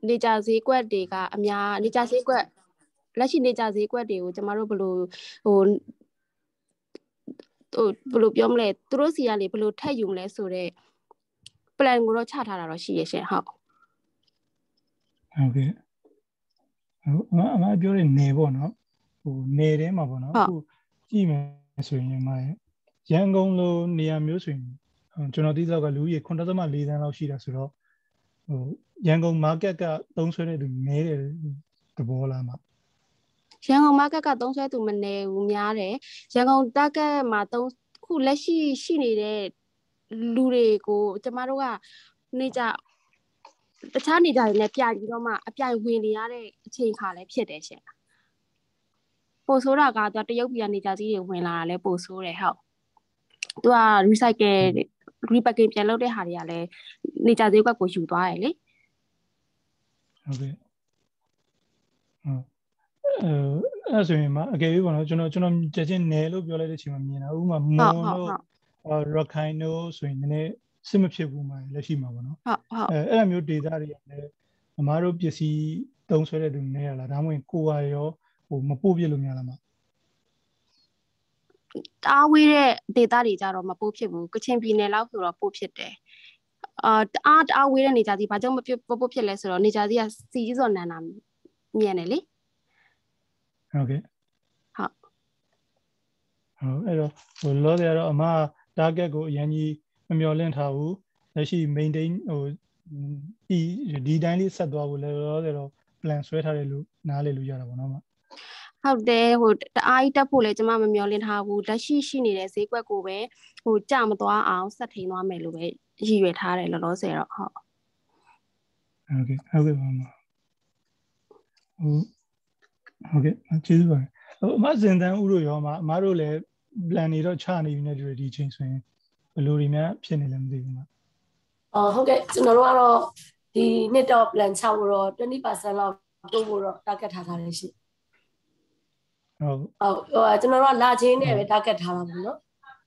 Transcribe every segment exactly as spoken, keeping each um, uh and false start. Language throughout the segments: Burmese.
နေကြဈေးကွက်တွေကအများနေကြဈေးကွက်လက်ရှိနေကြဈေးကွက်တွေကိုကျမတို့ဘယ်လိုဟိုဟိုဘယ်လိုပြောမလဲသူတို့စီကနေဘယ်လိုထက်ယူမလဲဆိုတော့ plan ကိုတော့ချထားတာတော့ရှိရရှင်ဟုတ်ဟုတ်ကဲ့ဟိုအမအမပြောတဲ့နေပေါ့နော်ဟိုနေထဲမှာပေါ့နော်အခုကြည့်မယ်ဆိုရင်မရန်ကုန်လိုနေရာမျိုးဆိုရင်ကျွန်တော်သိသောကလူကြီး ခုနှစ်ဒသမ လေး သန်းလောက်ရှိတာဆိုတော့ဟိုရန်ကုန် market ကသုံးဆွဲတဲ့သူနဲတယ်သဘောလားမရန်ကုန် market ကသုံးဆွဲသူမနေဘူးများတယ်ရန်ကုန် target မှာသုံးခုလက်ရှိရှိနေတဲ့လူတွေကိုကျမတို့ကနေကြတခြားနေကြတွေနဲ့ပြိုင်ပြီးတော့မှအပြိုင်ဝင်နေရတဲ့အချိန်ခါလည်းဖြစ်တယ်ရှင်ပို့ဆိုးတာကတော့တရုတ်ပြည်ကနေကြကြီးတွေဝင်လာတာလည်းပို့ဆိုးတယ်ဟုတ်သူက recycle repackaging ပြန်လုပ်တဲ့ဟာတွေကလည်းနေကြဈေးကွက်ကိုယူသွားတယ်လေဟုတ်ကဲ့ဟုတ်အဲအဲ့ဆိုရင်မအကယ်၍ပေါ့နော်ကျွန်တော်ကျွန်တော်ကြက်ချင်းနယ်လို့ပြောလိုက်တဲ့အချိန်မှာမြင်တာဥပမာမွန်တို့ရခိုင်တို့ဆိုရင်လည်းစစ်မဖြစ်ဘူးမှာလက်ရှိမှာပေါ့နော်ဟုတ်ဟုတ်အဲအဲ့လိုမျိုးဒေတာတွေလည်းအမားတို့ပစ္စည်းသုံးဆွဲတဲ့သူနေရလားဒါမှမဟုတ်ကိုယ်ရရောဟိုမပို့ပြလို့များလားမတားဝေးတဲ့ဒေတာတွေကြတော့မပို့ဖြစ်ဘူးကချင်ပြည်နယ်လောက်ဆိုတော့ပို့ဖြစ်တယ်အာတအားတအားဝေးတဲ့နေကြစီဘာကြောင့်မဖြစ်ပို့ဖြစ်လဲဆိုတော့နေကြစီကစီကြီးစော်နန်းနာမြင်တယ်လေဟုတ်ကဲ့ဟုတ်ဟုတ်အဲ့တော့ဟိုလောတယ်ကတော့အမ target ကိုအရင်ကြီးမမျှော်လင့်ထားဘူးလက်ရှိ maintain ဟိုဒီဒီတိုင်းလေးဆက်သွားဖို့လည်းလောတယ်တော့ plan ဆွဲထားတယ်လို့နားလည်လို့ရတာပေါ့နော်မဟုတ်တယ်ဟိုတအားကြီးတက်ဖို့လဲကျမမမျှော်လင့်ထားဘူးလက်ရှိရှိနေတဲ့ဈေးကွက်ကိုပဲဟိုကြမသွားအောင်ဆက်ထိန်သွားမယ်လို့ပဲရည်ရွယ်ထားတယ်လောလောဆယ်တော့ဟုတ်ဟုတ်ကဲ့ဟုတ်ကဲ့ပါမဟုတ်ဟုတ်ကဲ့ကျေးဇူးပါတယ်အမစင်တန်းဦးတို့ရောမအမတို့လည်း plan နေတော့ချနေပြီနဲ့ဒီချိန်ဆိုရင်ဘယ်လိုတွေများဖြစ်နေလဲမသိဘူးမအော်ဟုတ်ကဲ့ကျွန်တော်တို့ကတော့ဒီနှစ်တော့ plan ချဖို့တော့ twenty percent လောက်တိုးဖို့တော့ target ထားထားတယ်ရှိဟုတ်ဟုတ်ဟိုကျွန်တော်တို့ကလာချင်းနဲ့ပဲ target ထားတာပေါ့နော်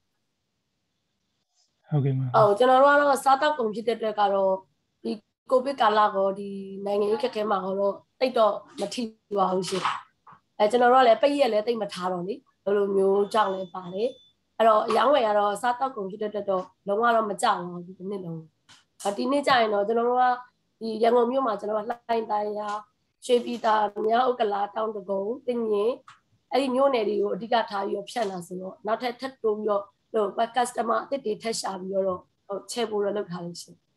ဟုတ်ကဲ့မဟုတ်ကျွန်တော်တို့ကတော့စားတောက်ကုန်ဖြစ်တဲ့အတွက်ကတော့ဒီကိုဗစ်ကာလကောဒီနိုင်ငံရေးခက်ခဲမှာတော့တိတ်တော့မထိပါဘူးရှင်အဲကျွန်တော်တို့ကလည်းပိတ်ရက်လည်းတိတ်မထားတော့လေဘယ်လိုမျိုးကြောက်လဲပါတယ်အဲ့တော့အယောင်းဝယ်ကတော့စားတောက်ကုန်ဖြစ်တဲ့အတွက်တော့လုံးဝတော့မကြောက်ဘူးဒီနှစ်လုံးဒီနေ့ကျရင်တော့ကျွန်တော်တို့ကဒီရန်ကုန်မြို့မှာကျွန်တော်ကလှိုင်းတိုင်းရာရွှေပြည်သာမြောက်ဥက္ကလာတောင်တကုံတင်ရင်အဲ့ဒီမြို့နယ်တွေကိုအဓိကထားပြီးတော့ဖြန့်လာဆိုတော့နောက်ထပ်ထပ်တိုးပြီးတော့ဟို customer အသစ်တွေထပ်ရှာပြီးတော့ဟိုချဲဖို့တော့လုပ်ထားလို့ရှိရင်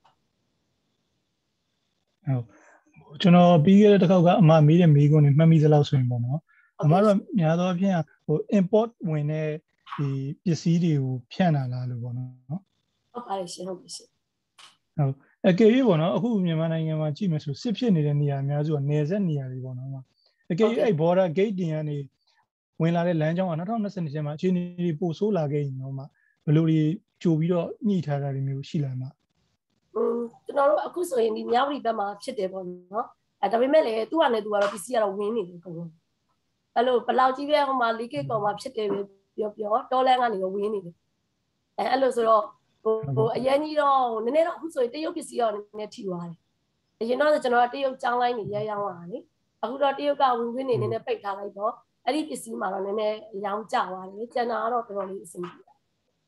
ဟုတ်ကျွန်တော်ပြီးခဲ့တဲ့တစ်ခေါက်ကအမမေးတဲ့မေးခွန်းတွေမှတ်မိသလောက်ဆိုရင်ပေါ့နော်အမတို့များသောအားဖြင့်ဟို import ဝင်တဲ့ဒီပစ္စည်းတွေကိုဖြန့်လာလားလို့ပေါ့နော်ဟုတ်ပါတယ်ရှင်ဟုတ်ပြီရှင်ဟုတ်အကယ်၍ပေါ့နော်အခုမြန်မာနိုင်ငံမှာကြည့်မယ်ဆိုစစ်ဖြစ်နေတဲ့နေရာအများစုကနယ်စပ်နေရာတွေပေါ့နော်အကယ်၍အဲ့ border gate တင်ကနေဝင်လာတဲ့လမ်းကြောင်းက၂၀၂၂ကျင်းမှာအခြေအနေတွေပိုဆိုးလာခဲ့ရင်တော့မှဘယ်လိုတွေကြိုပြီးတော့ညှိထားတာတွေမျိုးရှိလာမှာอืมကျွန်တော်တို့အခုဆိုရင်ဒီမြောက်ပြည်ဘက်မှာဖြစ်တယ်ပေါ့နော်အဲဒါပေမဲ့လည်းသူ့အနေနဲ့သူကတော့ပစ္စည်းကတော့ဝင်းနေတယ်အကုန်လုံးအဲ့လိုဘလောက်ကြီးပဲဟိုမှာလီကစ်ကောင်မှာဖြစ်တယ်ပြောပြောတော်လန်ကနေဝင်းနေတယ်အဲအဲ့လိုဆိုတော့ဟိုဟိုအရင်ကြီးတော့နည်းနည်းတော့အခုဆိုရင်တရုတ်ပစ္စည်းတော့နည်းနည်းထိသွားတယ်အရင်တော့ကျွန်တော်ကတရုတ်ကျောင်းလိုင်းနေရရောင်းလာလေအခုတော့တရုတ်ကဝင်ခွင့်နေနည်းနည်းပိတ်ထားလိုက်တော့အဲ့ဒီပစ္စည်းမှာတော့နည်းနည်းရောင်းကျသွားတယ်ကျန်တာကတော့တော်တော်လေးအဆင်ပြေတယ်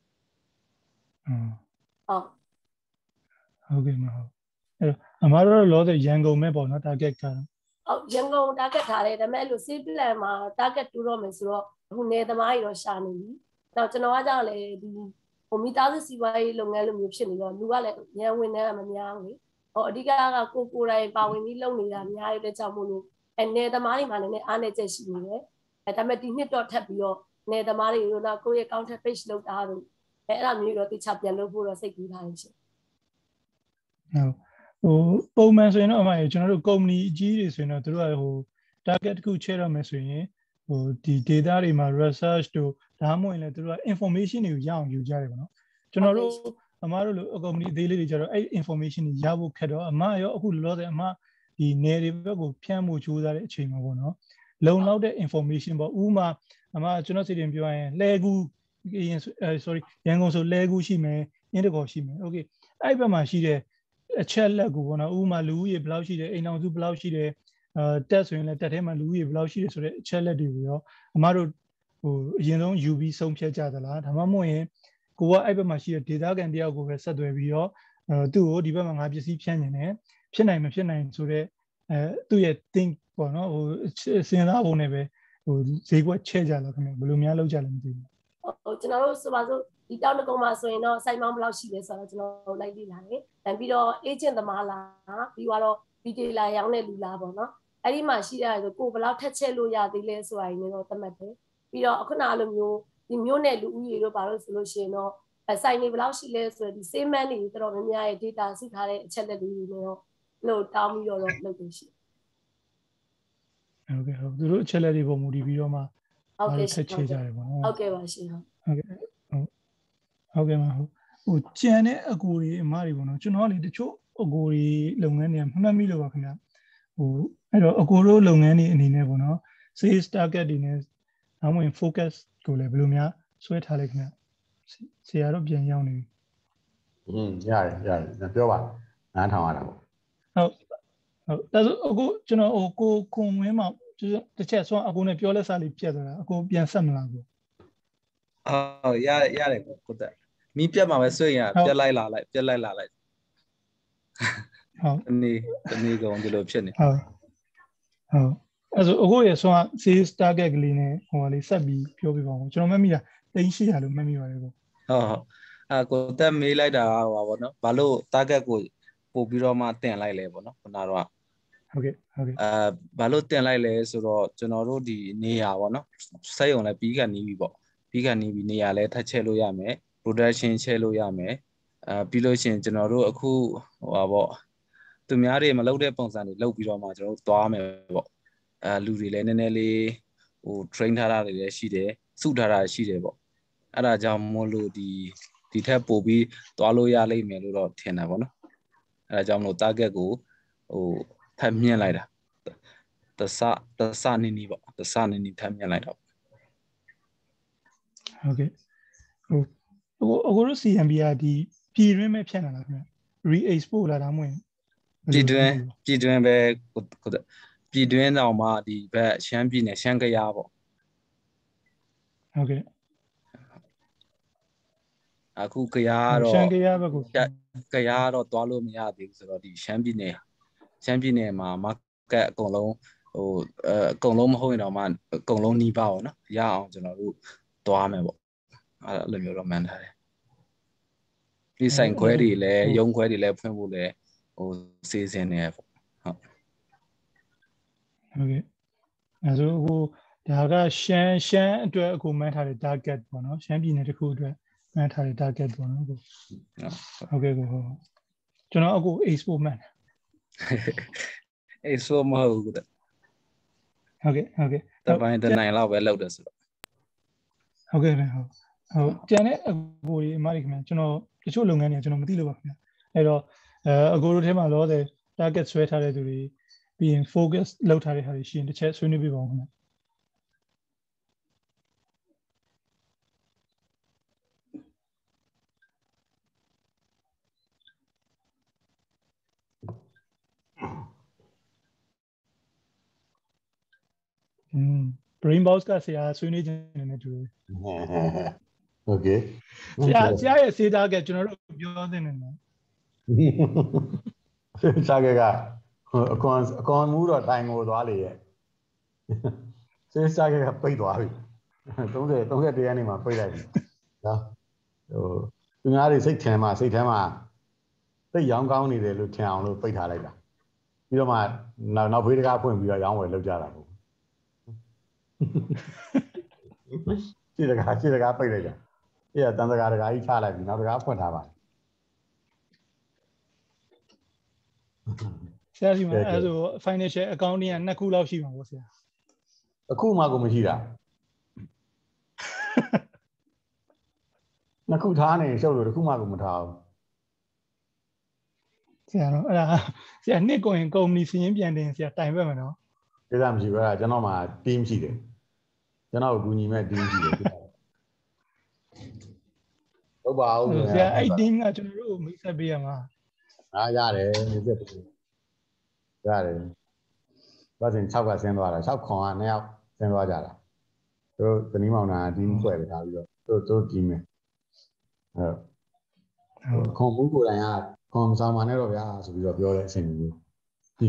ဟုတ်ဟုတ်ကဲ့မဟုတ်အဲ့တော့အမားတို့လောတဲ့ရန်ကုန်မဲ့ပေါ့နော် target ကဟုတ်ရန်ကုန် target ထားတယ်ဒါပေမဲ့အဲ့လို save plan မှာ target တူတော့မယ်ဆိုတော့အခုနေသမားကြီးတော့ရှာနေပြီနောက်ကျွန်တော်ကကြောက်လေဒီဟိုမိသားစုစီးပွားရေးလုပ်ငန်းလိုမျိုးဖြစ်နေတော့လူကလည်းရန်ဝင်နေမှာမများဘူးဟိုအဓိကကကိုကိုယ်တိုင်ပါဝင်ပြီးလုပ်နေတာများရတဲ့ကြောင့်မို့လို့အနေသမားတွေမှာလည်းအားနေချက်ရှိနေတယ်အဲဒါပေမဲ့ဒီနှစ်တော့ထပ်ပြီးတော့နေသမားတွေတို့နောက်ကိုယ့်ရဲ့ counter page လုပ်တာတို့အဲအဲ့လိုမျိုးတော့တိကျပြန်လုပ်ဖို့တော့စိတ်ကူးထားနေရှင်ဟုတ်ဟိုပုံမှန်ဆိုရင်တော့အမှန်ကျွန်တော်တို့ company အကြီးတွေဆိုရင်တော့တို့ကဟို target တစ်ခုချဲတော့မယ်ဆိုရင်ဟိုဒီ data တွေမှာ research တို့ဒါမှမဟုတ်ရင်လည်းတို့က information တွေကိုရအောင်ယူကြတယ်ပေါ့နော်ကျွန်တော်တို့အမားတို့လို company အသေးလေးတွေကျတော့အဲ့ information တွေရဖို့ခက်တော့အမရောအခုလောလောဆယ်အမဒီနယ်တွေဘက်ကိုဖြန့်ဖို့ကြိုးစားတဲ့အချိန်မှာပေါ့နော်လုံလောက်တဲ့ information ပေါ့ဥမာအမကျွန်တော်စီတင်ပြောရင်လဲကူ sorry ရန်ကုန်ဆိုလဲကူရှိမယ်အင်းတကောရှိမယ် okay အဲ့ဘက်မှာရှိတဲ့အချက်လက်ကိုပေါ့နော်ဥမာလူဦးရေဘယ်လောက်ရှိတယ်အိမ်အောင်စုဘယ်လောက်ရှိတယ်အဲတက်ဆိုရင်လည်းတက်ထဲမှာလူဦးရေဘယ်လောက်ရှိတယ်ဆိုတဲ့အချက်လက်တွေကိုရောအမတို့ဟိုအရင်ဆုံးယူပြီးဆုံးဖြတ်ကြသလားဒါမှမဟုတ်ရင်ကိုကအဲ့ဘက်မှာရှိတဲ့ဒေသခံတယောက်ကိုပဲဆက်သွယ်ပြီးတော့အဲသူ့ကိုဒီဘက်မှာငါပစ္စည်းဖြန့်နေတယ်ဖြစ်နိုင်မဖြစ်နိုင်ဆိုတဲ့အဲသူ့ရဲ့ think ပေါ့နော်ဟိုစဉ်းစားပုံနဲ့ပဲဟိုဈေးကွက်ချဲ့ကြလားခင်ဗျဘယ်လိုများလုပ်ကြလဲမသိဘူးဟိုကျွန်တော်တို့ဆိုပါစို့ဒီတောင်းတကုံမှာဆိုရင်တော့စိုက်မောင်းဘယ်လောက်ရှိလဲဆိုတော့ကျွန်တော်လိုက်လေ့လာတယ်။ပြီးတော့ agent သမားလားပြီးတော့ retailer ရောင်းတဲ့လူလားပေါ့နော်။အဲ့ဒီမှာရှိတဲ့ဆိုကိုဘယ်လောက်ထက်ချက်လို့ရသေးလဲဆိုတာရင်းတော့သတ်မှတ်တယ်။ပြီးတော့အခုနလိုမျိုးဒီမျိုးနဲ့လူဦးရေတို့ဘာလို့ဆိုလို့ရှိရင်တော့စိုက်နေဘယ်လောက်ရှိလဲဆိုတော့ဒီ same man တွေတော်တော်များများရဲ့ data စုထားတဲ့အချက်လက်တွေတွေတော့လို့တောင်းပြီးတော့လုပ်လို့ရှိဟုတ်ကဲ့ဟုတ်သူတို့အချက်လက်တွေပုံမူတည်ပြီးတော့မှဟုတ်ကဲ့ထက်ချေကြတယ်ပေါ့နော်ဟုတ်ကဲ့ပါရှင်ဟုတ်ဟုတ်ကဲ့ဟုတ်ဟုတ်ကဲ့ပါဟုတ်ဟိုကြံတဲ့အကူတွေအမတွေပေါ့နော်ကျွန်တော်လေတချို့အကူတွေလုပ်ငန်းတွေမှတ်မိလို့ပါခင်ဗျဟိုအဲ့တော့အကူတို့လုပ်ငန်းတွေအနေနဲ့ပေါ့နော် sales target တွေနဲ့အမှန် focus ကိုလည်းဘယ်လိုများဆွဲထားလဲခင်ဗျဆရာတို့ပြန်ရောက်နေပြီอืมရတယ်ရတယ်ပြောပါနားထောင်ရတာပေါ့ဟုတ်ဟုတ်ဒါဆိုအခုကျွန်တော်ဟိုကိုခွန်ဝင်းမှာတစ်ချက်ဆွမ်းအကူနဲ့ပြောလက်စားလေးပြတ်သွားတာအကူပြန်ဆက်မလားကိုအော်ရရတယ်ကိုကိုတက်မီးပြတ်မှာပဲဆွေးရင်ပြတ်လိုက်လာလိုက်ပြတ်လိုက်လာလိုက်ဟုတ်ဒီနေ့ဒီနေ့ကောင်ဒီလိုဖြစ်နေဟုတ်ဟုတ်အဲ့ဆိုအခုရဆွမ်း sales target ကလေးနဲ့ဟိုလေးဆက်ပြီးပြောပြပါဦးကျွန်တော်မှတ်မိတာတိန်းရှိရလို့မှတ်မိပါတယ်ကိုဟုတ်ဟုတ်အဲကိုတက်မေးလိုက်တာဟိုပါဗောနော်ဘာလို့ target ကိုပို့ပြီးတော့မှတင်လိုက်လဲဗောနော်ခုနကတော့ဟုတ်ကဲ့ဟုတ်ကဲ့အဲဘာလို့တင်လိုက်လဲဆိုတော့ကျွန်တော်တို့ဒီနေရာဗောနော်စက်ရုံလည်းပြီးကနေပြီဗောပြီးကနေပြီနေရာလည်းထပ်ချဲလို့ရမယ် production ချဲလို့ရမယ်အဲပြီးလို့ရှိရင်ကျွန်တော်တို့အခုဟိုပါဗောသူများတွေမလုပ်တဲ့ပုံစံတွေလုပ်ပြီးတော့မှကျွန်တော်တို့သွားမယ်ဗောအဲလူတွေလည်းနည်းနည်းလေးဟို train ထားတာတွေလည်းရှိတယ်စုထားတာရှိတယ်ဗောအဲ့ဒါကြောင့်မို့လို့ဒီဒီထက်ပိုပြီးသွားလို့ရလိမ့်မယ်လို့တော့ထင်တာဗောနော်အဲ့ဒါကြောင့်မလို့ target ကိုဟိုထပ်မြင့်လိုက်တာတဆတဆနည်းနည်းဗောတဆနည်းနည်းထပ်မြင့်လိုက်တော့ဟုတ်ကဲ့ဟိုအခုအခုတို့ C M B ကဒီပြည်တွင်းမဲ့ဖြတ်လာတာခင်ဗျ re-export လာတာမဟုတ်ရင်ပြည်တွင်းပြည်တွင်းပဲကိုပြည်တွင်းတော့မှဒီဘက်ရှမ်းပြည်နယ်ရှမ်းကယားပေါ့ဟုတ်ကဲ့အခုကယားတော့ရှမ်းကယားဘက်ကိုကယားတော့သွားလို့မရသေးဘူးဆိုတော့ဒီရှမ်းပြည်နယ်ရှမ်းပြည်နယ်မှာ market အကုန်လုံးဟိုအကုန်လုံးမဟုတ်ရင်တော့မှအကုန်လုံးနှီးပါပေါ့နော်ရအောင်ကျွန်တော်တို့သွားမယ်ပေါ့အဲ့လိုမျိုးတော့မှန်းထားတယ်ဒီဆိုင်ခွဲတွေလည်းရုံခွဲတွေလည်းဖွင့်ဖို့လည်းဟိုစီစဉ်နေပေါ့ဟုတ်ဟုတ်ကဲ့အဲဆိုဟိုဒါကရှမ်းရှမ်းအတွက်အခုမှန်းထားတဲ့ target ပေါ့နော်ရှမ်းပြည်နယ်တစ်ခုအတွက်မှန်းထားတဲ့ target ပေါ့နော်ကိုဟုတ်ကဲ့ကိုဟုတ်ကျွန်တော်အခု export မှန်း export မဟုတ်ဘူးတဲ့ဟုတ်ကဲ့ဟုတ်ကဲ့တပိုင်းတနိုင်လောက်ပဲလောက်တယ်ဆိုတော့ဟုတ်ကဲ့ဟုတ်ဟုတ်ကျန်တဲ့အကိုကြီးအမကြီးခင်ဗျကျွန်တော်တချို့လုပ်ငန်းတွေကျွန်တော်မသိလို့ပါခင်ဗျအဲ့တော့အဲအကိုတို့ထဲမှာလောဆယ် target ဆွဲထားတဲ့သူတွေပြီးရင် focus လောက်ထားတဲ့ဟာတွေရှိရင်တစ်ချက်ဆွေးနွေးပြပါဦးခင်ဗျอืม brain box ကဆရာဆွေးနွေးခြင်းနဲ့တူတယ်ဟုတ်ကဲ့ဆရာဆရာရဲ့စေတာကကျွန်တော်တို့ပြောသင့်တယ်နော်စေတာကအကွန်အကွန်မူတော့တိုင်ကိုသွားလေရဲ့စေတာကပိတ်သွားပြီ30 31ရက်နေမှာပိတ်လိုက်ပြီနော်ဟိုသူများတွေစိတ်ထင်မှစိတ်ထဲမှာစိတ်ရောင်းကောင်းနေတယ်လို့ထင်အောင်လို့ပိတ်ထားလိုက်တာပြီးတော့မှနောက်နောက်ဖေးတကားဖွင့်ပြီးတော့ရောင်းဝယ်လုပ်ကြတာပေါ့စိတ်တကားစိတ်တကားပိတ်လိုက်တာအေးတန်တကားတကားကြီးချလိုက်ပြီနောက်တကားဖွင့်ထားပါဆရာဒီမှာအဲဆို financial accounting ကနှစ်ခုလောက်ရှိမှာပေါ့ဆရာအခုမှကိုမရှိတာနှစ်ခုထားနေရှုပ်လို့တစ်ခုမှကိုမထားဘူးဆရာတော့အဲ့ဒါဆရာနှစ်ကိုရင်ကုမ္ပဏီစီးရင်ပြန်တင်ဆရာတိုင်ပဲမယ်နော်ကိစ္စမရှိဘူးအဲ့ဒါကျွန်တော်မှာ team ရှိတယ်ကျွန်တော်ကိုကူညီမဲ့ team ရှိတယ်ဟုတ်ပါဘူးဆရာအဲ့ team ကကျွန်တော်တို့မိတ်ဆက်ပေးရမှာ啊，ရတယ်你这不ရတယ်ဘာစင်၆ကဆင်းသွားတာ၆ခွန်ကနှစ်ယောက်ဆင်းသွားကြတာတို့တနည်းမောင်နာဒီမဖွဲ့တယ်ထားပြီးတော့တို့တို့ဒီမယ်အဲခွန်ဘူးကိုယ်တိုင်ကခွန်ဆောင်ပါနဲ့တော့ဗျာဆိုပြီးတော့ပြောတဲ့အချိန်မျိုးဒီ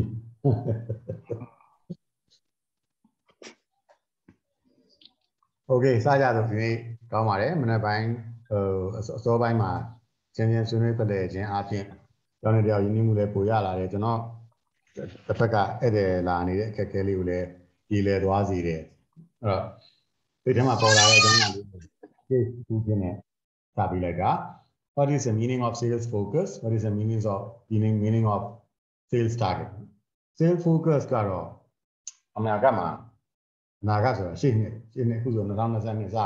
โอเคစကြဆိုဒီနေ့ကောင်းပါတယ်မနေ့ပိုင်းဟိုအစောပိုင်းမှာချင်းချင်းဆွေးနွေးဖလှယ်ခြင်းအပြင်ကျောင်းနေတယောက်ရင်းနှီးမှုလည်းပိုရလာတယ်ကျွန်တော်တစ်ဖက်ကဧည့်သည်လာနေတဲ့အခက်အခဲလေးကိုလည်းပြည်လည်သွားစေတယ်အဲ့တော့ဒီထဲမှာပေါ်လာတဲ့အကြောင်းအရာလေးကိုဒီခုနဲ့စပြီးလိုက်တာ What is the meaning of sales focus? What is the meaning of meaning meaning of sales target? Sales focus ကတော့အနာဂတ်မှာအနာဂတ်ဆိုတာရှေ့နှစ်ရှေ့နှစ်အခုဆို2022စပြီ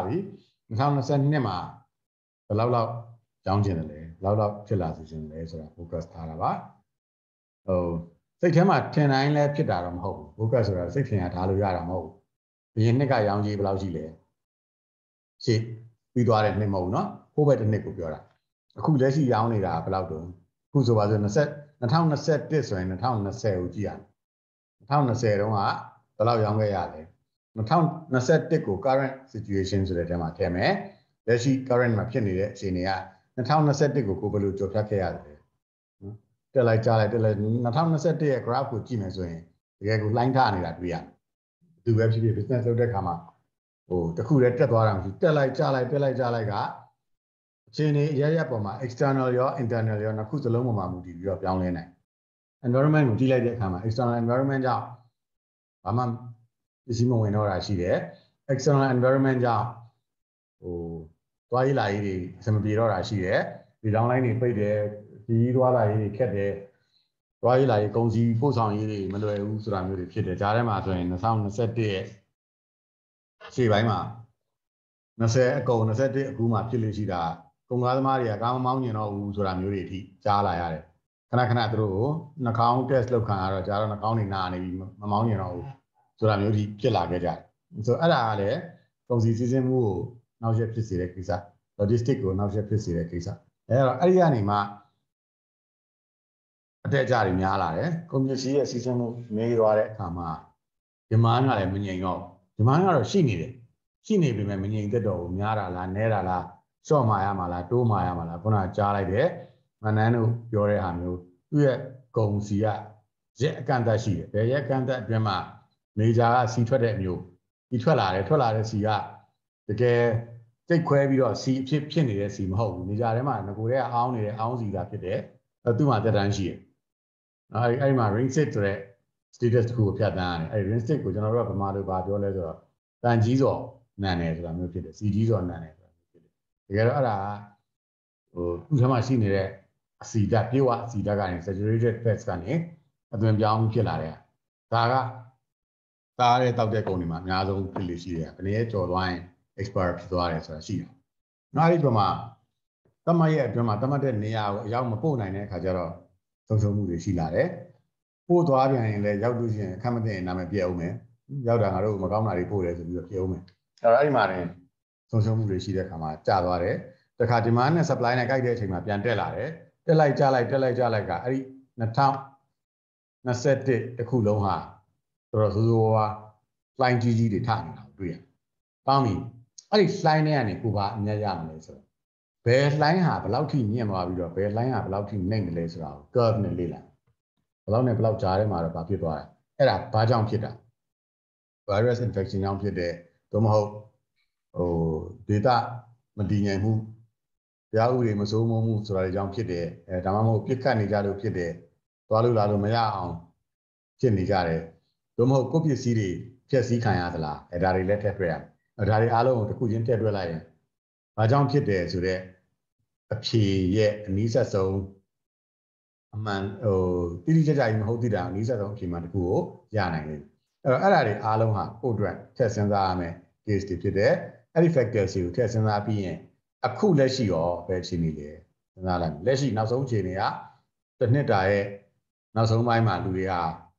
2022မှာဘယ်လောက်လောက်ကြောင်းကျင်တယ်လဲဘယ်လောက်လောက်ဖြစ်လာစေချင်တယ်လဲဆိုတာ focus ထားတာပါဟိုစိတ်ထဲမှာထင်တိုင်းလဲဖြစ်တာတော့မဟုတ်ဘူး focus ဆိုတာစိတ်ထင်ရထားလို့ရတာမဟုတ်ဘူးဘယ်နှစ်ကရောင်းကြီးဘယ်လောက်ရှိလဲရှေ့ပြီးသွားတဲ့နှစ်မဟုတ်ဘူးเนาะဟိုဘက်တစ်နှစ်ကိုပြောတာအခုလက်ရှိရောင်းနေတာဘယ်လောက်တုန်းအခုဆိုပါစို့20 2021ဆိုရင်2020ကိုကြည့်ရအောင်2020တုန်းကဘယ်လောက်ရောင်းခဲ့ရလဲ2021ကို current situation ဆိုတဲ့ထဲမှာထည့်မယ်လက်ရှိ current မှာဖြစ်နေတဲ့အခြေအနေက2021ကိုကိုဘယ်လိုကြော်ဖြတ်ခဲ့ရလဲနော်တက်လိုက်ကြားလိုက်တက်လိုက်2021ရဲ့ graph ကိုကြည့်မယ်ဆိုရင်တကယ်ကိုလှိုင်းထားနေတာတွေ့ရတယ်သူပဲဖြစ်ဖြစ် business လုပ်တဲ့အခါမှာဟိုတခုတည်းတက်သွားတာမရှိတက်လိုက်ကြားလိုက်တက်လိုက်ကြားလိုက်ကအချိန်နေရရပေါ်မှာ external ရော internal ရောနှစ်ခုစလုံးပေါ်မှာမူတည်ပြီးတော့ပြောင်းလဲနိုင် environment ကိုကြည့်လိုက်တဲ့အခါမှာ external environment ကြောင့်ဘာမှပစ္စည်းမဝင်တော့တာရှိတယ် external environment ကြောင့်ဟိုသွားရေးလာရေးတွေအဆင်မပြေတော့တာရှိတယ်ဒီ downline တွေပိတ်တယ်ဒီသွားလာရေးတွေခက်တယ်သွားရေးလာရေးကုန်စည်ပို့ဆောင်ရေးတွေမလွယ်ဘူးဆိုတာမျိုးတွေဖြစ်တယ်ဂျားထဲမှာဆိုရင်2021ရဲ့ရှေ့ပိုင်းမှာ20အကုန်21အခုမှဖြစ်လို့ရှိတာကုန်ကားသမားတွေကကားမမောင်းကျင်တော့ဘူးဆိုတာမျိုးတွေအထိကြားလာရတယ်ခဏခဏသူတို့ကိုနှာခေါင်း test လုပ်ခံရတော့ကြားတော့နှာခေါင်းတွေနာနေပြီးမမောင်းကျင်တော့ဘူးဆိုတာမျိုးကြီးဖြစ်လာခဲ့ကြတယ်ဆိုတော့အဲ့ဒါကလည်းကုန်စည်စည်းစိမ်မှုကိုနောက်ရက်ဖြစ်စေတဲ့ကိစ္စ logistics ကိုနောက်ရက်ဖြစ်စေတဲ့ကိစ္စအဲ့တော့အဲ့ဒီကနေမှအတက်အကျတွေများလာတယ်ကုန်ပစ္စည်းရဲ့စည်းစိမ်မှုနေသွားတဲ့အခါမှာ demand ကလည်းမငြိမ်တော့ demand ကတော့ရှိနေတယ်ရှိနေပေမဲ့မငြိမ်သက်တော့ဘူးများတာလားနည်းတာလားရှော့မာရမှာလားတိုးမာရမှာလားခုနကကြားလိုက်တယ်မနန်းတို့ပြောတဲ့ဟာမျိုးသူ့ရဲ့ကုန်စည်ကရက်အကန့်အသတ်ရှိတယ်ဘယ်ရက်အကန့်အသတ်အတွင်းမှာမေဂျာကစီထွက်တဲ့မျိုးဒီထွက်လာတယ်ထွက်လာတဲ့စီကတကယ်စိတ်ခွဲပြီးတော့စီအဖြစ်ဖြစ်နေတဲ့စီမဟုတ်ဘူးမေဂျာထဲမှာငကိုတဲ့အောင်းနေတဲ့အောင်းစီကဖြစ်တယ်အဲသူ့မှာတက်တန်းရှိတယ်အဲဒီအဲဒီမှာ ring sit ဆိုတဲ့ status တစ်ခုကိုဖြတ်တန်းရတယ်အဲဒီ ring sit ကိုကျွန်တော်တို့ကဗမာလိုဘာပြောလဲဆိုတော့တန်ကြီးစော်နန်တယ်ဆိုတာမျိုးဖြစ်တယ်စီကြီးစော်နန်တယ်ဆိုတာမျိုးဖြစ်တယ်တကယ်တော့အဲ့ဒါဟိုသူ့ထဲမှာရှိနေတဲ့အစီဓာတ်ပြေဝအစီဓာတ်ကနေ saturated fats ကနေအသွင်ပြောင်းဖြစ်လာတဲ့ဒါကသားတဲ့တောက်တဲ့ကုန်တွေမှာအများဆုံးဖြစ်လို့ရှိတယ်။ဘယ်နည်းကြော်သွားရင် expert ဖြစ်သွားတယ်ဆိုတာရှိတယ်။နောက်အဲဒီမှာတမရဲ့အတွင်းမှာတမတဲ့နေရာကိုအရောက်မပို့နိုင်တဲ့အခါကျတော့ဆုံးရှုံးမှုတွေရှိလာတယ်။ပို့သွားပြန်ရင်လည်းရောက်လို့ရှိရင်အခက်မသိရင်နာမည်ပြည့်အောင်မယ်။ရောက်တာငါတို့မကောင်းတာတွေပို့တယ်ဆိုပြီးတော့ပြည့်အောင်မယ်။အဲ့တော့အဲ့ဒီမှာတင်ဆုံးရှုံးမှုတွေရှိတဲ့အခါမှာကျသွားတယ်။တခါ demand နဲ့ supply နဲ့ကိုက်တဲ့အချိန်မှာပြန်တက်လာတယ်။တက်လိုက်ကျလိုက်တက်လိုက်ကျလိုက်ကအဲ့ဒီ2021တစ်ခုလုံးဟာတော်တော်ဆိုးဆိုးဝါးလှိုင်းကြီးကြီးတွေထနေတာကိုတွေ့ရ။ပေါင်းပြီအဲ့ဒီလှိုင်းတွေကနေကိုပါအမြတ်ရမလဲဆိုတော့ဘယ်လှိုင်းဟာဘယ်လောက်ထိမြင့်သွားပြီးတော့ဘယ်လှိုင်းဟာဘယ်လောက်ထိနှိမ့်နေလဲဆိုတာကို curve နဲ့လေ့လာဘယ်လောက်နဲ့ဘယ်လောက်ကြားထဲမှာတော့ဘာဖြစ်သွားလဲအဲ့ဒါဘာကြောင့်ဖြစ်တာ virus infection ကြောင့်ဖြစ်တယ်သို့မဟုတ်ဟို data မတည်ငြိမ်မှုတရားဥပဒေမစိုးမိုးမှုဆိုတာတွေကြောင့်ဖြစ်တယ်အဲဒါမှမဟုတ်ပြစ်ခတ်နေကြလို့ဖြစ်တယ်သွားလို့လာလို့မရအောင်ဖြစ်နေကြတယ်သို့မဟုတ်ကိုယ့်ပစ္စည်းတွေဖျက်ဆီးခံရသလားအဲဒါတွေလည်းထည့်တွက်ရမယ်ဒါတွေအားလုံးကိုတစ်ခုချင်းထည့်တွက်လိုက်ရင်ဘာကြောင့်ဖြစ်တယ်ဆိုတော့အဖြေရဲ့အနည်းဆက်ဆုံးအမှန်ဟိုတိတိကျကျကြီးမဟုတ်သေးတာအနည်းဆက်ဆုံးအဖြေမှတစ်ခုကိုရနိုင်တယ်အဲ့တော့အဲ့ဒါတွေအားလုံးဟာကိုယ့်အတွက်ထည့်စဉ်းစားရမယ် case တွေဖြစ်တယ်အဲ့ဒီ factors တွေကိုထည့်စဉ်းစားပြီးရင်အခုလက်ရှိရောဘယ်အခြေအနေလဲစဉ်းစားလိုက်လက်ရှိနောက်ဆုံးအခြေအနေကတစ်နှစ်တာရဲ့နောက်ဆုံးပိုင်းမှာလူတွေက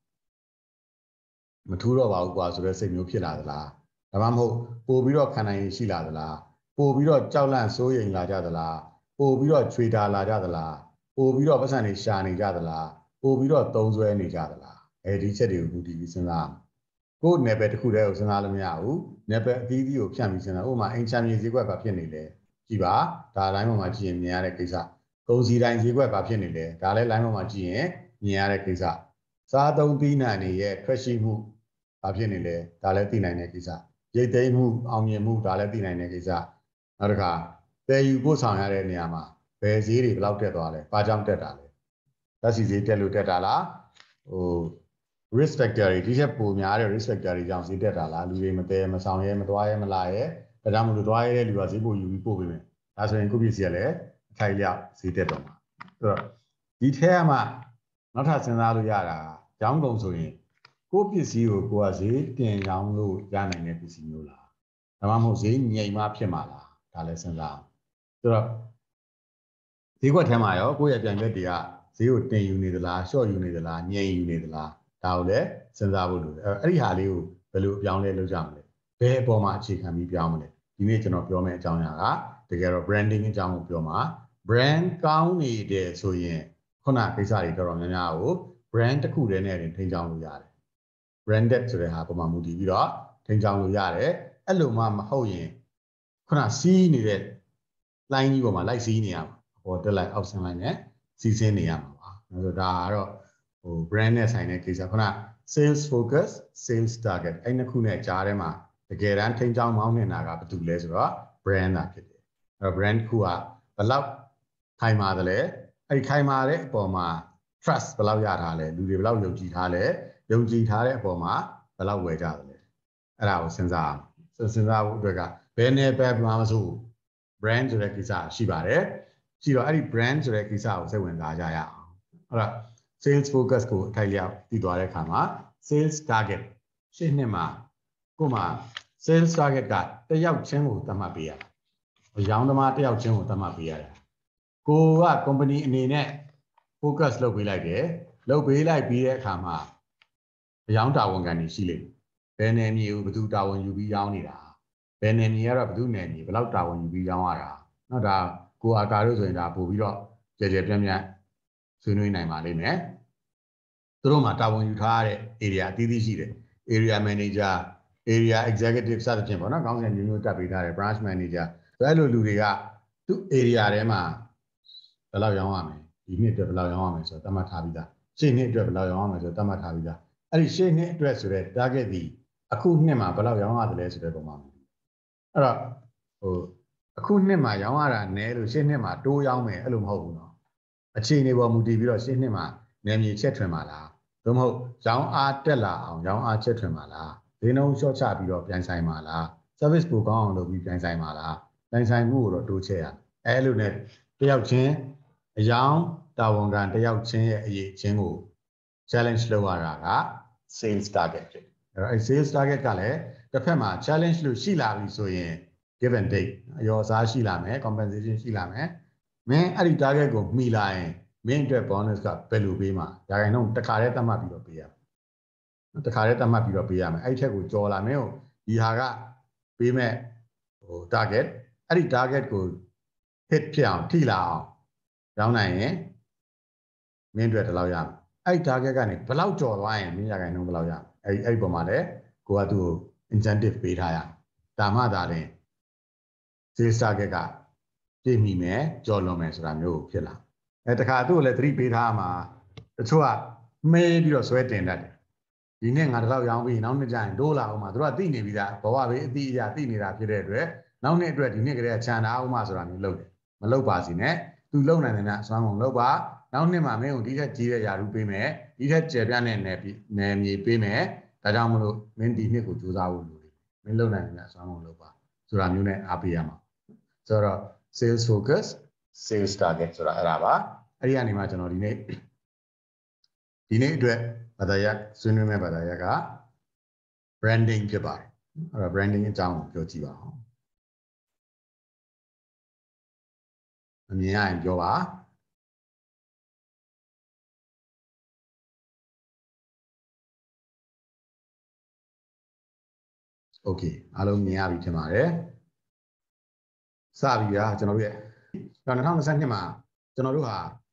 မထူးတော့ပါဘူးကွာဆိုတဲ့စိတ်မျိုးဖြစ်လာသလားဒါမှမဟုတ်ပို့ပြီးတော့ခံနိုင်ရရှိလာသလားပို့ပြီးတော့ကြောက်လန့်စိုးရိမ်လာကြသလားပို့ပြီးတော့ချွေတာလာကြသလားပို့ပြီးတော့ပတ်စံတွေရှာနေကြသလားပို့ပြီးတော့သုံးစွဲနေကြသလားအဲဒီချက်တွေကိုဒီဒီစဉ်းစားကိုယ်နယ်ပယ်တစ်ခုတည်းကိုစဉ်းစားလို့မရဘူးနယ်ပယ်အသီးသီးကိုဖြန့်ပြီးစဉ်းစားဥပမာအင်ချမ်းမြေဈေးကွက်ဘာဖြစ်နေလဲကြည့်ပါဒါလိုင်းပေါ်မှာကြည့်ရင်မြင်ရတဲ့ကိစ္စကုန်စည်တိုင်းဈေးကွက်ဘာဖြစ်နေလဲဒါလည်းလိုင်းပေါ်မှာကြည့်ရင်မြင်ရတဲ့ကိစ္စစားသုံးသီးနှံတွေရဲ့ထွက်ရှိမှုဘာဖြစ်နေလဲဒါလည်းသိနိုင်တဲ့ကိစ္စရိတ်သိမ်းမှုအောင်မြင်မှုဒါလည်းသိနိုင်တဲ့ကိစ္စနောက်တစ်ခါပယ်ယူပို့ဆောင်ရတဲ့နေရာမှာဘယ်ဈေးတွေဘယ်လောက်တက်သွားလဲဘာကြောင့်တက်တာလဲဓာတ်ဆီဈေးတက်လို့တက်တာလားဟို risk factor တွေဒီချက်ပိုများတဲ့ risk factor တွေကြောင့်ဈေးတက်တာလားလူတွေမတဲမဆောင်ရဲမသွားရဲမလာရဲဒါကြောင့်မလို့သွားရဲတဲ့လူကဈေးပိုယူပြီးပို့ပေးမယ်ဒါဆိုရင်ကိုယ့်ပစ္စည်းကလည်းအထိုက်လျောက်ဈေးတက်တော့မှာဆိုတော့ဒီထဲကမှနောက်ထပ်စဉ်းစားလို့ရတာကြောင်းကုန်ဆိုရင်ကိုယ့်ပစ္စည်းကိုကိုယ်ကဈေးတင်ရောင်းလို့ရနိုင်တဲ့ပစ္စည်းမျိုးလားဒါမှမဟုတ်ဈေးငြိမ်မှဖြစ်မှာလားဒါလည်းစဉ်းစားဆိုတော့ဈေးကွက်ထဲမှာရောကိုယ့်ရဲ့ပြိုင်ဘက်တွေကဈေးကိုတင်ယူနေသလားရှော့ယူနေသလားငြိမ်ယူနေသလားဒါကိုလည်းစဉ်းစားဖို့လိုတယ်အဲ့ဒီဟာလေးကိုဘယ်လိုအပြောင်းလဲလုပ်ကြမလဲဘယ်အပေါ်မှာအခြေခံပြီးပြောင်းမလဲဒီနေ့ကျွန်တော်ပြောမယ့်အကြောင်းအရာကတကယ်တော့ branding အကြောင်းကိုပြောမှာ brand ကောင်းနေတယ်ဆိုရင်ခုနကိစ္စတွေတော်တော်များများကို brand တစ်ခုတည်းနဲ့တင်ထိန်းကျောင်းလို့ရတယ် branded ဆိုတဲ့ဟာပုံမှန်မူတည်ပြီးတော့ထိန်းကျောင်းလို့ရတယ်အဲ့လိုမှမဟုတ်ရင်ခုနစီးနေတဲ့ line ကြီးပေါ်မှာလိုက်စီးနေရမှာအပေါ်တက်လိုက်အောက်ဆင်းလိုက်နဲ့စီးဆင်းနေရမှာပါအဲ့တော့ဒါကတော့ဟို brand နဲ့ဆိုင်တဲ့ကိစ္စခုန sales focus sales target အဲ့နှစ်ခုနဲ့ကြားထဲမှာတကယ်တမ်းထိန်းကျောင်းမောင်းနေတာကဘာတူလဲဆိုတော့ brand တာဖြစ်တယ်အဲ့တော့ brand ခုကဘယ်လောက်ခိုင်မာတယ်လဲအဲ့ခိုင်မာတဲ့အပေါ်မှာ trust ဘယ်လောက်ရထားလဲလူတွေဘယ်လောက်ယုံကြည်ထားလဲယုံကြည်ထားတဲ့အပေါ်မှာဘယ်လောက်ဝယ်ကြတယ်လဲအဲ့ဒါကိုစဉ်းစားအောင်စဉ်းစားဖို့အတွက်ကဘယ်နယ်ပယ်မှာမဆို brand ဆိုတဲ့ကိစ္စရှိပါတယ်ရှိတော့အဲ့ဒီ brand ဆိုတဲ့ကိစ္စကိုစိတ်ဝင်စားကြရအောင်ဟုတ်လား sales focus ကိုအထိုက်လျောက်တည်သွားတဲ့အခါမှာ sales target ရှင်းနှစ်မှာကို့မှာ sales target ကတယောက်ချင်းကိုသတ်မှတ်ပေးရတယ်အရောင်းသမားတယောက်ချင်းကိုသတ်မှတ်ပေးရတယ်ကိုက company အနေနဲ့ focus လုပ်ပေးလိုက်တယ်လုပ်ပေးလိုက်ပြီးတဲ့အခါမှာအရောင်းတာဝန်ခံတွေရှိလိမ့်မယ်ဘယ်နယ်မြေကိုဘယ်သူတာဝန်ယူပြီးရောင်းနေတာဘယ်နယ်မြေကတော့ဘယ်သူနယ်မြေဘယ်လောက်တာဝန်ယူပြီးရောင်းရတာနော်ဒါကိုအာကာတို့ဆိုရင်ဒါပို့ပြီးတော့ကြဲကြဲပြန့်ပြန့်ဆွေးနွေးနိုင်ပါလိမ့်မယ်သူတို့မှာတာဝန်ယူထားတဲ့ area အသီးသီးရှိတယ် area manager area executive စသဖြင့်ပေါ့နော်ခေါင်းစဉ်မျိုးမျိုးတက်ပေးထားတယ် branch manager ဆိုအဲ့လိုလူတွေကသူ့ area ထဲမှာဘယ်လောက်ရောင်းရမလဲဒီနှစ်အတွက်ဘယ်လောက်ရောင်းရမလဲဆိုတော့သတ်မှတ်ထားပြီးသားရှေ့နှစ်အတွက်ဘယ်လောက်ရောင်းရမလဲဆိုတော့သတ်မှတ်ထားပြီးသားအဲ့ဒီရှေ့နှစ်အတွက်ဆိုတဲ့ target ဒီအခုနှစ်မှာဘယ်လောက်ရောင်းရတယ်လဲဆိုတဲ့ပုံမှာအဲ့တော့ဟိုအခုနှစ်မှာရောင်းရတာနည်းလို့ရှေ့နှစ်မှာတိုးရောင်းမယ်အဲ့လိုမဟုတ်ဘူးနော်အခြေအနေပေါ်မူတည်ပြီးတော့ရှေ့နှစ်မှာနယ်မြေချက်ထွင်ပါလားသို့မဟုတ်ရောင်းအားတက်လာအောင်ရောင်းအားချက်ထွင်ပါလားဈေးနှုန်းလျှော့ချပြီးတော့ပြန်ဆိုင်ပါလား service ပိုကောင်းအောင်လုပ်ပြီးပြန်ဆိုင်ပါလားပြန်ဆိုင်မှုကိုတော့တိုးချဲ့ရအဲ့လိုနဲ့တယောက်ချင်းအယောင်တာဝန်ခံတယောက်ချင်းရဲ့အရေးချင်းကို challenge လုပ်ရတာက sales target ဖြစ်တယ်အဲ့တော့ sales target ကလည်းတစ်ဖက်မှာ challenge လို့ရှိလာပြီဆိုရင် give and take အရောစားရှိလာမယ် compensation ရှိလာမယ်မင်းအဲ့ဒီ target ကိုမှီလာရင်မင်းအတွက် bonus ကဘယ်လိုပေးမှာဒါကြိုင်တော့တစ်ခါတည်းသတ်မှတ်ပြီးတော့ပေးရမယ်တစ်ခါတည်းသတ်မှတ်ပြီးတော့ပေးရမယ်အဲ့ဒီထက်ကိုကြော်လာမင်းကိုဒီဟာကပေးမဲ့ဟို target အဲ့ဒီ target ကို hit ဖြစ်အောင်ထိလာအောင်ရောင်းနိုင်ရင်မင်းအတွက်တလောက်ရမယ်အဲ့ဒီ target ကနေဘယ်လောက်ကြော်သွားရင်မင်းရကြိုင်တော့ဘယ်လောက်ရမယ်အဲ့ဒီအဲ့ဒီပုံမှာလည်းကိုကသူ့ကို incentive ပေးထားရဒါမှသာရင် sales target ကပြည့်မီမယ်ကြော်လွန်မယ်ဆိုတာမျိုးဖြစ်လာအဲတခါသူ့ကိုလည်းသတိပေးထားမှာတချို့ကမေးပြီးတော့ဆွဲတင်တတ်တယ်ဒီနေ့ငါတော့ရောင်းပြီးနောက်နှစ်ကျရင်ဒိုးလာအောင်မှာသူတို့ကသိနေပြီသားဘဝဘေးအတိအကျသိနေတာဖြစ်တဲ့အတွက်နောက်နှစ်အတွက်ဒီနှစ်ကလေးကခြံထားအောင်မှာဆိုတာမျိုးလုပ်တယ်မလုပ်ပါစီနဲ့သူလုံနိုင်တယ်နဲ့အစွမ်းကုန်လုပ်ပါနောက်နှစ်မှာမင်းကိုဒီထက်ကြီးတဲ့ယာရုပေးမယ်ဒီထက်ကျယ်ပြန့်တဲ့နယ်နယ်မြေပေးမယ်ဒါကြောင့်မလို့မင်းဒီနှစ်ကိုစူးစမ်းဖို့လိုတယ်မင်းလုံနိုင်တယ်နဲ့အစွမ်းကုန်လုပ်ပါဆိုတာမျိုးနဲ့အားပေးရမှာဆိုတော့ sales focus sales target ဆိုတာအဲ့ဒါပါအဲ့ဒီကနေမှကျွန်တော်ဒီနေ့ဒီနေ့အတွက်ဘာသာရပ်ဆွေးနွေးမဲ့ဘာသာရပ်က branding ဖြစ်ပါတယ်အဲ့တော့ branding အကြောင်းကိုပြောကြည့်ပါအောင်အမြင်ရရင်ပြောပါโอเคအားလုံးမြင်ရပြီထင်ပါတယ်စပြီဗျာကျွန်တော်တို့ရဲ့၂၀၂၂မှာကျွန်တော်တို့ဟာတ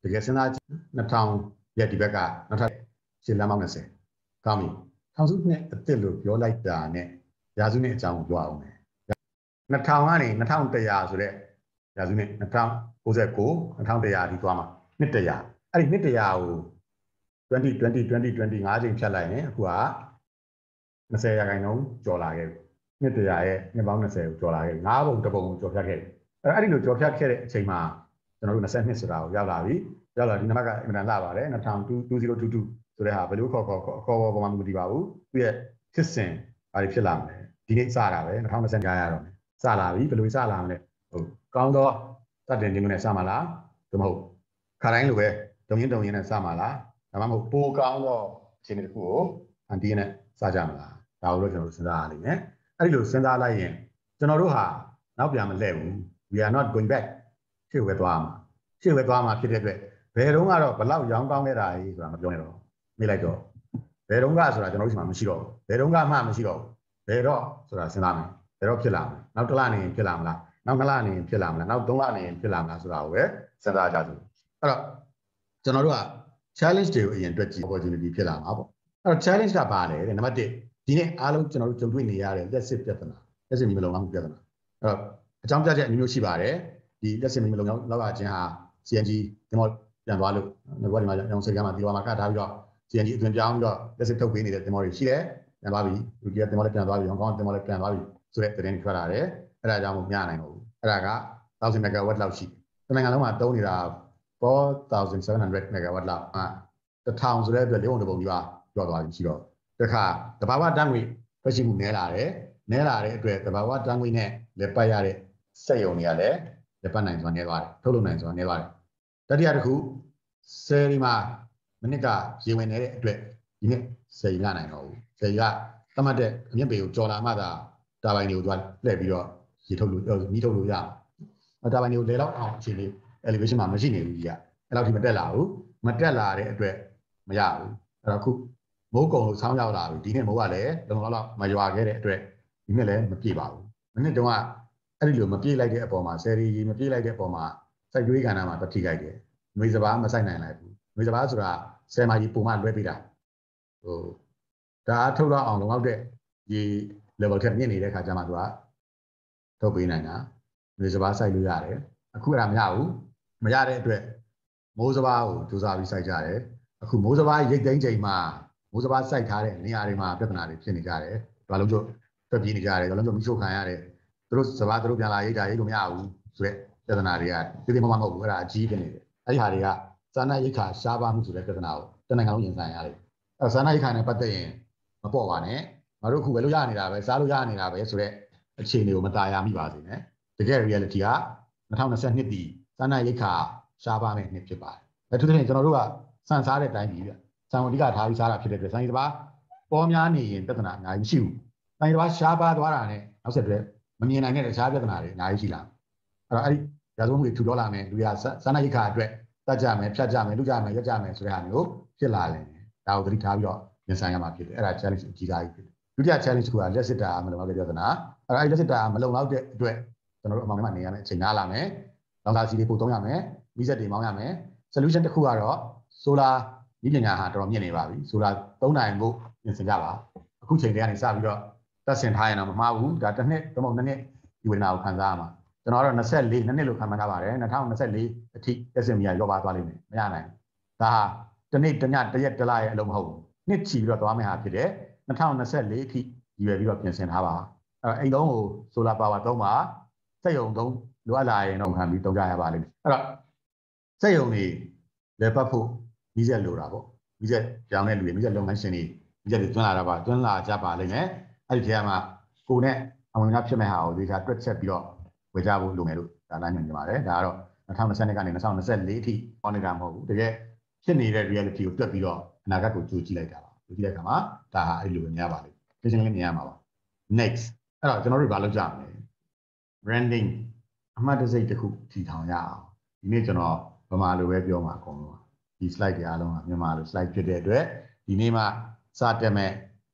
တကယ်စဉ်းစားကြည့်နှစ်ထောင်ရဲ့ဒီဘက်ကနောက်ထပ်ရှစ်လမ်းပေါင်း၂၀ကောင်းပြီထောင်စုနှစ်အသစ်လို့ပြောလိုက်တာနဲ့ရာစုနှစ်အကြောင်းကိုပြောအောင်မယ်နှစ်ထောင်ကနေနှစ်ထောင်တစ်ရာဆိုတဲ့ရာစုနှစ်နှစ်ထောင်ကိုးကိုနှစ်ထောင်တစ်ရာဒီသွားမှာနှစ်တစ်ရာအဲ့ဒီနှစ်တစ်ရာကိုtwenty twenty twenty twenty ငါးချိန်ဖြတ်လိုက်ရင်အခုက20ရာခိုင်နှုန်းကျော်လာခဲ့ပြီနှစ်တစ်ရာရဲ့နှစ်ပေါင်း20ကိုကျော်လာခဲ့ပြီငါးပုံတစ်ပုံကိုကျော်ဖြတ်ခဲ့ပြီအဲ့ဒီလိုကျော်ဖြတ်ခဲ့တဲ့အချိန်မှာကျွန်တော်တို့22ဆိုတာကိုရောက်လာပြီရောက်လာဒီနံပါတ်ကအင်မတန်လာပါတယ်two thousand twenty twenty-twoဆိုတဲ့ဟာဘယ်လိုခေါ်ခေါ်ခေါ်ခေါ်ပေါ်မှာမတည်ပါဘူးသူရဲ့ဖြစ်စဉ်ဘာတွေဖြစ်လာမလဲဒီနေ့စတာပဲtwenty twentyကြားရတော့မယ်စလာပြီဘယ်လိုစလာမလဲဟုတ်ကောင်းတော့စတင်ခြင်းနဲ့စမှာလားသို့မဟုတ်ခါတိုင်းလိုပဲတုံရင်တုံရင်နဲ့စမှာလားဒါမှမဟုတ်ပိုကောင်းတော့အခြေအနေတစ်ခုကိုအန်တီနဲ့စကြမလားဒါကိုတော့ကျွန်တော်တို့စဉ်းစားရလိမ့်မယ်အဲ့ဒီလိုစဉ်းစားလိုက်ရင်ကျွန်တော်တို့ဟာနောက်ပြန်မလှည့်ဘူး we are not going back ရှေ့ဝဲသွားမှာရှေ့ဝဲသွားမှာဖြစ်တဲ့အတွက်ဘယ်တော့ကတော့ဘလောက်ရောင်းကောင်းခဲ့တာကြီးဆိုတာမပြောနဲ့တော့မေးလိုက်တော့ဘယ်တော့ကဆိုတာကျွန်တော်တို့ဒီမှာမရှိတော့ဘူးဘယ်တော့ကမှမရှိတော့ဘူးဘယ်တော့ဆိုတာစဉ်းစားမယ်ဘယ်တော့ဖြစ်လာမလဲနောက်တစ်လနေရင်ဖြစ်လာမလားနောက်နှစ်လနေရင်ဖြစ်လာမလားနောက်သုံးလနေရင်ဖြစ်လာမလားဆိုတာကိုပဲစဉ်းစားကြစို့အဲ့တော့ကျွန်တော်တို့က challenge တွေကိုအရင်တွက်ကြည့် opportunity ဖြစ်လာမှာပေါ့အဲ့တော့ challenge ကပါလေတဲ့နံပါတ်oneဒီနေ့အားလုံးကျွန်တော်တို့ကြုံတွေ့နေရတဲ့လက်စစ်ပြဿနာလက်စစ်မီမလုံလောက်မှုပြဿနာအဲ့တော့အကြောင်းပြချက်အမျိုးမျိုးရှိပါတယ်ဒီလက်စစ်မီမလုံလောက်ရခြင်းဟာ C N G ဒီမောပြန်သွားလို့ဒီဘက်ဒီမှာရောင်စိတ်ကမ်းမှာဒီလိုမှာကတ်ထားပြီးတော့ C N G အသွင်ပြောင်းပြီးတော့လက်စစ်ထုတ်ပေးနေတဲ့ဒီမောတွေရှိတယ်ပြန်သွားပြီလူကြီးကဒီမောလည်းပြန်သွားပြီဟောင်ကောင်ဒီမောလည်းပြန်သွားပြီဆိုတဲ့သတင်းထွက်လာတယ်အဲ့ဒါကြောင့်မမျှနိုင်ဘူးအဲ့ဒါကone thousand megawatt လောက်ရှိတယ်နိုင်ငံလုံးမှာသုံးနေတာfour thousand seven hundred megawatt လောက်อ่ะone thousandဆိုတဲ့အတွက်လေးပုံတစ်ပုံကြီးပါပြောသွားပြီရှိတော့တခါတဘာဝတန်းငွေထွက်ရှိမှုနည်းလာတယ်နည်းလာတဲ့အတွက်တဘာဝတန်းငွေနဲ့လက်ပတ်ရတဲ့စက်ရုံတွေကလည်းလက်ပတ်နိုင်စွာနည်းသွားတယ်ထုတ်လုပ်နိုင်စွာနည်းသွားတယ်တတိယတစ်ခုဆယ်ဒီမှာမိနစ်ကရေဝင်နေတဲ့အတွက်ဒီနေ့ဆယ်ရီလာနိုင်တော့ဘူးဆယ်ရီကသတ်မှတ်တဲ့အမြင့်ပေကိုကြော်လာမှသာတာဘိုင်တွေကိုသွားလှည့်ပြီးတော့ရေထုတ်လို့မီးထုတ်လို့ရအောင်တာဘိုင်တွေကိုလဲလောက်အောင်အခြေအနေ elevation မှာမရှိနေဘူးကြီးကအဲ့လောက်ထိမတက်လာဘူးမတက်လာတဲ့အတွက်မရဘူးအဲ့တော့ခုမိုးကုံလို့ဆောင်းရောက်လာပြီဒီနေ့မိုးကလည်းလုံလောက်လောက်မရွာခဲ့တဲ့အတွက်ဒီနေ့လည်းမပြေပါဘူးမနေ့တုန်းကအဲ့ဒီလိုမပြေလိုက်တဲ့အပေါ်မှာဆယ်ရီမပြေလိုက်တဲ့အပေါ်မှာစိုက်ကြွေးကဏ္ဍမှာတတိကြိုက်တယ်ငွေစပါးမစိုက်နိုင်လိုက်ဘူးငွေစပါးဆိုတာဆယ်မာကြီးပုံမှန်လွှဲပေးတာဟိုဒါထုတ်တော့အောင်လုံလောက်တဲ့ဒီ level ထက်မြင့်နေတဲ့ခါကျမှသူကထုတ်ပေးနိုင်တာငွေစပါးစိုက်လို့ရတယ်အခုအဲ့ဒါမရဘူးမရတဲ့အတွက်မိုးစပါးကိုစူးစမ်းပြီးစိုက်ကြတယ်အခုမိုးစပါးရိတ်သိမ်းချိန်မှာမိုးစပါးစိုက်ထားတဲ့နေရာတွေမှာပြဿနာတွေဖြစ်နေကြတယ်ဘာလို့ကျထွက်ပြေးနေကြတယ်ဘာလို့ကျမိချို့ခံရတယ်သူတို့စပါးသူတို့ပြန်လာရိတ်တာရိတ်လို့မရဘူးဆိုတဲ့ပြဿနာတွေကဒီဒီမှမဟုတ်ဘူးအဲ့ဒါအကြီးဖြစ်နေတယ်အဲ့ဒီဟာတွေကစာနာရိတ်ခါရှားပါမှုဆိုတဲ့ပြဿနာကိုတနိုင်ငံလုံးရင်ဆိုင်ရတယ်အဲ့စာနာရိတ်ခါနဲ့ပတ်သက်ရင်မပေါ့ပါနဲ့ငါတို့အခုပဲလို့ရနေတာပဲစားလို့ရနေတာပဲဆိုတဲ့အခြေအနေကိုမตายရမိပါစေနဲ့တကယ် reality ကtwenty twenty-twoတည်စာနာရိတ်ခါရှားပါမယ့်နှစ်ဖြစ်ပါတယ်အဲသူတို့ကျွန်တော်တို့ကစံစားတဲ့အတိုင်းကြီးပြစံဝတိကထားပြီးစားတာဖြစ်တဲ့အတွက်စံရီတစ်ပါးပေါ်များနေရင်ပြဿနာအများကြီးမရှိဘူးစံရီတစ်ပါးရှားပါသွားတာနဲ့နောက်ဆက်တွဲမမြင်နိုင်တဲ့တခြားပြဿနာတွေအများကြီးရှိလာအဲ့တော့အဲ့ဒီရာဇဝတ်မှုတွေထူထောင်လာမယ်လူရစာနာရိတ်ခါအတွက်တတ်ကြမယ်ဖြတ်ကြမယ်လူကြမယ်ရက်ကြမယ်ဆိုတဲ့ဟာမျိုးဖြစ်လာတယ်ဒါကိုသတိထားပြီးတော့ရင်ဆိုင်ရမှာဖြစ်တယ်အဲ့ဒါ challenge အကြီးကြီးဖြစ်တယ်ဒုတိယ challenge ကလက်စစ်တာမလုံလောက်တဲ့ပြဿနာအဲ့ဒါအဲ့လက်စစ်တာမလုံလောက်တဲ့အတွက်ကျွန်တော်တို့အမှန်မှန်နေရမယ်အချိန်နားလာမယ်လောင်စာစီတွေပို့သုံးရမယ်မိစက်တွေမောင်းရမယ် solution တစ်ခုကတော့ solar ဤပညာဟာတော်တော်မြင့်နေပါပြီ solar သုံးနိုင်ဖို့ပြင်ဆင်ကြပါအခုချိန်တည်းကနေစပြီးတော့တက်ဆင်ထားရင်တော့မမှားဘူးဒါတစ်နှစ်သုံးပုံနှစ်နှစ်ဒီဝေဒနာကိုခံစားရမှာကျွန်တော်ကတော့twenty-fourနှစ်နှစ်လို့ခံမှန်းထားပါတယ်twenty twenty-fourအထိတက်ဆင်မြာရောပါသွားလိမ့်မယ်မရနိုင်ဒါဟာတစ်နေ့တစ်ညတစ်ရက်တစ်လရဲ့အလုံးမဟုတ်ဘူးနှစ်ချီပြီးတော့သွားမယ်ဟာဖြစ်တယ်twenty twenty-fourအထိရည်ရွယ်ပြီးတော့ပြင်ဆင်ထားပါအဲအိမ်လုံးကို solar power သုံးပါစက်ရုံသုံးလိုအပ်လာရင်တော့ခံပြီးသုံးကြရပါလိမ့်မယ်အဲ့တော့စက်ရုံတွေလေပတ်ဖို့မိစက်လိုတာပေါ့မိစက်ကြောင်းတဲ့လူတွေမိစက်လုပ်ငန်းရှင်တွေမိစက်တွေတွန်းလာတာပါတွန်းလာကြပါလိမ့်မယ်အဲ့ဒီထဲမှာကိုနဲ့အဝင်ကဖြစ်မဲ့ဟာကိုဒီကတွက်ချက်ပြီးတော့ဝေကြဖို့လိုမယ်လို့ဒါလိုက်နိုင်ကြပါတယ်ဒါကတော့twenty twentyကနေtwenty twenty-fourအထိပေါ်နေတာမဟုတ်ဘူးတကယ်ဖြစ်နေတဲ့ reality ကိုတွက်ပြီးတော့အနာဂတ်ကိုကြိုကြည့်လိုက်တာပါကြိုကြည့်တဲ့အခါမှာဒါဟာအဲ့လိုပဲမြင်ရပါလိမ့်မယ်ရှင်းရှင်းလေးမြင်ရမှာပါ next အဲ့တော့ကျွန်တော်တို့ဘာလုပ်ကြမလဲ branding အမှတ်တစိတ်တစ်ခုထီထောင်ရအောင်ဒီနေ့ကျွန်တော်ဗမာလိုပဲပြောမှာအကုန်လုံးဒီ slide တွေအားလုံးကမြန်မာလို slide ဖြစ်တဲ့အတွက်ဒီနေ့မှစတက်မဲ့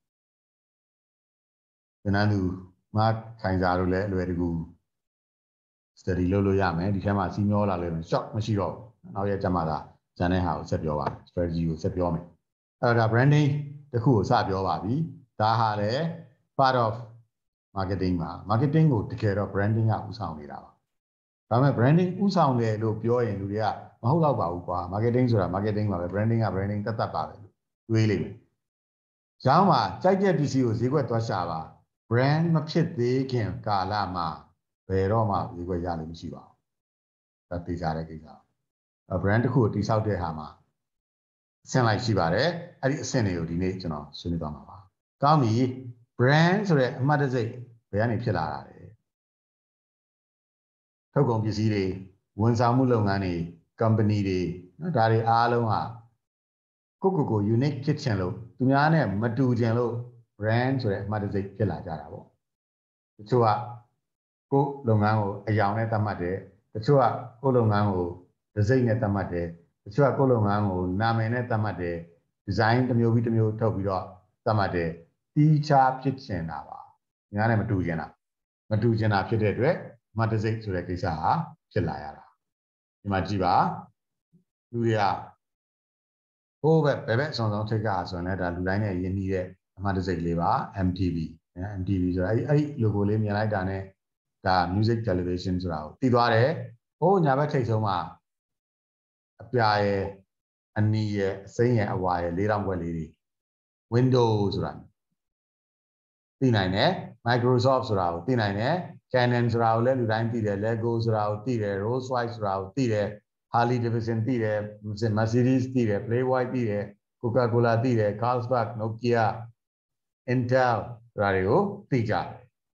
ဉာဏ်သူမခိုင်စာတို့လည်းအလွယ်တကူ study လုပ်လို့ရမယ်ဒီထဲမှာစီးမျောလာလို့ short မရှိတော့ဘူးနောက်ရကြမှာသာဂျန်တဲ့ဟာကိုဆက်ပြောပါ strategy ကိုဆက်ပြောမယ်အဲ့ဒါ branding တခုကိုစပြောပါပြီဒါဟာလည်း part of marketing မှာ marketing ကိုတကယ်တော့ branding ကဥဆောင်နေတာပါဒါပေမဲ့ branding ဥဆောင်တယ်လို့ပြောရင်လူတွေကမဟုတ်တော့ပါဘူးကွာ marketing ဆိုတာ marketing ပါပဲ branding က branding တတ်တတ်ပါပဲတွေးလိမ့်မယ်။ကျောင်းမှာကြိုက်တဲ့ပစ္စည်းကိုဈေးကွက်သွားရှာပါ brand မဖြစ်သေးခင်ကာလမှာဘယ်တော့မှဈေးကွက်ရလို့မရှိပါဘူး။ဒါသိကြတဲ့ကိစ္စ။ brand တစ်ခုကိုတိစောက်တဲ့ဟာမှာအဆင့်လိုက်ရှိပါတယ်။အဲ့ဒီအဆင့်တွေကိုဒီနေ့ကျွန်တော်ဆွေးနွေးသွားမှာပါ။ကောင်းပြီ brand ဆိုတဲ့အမှတ်တစိတ်ဘယ်ကနေဖြစ်လာတာလဲ။ထုတ်ကုန်ပစ္စည်းတွေဝန်ဆောင်မှုလုပ်ငန်းတွေ company တွေနော်ဒါတွေအားလုံးဟာကိုကိုကို unique ဖြစ်ချင်လို့သူများနဲ့မတူချင်လို့ brand ဆိုတဲ့အမှတ်တစိတ်ဖြစ်လာကြတာပေါ့တချို့ကကိုလုပ်ငန်းကိုအယောင်နဲ့သတ်မှတ်တယ်တချို့ကကိုလုပ်ငန်းကိုဒီဇိုင်းနဲ့သတ်မှတ်တယ်တချို့ကကိုလုပ်ငန်းကိုနာမည်နဲ့သတ်မှတ်တယ်ဒီဇိုင်းတစ်မျိုးပြီးတစ်မျိုးထုတ်ပြီးတော့သတ်မှတ်တယ်တီးခြားဖြစ်ချင်တာပါသူများနဲ့မတူချင်တာမတူချင်တာဖြစ်တဲ့အတွက်အမှတ်တစိတ်ဆိုတဲ့ကိစ္စဟာဖြစ်လာရတာဒီမှာကြည့်ပါလူတွေကဟိုးပဲဘယ်ဘက်အဆောင်ဆောင်ထိတ်ကဆိုရင်လည်းဒါလူတိုင်းနဲ့ယဉ်နီးတဲ့အမှတ်တစိတ်လေးပါ M T V M T V ဆိုတာအဲ့အဲ့ logo လေးမြင်လိုက်တာနဲ့ဒါ music television ဆိုတာကိုတည်သွားတယ်ဟိုးညာဘက်ထိတ်ဆုံးမှာအပြာရဲ့အနီရဲ့အစိမ်းရဲ့အဝါရဲ့လေးတောင်ခွက်လေးတွေ Windows ဆိုတာသိနိုင်တယ် Microsoft ဆိုတာကိုသိနိုင်တယ် Canon ဆိုတာကိုလည်းလူတိုင်းသိတယ် Lego ဆိုတာကိုသိတယ် Rolls Royce ဆိုတာကိုသိတယ်Harley Davidson သိတယ် Mercedes သိတယ် Playboy သိတယ် Coca-Cola သိတယ် Carlsberg Nokia Intel ဒါတွေကိုသိကြတယ်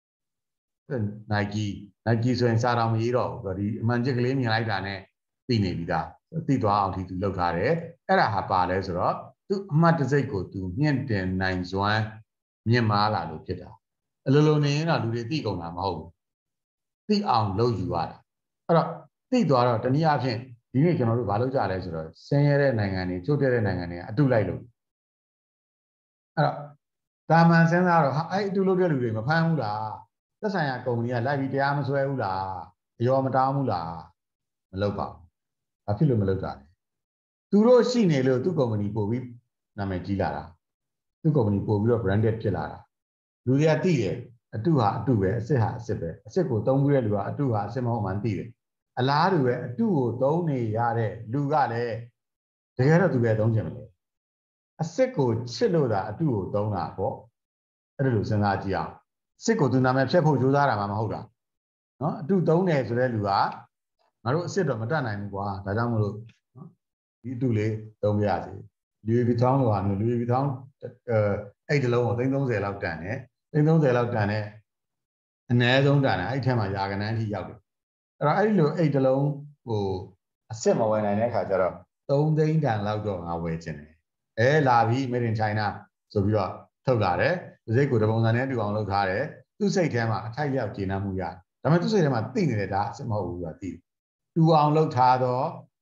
Nike Nike ဆိုရင်စားတော်မရေးတော့ဘူးဒီအမှန်ချစ်ကလေးမြင်လိုက်တာနဲ့သိနေပြီသားသိသွားအောင်ဒီသူလုပ်ထားတယ်အဲ့ဒါဟာပါလဲဆိုတော့သူအမှတ်တစိတ်ကိုသူမြင့်တင်နိုင်စွမ်းမြင့်မားလာလို့ဖြစ်တာအလိုလိုနေရင်တော့လူတွေသိကုန်တာမဟုတ်ဘူးသိအောင်လုပ်ယူရတာအဲ့တော့သိသွားတော့တနည်းအားဖြင့်ဒီနေ့ကျွန်တော်တို့ဘာလုပ်ကြလဲဆိုတော့ဆင်းရဲတဲ့နိုင်ငံတွေချို့တဲ့နိုင်ငံတွေအတူလိုက်လို့အဲ့တော့တာမန်စဉ်းစားတော့ဟာအဲ့အတူလုပ်တဲ့လူတွေမဖမ်းဘူးလားသက်ဆိုင်ရာကုမ္ပဏီကလိုက်ပြီးတရားမစွဲဘူးလားအယောမတောင်းဘူးလားမလုပ်ပါဘူးဘာဖြစ်လို့မလုပ်တာလဲသူတို့ရှိနေလို့သူ့ကုမ္ပဏီပို့ပြီးနာမည်ကြီးလာတာသူ့ကုမ္ပဏီပို့ပြီးတော့ branded ဖြစ်လာတာလူတွေကသိတယ်အတူဟာအတူပဲအစ်စ်ဟာအစ်စ်ပဲအစ်စ်ကိုသုံးပြီးတဲ့လူကအတူဟာအစ်စ်မဟုတ်မှန်းသိတယ်အလားတူပဲအတူကိုသုံးနေရတဲ့လူကလည်းတကယ်တော့သူပဲသုံးကြတယ်အစ်စ်ကိုချစ်လို့သာအတူကိုသုံးတာပေါ့အဲ့ဒါလိုစဉ်းစားကြည့်အောင်စစ်ကိုသူနာမည်ဖြတ်ဖို့ကြိုးစားတာမှမဟုတ်တာနော်အတူသုံးတယ်ဆိုတဲ့လူကငါတို့အစ်စ်တော့မတတ်နိုင်ဘူးကွာဒါကြောင့်မလို့နော်ဒီအတူလေးသုံးပြရစီလူဗီထောင်းလိုဟာမျိုးလူဗီထောင်းအဲအဲ့ဒီလုံးကိုသိန်းသုံးဆယ်လောက်တန်တယ်သိန်းသုံးဆယ်လောက်တန်တဲ့အနည်းဆုံးတန်တယ်အဲ့ဒီထဲမှာယာကနန်းအထိရောက်တယ်အဲ့တော့အဲ့ဒီလိုအဲ့ဒီလုံးဟိုအစ်စ်မဝယ်နိုင်တဲ့ခါကျတော့သုံးသိန်းတန်လောက်တော့ငါဝယ်ခြင်းတယ်အဲလာပြီ Made in China ဆိုပြီးတော့ထုတ်လာတယ်စိတ်ကိုတပုံစံနဲ့တူအောင်လုပ်ထားတယ်သူ့စိတ်ထဲမှာအထိုက်လျောက်ကျေနပ်မှုရတယ်ဒါပေမဲ့သူ့စိတ်ထဲမှာသိနေတယ်ဒါအစ်စ်မဟုတ်ဘူးဆိုတာသိတယ်တူအောင်လုပ်ထားတော့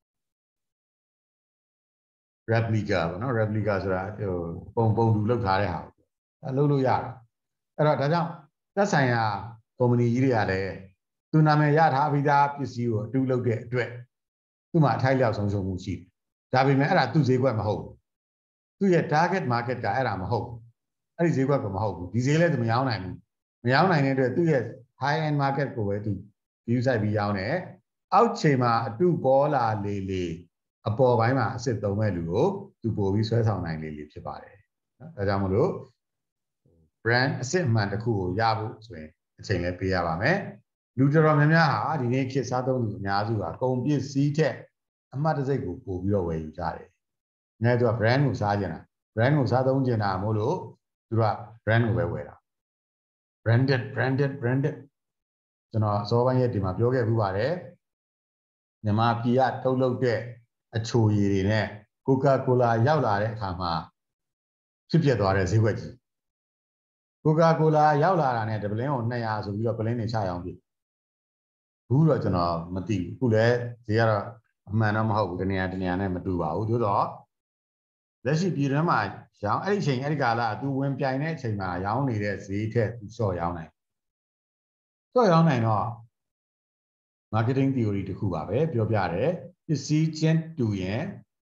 replica ပေါ့နော် replica ဆိုတာဟိုပုံပုံတူလုပ်ထားတဲ့ဟာအဲလုပ်လို့ရတယ်အဲ့တော့ဒါကြောင့်သက်ဆိုင်ရာကုမ္ပဏီကြီးတွေကလည်းသူနာမည်ရထားပြီးသားပစ္စည်းကိုအတူလုပ်တဲ့အတွက်သူ့မှာအထိုက်လျောက်ဆုံးရှုံးမှုရှိတယ်ဒါပေမဲ့အဲ့ဒါသူ့ဈေးကွက်မဟုတ်ဘူးသူ့ရဲ့ target market ကအဲ့ဒါမဟုတ်ဘူးအဲ့ဒီဈေးကွက်ကမဟုတ်ဘူးဒီဈေးလည်းသူမရောင်းနိုင်ဘူးမရောင်းနိုင်တဲ့အတွက်သူ့ရဲ့ high end market ကိုပဲသူ view ဆိုင်ပြီးရောင်းတယ်အောက်ချိန်မှာအတူပေါ်လာလေလေအပေါ်ပိုင်းမှာအစ်စ်သုံးမဲ့လူကိုသူပို့ပြီးဆွဲဆောင်နိုင်လေလေဖြစ်ပါတယ်နော်ဒါကြောင့်မလို့ brand အစ်စ်အမှန်တစ်ခုကိုရဖို့ဆိုရင်အချိန်လည်းပေးရပါမယ်လူတော်တော်များများဟာဒီနေ့ခေတ်စားသုံးလူအများစုဟာကုန်ပစ္စည်းထက်အမှတ်တစိတ်ကိုပို့ပြီးတော့ဝယ်ယူကြတယ်။ငါတို့က brand ကိုစားကြတာ brand ကိုစားသုံးကြတာမို့လို့သူက brand ကိုပဲဝယ်တာ branded branded branded ကျွန်တော်အစောပိုင်းရဲ့ဒီမှာပြောခဲ့ပူပါတယ်မြန်မာပြည်ကထုတ်လုပ်တဲ့အချိုရည်တွေနဲ့ Coca-Cola ရောက်လာတဲ့အခါမှာဖြစ်ပျက်သွားတဲ့ဈေးကွက်ကြီး Coca-Cola ရောက်လာတာနဲ့တပလင်းကိုနှစ်ရာဆိုပြီးတော့ပလင်းတွေချရောင်းပြီဘူးတော့ကျွန်တော်မသိဘူးအခုလည်းဈေးကတော့အမှန်တော့မဟုတ်ဘူးတနေရာတနေရာနဲ့မတူပါဘူးသို့တော့လက်ရှိပြည်တွင်းမှာရောင်းအဲ့ဒီအချိန်အဲ့ဒီကာလအတူဝင်ပြိုင်တဲ့အချိန်မှာရောင်းနေတဲ့ဈေးထက်သူစော့ရောင်းနိုင်စော့ရောင်းနိုင်တော့ marketing theory တခုပါပဲပြောပြတယ်ပစ္စည်းချင်းတူရင်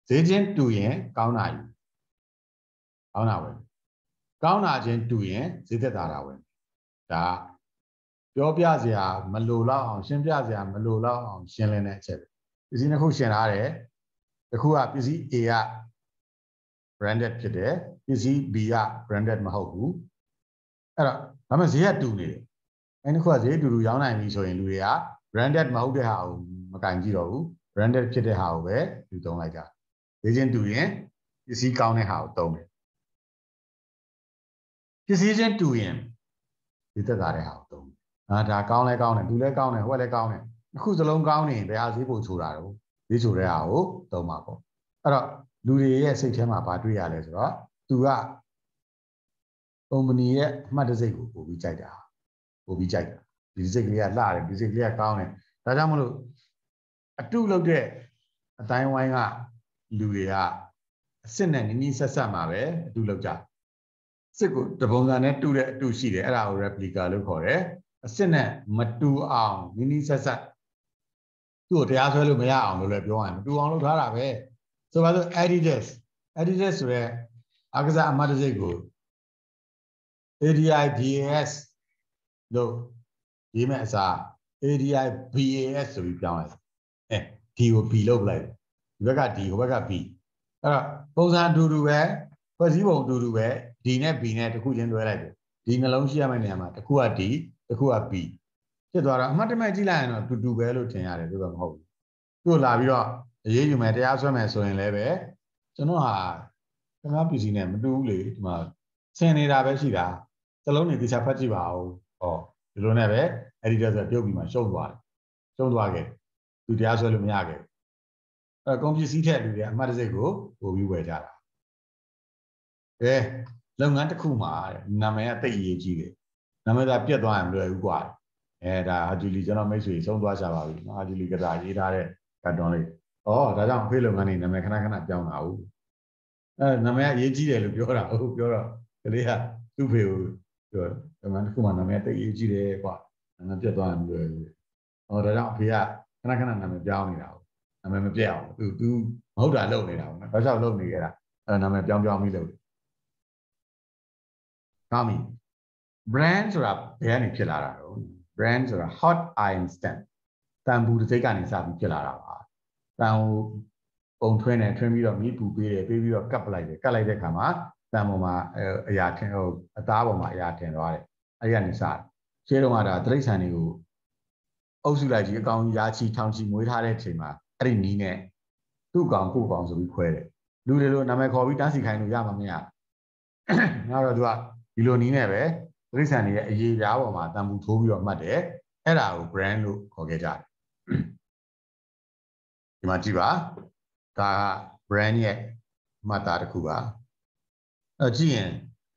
ဈေးချင်းတူရင်ကောင်းတာယူကောင်းတာပဲကောင်းတာချင်းတူရင်ဈေးသက်သာတာပဲဒါပြောပြစရာမလိုတော့အောင်ရှင်းပြစရာမလိုတော့အောင်ရှင်းလင်းတဲ့အချက်ပစ္စည်းတစ်ခုရှင်းထားတယ်တစ်ခုကပစ္စည်း A က branded ဖြစ်တယ်ပစ္စည်း B က branded မဟုတ်ဘူးအဲ့တော့ဒါမှဈေးကတူနေတယ်အဲ့ဒီခုကဈေးတူတူရောင်းနိုင်ပြီဆိုရင်လူတွေက branded မဟုတ်တဲ့ဟာကိုမကင်ကြည့်တော့ဘူး branded ဖြစ်တဲ့ဟာကိုပဲယူသုံးလိုက်ကြဈေးချင်းတူရင်ပစ္စည်းကောင်းတဲ့ဟာကိုသုံးတယ်ပစ္စည်းချင်းတူရင်ဈေးသက်သာတဲ့ဟာကိုသုံးတယ်အာဒါကောင်းလဲကောင်းတယ်တူလဲကောင်းတယ်ဟိုကလည်းကောင်းတယ်အခုစလုံးကောင်းနေရင်ဘယ်ဟာဈေးပိုချိုးတာတော့ဈေးချိုတဲ့ဟာကိုသုံးပါပေါ့အဲ့တော့လူတွေရဲ့စိတ်ထဲမှာဘာတွေ့ရလဲဆိုတော့သူကကုမ္ပဏီရဲ့အမှတ်တံဆိပ်ကိုပို့ပြီးကြိုက်တာပို့ပြီးကြိုက်တာဒီစိတ်ကလေးကလှတယ်ဒီစိတ်ကလေးကကောင်းတယ်ဒါကြောင့်မလို့အတုလုပ်တဲ့အတိုင်းဝိုင်းကလူတွေကအစစ်နဲ့နီးနီးဆက်ဆက်မှာပဲအတုလုပ်ကြစစ်ကိုတပုံစံနဲ့တူတဲ့အတုရှိတယ်အဲ့ဒါကို replica လို့ခေါ်တယ်အစစ်နဲ့မတူအောင်နီးနီးဆက်ဆက်သူ့ကိုတရားစွဲလို့မရအောင်လို့လည်းပြောရရင်မတူအောင်လုပ်ထားတာပဲဆိုပါစို့ Adidas Adidas ဆိုရဲအကစားအမှတ်တံဆိပ်ကို A D I B A S လို့ရေးမဲ့အစား A D I B A S ဆိုပြီးပြောင်းလိုက်အဲ D ကို B လုပ်လိုက်ဒီဘက်က D ဟိုဘက်က B အဲ့တော့ပုံစံအတူတူပဲဖွဲ့စည်းပုံအတူတူပဲ D နဲ့ B နဲ့တစ်ခုချင်းတွဲလိုက်တယ်ဒီနှလုံးရှိရမယ့်နေရာမှာတစ်ခုက D တစ်ခုက B ဖြစ်သွားတော့အမှတ်တမဲ့ကြည့်လိုက်ရင်တော့တူတူပဲလို့ထင်ရတယ်သူကမဟုတ်ဘူးသူ့လာပြီးတော့အရေးယူမယ်တရားစွဲမယ်ဆိုရင်လည်းပဲကျွန်တော်ဟာကျွန်တော် P C နဲ့မတူဘူးလေဒီမှာဆင်နေတာပဲရှိတာစလုံးနေတခြားဖတ်ကြည့်ပါဦးဟောဒီလိုနဲ့ပဲ editor ဆိုပြုတ်ပြီးမှရှုံးသွားတယ်ရှုံးသွားခဲ့သူတရားစွဲလို့မရခဲ့အဲကွန်ပျူတာစီးထက်လူတွေအမှတ်တံဆိပ်ကိုပို့ပြီးဝယ်ကြတာကဲလုပ်ငန်းတစ်ခုမှာနာမည်ကတိတ်အရေးကြီးတယ်နာမည်သာပြတ်သွားရင်မလွယ်ဘူးကွာအဲဒါဟာဂျူလီကျွန်တော်မိတ်ဆွေဆုံးသွားကြပါပြီနော်ဟာဂျူလီကစားရေးထားတဲ့ကတ်တွန်းလေးဩဒါကြောင့်ဖေးလုပ်ငန်းနေနာမည်ခဏခဏပြောင်းတာဟုတ်အဲနာမည်ကအရေးကြီးတယ်လို့ပြောတာဟုတ်ပြောတော့ကလေးကသူ့ဖေကိုပြောလုပ်ငန်းတစ်ခုမှာနာမည်တိတ်အရေးကြီးတယ်ကွာနာမည်ပြတ်သွားရင်မလွယ်ဘူးဩဒါကြောင့်အဖေကခဏခဏနာမည်ပြောင်းနေတာဟုတ်နာမည်မပြတ်အောင်သူသူမဟုတ်တာလုပ်နေတာဟုတ်နော်ဒါကြောင့်လုပ်နေကြတာအဲနာမည်ပြောင်းပြောင်းပြီးလုပ်ကောင်းပြီ brand ဆိုတာဘယ်ကနေဖြစ်လာတာတော့ brand ဆိုတာ hot iron stamp တန်ဘူးတစ်စိတ်ကနေစပြီးဖြစ်လာတာပါတန်ကိုပုံထွင်းတယ်ထွင်းပြီးတော့မိပူပေးတယ်ပေးပြီးတော့ကတ်ပလိုက်တယ်ကတ်လိုက်တဲ့အခါမှာတန်ပေါ်မှာအရာထင်ဟိုအသားပေါ်မှာအရာထင်သွားတယ်အဲ့ဒီကနေစတယ်ရှင်းတော့ကဒါတိရစ္ဆာန်တွေကိုအုပ်စုလိုက်ကြီးအကောင်ရာချီထောင်ချီမွေးထားတဲ့အချိန်မှာအဲ့ဒီနီးနဲ့သူ့ကောင်ကို့ကောင်ဆိုပြီးခွဲတယ်လူတွေလိုနာမည်ခေါ်ပြီးတန်းစီခိုင်းလို့ရမှာမရငါတော့သူကဒီလိုနီးနဲ့ပဲတိရစ္ဆာန်တွေရဲ့အရေးပြားပေါ်မှာတန်ဘူးထိုးပြီးတော့မှတ်တယ်အဲ့ဒါကို brand လို့ခေါ်ခဲ့ကြတယ်ဒီမှာကြည့်ပါဒါက brand ရဲ့မှတ်သားတစ်ခုပါအဲကြည့်ရင်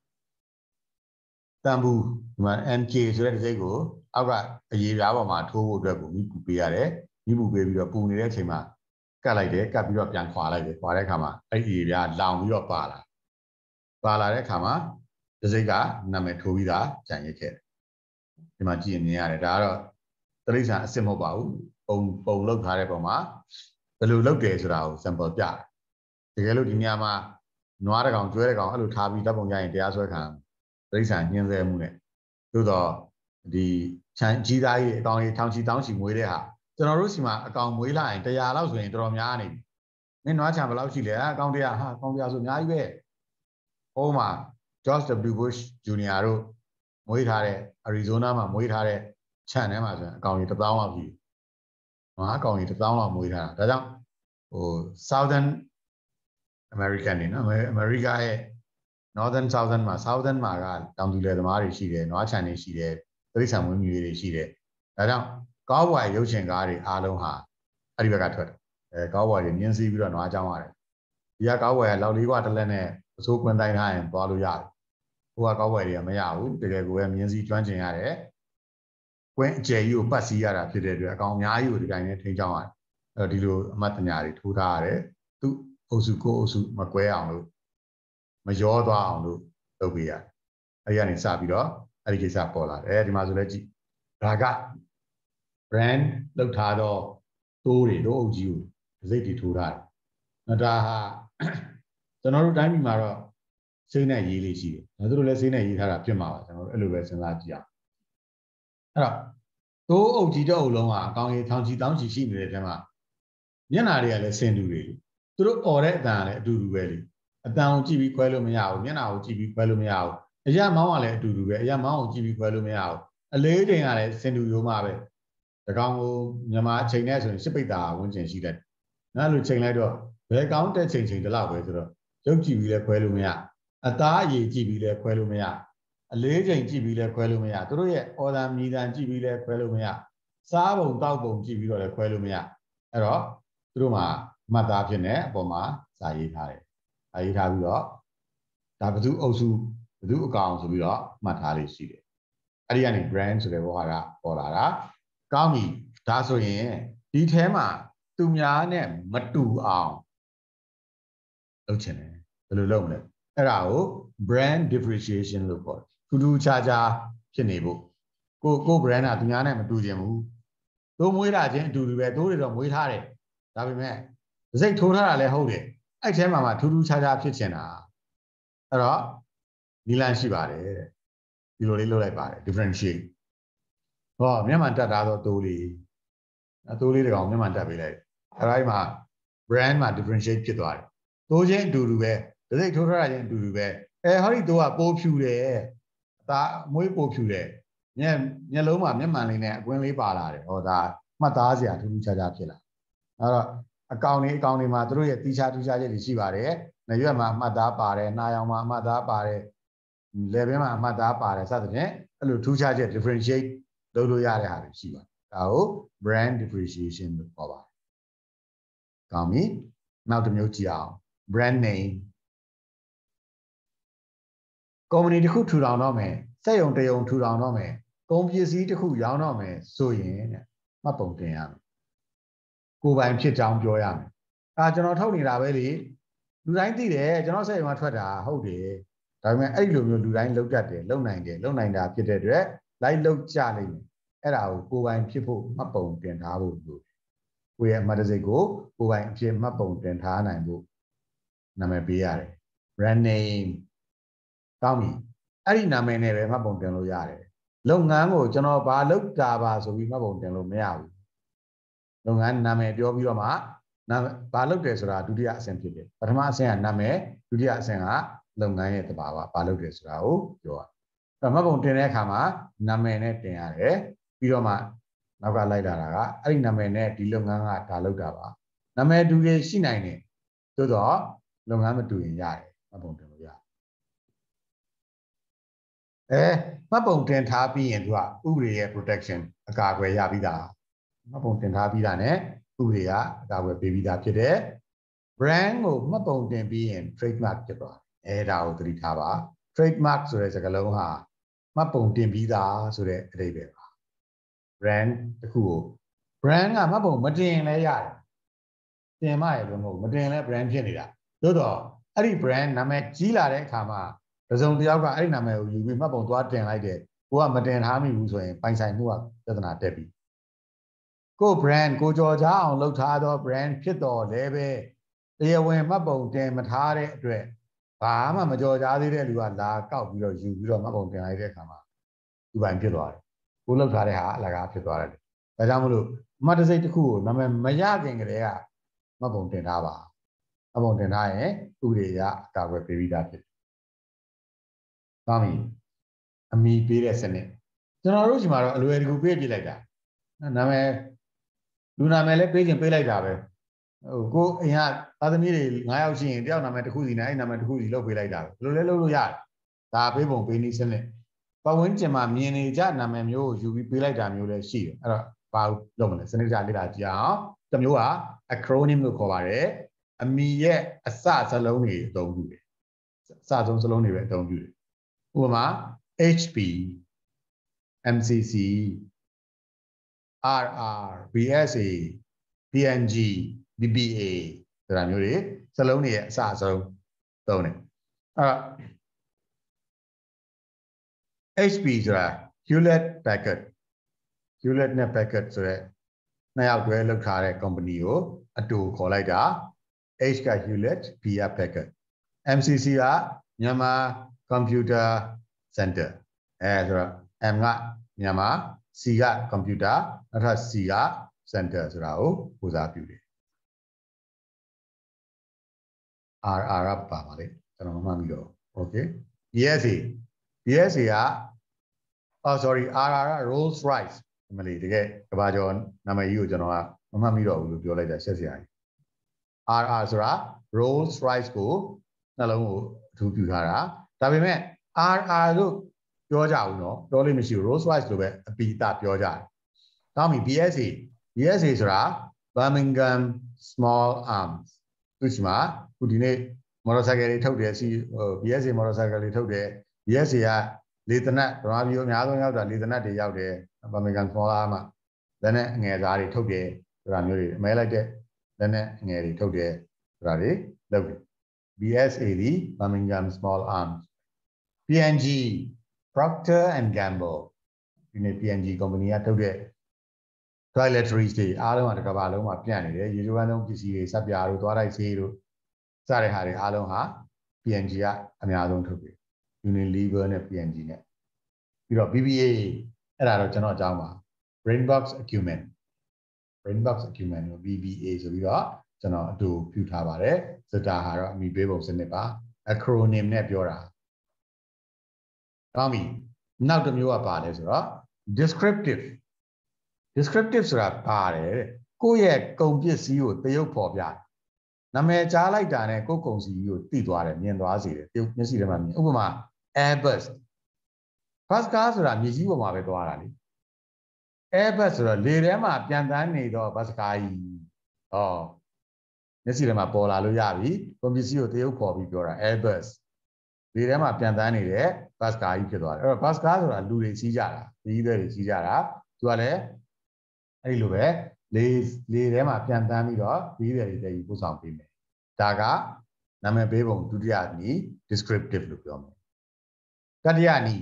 တန်ဘူးဒီမှာ M K ဆိုတဲ့တစ်စိတ်ကိုအောက်ကအရေးပြားပေါ်မှာထိုးဖို့အတွက်ကိုမိပူပေးရတယ်မိပူပေးပြီးတော့ပူနေတဲ့အချိန်မှာကတ်လိုက်တယ်ကတ်ပြီးတော့ပြန်ခွာလိုက်တယ်ခွာတဲ့အခါမှာအဲ့ဒီအရေးပြားလောင်ပြီးတော့ပါလာပါလာတဲ့အခါမှာတစ်စိတ်ကနာမည်ထိုးပြီးသားကြံရစ်ခဲ့တယ်ဒီမှာကြည့်ရင်မြင်ရတယ်ဒါကတော့တိရစ္ဆာန်အစစ်မဟုတ်ပါဘူးပုံပုံလောက်ထားတဲ့ပုံမှာဘယ်လိုလုပ်တယ်ဆိုတာကို sample ပြတယ်တကယ်လို့ဒီနေရာမှာနွားတစ်ကောင်ကျွဲတစ်ကောင်အဲ့လိုထားပြီးတပ်ပုံရရင်တရားစွဲခံတိရစ္ဆာန်ညှင်းဆဲမှုနဲ့သို့တော့ဒီချမ်းကြီးသားကြီးအကောင်ကြီးထောင်ချီတောင်းချီမွေးတဲ့ဟာကျွန်တော်တို့စီမှာအကောင်မွေးလာရင်တရားလောက်ဆိုရင်တော်တော်များနေပြီမင်းနွားချံဘယ်လောက်ရှိလဲအကောင်တရားဟာအကောင်တရားဆိုအများကြီးပဲဟိုမှာ George W Bush Junior တို့မွေးထားတဲ့ Arizona မှာမွေးထားတဲ့ခြံထဲမှာဆိုရင်အကောင်ကြီးတစ်သောင်းလောက်ပြီ။ဟာအကောင်ကြီးတစ်သောင်းလောက်မွေးထားတာ။ဒါကြောင့်ဟို Southern American နေနော် America ရဲ့ Northern Southern မှာ Southern မှာကတောင်သူလယ်သမားတွေရှိတယ်၊နွားခြံတွေရှိတယ်၊တိရစ္ဆာန်မွေးမြူရေးတွေရှိတယ်။ဒါကြောင့်ကောင်းဝါရုပ်ရှင်ကားတွေအားလုံးဟာအဲ့ဒီဘက်ကထွက်တယ်။အဲကောင်းဝါတွေမြင်းစည်းပြီးတော့နွားကြောင်းရတယ်။ဒီကကောင်းဝါရလောက်လေးกว่าတစ်လက်နဲ့အစိုးကွင်းတိုင်းထားရင်သွားလို့ရတယ်။ဟိုကကောင်းဝါတွေကမရဘူး။တကယ်ကိုပဲမြင်းစည်းကျွမ်းကျင်ရတယ်။ကွင်းအကျယ်ကြီးကိုပတ်စည်းရတာဖြစ်တဲ့အတွက်အကောင်အများကြီးကိုဒီတိုင်းနဲ့ထိန်းချောင်းရတယ်။အဲဒီလိုအမတ်တညာတွေထိုးထားရတယ်။သူအုပ်စုကိုအုပ်စုမကွဲအောင်လို့မရောသွားအောင်လို့လုပ်ပေးရတယ်။အဲဒီကနေစပြီးတော့အဲ့ဒီကိစ္စပေါ်လာတယ်။အဲဒီမှာဆိုလဲကြည့်ဒါက brand လောက်ထားတော့တိုးတွေတို့အုပ်ကြီးကိုစိတ်တွေထိုးထားတယ်ဒါဟာကျွန်တော်တို့တိုင်းပြည်မှာတော့စိတ်နဲ့ရေးလေးရှိတယ်ဒါတို့လည်းစိတ်နဲ့ရေးထားတာဖြစ်မှာပါကျွန်တော်တို့အဲ့လိုပဲစဉ်းစားကြည့်အောင်အဲ့တော့တိုးအုပ်ကြီးတစ်အုပ်လုံးကအကောင်ကြီးထောင်ချီတောင်းချီရှိနေတဲ့အချိန်မှာမျက်နှာတွေကလည်းစင်တူတွေသူတို့អော်တဲ့အတန်ကလည်းအတူတူပဲလေအတန်ကိုကြည့်ပြီးခွဲလို့မရဘူးမျက်နှာကိုကြည့်ပြီးခွဲလို့မရဘူးအရာမောင်းကလည်းအတူတူပဲအရာမောင်းကိုကြည့်ပြီးခွဲလို့မရဘူးအလေးချိန်ကလည်းစင်တူရိုးမှာပဲဒီကောင်ကိုမြန်မာအချိန်နဲ့ဆိုရင်ရှစ်ပိတ်တာဝန်းကျင်ရှိတယ်နော်လူချိန်လိုက်တော့ဘယ်ကောင်းတဲ့ချိန်ချိန်တလောက်ပဲဆိုတော့ရုပ်ကြည့်ပြီးလဲခွဲလို့မရအသားအရည်ကြည့်ပြီးလဲခွဲလို့မရအလေးချိန်ကြည့်ပြီးလဲခွဲလို့မရသူတို့ရဲ့အော်ဒါမြည်တမ်းကြည့်ပြီးလဲခွဲလို့မရစားပုံတောက်ပုံကြည့်ပြီးတော့လဲခွဲလို့မရအဲ့တော့သူတို့မှာမှတ်သားဖြစ်နေအပေါ်မှာစာရေးထားတယ်စာရေးထားပြီးတော့ဒါဘယ်သူအုပ်စုဘယ်သူအကောင်ဆိုပြီးတော့မှတ်ထားလေးရှိတယ်အဲ့ဒီကနေ brand ဆိုတဲ့ဘောဟာကပေါ်လာတာကောင်းပြီဒါဆိုရင်ဒီထဲမှာသူများနဲ့မတူအောင်လုပ်ချင်တယ်ဘယ်လိုလုပ်မလဲအဲ့ဒါကို brand differentiation လို့ခေါ်တယ်ထူးထူးခြားခြားဖြစ်နေဖို့ကိုကို brand ကသူများနဲ့မတူချင်ဘူးတို့မွေးတာချင်းအတူတူပဲတို့တွေတော့မွေးထားတယ်ဒါပေမဲ့စိတ်ထိုးထားတာလည်းဟုတ်တယ်အဲ့ထဲမှာမှထူးထူးခြားခြားဖြစ်ချင်တာအဲ့တော့နီလန်ရှိပါတယ်တဲ့ဒီလိုလေးလုပ်လိုက်ပါတယ် differentiate ဟောမျက်မှန်တက်တာတော့တိုးလေးအတိုးလေးတကောင်မျက်မှန်တက်ပေးလိုက်အဲ့ဒါမှ brand မှာ differentiate ဖြစ်သွားတယ်တိုးချင်းအတူတူပဲစိတ်ထိုးထားတာချင်းအတူတူပဲအဲဟောဒီတိုးကပိုးဖြူတယ်အသားမွေးပိုးဖြူတယ်မျက်မျက်လုံးမှာမျက်မှန်လေးနဲ့အကွင်းလေးပါလာတယ်ဟောဒါမှတ်သားစရာထူးထူးခြားခြားဖြစ်လာအဲ့တော့အကောင်လေးအကောင်လေးမှာတို့ရဲ့တီးခြားထူးခြားချက်တွေရှိပါတယ်။နှရွက်မှာအမှတ်သားပါတယ်၊နှာရောင်မှာအမှတ်သားပါတယ်၊လယ်ဘင်းမှာအမှတ်သားပါတယ်စသဖြင့်အဲ့လိုထူးခြားချက် differentiate လုပ်လို့ရတဲ့ဟာတွေရှိပါတယ်။ဒါကို brand differentiation လို့ခေါ်ပါတယ်။ကောင်းပြီ။နောက်တစ်မျိုးကြည့်အောင် brand name ကုမ္ပဏီတစ်ခုထူထောင်တော့မယ်စက်ရုံတရုံထူထောင်တော့မယ်ကုန်ပစ္စည်းတစ်ခုရောင်းတော့မယ်ဆိုရင်မှတ်ပုံတင်ရမယ်ကိုယ်ပိုင်ဖြစ်ကြောင်းပြောရမယ်အာကျွန်တော်ထုတ်နေတာပဲလေလူတိုင်းသိတယ်ကျွန်တော်စက်ရုံကထွက်တာဟုတ်တယ်ဒါပေမဲ့အဲ့ဒီလိုမျိုးလူတိုင်းလောက်တတ်တယ်လုံနိုင်တယ်လုံနိုင်တာဖြစ်တဲ့အတွက်လိုက်လောက်ကြလိမ့်မယ်အဲ့ဒါကိုကိုယ်ပိုင်ဖြစ်ဖို့မှတ်ပုံတင်ထားဖို့လို့ကိုယ့်ရဲ့အမှတ်တစိတ်ကိုကိုယ်ပိုင်အဖြစ်မှတ်ပုံတင်ထားနိုင်ဖို့နာမည်ပေးရတယ် brand name ကောင်းပြီအဲ့ဒီနာမည်နဲ့ပဲမှတ်ပုံတင်လို့ရတယ်လုပ်ငန်းကိုကျွန်တော်ဘာလုပ်တာပါဆိုပြီးမှတ်ပုံတင်လို့မရဘူးလုပ်ငန်းနာမည်ပြောပြီးတော့မှနာဘာလုပ်တယ်ဆိုတာဒုတိယအဆင့်ဖြစ်တယ်ပထမအဆင့်ကနာမည်ဒုတိယအဆင့်ကလုပ်ငန်းရဲ့တဘာဝဘာလုပ်တယ်ဆိုတာကိုပြောရအဲ့မှတ်ပုံတင်တဲ့အခါမှာနာမည်နဲ့တင်ရတယ်ပြီးတော့မှနောက်ကလိုက်လာတာကအဲ့ဒီနာမည်နဲ့ဒီလုပ်ငန်းကဒါလုပ်တာပါနာမည်တူရရှိနိုင်တယ်သို့တော့လုပ်ငန်းမတူရင်ရတယ်မှတ်ပုံတင်လို့ရတယ်အဲမှတ်ပုံတင်ထားပြီးရင်သူကဥပဒေရဲ့ protection အကာအကွယ်ရပြီးသားမှတ်ပုံတင်ထားပြီးတာ ਨੇ ဥပဒေကအကာအကွယ်ပေးပြီးသားဖြစ်တယ် brand ကိုမှတ်ပုံတင်ပြီးရင် trademark ဖြစ်သွားတယ်အဲဒါကိုသတိထားပါ trademark ဆိုတဲ့စကားလုံးဟာမှတ်ပုံတင်ပြီးသားဆိုတဲ့အဓိပ္ပာယ်ပါ brand တခုကို brand ကမှတ်ပုံမတင်လဲရတယ်တင်မှရလို့မဟုတ်မတင်လဲ brand ဖြစ်နေတာသို့တော့အဲ့ဒီ brand နာမည်ကြီးလာတဲ့အခါမှာတစုံတစ်ယောက်ကအဲ့ဒီနာမည်ကိုယူပြီးမှတ်ပုံသွားတင်လိုက်တယ်ကိုကမတင်ထားမိဘူးဆိုရင်ပိုင်ဆိုင်မှုကပြဿနာတက်ပြီကို brand ကိုကြော်ကြားအောင်လုပ်ထားသော brand ဖြစ်တော်လဲပဲတရားဝင်မှတ်ပုံတင်မထားတဲ့အတွက်ဘာမှမကြော်ကြားသေးတဲ့လူကလာကောက်ပြီးတော့ယူပြီးတော့မှတ်ပုံတင်လိုက်တဲ့အခါမှာသူပိုင်ဖြစ်သွားတယ်ကိုလုပ်ထားတဲ့ဟာအလကားဖြစ်သွားတယ်ဒါကြောင့်မလို့မှတ်တစိတ်တစ်ခုကိုနာမည်မရခင်ကတည်းကမှတ်ပုံတင်ထားပါမှတ်ပုံတင်ထားရင်ဥပဒေအရအကာအကွယ်ပေးပြီးသားဖြစ်ပါမယ်အမီပေးတဲ့စနစ်ကျွန်တော်တို့ဒီမှာတော့အလွယ်တကူပေးပြလိုက်တာနာမည်လူနာမည်လည်းပေးခြင်းပေးလိုက်တာပဲဟိုကိုအိမ်ကသားသမီးတွေ၅ယောက်ရှိရင်တယောက်နာမည်တစ်ခုစီနဲ့အဲ့နာမည်တစ်ခုစီလုပ်ပေးလိုက်တာပဲဘယ်လိုလဲလုပ်လို့ရတယ်ဒါပေးပုံပေးနည်းစနစ်ပတ်ဝန်းကျင်မှာမြင်နေကြနာမည်မျိုးကိုယူပြီးပေးလိုက်တာမျိုးလည်းရှိတယ်အဲ့တော့ဘာလုပ်မလဲစနစ်ကြလေ့လာကြအောင်တစ်မျိုးက acronym လို့ခေါ်ပါတယ်အမီရဲ့အစစလုံးတွေအသုံးပြုတယ်အစဆုံးစလုံးတွေပဲအသုံးပြုတယ်ဥပမာ H P M C C R R B S A P N G B B A ဆိုတာမျိုးတွေစလုံးတွေရဲ့အစအဆုံးသုံးတယ်အဲ့ H P ဆိုတာ Hewlett Packard Hewlett နဲ့ Packard ဆိုတဲ့နှစ်ယောက်တွဲလုပ်ထားတဲ့ company ကိုအတူခေါ်လိုက်တာ H က Hewlett B က Packard M C C က Myanmar Computer Center အဲဆိုတော့ M က Myanmar C က Computer နောက်ထပ် C က Center ဆိုတာကိုကိုစားပြုတယ် R R ကပါပါလေကျွန်တော်မှတ်ပြီးတော့ Okay B S A B S A က oh sorry R R က Rolls Royce မလေးတကယ်ကဘာကျော်နာမည်ကြီးကိုကျွန်တော်ကမမှတ်မိတော့ဘူးလို့ပြောလိုက်တာရှက်စရာကြီး R R ဆိုတာ Rolls Royce ကိုနှလုံးကိုအထူးပြုထားတာဒါပေမဲ့ R R လို့ပြောကြဘူးเนาะပြောလို့မရှိဘူး Rolls Royce လို့ပဲအပီတပြောကြတယ်တောင်းပြီ B S A B S A ဆိုတာ Birmingham Small Arms သူ့မှာခုဒီနေ့ motorcycle တွေထုတ်တယ်စီ B S A motorcycle တွေထုတ်တယ် B S A ကလေသနက်ဓမ္မပြည်အများဆုံးရောက်တာလေသနက်တွေရောက်တယ် Birmingham Small Arms မှာလက်နဲ့ငယ်သားတွေထုတ်တယ်ဆိုတာမျိုးတွေအမဲလိုက်တဲ့လက်နဲ့ငယ်တွေထုတ်တယ်ဆိုတာတွေလုပ်တယ် B S A ဒီ Birmingham Small Arms P N G Procter and Gamble ဒီနေ့ P N G company ကထုတ်တဲ့ toiletries တွေအားလုံးကတစ်ကမ္ဘာလုံးမှာပြန့်နေတယ်ရေချိုးပန်းလုံးပစ္စည်းတွေစပ်ပြာတို့သွားတိုက်ဆေးတို့စတဲ့ဟာတွေအားလုံးဟာ P N G ကအများဆုံးထုတ်တယ် Unilever နဲ့ P N G နဲ့ပြီးတော့ B B A အဲ့ဒါတော့ကျွန်တော်အကြောင်းပါ Brainbox Acumen Brainbox Acumen ကို B B A ဆိုပြီးတော့ကျွန်တော်အတူပြုထားပါတယ်စတာဟာတော့အမိပေးပုံစနစ်ပါ acronym နဲ့ပြောတာကောင်းပြီနောက်တစ်မျိုးကပါလဲဆိုတော့ descriptive descriptive ဆိုတာပါတယ်တဲ့ကိုယ့်ရဲ့ကုန်ပစ္စည်းကိုတရုပ်ဖော်ပြနာမည်ကြားလိုက်တာနဲ့ကိုယ့်ကုန်စည်ကိုသိသွားတယ်မြင်သွားစေတယ်တရုပ်မျက်စိထဲမှာမြင်ဥပမာ Airbus bus car ဆိုတာမြေကြီးပေါ်မှာပဲသွားတာလေ Airbus ဆိုတော့လေထဲမှာပြန်တန်းနေတော့ bus car ကြီးဟောမျက်စိထဲမှာပေါ်လာလို့ရပြီကုန်ပစ္စည်းကိုတရုပ်ဖော်ပြီးပြောတာ Airbus လေထဲမှာပြန်တန်းနေတဲ့ bus car ကြီးဖြစ်သွားတယ်အဲ့တော့ bus car ဆိုတာလူတွေစီးကြတာကြီးတွေစီးကြတာသူကလည်းအဲ့လိုပဲလေလေထဲမှာပြန်တန်းပြီးတော့ကြီးတွေတွေပို့ဆောင်ပေးမယ်ဒါကနာမည်ပေးပုံဒုတိယနည်း descriptive လို့ပြောမယ်တတိယနည်း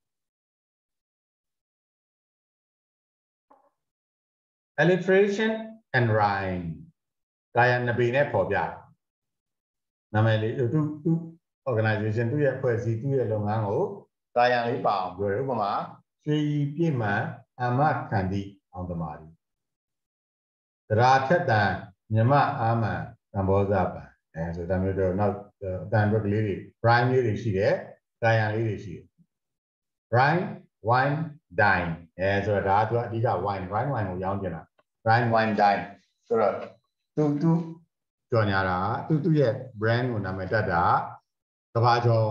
alliteration and rhyme ကာယနပေနဲ့ပေါ်ပြနာမည်လေးသူသူ organization သူ့ရဲ့အဖွဲ့အစည်းသူ့ရဲ့လုပ်ငန်းကိုကာယလေးပါအောင်ပြောတယ်ဥပမာရွှေရည်ပြည့်မှန်အမခန္တီအောင်သမားကြီးတရားထက်တန်မြမအာမန်သံဘောဇပံအဲဆိုတာမျိုးတော့နောက်အတန်ဘက်ကလေးတွေ rhyme လေးတွေရှိတယ်ကာယလေးတွေရှိတယ် rhyme wine dine အဲဆိုတာဒါကအဓိက wine rhyme wine ကိုရောင်းကျင်တာ rhyme wine dine ဆိုတော့သူသူကြော်ညာတာသူသူရဲ့ brand ကိုနာမည်တက်တာကဘာကျော်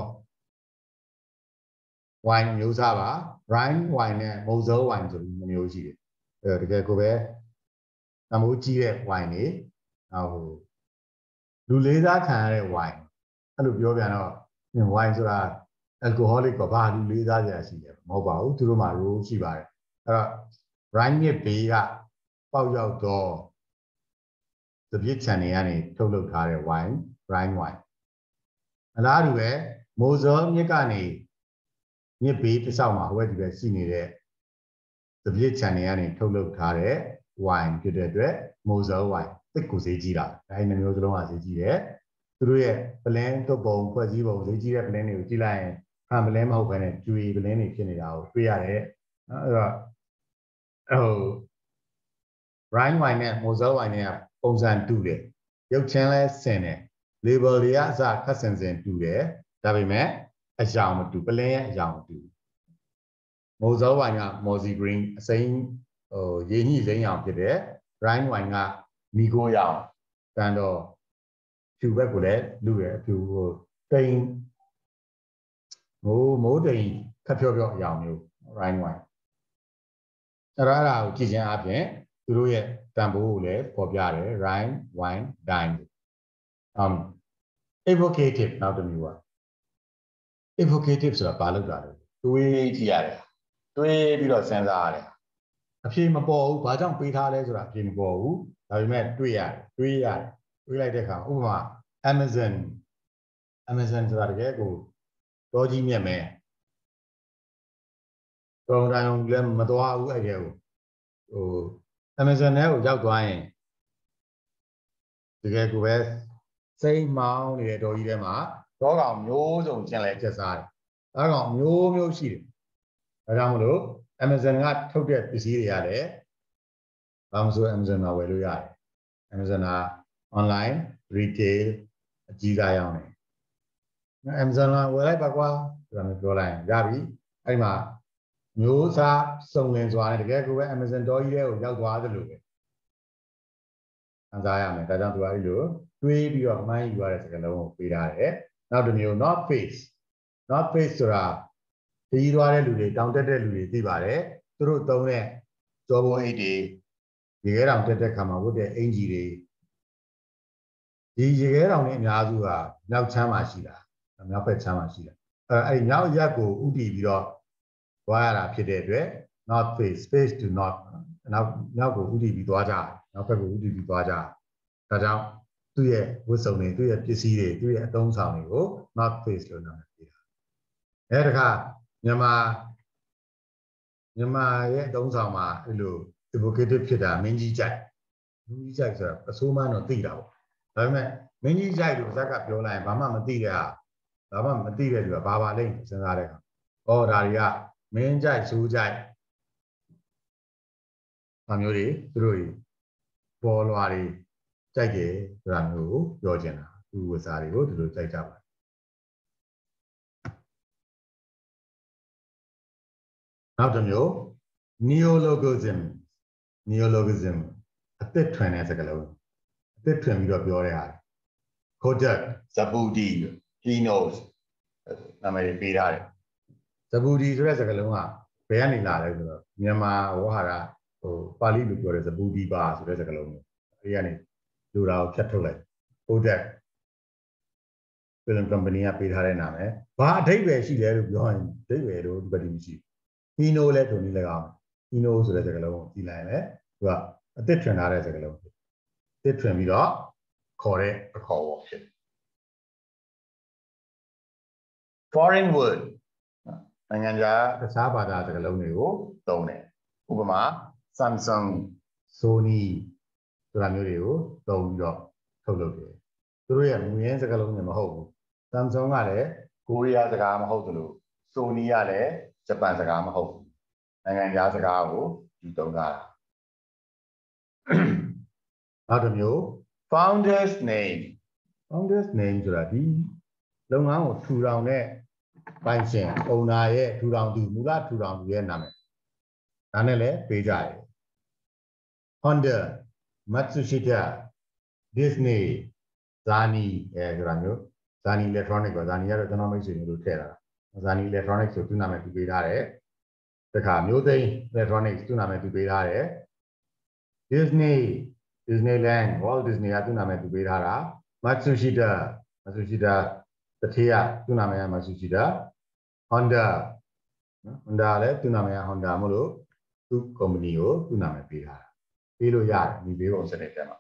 wine မျိုးစားပါ rhyme wine နဲ့ mosel wine ဆိုပြီးမျိုးရှိတယ်အဲတကယ်ကိုပဲအမိုးကြီးတဲ့ wine တွေဟိုလူလေးစားခံရတဲ့ wine အဲ့လိုပြောပြန်တော့ wine ဆိုတာ alcoholic ကဘာလူလေးစားကြရရှိတယ်မဟုတ်ပါဘူးသူတို့မှာ rule ရှိပါတယ်အဲ့တော့ rhyme ရဲ့ဘေးကပေါက်ရောက်တော့သပြစ်ချန်တွေကနေထုတ်လုပ်ထားတဲ့ wine rhyme wine အလားတူပဲ mosel မြစ်ကနေမြစ်ဘေးတစ်လျှောက်မှာဟိုဘက်ဒီဘက်ရှိနေတဲ့သပြစ်ချန်တွေကနေထုတ်လုပ်ထားတဲ့ wine ဖြစ်တဲ့အတွက် mosel wine တစ်ကိုဈေးကြီးတာအဲဒီနှမျိုးစလုံးကဈေးကြီးတယ်သူတို့ရဲ့ပလင်းတုပ်ပုံဖွဲ့စည်းပုံဈေးကြီးတဲ့ပလင်းတွေကိုကြည့်လိုက်ရင်ဖန်ပလင်းမဟုတ်ဘဲနဲ့ကျွေပလင်းတွေဖြစ်နေတာကိုတွေ့ရတယ်နော်အဲ့တော့ဟို rhyme wine နဲ့ mosel wine နဲ့ပုံစံတူတယ်ရုပ်ချင်းလဲဆင်တယ် label တွေကအစခက်ဆင်ဆင်တူတယ်ဒါပေမဲ့အယောင်မတူပလင်းရဲ့အယောင်မတူ mosel wine က mossy green အစိမ်းဟိုရေညှိစိမ်းရောင်ဖြစ်တယ် rhyme wine ကမီကိုရောင်တန်တော့ဖြူဘက်ကိုလည်းလူရအဖြူဟိုတိမ်မိုးမိုးတိမ်ခက်ဖြော့ဖြော့အရောင်မျိုး rhyme wine အဲ့ဒါအဲ့ဒါကိုကြည့်ခြင်းအပြင်သူတို့ရဲ့တန်ဖိုးကိုလည်းပေါ်ပြတယ် rhyme wine dine um evocative နောက်တစ်မျိုးပါ evocative ဆိုတာဘာလို့တာလဲတွေးကြည့်ရတယ်တွေးပြီးတော့စဉ်းစားရတယ်အဖြေမပေါ်ဘူးဘာကြောင့်ပေးထားလဲဆိုတာအဖြေမပေါ်ဘူးဒါပေမဲ့တွေးရတယ်တွေးရတယ်တွေးလိုက်တဲ့အခါဥပမာ Amazon Amazon ဆိုတာတကယ်ကိုတောကြီးမြတ်မယ်တော်တိုင်းလည်းမတော်ဘူးအဲ့ဒီကိုဟို Amazon ထဲကိုရောက်သွားရင်တကယ်ကိုပဲစိတ်မောင်းနေတဲ့တော်ကြီးထဲမှာတော့ကောင်မျိုးစုံကျင်လဲချက်စားတယ်ဒါကောင်မျိုးမျိုးရှိတယ်ဒါကြောင့်မလို့ Amazon ကထုတ်တဲ့ပစ္စည်းတွေရတယ်ဘာမှမဆို Amazon မှာဝယ်လို့ရတယ် Amazon က online retail အကြီးစားရောင်းတယ် Amazon ကဝယ်လိုက်ပါကွာဆိုတာမျိုးပြောလိုက်ရင်ရပြီအဲ့ဒီမှာမျိုးစားစုံလင်စွာနဲ့တကယ်ကိုပဲ Amazon တော်ကြီးတွေကိုရောက်သွားသလိုပဲခံစားရမယ်ဒါကြောင့်သူကအဲ့လိုတွေးပြီးတော့အမှန်ယူရတဲ့စကားလုံးကိုပေးထားတယ်နောက်တစ်မျိုး not face not face ဆိုတာဒီသွားတဲ့လူတွေတောင်တက်တဲ့လူတွေသိပါတယ်သူတို့သုံးတဲ့ကြောပုံအိတ်တွေရေခဲတောင်တက်တဲ့ခါမှာဝတ်တဲ့အင်ဂျီတွေဒီရေခဲတောင်တွေအများစုကမြောက်ချမ်းမှာရှိတာမြောက်ဘက်ချမ်းမှာရှိတာအဲအဲ့မြောက်ရက်ကိုဥတည်ပြီးတော့သွားရတာဖြစ်တဲ့အတွက် not face face to not နောက်မြောက်ကိုဥတည်ပြီးသွားကြနောက်ဘက်ကိုဥတည်ပြီးသွားကြဒါကြောင့်သူ့ရဲ့ဝတ်စုံတွေသူ့ရဲ့ပစ္စည်းတွေသူ့ရဲ့အသုံးဆောင်တွေကို not face လို့နာမည်ပေးတာအဲတခါမြန်မာမြန်မာရဲ့အသုံးဆောင်မှာအဲ့လို evocative ဖြစ်တာမင်းကြီးကြိုက်မင်းကြီးကြိုက်ဆိုတာအဆိုးမှန်းတော့သိတာပေါ့ဒါပေမဲ့မင်းကြီးကြိုက်လို့ဇက်ကပြောလိုက်ရင်ဘာမှမသိတဲ့ဟာဘာမှမသိတဲ့လူကဘာပါလိမ့်စဉ်းစားတဲ့အခါဩဒါတွေကမင်းကြိုက်ဆိုးကြိုက်အမျိုးတွေသူတို့ပေါ်လွာတွေကြိုက်တယ်ဆိုတာမျိုးကိုပြောချင်တာသူဝတ်စားတွေကိုဒီလိုကြိုက်ကြပါနောက်တစ်မျိုး neologism neologism အသစ်ထွင်တဲ့စကားလုံးအသစ်ထွင်ပြီးတော့ပြောတဲ့ဟာ Kodak Zabudi he knows နာမည်ပေးထားတယ် Zabudi ဆိုတဲ့စကားလုံးကဘယ်ကနေလာလဲဆိုတော့မြန်မာဝါဟာရဟိုပါဠိလိုပြောတဲ့ Zabudi ပါဆိုတဲ့စကားလုံးအဲဒီကနေလူတာကိုဖြတ်ထုတ်လိုက် Kodak film company ကပေးထားတဲ့နာမည်ဘာအဓိပ္ပာယ်ရှိလဲလို့ပြောရင်အဓိပ္ပာယ်တော့ဒီပတိမရှိဘူး Hino လဲထုံနေ၎င်း Hino ဆိုတဲ့စကားလုံးကိုကြည်လိုက်ရင်လည်းသူကအသစ်ထွင်ထားတဲ့စကားလုံးဖြစ်အသစ်ထွင်ပြီးတော့ခေါ်တဲ့အခေါ်အဝေါ်ဖြစ် foreign word နိုင်ငံခြားတခြားဘာသာစကားလုံးတွေကိုသုံးတယ်ဥပမာ Samsung Sony ဆိုတာမျိုးတွေကိုသုံးပြီးတော့ထုတ်လုပ်တယ်သူတို့ရဲ့မူရင်းစကားလုံးတွေမဟုတ်ဘူး Samsung ကလည်းကိုရီးယားစကားမဟုတ်သလို Sony ကလည်းဂျပန်စကားမဟုတ်ဘူးနိုင်ငံခြားစကားကိုယူသုံးတာနောက်တစ်မျိုး founders name founders name ဆိုတာဒီလုပ်ငန်းကိုထူထောင်တဲ့ပိုင်ရှင် owner ရဲ့ထူထောင်သူမူလထူထောင်သူရဲ့နာမည်ဒါနဲ့လည်းပေးကြတယ် Honda Matsushita Disney Zani အဲဆိုတာမျိုး Zani Electronic ကို Zani ကတော့ကျွန်တော်မိတ်ဆွေမျိုးလို့ထည့်တာ Zani Electronic ဆိုသူနာမည်သူပေးထားတယ်တခါမျိုးသိန်း Electronics သူနာမည်သူပေးထားတယ် Disney Disneyland Walt Disney ကသူနာမည်သူပေးထားတာ Matsushita Matsushita တတိယသူနာမည်က Matsushita Honda Honda လည်းသူနာမည်က Honda မလို့သူ company ကိုသူနာမည်ပေးထားတာပေးလို့ရတယ်ဒီပေးပုံစနစ်ထဲမှာ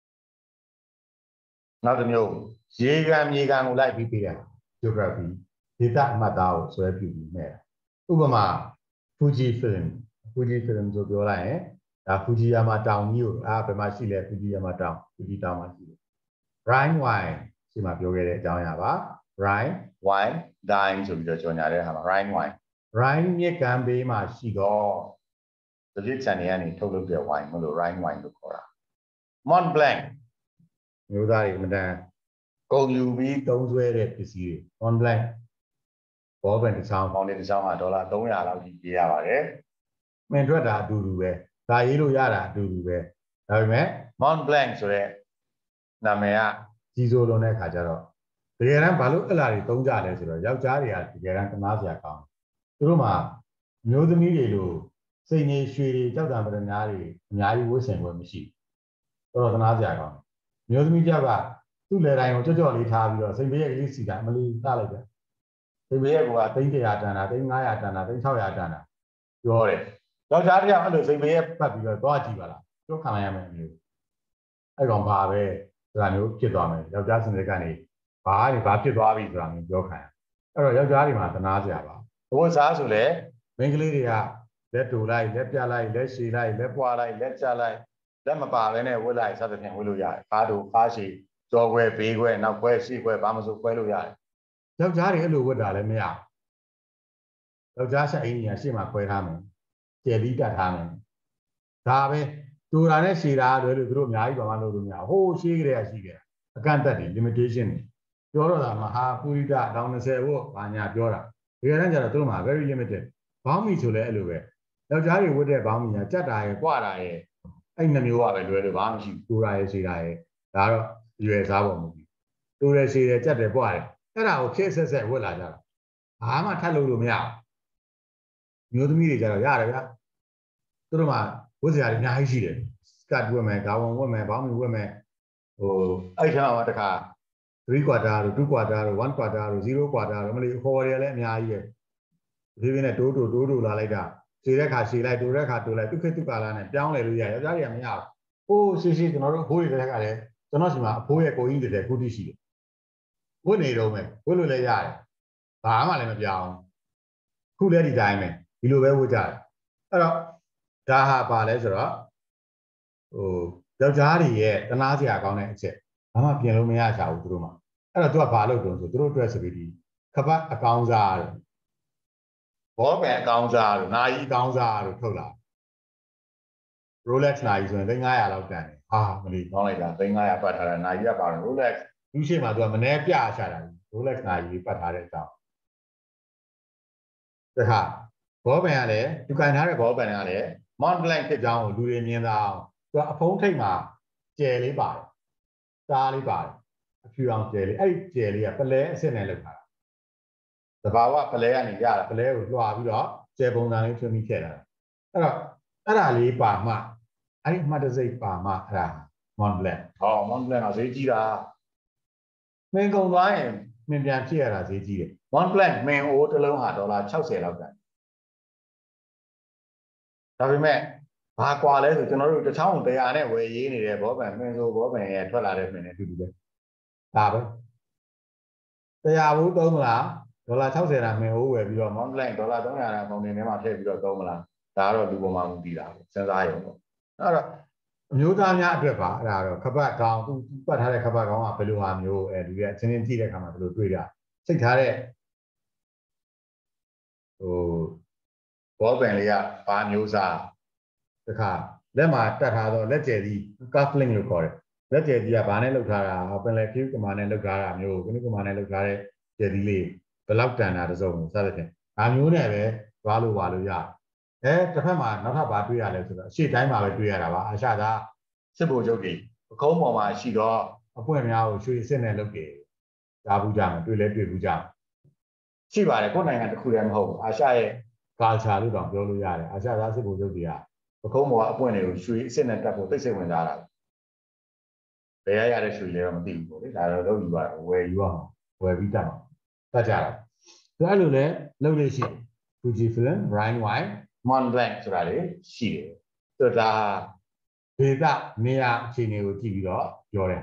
နောက်တစ်မျိုးရေကန်မြေကန်ကိုလိုက်ပြီးပေးတာ geography ဒေသအမှတ်သားကိုဆွဲပြုပြီးမဲ့ဥပမာ Fuji film Fuji film ဆိုပြောလိုက်ရင်ဒါ Fujiyama တောင်ကြီးကိုအာဘယ်မှာရှိလဲ Fujiyama တောင် Fuji တောင်မှာရှိတယ် Rhine wine ဒီမှာပြောခဲ့တဲ့အကြောင်းအရာပါ Rhine wine dime ဆိုပြီးတော့ကြော်ညာတဲ့ဟာမှာ Rhine wine Rhine မြစ်ကမ်းဘေးမှာရှိတော့ဒီလိုခြံနေရနေထုတ်လုပ်တဲ့ wine မလို့ Rhine wine လို့ခေါ်တာ Mont Blanc မျိုးသားတွေအမှန်တန်ကုန်ယူပြီးသုံးစွဲတဲ့ပစ္စည်းတွေ Mont Blanc ဘောပင်တစ်ချောင်းပေါင်းတစ်ချောင်းကဒေါ်လာသုံးရာလောက်ကြီးပေးရပါတယ်မင်းထွက်တာအတူတူပဲဒါရေးလို့ရတာအတူတူပဲဒါပေမဲ့ Mont Blanc ဆိုတဲ့နာမည်ကကြီးစိုးလုံးတဲ့ခါကျတော့တကယ်တမ်းဘာလို့အဲ့လာတွေသုံးကြလဲဆိုတော့ယောက်ျားတွေကတကယ်တမ်းတနာစရာကောင်းသူတို့မှာမျိုးသမီးတွေလိုစိတ်နေရွှေတွေကြောက်တံပရမများတွေအများကြီးဝတ်ဆင်ပွဲမရှိဘူးတော်တော်တနာစရာကောင်းမျိုးသမီးကြောက်ကသူ့လေတိုင်းကိုကြော့ကြော့လေးထားပြီးတော့စိတ်ဘေးရဲ့လေးစီတိုင်းမလီတလိုက်တယ်စိတ်ဘေးရဲ့ကသိန်းတစ်ရာတန်တာသိန်းငါးရာတန်တာသိန်းခြောက်ရာတန်တာပြောတယ်ယောက်ျားတစ်ယောက်အဲ့လိုစိတ်ဘေးရဲ့ပတ်ပြီးတော့သွားကြည့်ပါလားကျုပ်ခံလိုက်ရမယ်မျိုးအဲ့ကောင်ပါပဲဆိုတာမျိုးဖြစ်သွားမယ်ယောက်ျားစင်စစ်ကနေဘာတွေဘာဖြစ်သွားပြီဆိုတာမျိုးပြောခံရအဲ့တော့ယောက်ျားတွေမှာတနာစရာပါဘိုးစားဆိုလေမိန်းကလေးတွေကလက်တူလိုက်လက်ပြလိုက်လက်ရှည်လိုက်လက်ပွားလိုက်လက်ချလိုက်လက်မပါဘဲနဲ့ဝတ်လိုက်စသဖြင့်ဝတ်လို့ရတယ်ကားတို့ကားရှည်ကြော်ခွဲဘေးခွဲနောက်ခွဲရှေ့ခွဲဘာမှမဆိုခွဲလို့ရတယ်ယောက်ျားတွေအဲ့လိုဝတ်တာလည်းမရယောက်ျားဆက်အင်းကြီးကရှေ့မှာခွဲထားမယ်ကျယ်ပြီးတတ်ထားမယ်ဒါပဲတူတာနဲ့ရှည်တာတွေလို့သူတို့အများကြီးဘာမှလုပ်လို့မရဟိုးရှေးကလေးကရှိခဲ့အကန့်အသတ်တွေ limitation တွေပြောတော့တာမဟာပုရိသတောင်20ဘို့ဘာညာပြောတာဒီကနေ့ကျတော့သူတို့မှာ very limited ဘောင်းမီဆိုလဲအဲ့လိုပဲယောက်ျားတွေဝတ်တဲ့ဘောင်းမီကကြက်တာရယ်၊ကွာတာရယ်အဲ့နှမျိုးကပဲလွယ်လို့ဘာမှမရှိဘူးတူတာရယ်ရှည်တာရယ်ဒါတော့ရွယ်စားပေါ်မူပြီးတူတယ်ရှည်တယ်ကြက်တယ်ကွာတယ်အဲ့ဒါကိုခေတ်ဆက်ဆက်ဝတ်လာကြတာဘာမှထပ်လုပ်လို့မရဘူးမျိုးသမီးတွေကျတော့ရတယ်ဗျာသူတို့မှာဝတ်စရာတွေအများကြီးရှိတယ်စကတ်ဝတ်မယ်ဂါဝန်ဝတ်မယ်ဘောင်းမီဝတ်မယ်ဟိုအဲ့ထဲမှာတခါthree quarter တို့two quarter တို့one quarter တို့zero quarter တို့မလို့ခေါ်ရလည်းအများကြီးပဲဒီပြင်းနဲ့တိုးတိုးတိုးတိုးလာလိုက်တာရှည်တဲ့ခါရှည်လိုက်တိုးတဲ့ခါတိုးလိုက်သူခေတ်သူကာလာနဲ့ပြောင်းလဲလို့ရယောက်ျားတွေကမရဘူးဟိုးရှည်ရှည်ကျွန်တော်တို့အဖိုးတွေတည်းကလည်းကျွန်တော်စီမှာအဖိုးရဲ့ကိုကြီးတွေလည်းခုတိရှိတယ်ဝတ်နေတော့မယ်ဝတ်လို့လည်းရတယ်ဘာမှလည်းမပြောင်းခုလည်းဒီတိုင်းပဲဒီလိုပဲဝတ်ကြတယ်အဲ့တော့ဒါဟာပါလဲဆိုတော့ဟိုယောက်ျားတွေရဲ့တနာစရာကောင်းတဲ့အချက်ဘာမှပြင်လို့မရချဘူးသူတို့မှာအဲ့တော့သူကဘာလုပ်တုံးဆိုသူတို့အတွက်ဆိုပြီးဒီခပတ်အကောင်းစားတို့ဘောပန်အကောင်းစားတို့နာယီအကောင်းစားတို့ထုတ်လာ Rolex နာယီဆိုရင်သိန်း၅ရာလောက်တန်တယ်ဟာမလီကောင်းလိုက်တာသိန်း၅ရာပတ်ထားတာနာယီကပါတယ် Rolex လူရှိမှသူကမနှဲပြချတာ Rolex နာယီပတ်ထားတဲ့အကြောင်းတခါဘောပန်ကလည်းသူကန်ထားတဲ့ဘောပန်ကလည်း Mont Blanc ဖြစ်ကြောင်းကိုလူတွေမြင်တာအောင်သူကအဖုံးထိပ်မှာကျယ်လေးပါတယ်တားလေးပါတယ်အဖြူအောင်ကျယ်လေးအဲ့ဒီကျယ်လေးကပလဲအစစ်နဲ့လောက်ထားတာတဘာဝပလဲကနေရတာပလဲကိုလွှာပြီးတော့ကျယ်ပုံစံလေးထွင်ပြီးထည့်လာတာအဲ့တော့အဲ့ဒါလေးပါမှအဲ့ဒီမှတ်တစိတ်ပါမှအဲ့ဒါ Mont Blanc ဟော Mont Blanc ကဈေးကြီးတာမင်းကုန်သွားရင်မင်းပြန်ဖြစ်ရတာဈေးကြီးတယ် Mont Blanc မင်းအိုးတစ်လုံးဟာဒေါ်လာ60လောက်တန်ဒါပေမဲ့ဘာကွာလဲဆိုကျွန်တော်တို့တစ်ချောင်းတရာနဲ့ဝယ်ရေးနေတဲ့ဘောပန်မင်းဆိုဘောပန်ရဲ့ထွက်လာတဲ့မင်းနဲ့အတူတူပဲဒါပဲတရားဘူးသုံးမလားဒေါ်လာ60ရာမင်းအိုးဝယ်ပြီးတော့ Mont Blanc ဒေါ်လာ300ရာပုံနေထဲမှာထည့်ပြီးတော့သုံးမလားဒါကတော့လူပေါ်မှာမူတည်တာပေါ့စဉ်းစားရုံပေါ့အဲ့တော့အမျိုးသားများအတွက်ပါအဲ့ဒါတော့ခပတ်ကောင်းသူပတ်ထားတဲ့ခပတ်ကောင်းကဘယ်လိုဟာမျိုးအဲလူတွေအချင်းချင်းကြည့်တဲ့အခါမှာဘယ်လိုတွေ့တာစိတ်ထားတဲ့ဟိုဘောပန်လေးကဘာမျိုးစားတခါလက်မှာတက်ထားတော့လက်ကျယ်သီး cufflink လို့ခေါ်တယ်လက်ကျယ်သီးကဘာနဲ့လုပ်ထားတာပင်လယ်ဖြူကမာနဲ့လုပ်ထားတာမျိုးကနုကမာနဲ့လုပ်ထားတဲ့ကျယ်သီးလေးဘယ်လောက်တန်တာတစုံစသဖြင့်ဒါမျိုးနဲ့ပဲသွားလို့ပါလို့ရအဲတစ်ဖက်မှာနောက်ထပ်ဘာတွေ့ရလဲဆိုတော့အရှိတိုင်းမှာပဲတွေ့ရတာပါအာရှသားစစ်ဗိုလ်ချုပ်တွေပကုံးပေါ်မှာရှိတော့အပွင့်များကိုရွှေစစ်နဲ့လုပ်တယ်ဒါဘူးကြမှာတွေ့လဲတွေ့ဘူးကြမှာရှိပါတယ်ကိုယ်နိုင်ငံတစ်ခုတည်းမဟုတ်ဘူးအာရှရဲ့ culture လို့တောင်ပြောလို့ရတယ်အာရှသားစစ်ဗိုလ်ချုပ်တွေကပကုံးပေါ်ကအပွင့်တွေကိုရွှေအစ်စ်နဲ့တက်ဖို့သိစိတ်ဝင်စားတာဘယ်ရရတဲ့ရွှေလဲတော့မသိဘူးပေါ့လေဒါတော့လုပ်ယူရတာဝယ်ယူရမှာဝယ်ပြီးတက်မှာတတ်ကြတာဒါအဲ့လိုလဲလုပ်လို့ရှိတယ် Fujifilm Rhine Wine Mont Blanc ဆိုတာလေရှိတယ်ဆိုတော့ဒါဒေသနေရာအခြေအနေကိုကြည့်ပြီးတော့ပြောတဲ့ဟာ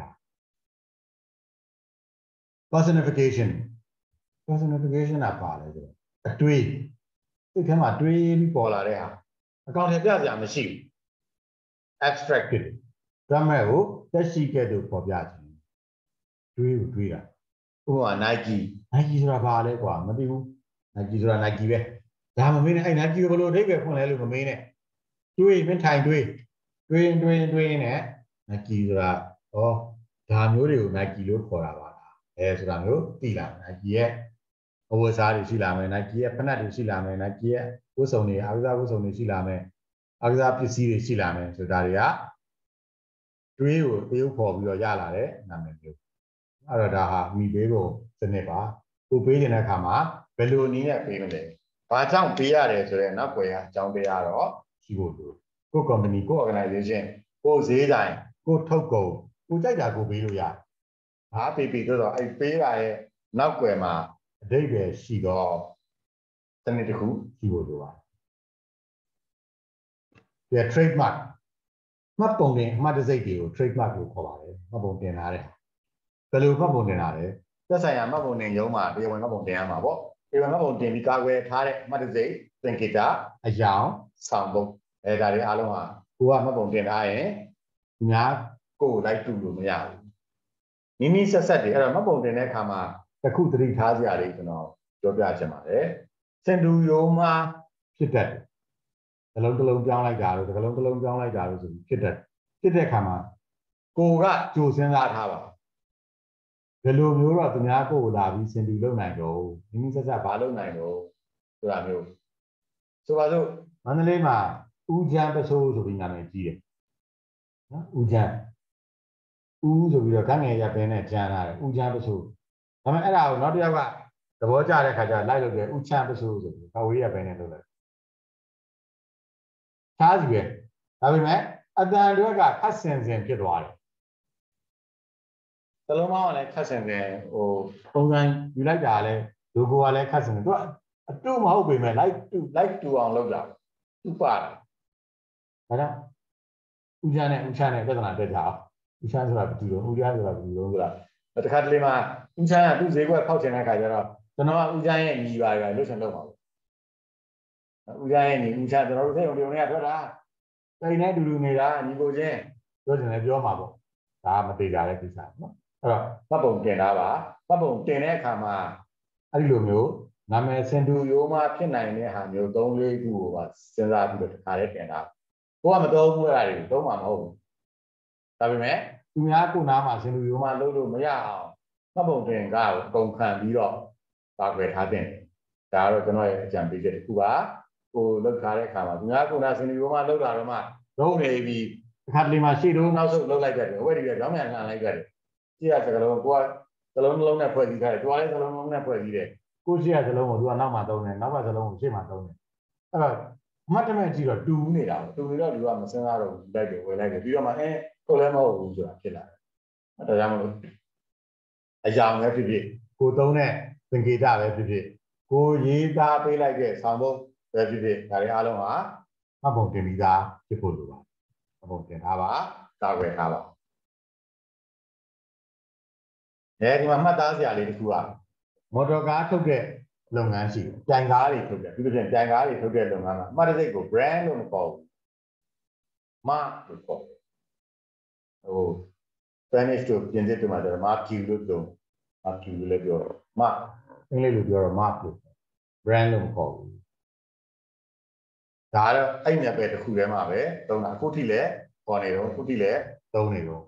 personification personification ကပါလဲဆိုတော့အတွေးစိတ်ထဲမှာတွေးပြီးပေါ်လာတဲ့ဟာအကောင်ထဲပြစရာမရှိဘူး abstracted ဒါမဲ့ကိုတက်ရှိခဲ့သူပေါ်ပြခြင်းတွေးကိုတွေးတာဥပမာ Nike Nike ဆိုတာဘာလဲကွာမသိဘူး Nike ဆိုတာ Nike ပဲဒါမမင်းနဲ့အဲ့ Nike ကိုဘယ်လိုအဓိပ္ပာယ်ဖွင့်လဲလို့မမင်းနဲ့တွေးမင်းထိုင်တွေးတွေးတွေးတွေးနဲ့ Nike ဆိုတာဩဒါမျိုးတွေကို Nike လို့ခေါ်တာပါလားအဲဆိုတာမျိုးသိလာမယ် Nike ရဲ့အဝတ်အစားတွေရှိလာမယ် Nike ရဲ့ဖက်နက်တွေရှိလာမယ် Nike ရဲ့ဝတ်စုံတွေအားကစားဝတ်စုံတွေရှိလာမယ်အားကစားပစ္စည်းတွေရှိလာမယ်ဆိုတာတွေကတွေးကိုတရုပ်ခေါ်ပြီးတော့ရလာတဲ့နာမည်မျိုးအဲ့တော့ဒါဟာမိပေးဖို့စနစ်ပါကိုပေးနေတဲ့အခါမှာဘယ်လိုနည်းနဲ့ပေးမလဲဘာကြောင့်ပေးရတယ်ဆိုတော့နောက်ွယ်ကအကြောင်းတရားတော့ရှိဖို့လိုကို company ကို organization ကိုဈေးတိုင်းကိုထုတ်ကုန်ကိုကြိုက်တာကိုပေးလို့ရတယ်ဘာပေးပေးဆိုတော့အဲ့ပေးတာရဲ့နောက်ွယ်မှာအဓိပ္ပာယ်ရှိတော့စနစ်တစ်ခုရှိဖို့လိုပါတယ်ဒီ trademark မှတ်ပုံတင်အမှတ်တံဆိပ်တွေကို trademark လို့ခေါ်ပါတယ်မှတ်ပုံတင်လာတဲ့ဘယ်လိုမှတ်ပုံတင်လာလဲသက်ဆိုင်ရာမှတ်ပုံတင်ရုံးမှာတရားဝင်မှတ်ပုံတင်ရမှာပေါ့တရားဝင်မှတ်ပုံတင်ပြီးကာကွယ်ထားတဲ့အမှတ်တံဆိပ်သင်္ကေတအယောင်ဆောင်ပုံအဲဒါတွေအားလုံးဟာကိုကမှတ်ပုံတင်ထားရင်ညာကိုလိုက်တူလို့မရဘူးမိမိဆက်ဆက်တွေအဲ့တော့မှတ်ပုံတင်တဲ့အခါမှာတစ်ခုသတိထားစရာလေးကျွန်တော်ပြောပြချင်ပါတယ်စင်တူရိုးမှာဖြစ်တတ်တယ်တစ်လုံးတစ်လုံးပြောင်းလိုက်တာလို့တစ်လုံးတစ်လုံးပြောင်းလိုက်တာလို့ဆိုပြီးဖြစ်တတ်ဖြစ်တဲ့အခါမှာကိုကကြိုစဉ်းစားထားပါဘယ်လိုမျိုးတော့သူများကိုလာပြီးစင်တူလုပ်နိုင်တော့မိမိဆက်ဆက်ဘာလုပ်နိုင်တော့ဆိုတာမျိုးဆိုပါစို့မန္တလေးမှာဦးချမ်းပစိုးဆိုပြီးနာမည်ကြီးတယ်နော်ဦးချမ်းဦးဆိုပြီးတော့ခန့်ငယ်ရပင်းနဲ့ကြမ်းလာတယ်ဦးချမ်းပစိုးဒါပေမဲ့အဲ့ဒါကိုနောက်တစ်ယောက်ကသဘောကျတဲ့ခါကျလိုက်လို့တယ်ဦးချမ်းပစိုးဆိုပြီးခဝေးရပင်းနဲ့လုပ်လိုက်ချားစီပဲဒါပေမဲ့အတန်တွေကခတ်ဆင်ဆင်ဖြစ်သွားတယ်သလုံးမောင်းကလည်းခတ်ဆင်ဆင်ဟိုပုံစံယူလိုက်တာလည်းလူကိုကလည်းခတ်ဆင်ဆင်သူကအတူမဟုတ်ပေမဲ့ like to like to အောင်လုပ်တာသူပါတယ်ဒါကြောင့်ဦးချမ်းနဲ့ဦးချမ်းနဲ့ပြဿနာတက်ကြအောင်ဦးချမ်းဆိုတာဘယ်သူလဲဦးချမ်းဆိုတာဘယ်သူလဲဆိုတာတခါတလေမှာဦးချမ်းကသူ့ဈေးကွက်ဖောက်ချင်တဲ့ခါကျတော့ကျွန်တော်ကဦးချမ်းရဲ့ညီပါရလွတ်ချင်လုပ်ပါဘူးဦးချမ်းရဲ့ညီဦးချမ်းကျွန်တော်တို့စိတ်ုံတုံတွေကထွက်တာတိတ်နဲ့တူတူနေတာညီကိုချင်းပြောချင်တယ်ပြောမှာပေါ့ဒါမသေးကြတဲ့ကိစ္စနော်အဲ့တော့မှတ်ပုံတင်တာပါမှတ်ပုံတင်တဲ့အခါမှာအဲ့ဒီလိုမျိုးနာမည်စင်တူရိုးမှဖြစ်နိုင်တဲ့ဟာမျိုးသုံးလေးခုကိုပါစဉ်းစားပြီးတော့တခါလေးတင်တာကိုကမတော်ဘူးအဲ့ဒါတွေသုံးမှာမဟုတ်ဘူးဒါပေမဲ့သူများကိုနားမှာစင်တူရိုးမှလုပ်လို့မရအောင်မှတ်ပုံတင်ကားကိုအကုန်ခံပြီးတော့ပါခွဲထားတင်ဒါကတော့ကျွန်တော်ရဲ့အကြံပေးချက်တစ်ခုပါကိုလောက်ထားတဲ့အခါမှာသူများကိုနားစင်တူရိုးမှလုပ်တာတော့မှလုံးနေပြီးတစ်ခါတလေမှာရှေ့တုံးနောက်ဆုတ်လုပ်လိုက်ကြတယ်ဝဲဒီကကြောင်းမြန်လှန်လိုက်ကြတယ်ကြည့်ရစကလုံးကိုကစလုံးလုံးနဲ့ဖွဲ့စည်းထားတယ်တွားလေးစလုံးလုံးနဲ့ဖွဲ့စည်းတယ်ကိုရှိရစလုံးကိုသူကနောက်မှသုံးတယ်နောက်ကစလုံးကိုရှေ့မှသုံးတယ်အဲ့တော့အမှတ်တမဲ့ကြည့်တော့တူနေတာတူနေတော့ဒီကမစင်းသားတော့လိုက်တယ်ဝယ်လိုက်တယ်ပြီးတော့မှအဲကိုလည်းမဟုတ်ဘူးဆိုတာဖြစ်လာတယ်ဒါကြောင့်မလို့အကြောင်းပဲဖြစ်ဖြစ်ကိုသုံးတဲ့သင်္ကေတပဲဖြစ်ဖြစ်ကိုရေးသားပေးလိုက်တဲ့ဆောင်းဖို့ပဲဖြစ်ဖြစ်ဒါတွေအားလုံးဟာမှတ်ပုံတင်ပြီးသားဖြစ်ဖို့လိုပါတယ်မှတ်ပုံတင်ထားပါကာကွယ်ထားပါအဲဒီမှာမှတ်သားစရာလေးတစ်ခုကမော်တော်ကားထုတ်တဲ့လုပ်ငန်းရှိတယ်။တိုင်ကားတွေထုတ်တယ်။ပြီးတော့တိုင်ကားတွေထုတ်တဲ့လုပ်ငန်းမှာမှတ်တစိတ်ကို brand လို့မခေါ်ဘူး။ mark လို့ခေါ်တယ်။ဟို Spanish တို့ပြင်သစ်တို့မှာကျတော့ mark လို့ပြော mark လို့လည်းပြော mark အင်္ဂလိပ်လိုပြောတော့ mark လို့ brand လို့မခေါ်ဘူး။ဒါတော့အဲ့မြတ်ပဲတစ်ခုတည်းမှာပဲသုံးတာအခုထိလည်းခေါ်နေတော့အခုထိလည်းသုံးနေတော့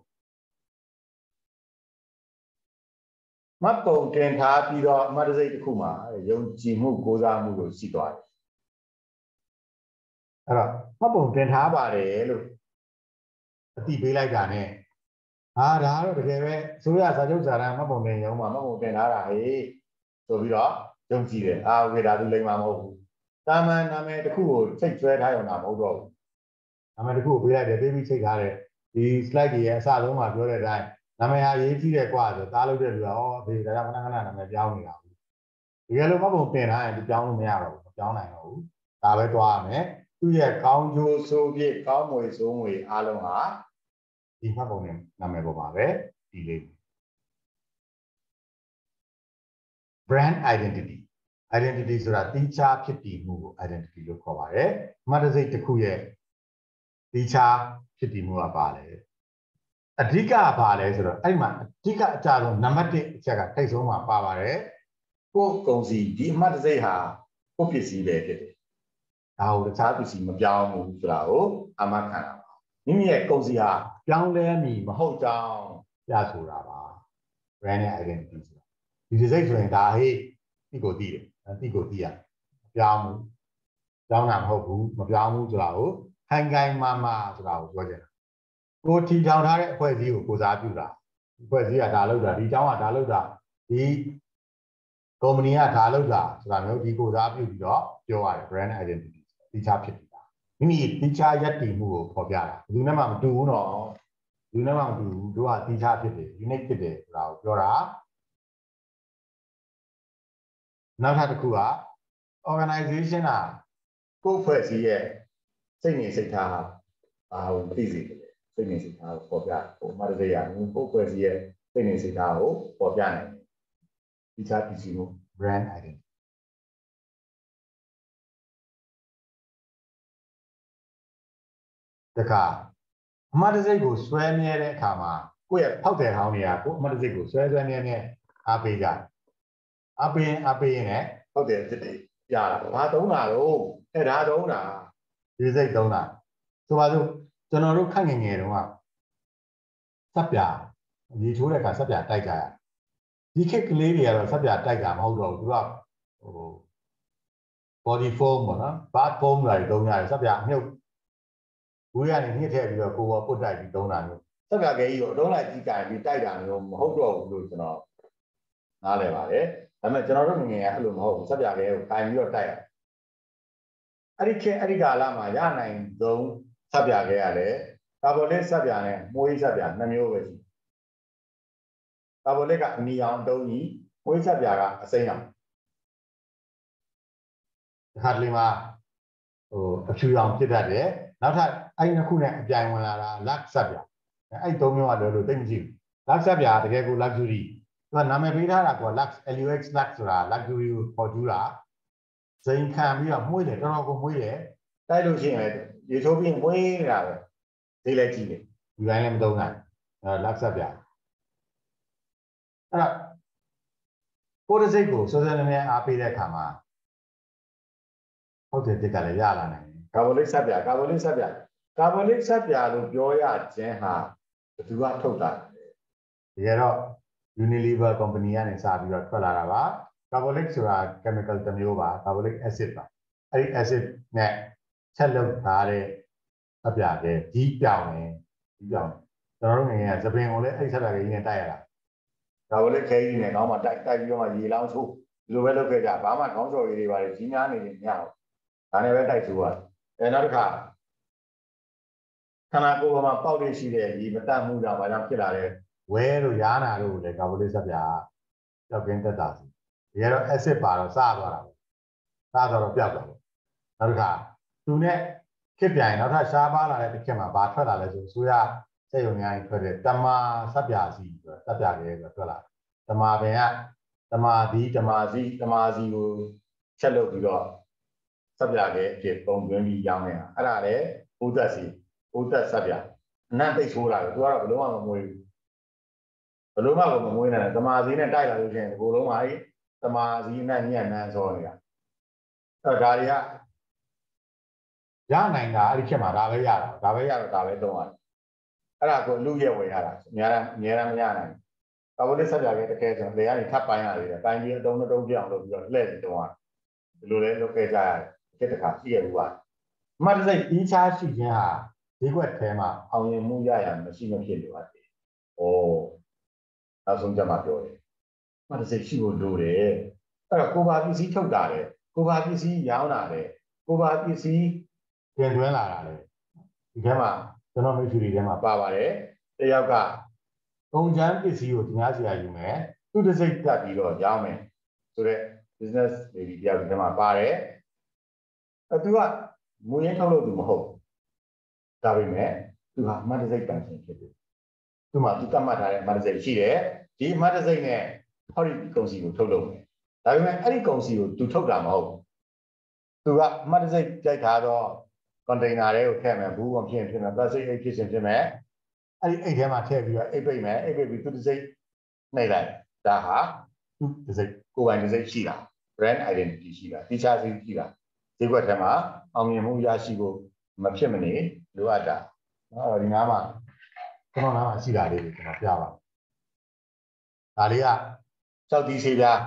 မတ်ပုံတင်ထားပြီးတော့အမှတ်တစိတ်တစ်ခုမှာယုံကြည်မှုကိုးစားမှုလို့ရှိသွားတယ်အဲ့တော့မတ်ပုံတင်ထားပါတယ်လို့အတိပေးလိုက်တာ ਨੇ ဟာဒါကတော့တကယ်ပဲအစိုးရစာချုပ်စာတမ်းမတ်ပုံတင်ရုံးမှာမတ်ပုံတင်ထားတာဟေးဆိုပြီးတော့ယုံကြည်တယ်အာโอเคဒါသူလိမ္မာမဟုတ်ဘူးတာမန်နာမည်တစ်ခုကိုစိတ်ဆွဲထားရုံတော့မဟုတ်တော့ဘူးနာမည်တစ်ခုကိုပေးလိုက်တယ်ပေးပြီးစိတ်ထားတယ်ဒီ slide တွေရဲ့အစဆုံးမှာပြောတဲ့အတိုင်းနာမည်ဟာရေးကြည့်တယ်ကွာဆိုသားလုပ်တဲ့လူကဩဘေးဒါကြောင့်ခဏခဏနာမည်ပြောင်းနေတာဘူးဒီကလိုမှပုံတင်ထားရင်ဒီပြောင်းလို့မရတော့ဘူးမပြောင်းနိုင်တော့ဘူးဒါပဲတွားရမယ်သူ့ရဲ့ကောင်းကျိုးဆိုးပြည့်ကောင်းမွေဆိုးမွေအားလုံးဟာဒီမှတ်ပုံနဲ့နာမည်ပေါ်မှာပဲဒီလေး brand identity identity ဆိုတာတိကျဖြစ်တည်မှုကို identity လို့ခေါ်ပါတယ်အမှတ်တစိတ်တစ်ခုရဲ့တိကျဖြစ်တည်မှုကပါလေအဓိကဘာလဲဆိုတော့အဲ့မှာအဓိကအကြဆုံးနံပါတ်တစ်အချက်ကထိတ်ဆုံးမှာပါပါတယ်ကိုယ်ကုန်စီဒီအမှတ်တစိတ်ဟာကိုယ်ပစ္စည်းပဲဖြစ်တယ်ဒါကိုတခြားပစ္စည်းမပြောင်းဘူးဆိုတာကိုအမှတ်ခံတာပါမိမိရဲ့ကုန်စီဟာပြောင်းလဲမည်မဟုတ်ကြောင်းပြဆိုတာပါ brand identity ဆိုတာဒီတစိတ်ဆိုရင်ဒါဟေးဒီကိုသိတယ်ဒီကိုသိရမပြောင်းဘူးပြောင်းတာမဟုတ်ဘူးမပြောင်းဘူးဆိုတာကိုခိုင်ခိုင်မာမာဆိုတာကိုပြောကြတယ်ကိုထီထောင်ထားတဲ့အဖွဲ့အစည်းကိုကိုစားပြုတာအဖွဲ့အစည်းကဒါလုပ်တာဒီအကြောင်းကဒါလုပ်တာဒီကုမ္ပဏီကဒါလုပ်တာဆိုတာမျိုးဒီကိုစားပြုပြီးတော့ပြောရတယ် brand identity တိကျဖြစ်နေတာမိမိတိကျရပ်တည်မှုကိုဖော်ပြတာဘယ်သူနဲ့မှမတူဘူးနော်ဘယ်သူနဲ့မှမတူဘူးတို့ကတိကျဖြစ်တယ် unique ဖြစ်တယ်ဆိုတာကိုပြောတာနောက်ထပ်တစ်ခုက organization ကကိုယ့်ဖွဲ့စည်းရဲ့စိတ်ငြိမ်စိတ်ထားအာဟိုသိစေတယ်စိတ်နေစိတ်ထားကိုပေါ်ပြပုံမှန်တည်းရရင်ကိုယ်ဖွဲ့စည်းရဲ့စိတ်နေစိတ်ထားကိုပေါ်ပြနိုင်တယ်ဒီချာပစ္စည်းကို brand identity တခါအမှတ်တစိတ်ကိုဆွဲမြဲတဲ့အခါမှာကိုယ့်ရဲ့ဖောက်တယ်ဟောင်းတွေကကိုအမှတ်တစိတ်ကိုဆွဲဆွဲနေနေအားပေးကြအားပေးအားပေးရင်လည်းဖောက်တယ်စစ်တွေရတာဘာသုံးတာတော့အဲဒါသုံးတာဒီစိတ်သုံးတာဆိုပါစို့ကျွန်တော်တို့ခက်ငယ်ငယ်တုန်းကစပ်ပြရေချိုးတဲ့အခါစပ်ပြတိုက်ကြရဒီခေတ်ကလေးတွေကတော့စပ်ပြတိုက်တာမဟုတ်တော့ဘူးသူကဟို body foam ပေါ့နော် bath foam တွေသုံးရတယ်စပ်ပြမြုပ်ဝေးကနေညှစ်ထည့်ပြီးတော့ကိုယ်ပေါ်ပုတ်တိုက်ပြီးသုံးတာမျိုးစပ်ပြကလေးကိုအတုံးလိုက်ကြီးကန်ပြီးတိုက်တာမျိုးမဟုတ်တော့ဘူးလို့ကျွန်တော်နားလည်ပါတယ်ဒါပေမဲ့ကျွန်တော်တို့ငငယ်ကအဲ့လိုမဟုတ်ဘူးစပ်ပြကလေးကိုကန်ပြီးတော့တိုက်ရအဲ့ဒီခေတ်အဲ့ဒီကာလမှာရနိုင်ဆုံးစပ်ပြကလေးရတယ်ကာဗိုလစ်စပ်ပြနဲ့မွေးစပ်ပြနှစ်မျိုးပဲရှိကာဗိုလစ်ကအနီအောင်တုံးကြီးမွေးစပ်ပြကအစိမ်းအောင်ဟာဒီမှာဟိုအဖြူအောင်ဖြစ်တတ်တယ်နောက်ထပ်အဲ့နှစ်ခုနဲ့အပြိုင်ဝင်လာတာ lux စပ်ပြအဲ့သုံးမျိုးကလည်းလို့သိမကြည့်ဘူး lux စပ်ပြတကယ်ကို luxury သူကနာမည်ပေးထားတာက lux lux lux ဆိုတာ luxury ကိုပေါ်ကျူးတာစိန်ခံပြီးတော့မှုေးတယ်တော်တော်ကိုမှုေးတယ်တိုက်လို့ရှိရင်လည်းရေချိုးပြီးမှုေးနေတာပဲသိလိုက်ကြည့်တယ်ဒီတိုင်းလည်းမသုံးနိုင်အဲ lux စပ်ပြအဲ့တော့ကိုယ်တစ်စိတ်ကိုစောစောနည်းနည်းအားပေးတဲ့အခါမှာဟုတ်တယ်တကယ်လည်းရလာနိုင်တယ်ကာဗိုလစ်စပ်ပြကာဗိုလစ်စပ်ပြကာဗိုလစ်စပ်ပြလို့ပြောရခြင်းဟာဘယ်သူကထုတ်တာလဲတကယ်တော့ Unilever company ကနေစပြီးတော့ထွက်လာတာပါကာဗိုလစ်ဆိုတာ chemical တစ်မျိုးပါကာဗိုလစ် acid ပါအဲ့ဒီ acid နဲ့ချက်လုပ်ထားတဲ့စပ်ပြတဲ့ဒီပြောင်းတယ်ဒီပြောင်းကျွန်တော်တို့ငယ်ငယ်ကသပင်ကိုလည်းအဲ့ဒီစပ်ပြကြီးနဲ့တိုက်ရတာကာဗိုလစ်ခဲကြီးနဲ့တော့မှတိုက်တိုက်ပြီးတော့မှရေလောင်းချိုးဒီလိုပဲလုပ်ခဲ့ကြဘာမှခေါင်းစော်ရည်တွေပါလေကြီးများနေနေမရဘူးဒါနဲ့ပဲတိုက်ချိုးရတယ်အဲနောက်တစ်ခါခန္ဓာကိုယ်ပေါ်မှာပေါက်ရရှိတဲ့ဒီမတတ်မှုကြောင့်ဘာကြောင့်ဖြစ်လာတဲ့ဝဲတို့ရားနာတို့လည်းကာဗိုလစ်စပ်ပြကြောက်ကင်းတက်တာစီဒီကတော့ acid ပါတော့စားသွားတာပဲစားတော့ပျောက်သွားတယ်နောက်တစ်ခါသူနဲ့ခစ်ပြိုင်နောက်ထပ်ရှားပါလာတဲ့တစ်ခက်မှာဘာထွက်လာလဲဆိုဆိုရစက်ရုံများကြီးထွက်တဲ့တမာစပ်ပြစီဆိုတော့စပ်ပြကလေးဆိုထွက်လာတမာပင်ကတမာဒီတမာစီတမာစီကိုချက်လုပ်ပြီးတော့စပ်ပြရဲ့အဖြစ်ပုံသွင်းပြီးရောင်းနေတာအဲ့ဒါလည်းဘုဒ္ဓစီဘုဒ္ဓစပ်ပြအနတ်သိဆိုးလာတယ်သူကတော့ဘလုံးမှမမွေးဘူးဘလုံးမှမမွေးနိုင်တယ်တမာစီနဲ့တိုက်လာလို့ရှိရင်ဘလုံးမှအဲ့တမာစီနဲ့ညံ့နှမ်းစောနေတာအဲ့ဒါတွေကရနိုင်တာအဲ့ဒီချက်မှာဒါပဲရတာဒါပဲရတော့ဒါပဲသုံးရတယ်အဲ့ဒါကိုလူရဲ့ဝင်ရတာအများအားအများအားမရနိုင်ကာဗိုလစ်စပ်ပြရဲ့တကယ်ဆိုလေကနေထပ်ပိုင်းရသေးတယ်ပိုင်းပြီးအတုံးတုံးပြောင်းလုပ်ပြီးတော့လှည့်ပြီးတုံးရတယ်ဒီလိုလဲလုပ်ခဲ့ကြရတယ်တစ်တခါရှိရဘူးပါအမှတ်တစိတ်အီးချားရှိခြင်းဟာဈေးကွက်ထဲမှာအောင်မြင်မှုရရမရှိမဖြစ်လို့ပါတယ်။ဩနောက်ဆုံးကြမှာပြောတယ်။အမှတ်တစိတ်ရှိဖို့လိုတယ်။အဲ့တော့ကိုဘာပစ္စည်းထုတ်တာလေကိုဘာပစ္စည်းရောင်းတာလေကိုဘာပစ္စည်းပြင်သွင်းလာတာလေဒီထဲမှာကျွန်တော်မိတ်ဆွေတွေထဲမှာပါပါတယ်။တယောက်ကကုန်ချမ်းပစ္စည်းကိုသူများစီရယူမယ်။သူတစ်စိတ်ကပ်ပြီးတော့ရောင်းမယ်ဆိုတော့ business တွေဒီတရားတွေမှာပါတယ်အဲသူကမူရင်းထုတ်လို့သူမဟုတ်ဒါပေမဲ့သူဟာမတ်တစိတ်တန်ရှင်ဖြစ်တယ်သူမှသူတတ်မှတ်ထားတဲ့မတ်တစိတ်ရှိတယ်ဒီမတ်တစိတ်နဲ့ဟောဒီကုန်စီကိုထုတ်လို့မယ်ဒါပေမဲ့အဲ့ဒီကုန်စီကိုသူထုတ်တာမဟုတ်သူကမတ်တစိတ်ကြိုက်ထားတော့ကွန်တိန်နာတွေကိုထည့်မယ်ဘူးကုန်ဖြစ်ဖြစ်မယ်ပလတ်စတစ်အိတ်ဖြစ်ရှင်ဖြစ်မယ်အဲ့ဒီအိတ်ထဲမှာထည့်ပြီးတော့အိတ်ပိတ်မယ်အိတ်ပိတ်ပြီးသူတစိတ်နှိပ်လိုက်ဒါဟာသူတစိတ်ကိုယ်ပိုင်တစိတ်ရှိတာ brand identity ရှိတာတိကျစီရှိတာဈေးကွက်ထဲမှာအောင်မြင်မှုရရှိဖို့မဖြစ်မနေလိုအပ်တာနော်ဒီနားမှာကျွန်တော်နားမှာရှိတာလေးကိုကျွန်တော်ပြပါဒါလေးကစောက်တီးဆေးပြား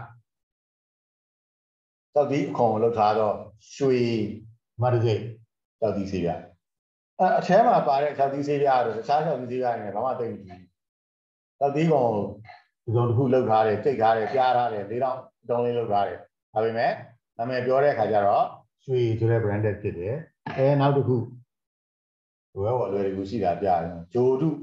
စောက်တီးအခွန်ကိုလောက်ထားတော့ရွှေမတ်တစိတ်စောက်တီးဆေးပြားအဲအထဲမှာပါတဲ့စောက်တီးဆေးပြားတော့တခြားစောက်တီးဆေးပြားတွေနဲ့ဘာမှသိမ့်ဘူးစောက်တီးကောင်ဒီလိုတစ်ခုလောက်ထားတယ်တိတ်ထားတယ်ပြားထားတယ်လေးတော့တုံးလေးလောက်ထားတယ်ဒါပေမဲ့နာမည်ပြောတဲ့အခါကျတော့ရွှေဆိုတဲ့ branded ဖြစ်တယ်အဲနောက်တစ်ခုဘယ်ဘော်လွယ်ကူရှိတာပြတယ်ဂျိုတု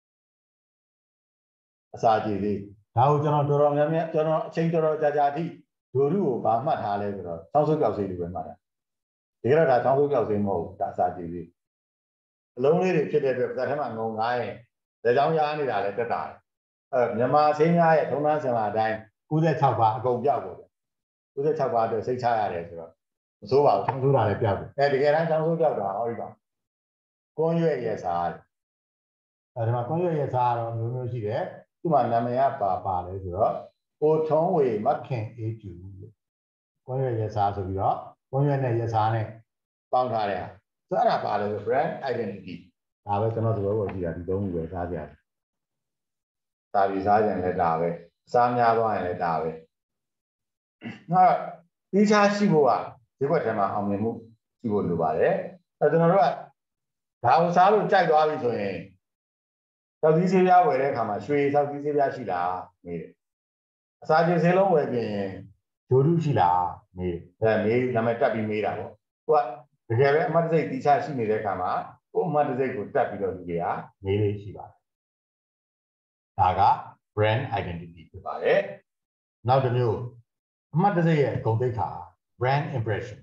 အစာကြည်လေးဒါကိုကျွန်တော်တော်တော်များများကျွန်တော်အချိန်တော်တော်ကြာကြာအထိဂျိုတုကိုဗာမှတ်ထားလဲဆိုတော့စောင်းစုပ်ကြောက်စိတ်တွေပဲမှတ်တာဒီကတော့ဒါစောင်းစုပ်ကြောက်စိတ်မဟုတ်ဒါအစာကြည်လေးအလုံးလေးတွေဖြစ်တဲ့အတွက်ဇာတ်ထဲမှာငုံငားရင်လက်ချောင်းရားနေတာလည်းတက်တာအဲမြန်မာဆင်းများရဲ့ထုံးတမ်းစင်လာအတိုင်း၉၆ပါအကုန်ပြောက်ကုန်တယ်၉၆ပါအတွက်စိတ်ချရတယ်ဆိုတော့မစိုးပါဘူးချောင်းဆိုးတာလည်းပြောက်တယ်အဲတကယ်တမ်းချောင်းဆိုးပြောက်တာဟောဒီပါကွန်ရွက်ရဲ့စားအဲဒီမှာကွန်ရွက်ရဲ့စားတော့မျိုးမျိုးရှိတယ်သူ့မှာနာမည်ကပါပါလဲဆိုတော့ကိုထုံးဝေမခင်အေးကျူကွန်ရွက်ရဲ့စားဆိုပြီးတော့ကွန်ရွက်နဲ့ရဲ့စားနဲ့ပေါင်းထားတဲ့ဆိုအဲ့ဒါပါလဲဆို brand identity ဒါပဲကျွန်တော်တို့ဘောကြည့်တာဒီသုံးခုပဲစားကြတယ်စားပြီးစားကြရင်လည်းဒါပဲစားများသွားရင်လည်းဒါပဲဟာဒီချာရှိဖို့ကဒီဘက်ထဲမှာအောင်မြင်မှုရှိဖို့လိုပါတယ်အဲကျွန်တော်တို့ကဒါကိုစားလို့ကြိုက်သွားပြီဆိုရင်သောက်သီးဆေးပြားဝယ်တဲ့အခါမှာရွှေသောက်သီးဆေးပြားရှိလားမေးတယ်အစာကျေဆေးလုံးဝယ်ပြင်ဂျိုဒုရှိလားမေးတယ်အဲမေးနာမည်တက်ပြီးမေးတာပေါ့ကိုကတကယ်ပဲအမတ်တစိတ်တီးချရှိနေတဲ့အခါမှာကိုအမတ်တစိတ်ကိုတက်ပြီးတော့လူတွေကမေးလေးရှိပါတယ်ဒါက brand identity ဖြစ်ပါတယ်နောက်တစ်မျိုးအမတ်တစိတ်ရဲ့ဂုဏ်သိက္ခာ brand impression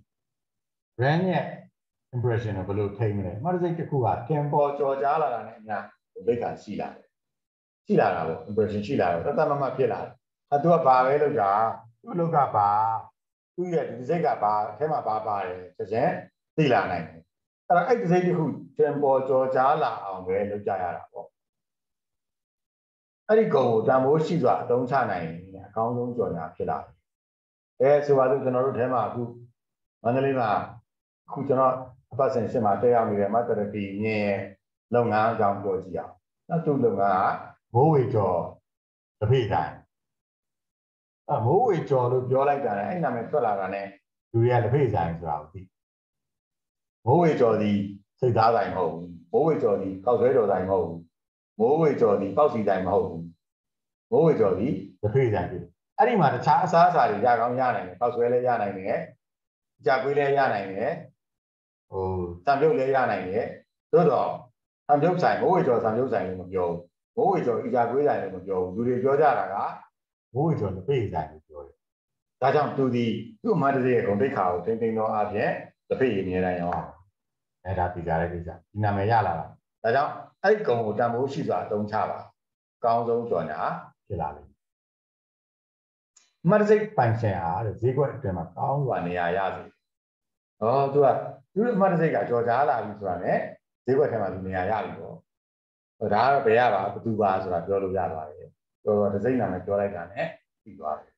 brand ရဲ့ impression ကိုဘယ်လိုထိမလဲအမတ်တစိတ်တစ်ခုကတင်ပေါ်ကြော်ကြားလာတာနဲ့အများဒိတ်ကရှိလာတယ်ရှိလာတာပေါ့ impression ရှိလာတော့တတ်တမတ်ဖြစ်လာတယ်အဲသူကဘာပဲလုပ်တာသူ့လောက်ကဘာသူ့ရဲ့ဒီစိတ်ကဘာအဲမှာဘာပါတယ်ချက်ချင်းသိလာနိုင်တယ်အဲ့တော့အဲ့ဒီစိတ်တစ်ခုတင်ပေါ်ကြော်ကြားလာအောင်ပဲလုပ်ကြရတာပေါ့အဲ့ဒီကုံကိုတန်ဖိုးရှိစွာအသုံးချနိုင်ရင်အကောင်းဆုံးကြော်ညာဖြစ်လာတယ်အဲဆိုပါလို့ကျွန်တော်တို့ထဲမှာအခုမန္တလေးမှာအခုကျွန်တော်အပတ်စဉ်ရှင်းမှာတက်ရောက်နေတဲ့မတ်တရတီမြင်းရဲ့လုပ်ငန်းအကြောင်းပြောကြည့်အောင်။နောက်သူ့လုပ်ငန်းကမိုးဝေကျော်တပိတိုင်း။အမိုးဝေကျော်လို့ပြောလိုက်တာနဲ့အဲ့နာမည်ထွက်လာတာနဲ့လူတွေကတပိတိုင်းဆိုတာကိုသိ။မိုးဝေကျော်ဒီစိတ်သားတိုင်းမဟုတ်ဘူး။မိုးဝေကျော်ဒီကောက်ဆွဲတော်တိုင်းမဟုတ်ဘူး။မိုးဝေကျော်ဒီပေါက်စီတိုင်းမဟုတ်ဘူး။မိုးဝေကျော်ဒီတပိတိုင်းပြီ။အဲ့ဒီမှာတခြားအစားအစာတွေရကောင်းရနိုင်တယ်။ပေါက်ဆွဲလည်းရနိုင်တယ်။ကြာကွေးလည်းရနိုင်တယ်။ဟိုတံပြုတ်လည်းရနိုင်တယ်။သို့တော့သံပြုတ်ဆိုင်မိုးဝေကျော်သံပြုတ်ဆိုင်လို့မပြောဘူးမိုးဝေကျော်အီကြာကွေးဆိုင်လို့မပြောဘူးလူတွေပြောကြတာကမိုးဝေကျော်တပိတ်ဆိုင်လို့ပြောတယ်ဒါကြောင့်သူဒီသူ့အမတ်တည်းရဲ့ဂုဏ်သိက္ခာကိုတင်းတင်းတော့အပြင်တပိတ်ရနေတိုင်းရောအဲဒါပြကြတဲ့ကိစ္စဒီနာမည်ရလာတာဒါကြောင့်အဲ့ဒီဂုဏ်ကိုတန်ဖိုးရှိစွာအသုံးချပါအကောင်းဆုံးကြော်ညာဖြစ်လာလိမ့်မယ်အမတ်တည်းပိုင်ရှင်အားတဲ့ဈေးကွက်အတွင်းမှာကောင်းစွာနေရာရစေဟောသူကသူ့အမတ်တည်းကကြော်ကြားလာပြီဆိုတာနဲ့ဈေးကွက်ထဲမှာလူနေရာရပြီပေါ့ဒါကတော့ဘယ်ရပါဘသူပါဆိုတာပြောလို့ရပါတယ်တော်တော်တစ်စိမ့်နာနဲ့ပြောလိုက်တာနဲ့ပြီးသွားတယ်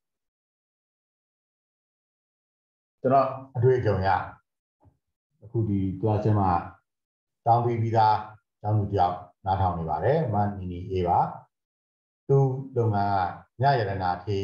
ကျွန်တော်အတွေ့အကြုံရအခုဒီတွားချင်းမှာတောင်းပြီးပြီးသားတောင်းသူတယောက်နားထောင်နေပါတယ်မနီနီအေးပါသူလုပ်ငန်းကညရတနာထေး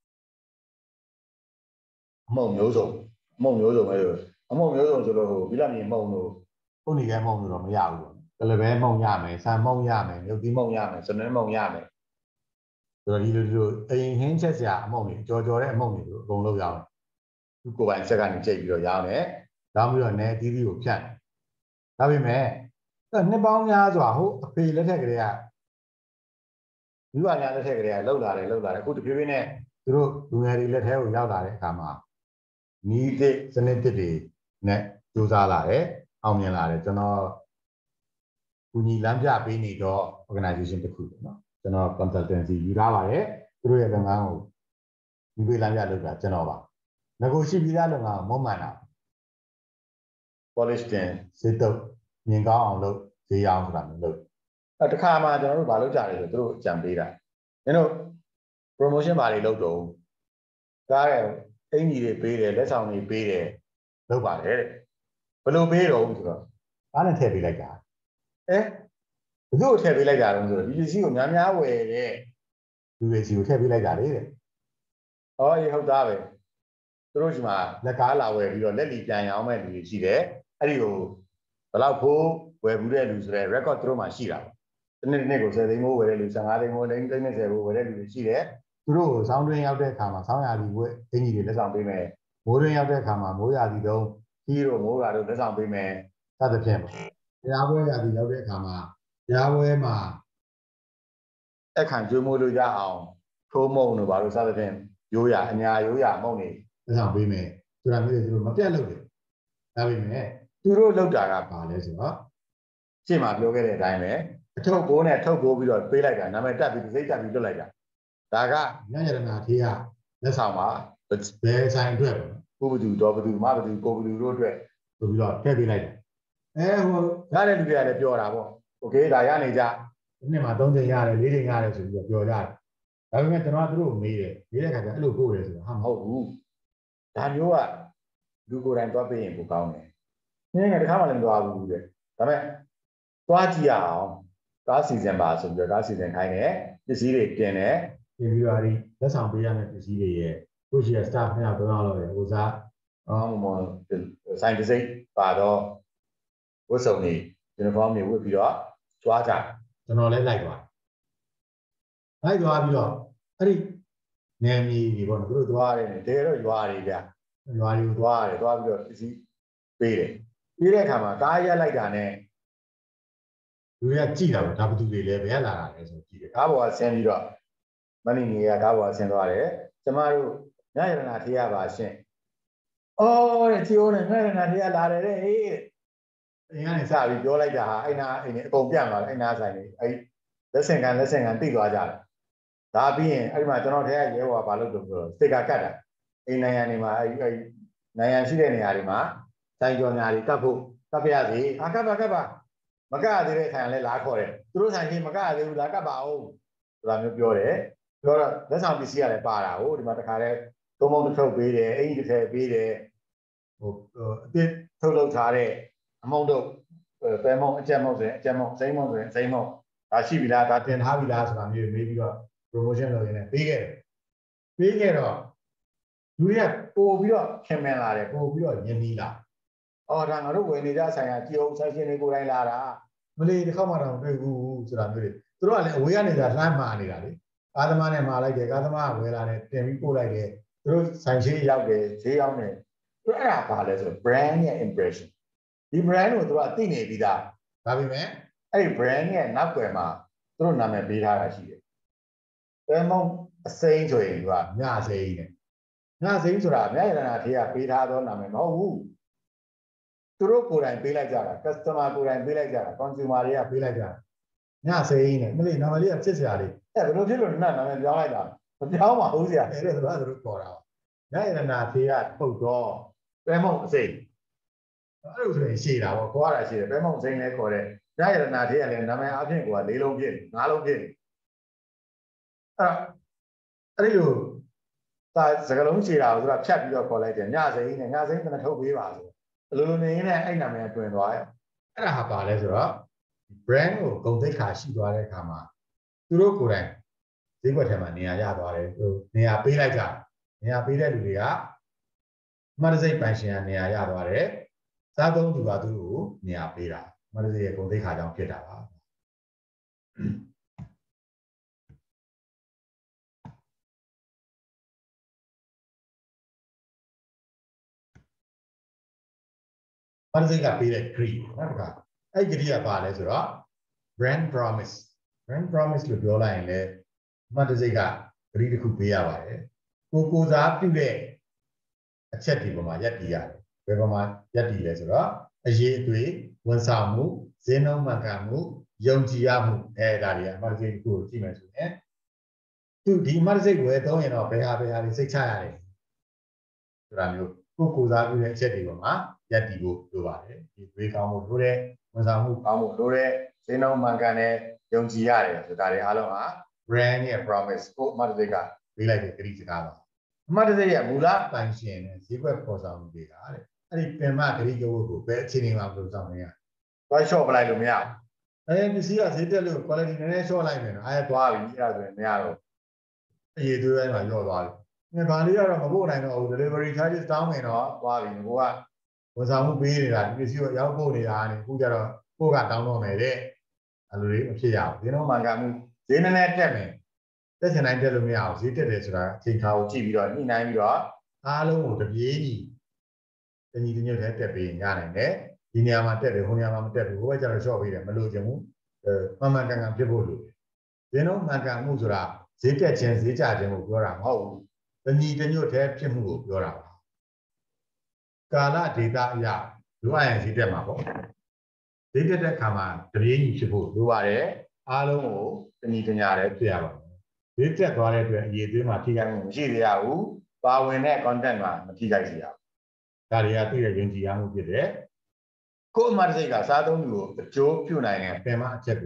အမုံမျိုးစုံအမုံမျိုးစုံပဲအမုံမျိုးစုံဆိုလို့ဟိုဘီလာမီမုံလို့ခုနေကဲမုံလို့တော့မရဘူးပေါ့ကလပဲမုံရမယ်ဆန်မုံရမယ်မြုပ်သီးမုံရမယ်စနွင်းမုံရမယ်ဆိုတော့ဒီလိုဒီလိုအရင်ဟင်းချက်စရာအမုံတွေကြော်ကြော်တဲ့အမုံတွေအကုန်လုံးရအောင်သူကိုယ်ပိုင်ချက်ကနေကြိတ်ပြီးတော့ရအောင်တယ်ဒါမှမဟုတ်လည်းတီးတီးကိုဖြတ်ဒါပေမဲ့နှစ်ပေါင်းများစွာဟိုအဖေလက်ထက်ကလေးကမိဘများလက်ထက်ကလေးကလှုပ်လာတယ်လှုပ်လာတယ်အခုတဖြည်းဖြည်းနဲ့သူတို့လူငယ်တွေလက်ထဲကိုရောက်လာတဲ့အခါမှာနီးတဲ့စနစ်တစ်တွေနဲ့ကြိုးစားလာတယ်အောင်မြင်လာတယ်ကျွန်တော်ကူညီလမ်းပြပေးနေတော့ organization တစ်ခုပေါ့နော်ကျွန်တော် consultancy ယူထားပါတယ်သူတို့ရဲ့လုပ်ငန်းကိုဒီပေးလမ်းပြလုပ်တာကျွန်တော်ပါငကိုရှိပြီးသားလုပ်ငန်းကိုမုံမှန်တာ polish တင်စေတော့မြင်ကောင်းအောင်လုပ်ဈေးအောင်ဆိုတာမျိုးလုပ်အဲတခါမှကျွန်တော်တို့မလုပ်ကြတယ်ဆိုသူတို့အကြံပေးတာမင်းတို့ promotion ဘာတွေလုပ်တော့ကားရဲ့အင်ကြီးတွေပေးတယ်လက်ဆောင်တွေပေးတယ်လုပ်ပါတယ်တဲ့ဘယ်လိုပေးတော့ဆိုတော့ဘာနဲ့ထည့်ပေးလိုက်တာအဲဘယ်သူ့ကိုထည့်ပေးလိုက်တာလဲဆိုတော့ဒီပစ္စည်းကိုများများဝယ်တဲ့လူတွေစီကိုထည့်ပေးလိုက်တာလေတဲ့ဟောအေးဟုတ်သားပဲသူတို့ဒီမှာလက်ကားလာဝယ်ပြီးတော့လက်လီပြန်ရအောင်မဲ့လူတွေရှိတယ်အဲ့ဒီကိုဘယ်လောက်ဖိုးဝယ်ဘူးတဲ့လူဆိုတဲ့ record သူတို့မှာရှိတာပေါ့ဒီနေ့ဒီနေ့ကိုဆယ်သိန်းမိုးဝယ်တဲ့လူဆယ်ငါးသိန်းမိုးသိန်းသိန်းနဲ့ဆယ်မိုးဝယ်တဲ့လူတွေရှိတယ်သူတို့ကိုစောင်းတွင်းရောက်တဲ့အခါမှာစောင်းရာသီဝယ်အင်ကြီးတွေလက်ဆောင်ပေးမယ်မိုးတွင်းရောက်တဲ့အခါမှာမိုးရာသီတုံးကြီးတို့မိုးရာတို့လက်ဆောင်ပေးမယ်စသဖြင့်ပေါ့တရားပွဲရာသီရောက်တဲ့အခါမှာတရားပွဲမှာအခန့်ကျွေးမိုးလို့ရအောင်ထိုးမုံတို့ဘာလို့စသဖြင့်ရိုးရအညာရိုးရမုံနေလက်ဆောင်ပေးမယ်ဆိုတာမျိုးတွေသူတို့မပြတ်လို့တယ်ဒါပေမဲ့သူတို့လောက်တာကဘာလဲဆိုတော့ရှင်းမှာပြောခဲ့တဲ့အတိုင်းပဲအထုပ်ဘိုးနဲ့ထုတ်ဘိုးပြီးတော့ပေးလိုက်တာနာမည်တက်ပြီးစိတ်တက်ပြီးလွတ်လိုက်တာဒါကညရတနာထေးကလက်ဆောင်ပါဘယ်ဆိုင်အတွက်ပေါ့ဘုဘသူတော်ဘသူမဘသူကိုဘသူတို့အတွက်ဆိုပြီးတော့ထည့်ပေးလိုက်တယ်အဲဟိုရတဲ့လူတွေကလည်းပြောတာပေါ့โอเคဒါရနေကြနေ့မှာသုံးချိန်ရတယ်လေးချိန်ရတယ်ဆိုပြီးပြောကြတယ်ဒါပေမဲ့ကျွန်တော်ကသူတို့မေးတယ်မေးတဲ့ခါကျအဲ့လိုပို့တယ်ဆိုတော့ဟာမဟုတ်ဘူးဒါမျိုးကလူကိုယ်တိုင်သွားပေးရင်ပိုကောင်းတယ်နင်းငါတခါမှလည်းမသွားဘူးတဲ့ဒါပေမဲ့သွားကြည့်ရအောင်ကားစီစဉ်ပါဆိုပြီးတော့ကားစီစဉ်ခိုင်းတယ်ပစ္စည်းတွေတင်တယ်ပြင်ပြီးတော့ဒီလက်ဆောင်ပေးရမယ့်ပစ္စည်းတွေရဲ့ကိုရှိရ staff နှစ်ယောက်သုံးယောက်လောက်ရဲ့ဟိုစားအော်မော်ဆိုင်တစ်စိတ်ပါတော့ဝတ်စုံတွေကျွန်တော်မျိုးဝတ်ပြီးတော့ကြွားကြကျွန်တော်လည်းလိုက်သွားလိုက်သွားပြီးတော့အဲ့ဒီနယ်မြေတွေပေါ့နော်သူတို့သွားတယ်တဲတော့ရွာတွေဗျရွာတွေကိုသွားတယ်သွားပြီးတော့ပစ္စည်းပေးတယ်ပေးတဲ့အခါမှာကားရက်လိုက်တာနဲ့လူတွေကကြည့်တာပေါ့ဒါဘယ်သူတွေလဲဘယ်လာတာလဲဆိုကြည့်တယ်ကားပေါ်ကဆင်းပြီးတော့မဏိနေကကားပေါ်ကဆင်းသွားတယ်ကျမတို့ညရနာထေးရပါရှင်အော်တဲ့ချီအိုးနဲ့ညရနာထေးရလာတယ်တဲ့ဟေးအင်းကနေစပြီးပြောလိုက်တာဟာအဲ့နာအိမ်နဲ့အကုန်ပြန့်သွားတယ်အဲ့နာဆိုင်နေအဲ့လက်ဆင်ကန်လက်ဆင်ကန်တိတ်သွားကြတယ်ဒါပြီးရင်အဲ့ဒီမှာကျွန်တော်ထဲကရဲဘော်ကဘာလုပ်လို့ဆိုတော့စတစ်ကာကတ်တာအိမ်နိုင်ငံတွေမှာအဲ့အဲ့နိုင်ငံရှိတဲ့နေရာတွေမှာဆိုင်ကြော်ညာတွေကတ်ဖို့ကတ်ပြရစီအာကတ်ပါကတ်ပါမကတ်ရသေးတဲ့ဆိုင်ကလည်းလာခေါ်တယ်သူတို့ဆိုင်ကြီးမကတ်ရသေးဘူးလာကတ်ပါအောင်ဆိုတာမျိုးပြောတယ်ပြောတော့လက်ဆောင်ပစ္စည်းကလည်းပါတာဟုတ်ဒီမှာတခါလဲသုံးပုံတစ်ထုပ်ပေးတယ်အင်ကြီးတစ်ထည်ပေးတယ်ဟိုအစ်ထုတ်လုပ်ထားတဲ့အမုံတို့ပဲမုံအကျက်မုံဆိုရင်အကျက်မုံစိမ့်မုံဆိုရင်စိမ့်မုံဒါရှိပြီလားဒါတင်ထားပြီလားဆိုတာမျိုးမေးပြီးတော့ promotion လုပ်ရင်းနဲ့ပေးခဲ့တယ်ပေးခဲ့တော့လူတွေကပို့ပြီးတော့ခင်မင်လာတယ်ပို့ပြီးတော့ယဉ်နီးလာအော်ဒါငါတို့ဝယ်နေကြဆိုင်ကကြည်အောင်ဆိုင်ရှင်တွေကိုယ်တိုင်လာတာမလေးတစ်ခေါက်မှတော့တွေ့ဘူးဆိုတာမျိုးတွေသူတို့ကလည်းအဝေးကနေသာလှမ်းမှာနေတာလေကားသမားနဲ့မှာလိုက်တယ်ကားသမားကဝယ်လာတယ်တင်ပြီးပို့လိုက်တယ်သူတို့ဆိုင်ရှိရောက်တယ်ဈေးရောက်တယ်သူအဲ့ဒါပါလဲဆိုတော့ brand ရဲ့ impression ဒီ brand ကိုသူကသိနေပြီးသားဒါပေမဲ့အဲ့ဒီ brand ရဲ့နောက်ွယ်မှာသူတို့နာမည်ပေးထားတာရှိတယ်ဘယ်မုံအစိမ်းဆိုရင်ကညစိမ်းနဲ့ညစိမ်းဆိုတာမြရနာထေးကပေးထားသောနာမည်မဟုတ်ဘူးသူတို့ကိုယ်တိုင်ပေးလိုက်ကြတာ customer ကိုယ်တိုင်ပေးလိုက်ကြတာ consumer တွေကပေးလိုက်ကြတာညစိမ်းနဲ့မလေးနာမည်လေးကဖြစ်စရာလေးအဲ့ဘယ်လိုဖြစ်လို့နာမည်ပြောင်းလိုက်တာမပြောင်းပါဘူးဆရာအဲ့ဒါသူကသူတို့ခေါ်တာမြရနာထေးကပုတ်တော့ဘယ်မုံအစိမ်းအဲ့လိုဆိုရင်ရှည်တာပေါ့ခေါ်ရတာရှည်တယ်ဘယ်မုံစိမ်းလဲခေါ်တယ်ညရနာထေးကလည်းနာမည်အပြင်ကလေးလုံးဖြစ်ငါးလုံးဖြစ်အဲ့အဲ့ဒီလိုဒါစကလုံးချေတာကိုသူကဖြတ်ပြီးတော့ခေါ်လိုက်တယ်ညစိမ်းနဲ့ညစိမ်းတစ်ထုတ်ပေးပါဆိုအလိုလိုနေနေအဲ့နာမည်တွင်သွားရဲ့အဲ့ဒါဟာပါလဲဆိုတော့ brand ကိုဂုဏ်သိက္ခာရှိသွားတဲ့အခါမှာသူတို့ကိုယ်တိုင်ဈေးကွက်ထဲမှာနေရာရသွားတယ်သူနေရာပေးလိုက်ကြနေရာပေးတဲ့လူတွေကအမှတ်တစိတ်ပိုင်ရှင်ကနေရာရသွားတယ်စားသုံးသူကသူ့ကိုနေရာပေးတာအမှတ်တစိတ်ရဲ့ဂုဏ်သိက္ခာကြောင့်ဖြစ်တာပါဘာလို့ကပေးတဲ့ green နော်တခါအဲ့ green ကပါလဲဆိုတော့ brand promise brand promise လို့ပြောလိုက်ရင်လည်းအမှတ်တစိတ်က green တစ်ခုပေးရပါတယ်ကိုကိုစားပြုတဲ့အချက်ဒီပေါ်မှာရပ်တည်ရတယ်ဘယ်ပေါ်မှာရပ်တည်လဲဆိုတော့အရေးအသွေးဝန်ဆောင်မှုဈေးနှုန်းမှန်ကန်မှုယုံကြည်ရမှုအဲဒါတွေအမှတ်တစိတ်ကိုကြည့်မယ်ဆိုရင်သူဒီအမှတ်တစိတ်ဝယ်သုံးရင်တော့ဘယ်ဟာဘယ်ဟာတွေစိတ်ချရတယ်ဆိုတာမျိုးကိုကိုစားပြုတဲ့အချက်တွေပေါ်မှာရပ်တည်ဖို့လိုပါတယ်ဒီဝေးကောင်းမှုလိုတဲ့ဝန်ဆောင်မှုကောင်းမှုလိုတဲ့ဈေးနှုန်းမှန်ကန်တဲ့ယုံကြည်ရတယ်ဆိုတာတွေအားလုံးဟာ brand ရဲ့ promise ကိုအမှတ်တစိတ်ကပေးလိုက်တဲ့ကတိစကားပါအမှတ်တစိတ်ရဲ့မူလပိုင်ရှင်နဲ့ဈေးကွက်ပေါ်ဆောင်မှုတွေကတဲ့အဲ့ဒီပင်မကတိကဝတ်ကိုဘယ်အခြေအနေမှာလို့ဆောင်နေရသွား short ပလိုက်လို့မရဘူးအဲပစ္စည်းကဈေးတက်လို့ quality နည်းနည်း short လိုက်မယ်နော်အဲသွားပြီအဲ့ဒါဆိုရင်မရတော့အရေးသွေးပိုင်းမှာညော့သွားပြီငါဘာလေးကတော့မပို့နိုင်တော့ဘူး delivery charges တောင်းမယ်တော့သွားပြီကိုကဝန်ဆောင်မှုပေးနေတာဒီပစ္စည်းကိုရောက်ပို့နေတာနေအခုကျတော့ပို့ကတောင်းတော့မယ်တဲ့အဲ့လိုလေးမဖြစ်ရဘူးဈေးနှုန်းမှန်ကန်မှုဈေးနည်းနည်းတက်မယ်တက်ချင်တိုင်းတက်လို့မရဘူးဈေးတက်တယ်ဆိုတာအချိန်ခါကိုကြည့်ပြီးတော့ညှိနှိုင်းပြီးတော့အားလုံးကိုတပြေးညီတညီတညွတ်ထဲတက်ပေးရနိုင်တယ်ဒီနေရာမှာတက်တယ်ဟိုနေရာမှာမတက်ဘူးဟိုကကျတော့ short ပေးတယ်မလို့ချင်ဘူးအဲမှန်မှန်ကန်ကန်ဖြစ်ဖို့လိုတယ်ဈေးနှုန်းမှန်ကန်မှုဆိုတာဈေးတက်ခြင်းဈေးကျခြင်းကိုပြောတာမဟုတ်ဘူးတညီတညွတ်ထဲဖြစ်မှုကိုပြောတာပါကာလဒေတာအရာလိုအပ်ရင်ဈေးတက်မှာပေါ့ဈေးတက်တဲ့အခါမှာတပြေးညီဖြစ်ဖို့လိုပါတယ်အားလုံးကိုတညီတညာလည်းဖြစ်ရပါမယ်ဈေးတက်သွားတဲ့အတွက်အရေးသွေးမှာထိခိုက်မှုမရှိသေးရဘူးပါဝင်တဲ့ content မှာမထိခိုက်စေရဘူးဒါတွေကသိတဲ့ယဉ်ကျေးမှုဖြစ်တယ်ကိုယ်အမှတ်တစိတ်ကစားသုံးသူကိုအကျိုးပြုနိုင်တဲ့ပင်မအချက်ကို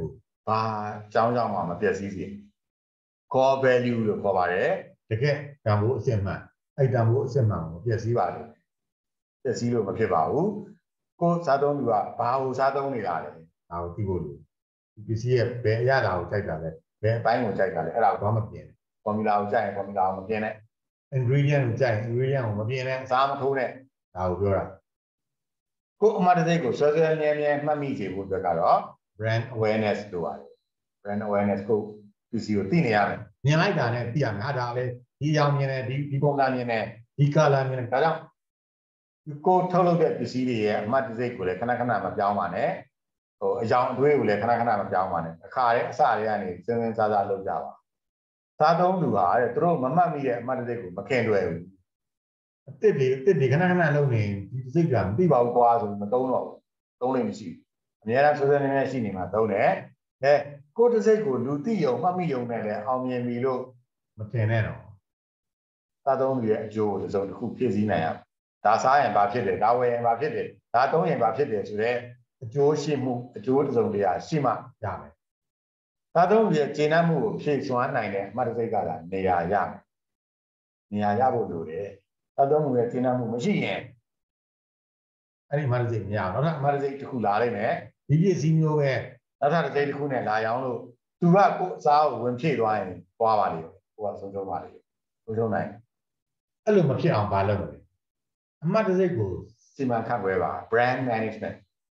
ဘာအကြောင်းကြောင့်မှမပျက်စီးစေ core value လို့ခေါ်ပါတယ်တကယ်တန်ဖိုးအစစ်မှန်အဲ့တန်ဖိုးအစစ်မှန်ကိုပျက်စီးပါလိမ့်ပျက်စီးလို့မဖြစ်ပါဘူးကိုစားသုံးသူကဘာကိုစားသုံးနေတာလဲဒါကိုသိဖို့လိုဒီပစ္စည်းရဲ့ဘယ်အရာတာကိုကြိုက်တာလဲဘယ်အပိုင်းကိုကြိုက်တာလဲအဲ့ဒါကိုတော့မပြင် formula ကိုကြိုက်ရင် formula ကိုမပြင်နဲ့ ingredient ကိုကြိုက်ရင် ingredient ကိုမပြင်နဲ့အစားမထိုးနဲ့ဒါကိုပြောတာကိုအမှားတစိတ်ကိုဆွဲဆွဲမြဲမြဲမှတ်မိစေဖို့အတွက်ကတော့ brand awareness လို့ပါတယ် brand awareness ကိုပစ္စည်းကိုသိနေရမယ်မြင်လိုက်တာနဲ့သိရမယ်ဟာဒါလည်းဒီရောင်မြင်တယ်ဒီဒီပုံစံမြင်တယ်ဒီ color မြင်တယ်ဒါကြောင့်ကိုထုတ်လုပ်တဲ့ပစ္စည်းတွေရဲ့အမှတ်တစိတ်ကိုလည်းခဏခဏမပြောင်းပါနဲ့ဟိုအယောင်အသွေးကိုလည်းခဏခဏမပြောင်းပါနဲ့အခါရဲအစတွေကနေစင်းစင်းစားစားလုပ်ကြပါစားသုံးသူဟာတဲ့သူတို့မမှတ်မိတဲ့အမှတ်တစိတ်ကိုမခင်တွယ်ဘူးအစ်စ်တွေအစ်စ်တွေခဏခဏလုပ်နေဒီတစိတ်ကမသိပါဘူးကွာဆိုမသုံးတော့ဘူးသုံးလို့မရှိဘူးအများအားဆွေးဆွေးနွေးနွေးရှိနေမှာသုံးတယ်အဲကိုတစိတ်ကိုလူသိယုံမှတ်မိယုံနဲ့လည်းအောင်မြင်ပြီလို့မထင်နဲ့တော့စားသုံးသူရဲ့အကျိုးကိုတစ်စုံတစ်ခုဖြည့်ဆည်းနိုင်ရဒါစားရင်ဘာဖြစ်တယ်ဒါဝယ်ရင်ဘာဖြစ်တယ်ဒါသုံးရင်ဘာဖြစ်တယ်ဆိုတော့အကျိုးရှိမှုအကျိုးတစ်စုံတရာရှိမှရမယ်စားသုံးသူရဲ့ကျေနပ်မှုကိုဖြည့်စွမ်းနိုင်တဲ့အမှတ်တစိတ်ကလည်းနေရာရမယ်နေရာရဖို့လိုတယ်စားသုံးသူရဲ့ကျေနပ်မှုမရှိရင်အဲ့ဒီအမှတ်တစိတ်မရအောင်နောက်ထပ်အမှတ်တစိတ်တစ်ခုလာလိုက်မယ်ဒီပစ္စည်းမျိုးပဲနောက်ထပ်တစ်စိတ်တစ်ခုနဲ့လာရောင်းလို့သူကကိုယ်အစားကိုဝင်ဖြည့်သွားရင်ပွားပါလိမ့်ကိုကဆုံးရှုံးပါလိမ့်ဆုံးရှုံးနိုင်အဲ့လိုမဖြစ်အောင်ဘာလုပ်မလဲအမှတ်တစိတ်ကိုစီမံခန့်ခွဲပါ brand management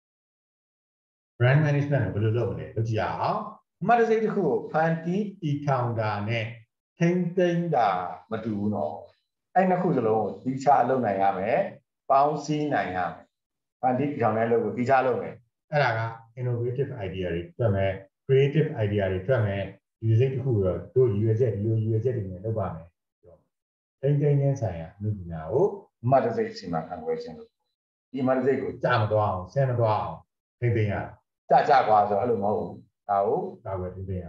brand management ကိုဘယ်လိုလုပ်မလဲလုပ်ကြည့်အောင်အမှတ်တစိတ်တစ်ခုကိုဖန်တီးတီထောင်တာနဲ့ထိမ့်သိမ်းတာမတူဘူးနော်အဲ့နှစ်ခုစလုံးကိုဒီချအလုပ်နိုင်ရမယ်ပေါင်းစည်းနိုင်ရမယ်ဖန်တီးတီထောင်တဲ့လုပ်ကိုဒီချလုပ်မယ်အဲ့ဒါက innovative idea တွေတွေ့မယ် creative idea တွေတွေ့မယ်ဒီစိတ်တစ်ခုတော့တို့ရွေချက်ဒီလိုရွေချက်တွေနဲ့လုပ်ပါမယ်ပြောထိမ့်သိမ်းခြင်းဆိုင်ရာအမှုပညာကိုအမှတ်တစိတ်စီမံခန့်ခွဲခြင်းလို့ဒီအမှတ်တစိတ်ကိုကြားမသွားအောင်ဆဲမသွားအောင်ထိမ့်သိမ်းရကြကြကွာဆိုအဲ့လိုမဟုတ်ဘူးဒါကိုဒါပဲထိမ့်သိမ်းရ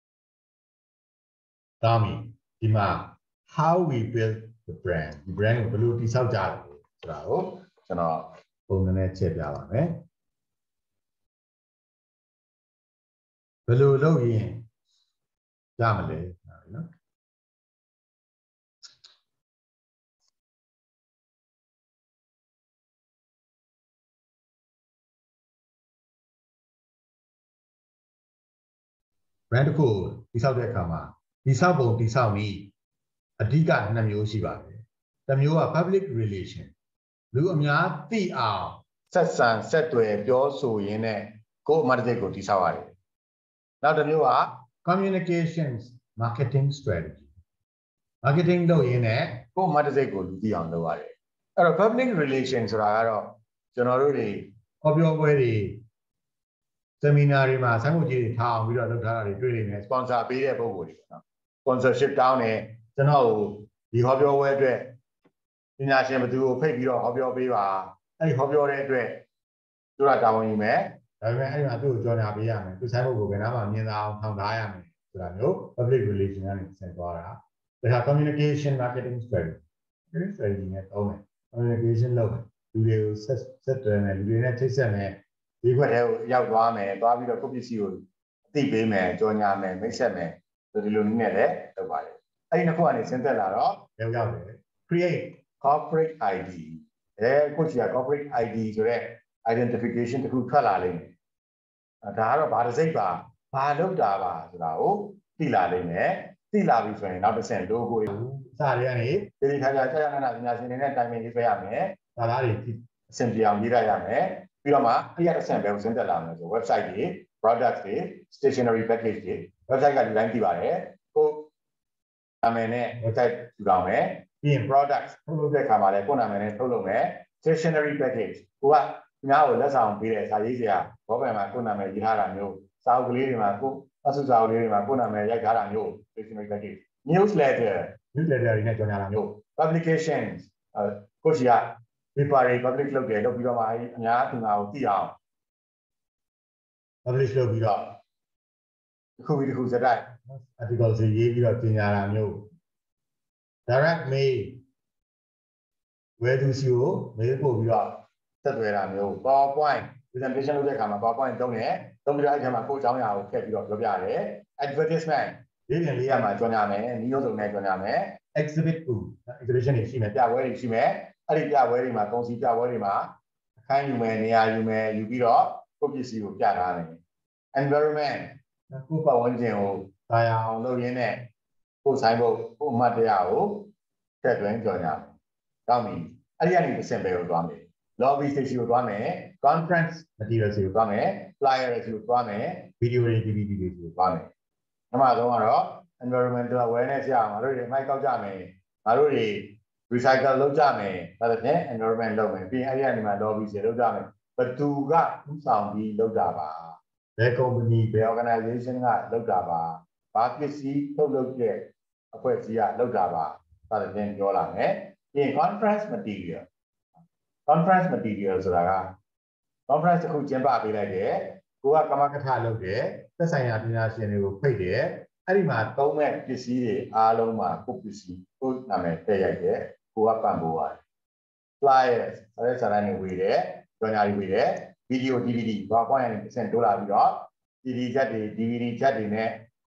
ဒါမီဒီမှာ how we build the brand ဒီ brand ကိုဘယ်လိုတည်ဆောက်ကြလဲဆိုတာကိုကျွန်တော်ပုံစံနဲ့ချက်ပြပါမယ်ဘယ်လိုလုပ်ရင်ရမလဲနော် brand တစ်ခုတိဆောက်တဲ့အခါမှာတိဆောက်ပုံတိဆောက်နည်းအဓိကနှစ်မျိုးရှိပါတယ်တစ်မျိုးက public relation လူအများသိအောင်ဆက်ဆံဆက်သွယ်ပြောဆိုရင်းနဲ့ကိုယ်အမှတ်တစိတ်ကိုတိဆောက်ရတယ်နောက်တစ်မျိုးက communications marketing strategy marketing လုပ်ရင်းနဲ့ကိုယ်အမှတ်တစိတ်ကိုလူသိအောင်လုပ်ရတယ်အဲ့တော့ public relation ဆိုတာကတော့ကျွန်တော်တို့တွေဟောပြောပွဲတွေseminar တွေမှာဆိုင်းဘုတ်ကြီးတွေထားအောင်ပြီးတော့လုပ်ထားတာတွေတွေ့နေတယ် sponsor ပေးတဲ့ပုံစံတွေပေါ့နော် sponsorship တောင်းတယ်ကျွန်တော်ဒီဟောပြောပွဲအတွက်ပညာရှင်ဘသူကိုဖိတ်ပြီးတော့ဟောပြောပေးပါအဲ့ဒီဟောပြောတဲ့အတွက်သူကတာဝန်ယူမယ်ဒါပေမဲ့အဲ့ဒီမှာသူ့ကိုကြော်ညာပေးရမယ်သူဆိုင်းဘုတ်ကိုဘယ်နားမှာမြင်သာအောင်ထောင်ထားရမယ်ဆိုတာမျိုး public relation ကနေဆက်သွားတာဒါက communication marketing strategy marketing strategy နဲ့တောင်းတယ် communication လုပ်တယ်လူတွေကိုဆက်ဆက်သွယ်မယ်လူတွေနဲ့ချိတ်ဆက်မယ်ဒီခွက်ထဲကိုရောက်သွားမယ်သွားပြီးတော့ကိုပစ္စည်းကိုအသိပေးမယ်ကြော်ညာမယ်မိတ်ဆက်မယ်ဆိုဒီလိုနည်းနဲ့လည်းလုပ်ပါတယ်အဲ့ဒီနှစ်ခုကနေဆင်းသက်လာတော့ရောက်ရောက်တယ် create corporate ไอ ดี အဲကိုချီက corporate ไอ ดี ဆိုတဲ့ identification တခုထွက်လာလိမ့်မယ်ဒါကတော့ဘာတစ်စိတ်ပါဘာလုပ်တာပါဆိုတာကိုသိလာလိမ့်မယ်သိလာပြီဆိုရင်နောက်တစ်ဆင့် logo ကိုအစားတွေကနေဒီဒီခါကျကြာကြာနာနာပညာရှင်တွေနဲ့တိုင်ပင်ရေးဆွဲရမယ်ဒါသားတွေအဆင်ပြေအောင်ရေးရရမယ်ပြီးတော့မှအဲ့ရတဲ့ဆင့်ပဲကိုဆင်းသက်လာမယ်ဆို website တွေ products တွေ stationery package တွေ website ကဒီတိုင်းကြည့်ပါတယ်ကိုနာမည်နဲ့ website ထူထောင်မယ်ပြီးရင် products ထုတ်လုပ်တဲ့အခါမှာလည်းကိုနာမည်နဲ့ထုတ်လုပ်မယ် stationery package ကိုကဒီများကိုလက်ဆောင်ပေးတဲ့စာရေးစရာဘောပင်မှာကိုနာမည်ရေးထားတာမျိုးစာအုပ်ကလေးတွေမှာကိုအစုစာအုပ်လေးတွေမှာကိုနာမည်ရိုက်ထားတာမျိုး stationery package newsletter newsletter တွေနဲ့ကြော်ညာတာမျိုး publications ကိုရှိက paper တွေ public လုပ်တယ်လုပ်ပြီးတော့မှအများအများကိုသိအောင် publish လုပ်ပြီးတော့တစ်ခုပြီးတစ်ခုစတိုက် article တွေရေးပြီးတော့ပြင်ညာတာမျိုး direct mail ဝယ်သူစီကို mail ပို့ပြီးတော့ဆက်သွယ်တာမျိုး PowerPoint presentation လုပ်တဲ့အခါမှာ PowerPoint သုံးတယ်သုံးပြီးတော့အဲ့ဒီမှာကိုယ်အကြောင်းအရာကိုထည့်ပြီးတော့ပြောပြတယ် advertisement လေးပြင်လေးရမှာကြော်ညာမယ်နီးမျိုးစုံနဲ့ကြော်ညာမယ် exhibit two exhibition တွေရှိမယ်ပြပွဲတွေရှိမယ်အဲ့ဒီပြပွဲတွေမှာကုန်စည်ပြပွဲတွေမှာအခန်းယူမယ်နေရာယူမယ်ယူပြီးတော့ကိုယ့်ပစ္စည်းကိုပြထားတယ် environment ကိုယ့်ပတ်ဝန်းကျင်ကိုဒါရအောင်လုပ်ရင်းနဲ့ကိုယ်ဆိုင်ဖို့ကိုယ်အမှတ်တရကိုထည့်သွင်းကြော်ညာမယ်တောင်းပြီအဲ့ဒီကနေတစ်ဆင့်ပဲကိုသွားမယ် lobby station ကိုသွားမယ် conference materials ကိုသွားမယ် flyer တွေကိုသွားမယ် video တွေ D V D တွေကိုသွားမယ်အမှဆုံးကတော့ environmental awareness ရအောင်ငါတို့တွေအမိုက်ကောက်ကြမယ်ငါတို့တွေ recycle လုပ်ကြမယ်ဒါဆိုရင် environment လုပ်မယ်ပြီးအဲ့ဒီကနေမှ lobby တွေလုပ်ကြမယ်ဘယ်သူကဥဆောင်ပြီးလုပ်တာပါဘယ် company ဘယ် organization ကလုပ်တာပါဘာပစ္စည်းထုတ်လုပ်တဲ့အဖွဲ့အစည်းကလုပ်တာပါဒါဆိုရင်ပြောလာမယ်ပြီးရင် conference material conference material ဆိုတာက conference တစ်ခုကျင်းပပေးလိုက်တယ်ကိုကကမကထလုပ်တယ်သက်ဆိုင်ရာပညာရှင်တွေကိုဖိတ်တယ်အဲ့ဒီမှာသုံးမဲ့ပစ္စည်းတွေအားလုံးမှာကိုပစ္စည်းကိုနာမည်ထည့်ရိုက်တယ်ကိုကပံ့ပိုးရတယ် flyers ဆိုတဲ့စာတမ်းတွေဝေတယ်ကြော်ညာတွေဝေတယ် video D V D ဘာပွားရနေတစ်ဆင့်တိုးလာပြီးတော့ C D ချက်တွေ D V D ချက်တွေနဲ့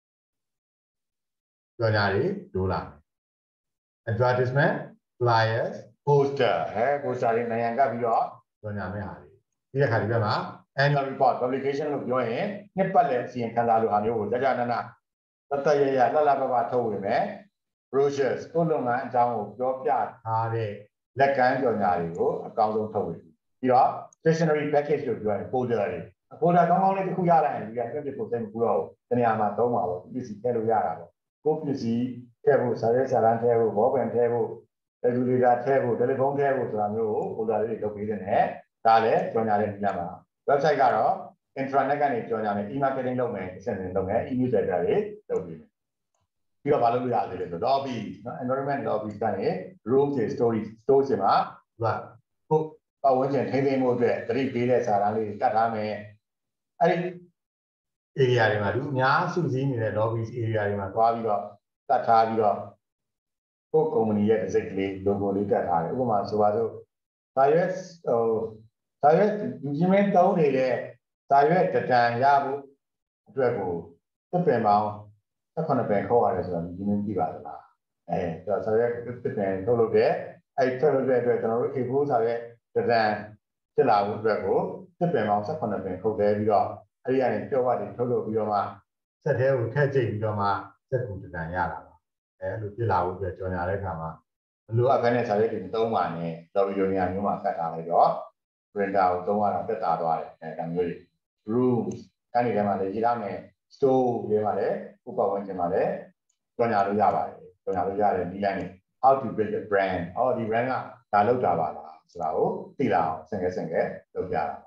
ကြော်ညာတွေတိုးလာ advertisement flyers poster ဟဲ poster တွေနိုင်ရန်ကပ်ပြီးတော့ကြော်ညာမဲ့ဟာတွေဒီတစ်ခါဒီဘက်မှာ annual report publication လို့ပြောရင်နှစ်ပတ်လည်အစီရင်ခံစာလိုဟာမျိုးကိုကြာကြာနာနာတတရရလှလှပပထုတ်ဝင်မယ် brochures ကိုလုပ်ငန်းအကြောင်းကိုပြောပြထားတဲ့လက်ကမ်းကြော်ညာတွေကိုအကောင်းဆုံးထုတ်ဝင်ပြီးတော့ stationery package လို့ပြောရင် folder တွေ folder ကောင်းကောင်းလေးတစ်ခုရလိုက်ရင်ဒီကပြည့်ပြည့်ကိုသိမဘူးတော့တနေရာမှာသုံးပါပေါ့ပစ္စည်းထည့်လို့ရတာပေါ့ကိုပစ္စည်းထည့်ဖို့စာရဲစာတမ်းထည့်ဖို့ဘောပင်ထည့်ဖို့ regulator ထည့်ဖို့ telephone ထည့်ဖို့ဆိုတာမျိုးကို folder လေးတွေလုပ်ပေးတဲ့နဲ့ဒါလည်းကြော်ညာတဲ့နေရာမှာ website ကတော့ intranet ကနေကြော်ညာမယ် e-marketing လုပ်မယ်အဆင့်ဆင့်လုပ်မယ် e-newsletter တွေလုပ်ပြီးပြီးတော့မလုပ်လို့ရသေးတယ်ဆိုတော့ lobby နော် environment lobby ကနေ room တွေ story store တွေမှာသူကကိုပတ်ဝန်းကျင်ထိန်းသိမ်းမှုအတွက်တတိပေးတဲ့စာတမ်းလေးကတ်ထားမယ်အဲ့ဒီ area တွေမှာသူအများစုစည်းနေတဲ့ lobby area တွေမှာသွားပြီးတော့ကတ်ထားပြီးတော့ကိုကုမ္ပဏီရဲ့ design လေး logo လေးကတ်ထားတယ်ဥပမာဆိုပါစို့ဒါရွက်ဟိုဒါရွက်ဒီဂျင်းမင်းတောင်းနေတဲ့ဒါရွက်တတန်ရဖို့အတွက်ကိုတစ်ပင်ပေါင်း၁၈ပင်ခေါ်ရတယ်ဆိုတာဒီဂျင်းမင်းကြည့်ပါလားအဲဒါဆိုရက်တစ်ပင်ထုတ်လုပ်တဲ့အဲထုတ်လုပ်တဲ့အတွက်ကျွန်တော်တို့ A four ဆိုရက်တတန်ဖြစ်လာဖို့အတွက်ကိုတစ်ပင်ပေါင်း၁၈ပင်ခုတ်သေးပြီးတော့အဲဒီကနေပြောဝတ်တွေထုတ်လုပ်ပြီးတော့မှစက်သေးကိုထည့်ကျိတ်ပြီးတော့မှစက်ကူတတန်ရတာပါအဲလိုဖြစ်လာဖို့အတွက်ကြော်ညာတဲ့အခါမှာဘလို့အဖက်နဲ့စာရက်တွေသုံးပါနဲ့ lobby လိုနေရာမျိုးမှာကတ်ထားလိုက်တော့ printer ကိုသုံးရတာတက်တာသွားတယ်အဲဒါမျိုးတွေ rooms ကနေထဲမှာလည်းရေးထားမယ် store တွေမှာလည်းဥပဝန်းကျင်မှာလည်းကြော်ညာလို့ရပါတယ်ကြော်ညာလို့ရတယ်ဒီလိုင်းနေ how to build a brand ဟောဒီ brand ကဒါလောက်တာပါလားဆိုတာကိုသိလာအောင်စင်ကဲစင်ကဲလုပ်ပြတာပါ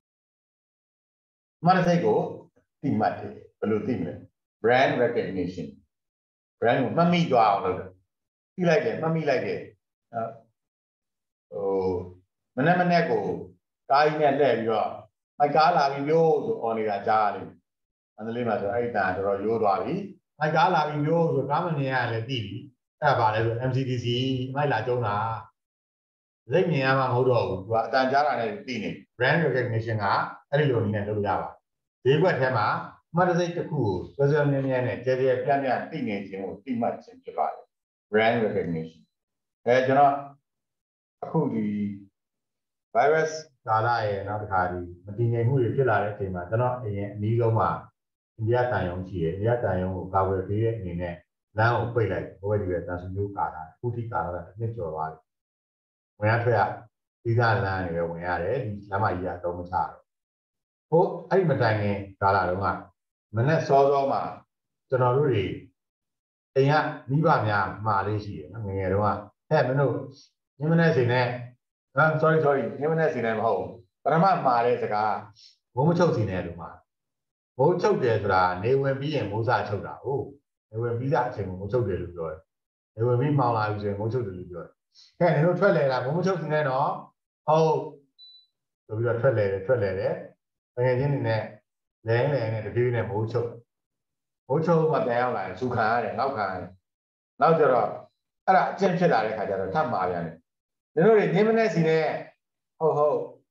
မနစိတ်ကိုသိမှတ်တယ်ဘယ်လိုသိမလဲ brand recognition brand ကိုမှတ်မိသွားအောင်လုပ်တယ်သိလိုက်တယ်မှတ်မိလိုက်တယ်ဟိုမနေ့မနေ့ကိုကားကြီးနဲ့လှည့်ပြီးတော့မိုက်ကားလာပြီးမျိုးဆိုអော်နေတာကြားရတယ်အန္တလေးမှာဆိုအဲ့ဒီတန်တော်တော်ရိုးသွားပြီမိုက်ကားလာပြီးမျိုးဆိုကားမနေရလည်းသိပြီအဲ့ဒါပါလဲဆို M C D C မိုက်လာကျုံးတာစိတ်မြင်ရမှာမဟုတ်တော့ဘူးသူကအတန်ကြားတာနဲ့သိနေ brand recognition ကအဲ့ဒီလိုနည်းနဲ့လုပ်ရပါဈေးကွက်ထဲမှာမှတ်တစိတ်တစ်ခုကိုစွဲစွဲမြဲမြဲနဲ့ကြဲကြဲပြန့်ပြန့်သိနေခြင်းကိုသိမှတ်ခြင်းဖြစ်ပါတယ် brand recognition အဲကျွန်တော်အခုဒီ virus ကာလရဲ့နောက်တစ်ခါဒီမတည်ငြိမ်မှုတွေဖြစ်လာတဲ့အချိန်မှာကျွန်တော်အရင်အနည်းဆုံးမှာအိန္ဒိယတန်ယုံရှိတယ်အိန္ဒိယတန်ယုံကိုကာဝယ်ပေးတဲ့အနေနဲ့လမ်းကိုပိတ်လိုက်ဘိုးဘက်ဒီပဲတန်ဆူမျိုးကာတာအခုထိကာတာတစ်နှစ်ကျော်သွားပြီဝင်ရထွက်ရပြီးသားလမ်းတွေပဲဝင်ရတယ်ဒီလမ်းမကြီးကတော့မချတော့ဟိုအဲ့ဒီမတိုင်ခင်ကာလာတုန်းကမနေ့စောစောမှာကျွန်တော်တို့တွေအိမ်ကမိဘများမှာလေးရှိတယ်နော်ငယ်ငယ်တုန်းကဟဲ့မင်းတို့ညမနေ့စီနဲ့ဟာ sorry sorry ညမနေ့စီနဲ့မဟုတ်ပထမမှာတဲ့စကားဘုံမချုပ်စီနဲ့လို့မှာဘုံချုပ်တယ်ဆိုတာနေဝင်ပြီးရင်မိုးစားချုပ်တာဟုတ်နေဝင်ပြီးသားအချိန်ကိုမိုးချုပ်တယ်လို့ပြောတယ်နေဝင်ပြီးမှောင်လာပြီဆိုရင်မိုးချုပ်တယ်လို့ပြောတယ်ဟဲ့နေတို့ထွက်လဲတာဘုံမချုပ်စီနဲ့တော့ဟုတ်ဆိုပြီးတော့ထွက်လဲတယ်ထွက်လဲတယ်ငယ်ချင်းတွေနဲ့လဲလဲနဲ့တပြေးနဲ့မိုးချုပ်မိုးချုပ်မှပြန်ရောက်လာရင်စူခံရတယ်နောက်ခံရတယ်နောက်ကျတော့အဲ့ဒါအကျင့်ဖြစ်လာတဲ့ခါကျတော့ထပ်မှာပြန်တယ်တို့တွေညမနေ့စီနဲ့ဟုတ်ဟုတ်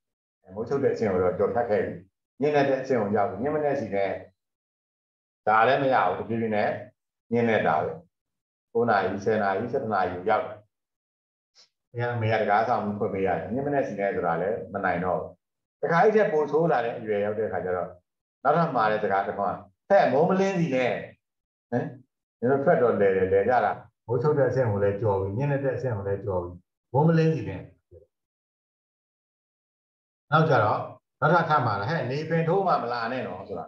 မိုးချုပ်တဲ့အဆင့်ကိုတော့ကြော်ဖြတ်ခဲ့ပြီညင်တဲ့အဆင့်ကိုရောက်ပြီညင်မနဲ့စီနဲ့ဒါလည်းမရဘူးတဖြည်းဖြည်းနဲ့ညင်နေတာပဲ၉နာရီ၁၀နာရီ၁၇နာရီရောက်တယ်။ညမေရတကားဆောင်ဖွင့်ပေးရတယ်ညင်မနဲ့စီနဲ့ဆိုတာလည်းမနိုင်တော့ဘူးတခါကြီးချက်ပို့ဆိုးလာတဲ့အရွယ်ရောက်တဲ့ခါကျတော့နောက်ထပ်မှာတဲ့စကားတစ်ခွန်းဟဲ့မိုးမလင်းစီနဲ့ဟမ်ဒီလိုဖက်တော့လဲလဲလဲကြတာမိုးချုပ်တဲ့အဆင့်ကိုလည်းကြော်ပြီးညင်တဲ့အဆင့်ကိုလည်းကြော်ပြီးမိုးမလင်းစီနဲ့နောက်ကြတော့နောက်ထပ်ထပ်မှာဟဲ့နေပင်ထိုးမှမလာနဲ့တော့ဆိုတာ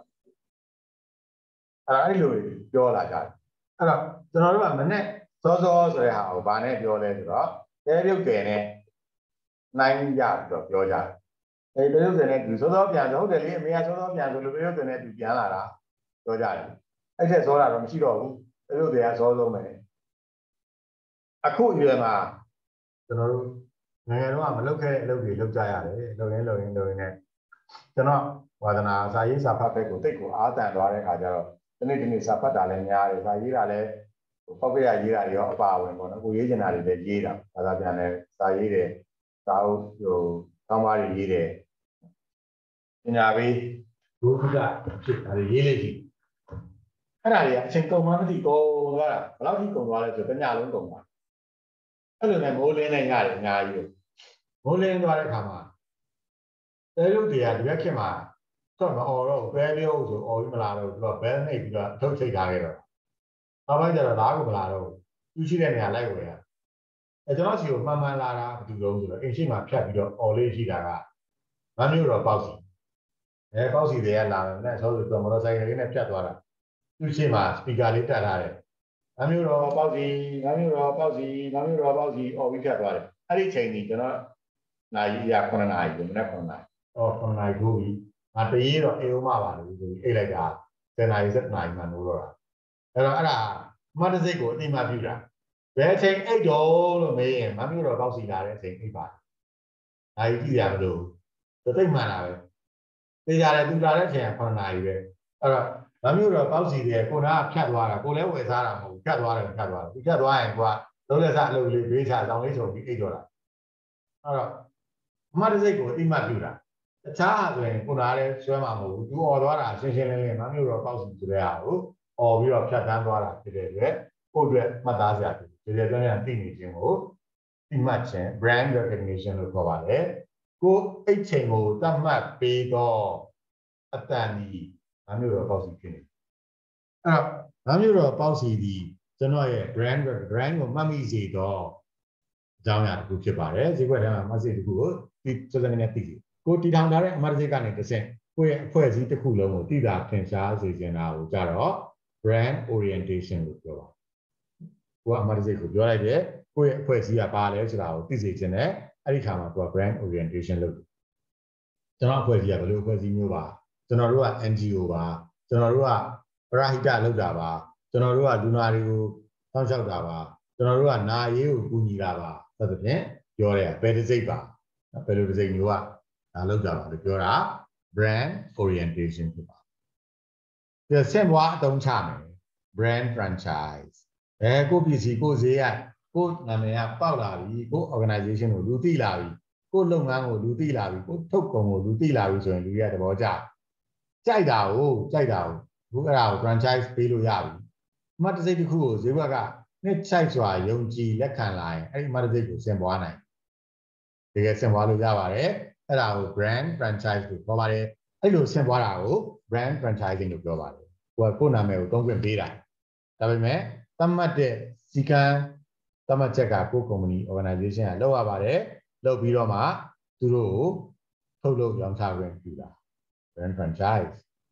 အဲ့ဒါအဲ့လိုပြောလာကြတယ်အဲ့တော့ကျွန်တော်တို့ကမနဲ့စောစောဆိုတဲ့ဟာကိုဗာနဲ့ပြောလဲဆိုတော့တဲပြုတ်တယ်နဲ့နိုင်ကြပြီးတော့ပြောကြတယ်အဲ့တဲပြုတ်တယ်နဲ့သူစောစောပြန်ဆိုဟုတ်တယ်လေအမေကစောစောပြန်ဆိုလို့တဲပြုတ်တယ်နဲ့သူပြန်လာတာပြောကြတယ်အဲ့ထက်စောတာတော့မရှိတော့ဘူးတဲပြုတ်တယ်ကစောဆုံးပဲအခုအရွယ်မှာကျွန်တော်တို့နိုင်ငံတော်ကမလုပ်ခဲ့တဲ့အလုပ်တွေလုပ်ကြရတယ်လုပ်ရင်းလုပ်ရင်းလုပ်ရင်းနဲ့ကျွန်တော်ဝါသနာစာရေးစာဖတ်ဘက်ကိုတိတ်ကိုအားတန်သွားတဲ့အခါကျတော့ဒီနေ့ဒီနေ့စာဖတ်တာလည်းများတယ်စာရေးတာလည်းပောက်ပြရရေးတာတွေရောအပါအဝင်ပေါ့နော်ကိုရေးကျင်တာတွေလည်းရေးတာဘာသာပြန်လဲစာရေးတယ်စာအုပ်ဟိုကောင်းပါးတွေရေးတယ်ပညာပေးဘုရားဖြစ်တာတွေရေးလိုက်ကြည့်အဲ့ဒါတွေကအချိန်ကုန်မှမသိကုန်သွားတာဘယ်လောက်ထိကုန်သွားလဲဆိုတော့ညလုံးကုန်သွားအဲ့လိုနဲ့မိုးလင်းနေရတယ်အများကြီးမိုးလင်းသွားတဲ့အခါမှာတဲရုပ်တွေကဒီဘက်ခင်မှာတော့မအော်တော့ဘဲလျောဆိုအော်ပြီးမလာတော့သူကဘဲနှိပ်ပြီးတော့ထုတ်ချိတ်ထားခဲ့တော့နောက်ပိုင်းကျတော့လားကိုမလာတော့သူရှိတဲ့နေရာလိုက်ဝယ်ရအဲကျွန်တော်စီကိုမှန်မှန်လာတာဘယ်သူလုံးဆိုတော့အင်ရှိမှဖြတ်ပြီးတော့အော်လေးရှိတာကမမျိုးတော့ပေါ့စီအဲပေါ့စီတွေကလာတယ်နဲ့ဆိုတော့မော်တော်ဆိုင်ကယ်လေးနဲ့ဖြတ်သွားတာသူရှိမှစပီကာလေးတက်ထားတယ်မမျိုးတော့ပေါ့စီမမျိုးတော့ပေါ့စီမမျိုးတော့ပေါ့စီအော်ပြီးဖြတ်သွားတယ်အဲ့ဒီချိန်ကြီးကျွန်တော်နိုင်ရခုနှစ်နာရီကိုမနေ့ခုနှစ်နာရီအော်ခုနှစ်နာရီကိုပြီးငါတရေတော့အေးဦးမပါလို့ဆိုပြီးအိတ်လိုက်တာဆယ်နာရီ၁၇နာရီမှနိုးတော့တာအဲ့တော့အဲ့ဒါမတ်တစိတ်ကိုအတိမပြုတာဘယ်အချိန်အိတ်တော့လို့မေးရင်မမျိုးတော့ပေါက်စီလာတဲ့အချိန်အိတ်ပါတယ်။ဒါကြီးကြည့်ရမလို့သူတိတ်မှန်တာပဲ။သိကြတယ်သူလာတဲ့အချိန်ကခုနှစ်နာရီပဲ။အဲ့တော့မမျိုးတော့ပေါက်စီတယ်ကိုနာကဖြတ်သွားတာကိုလည်းဝယ်စားတာမဟုတ်ဘူးဖြတ်သွားတယ်ဖြတ်သွားတယ်သူဖြတ်သွားရင်ကလုံးလက်စားအလုပ်လေးဘေးချဆောင်လေးဆိုပြီးအိတ်တော့တာ။အဲ့တော့မတ်တစိတ်ကိုအတိမပြုတာတခြားဟာဆိုရင်ကိုနာလည်းဆွဲမှာမဟုတ်ဘူးသူអော်သွားတာရှင်းရှင်းလင်းလင်းမမျိုးတော့ပေါက်စီဆိုတဲ့ဟာကိုអော်ပြီးတော့ဖြတ်တန်းသွားတာဖြစ်တဲ့အတွက်ကိုယ့်အတွက်မှတ်သားစရာဖြစ်တယ်ဒီလိုပြောရင်သိနေခြင်းကိုသိမှတ်ခြင်း brand recognition လို့ခေါ်ပါတယ်ကိုအိတ်ချိန်ကိုသတ်မှတ်ပေးတော့အတန်ဒီမမျိုးတော့ပေါက်စီဖြစ်နေအဲ့တော့မမျိုးတော့ပေါက်စီဒီကျွန်တော်ရဲ့ brand brand ကိုမှတ်မိစေတော့အကြောင်းအရာတစ်ခုဖြစ်ပါတယ်ဈေးကွက်ထဲမှာ message တစ်ခုကိုဒီစစနေနဲ့သိတယ်ကိုတီထောင်ထားတဲ့အမှားတစ်ကနေတစ်ဆင့်ကိုယ့်ရဲ့အဖွဲ့အစည်းတစ်ခုလုံးကိုသိတာထင်ရှားစေချင်တာကိုကြတော့ brand orientation လို့ပြောပါကိုကအမှားတစ်ကိုပြောလိုက်တယ်ကိုယ့်ရဲ့အဖွဲ့အစည်းကပါလဲဆိုတာကိုသိစေချင်တယ်အဲ့ဒီခါမှာကိုက brand orientation လုပ်တယ်ကျွန်တော်အဖွဲ့အစည်းကဘယ်လိုအဖွဲ့အစည်းမျိုးပါကျွန်တော်တို့က N G O ပါကျွန်တော်တို့ကပရဟိတလုပ်တာပါကျွန်တော်တို့ကလူနာတွေကိုစောင့်ရှောက်တာပါကျွန်တော်တို့ကနာရေးကိုကူညီတာပါသတ်သဖြင့်ပြောတယ်ဘယ်တစ်စိတ်ပါဘယ်လိုတစ်စိတ်မျိုးကဒါလောက်ကြပါလို့ပြောတာ brand orientation ဖြစ်ပါဒီဆင့်ဘွားအသုံးချမယ် brand franchise အဲကိုပစ္စည်းကိုဈေးရကိုနာမည်ကပေါက်လာပြီကို organization ကိုလူသိလာပြီကိုလုပ်ငန်းကိုလူသိလာပြီကိုထုတ်ကုန်ကိုလူသိလာပြီဆိုရင်လူတွေကသဘောကျကြိုက်တာကိုကြိုက်တာကိုဘုအဲ့ဒါကို franchise ပေးလို့ရပြီအမှတ်တစိတ်တစ်ခုကိုဈေးဘက်ကနှစ်ချိုက်စွာယုံကြည်လက်ခံလာရင်အဲ့ဒီအမှတ်တစိတ်ကိုဆင့်ဘွားနိုင်တကယ်ဆင့်ဘွားလို့ရပါတယ်အဲ့ဒါကို brand franchise လို့ပြောပါတယ်အဲ့လိုဆင့်ပွားတာကို brand franchising လို့ပြောပါတယ်ကိုကကိုယ်နာမည်ကိုသုံးခွင့်ပေးတာဒါပေမဲ့သတ်မှတ်တဲ့စီကံသတ်မှတ်ချက်ကကိုယ် company organization ကလုပ်ရပါတယ်လုပ်ပြီးတော့မှသူတို့ကိုထုတ်လုပ်ရောင်းချခွင့်ပြုတာ brand franchise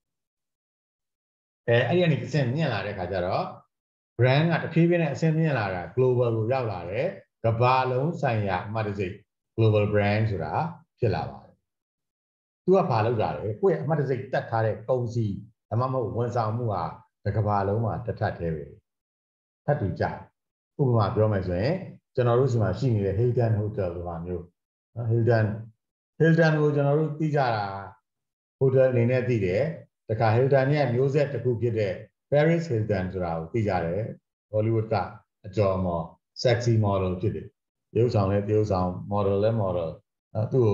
အဲအဲ့ဒီကနေအဆင့်မြင့်လာတဲ့ခါကျတော့ brand ကတဖြည်းဖြည်းနဲ့အဆင့်မြင့်လာတာ global ကိုရောက်လာတယ်ကမ္ဘာလုံးဆိုင်ရာအမှတ်တစိတ် global brand ဆိုတာဖြစ်လာပါတယ်သူကဘာလုပ်တာလဲကိုယ့်ရဲ့အမှတ်တစိတ်တက်ထားတဲ့ကုန်စည်ဒါမှမဟုတ်ဝန်ဆောင်မှုဟာတစ်ကမ္ဘာလုံးမှာတစ်ထပ်သေးပဲထပ်တူကြဥပမာပြောမယ်ဆိုရင်ကျွန်တော်တို့ဒီမှာရှိနေတဲ့ Hilton Hotel ဆိုတာမျိုးနော် Hilton Hilton ကိုကျွန်တော်တို့သိကြတာ hotel အနေနဲ့သိတယ်တခါ Hilton ရဲ့မျိုးဆက်တစ်ခုဖြစ်တဲ့ Paris Hilton ဆိုတာကိုသိကြတယ် Hollywood ကအကျော်မော် sexy model ဖြစ်တယ်တရုပ်ဆောင်လည်းတရုပ်ဆောင် model လည်း model နော်သူ့ကို